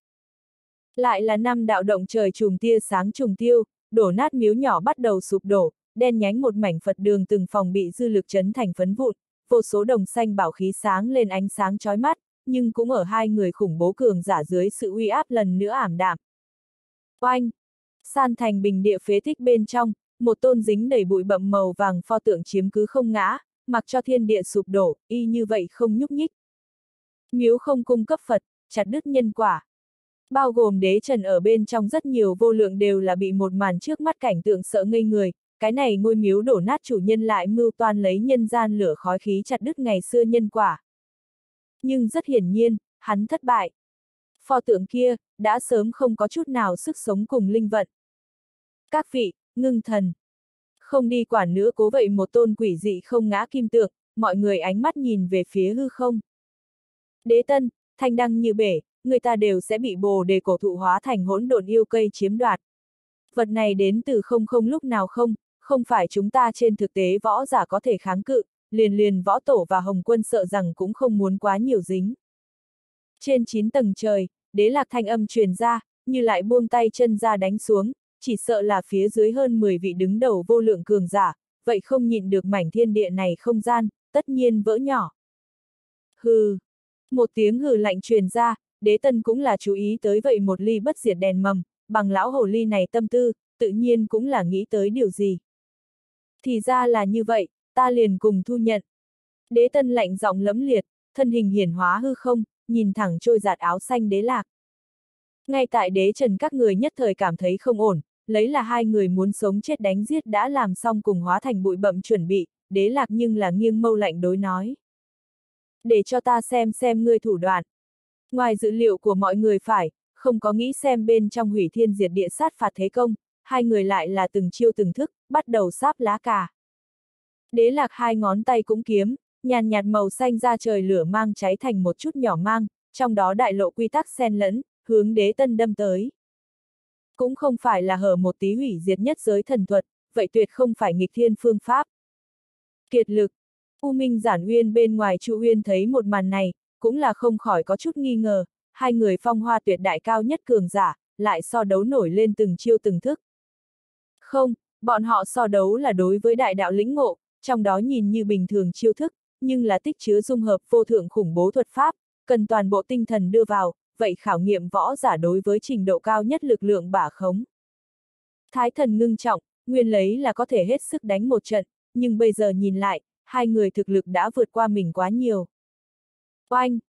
Lại là năm đạo động trời trùm tia sáng trùng tiêu, đổ nát miếu nhỏ bắt đầu sụp đổ, đen nhánh một mảnh Phật đường từng phòng bị dư lực chấn thành phấn vụn, vô số đồng xanh bảo khí sáng lên ánh sáng chói mắt, nhưng cũng ở hai người khủng bố cường giả dưới sự uy áp lần nữa ảm đạm. Oanh! San thành bình địa phế tích bên trong, một tôn dính đầy bụi bặm màu vàng pho tượng chiếm cứ không ngã, mặc cho thiên địa sụp đổ, y như vậy không nhúc nhích. Miếu không cung cấp Phật, chặt đứt nhân quả. Bao gồm Đế Trần ở bên trong rất nhiều vô lượng đều là bị một màn trước mắt cảnh tượng sợ ngây người, cái này ngôi miếu đổ nát chủ nhân lại mưu toan lấy nhân gian lửa khói khí chặt đứt ngày xưa nhân quả. Nhưng rất hiển nhiên, hắn thất bại. Pho tượng kia, đã sớm không có chút nào sức sống cùng linh vận. Các vị, ngưng thần. Không đi quản nữa cố vậy một tôn quỷ dị không ngã kim tượng, mọi người ánh mắt nhìn về phía hư không. Đế Tân, thanh đăng như bể, người ta đều sẽ bị bồ đề cổ thụ hóa thành hỗn độn yêu cây chiếm đoạt. Vật này đến từ không không lúc nào không, không phải chúng ta trên thực tế võ giả có thể kháng cự, liền liền võ tổ và Hồng Quân sợ rằng cũng không muốn quá nhiều dính. Trên chín tầng trời, Đế Lạc thanh âm truyền ra, như lại buông tay chân ra đánh xuống, chỉ sợ là phía dưới hơn mười vị đứng đầu vô lượng cường giả, vậy không nhịn được mảnh thiên địa này không gian, tất nhiên vỡ nhỏ. Hừ! Một tiếng hừ lạnh truyền ra, Đế Tân cũng là chú ý tới vậy một ly bất diệt đèn mầm, bằng lão hồ ly này tâm tư, tự nhiên cũng là nghĩ tới điều gì. Thì ra là như vậy, ta liền cùng thu nhận. Đế Tân lạnh giọng lẫm liệt, thân hình hiển hóa hư không, nhìn thẳng trôi giạt áo xanh Đế Lạc. Ngay tại Đế Trần các người nhất thời cảm thấy không ổn, lấy là hai người muốn sống chết đánh giết đã làm xong cùng hóa thành bụi bặm chuẩn bị, Đế Lạc nhưng là nghiêng mâu lạnh đối nói. Để cho ta xem xem ngươi thủ đoạn. Ngoài dự liệu của mọi người phải, không có nghĩ xem bên trong hủy thiên diệt địa sát phạt thế công, hai người lại là từng chiêu từng thức, bắt đầu sáp lá cà. Đế Lạc hai ngón tay cũng kiếm, nhàn nhạt màu xanh ra trời lửa mang cháy thành một chút nhỏ mang, trong đó đại lộ quy tắc xen lẫn, hướng Đế Tân đâm tới. Cũng không phải là hở một tí hủy diệt nhất giới thần thuật, vậy tuyệt không phải nghịch thiên phương pháp. Kiệt lực, U Minh Giản Uyên bên ngoài Chu Uyên thấy một màn này, cũng là không khỏi có chút nghi ngờ, hai người phong hoa tuyệt đại cao nhất cường giả, lại so đấu nổi lên từng chiêu từng thức. Không, bọn họ so đấu là đối với đại đạo lĩnh ngộ, trong đó nhìn như bình thường chiêu thức, nhưng là tích chứa dung hợp vô thượng khủng bố thuật pháp, cần toàn bộ tinh thần đưa vào, vậy khảo nghiệm võ giả đối với trình độ cao nhất lực lượng bả khống. Thái thần ngưng trọng, nguyên lấy là có thể hết sức đánh một trận, nhưng bây giờ nhìn lại, hai người thực lực đã vượt qua mình quá nhiều. Oanh!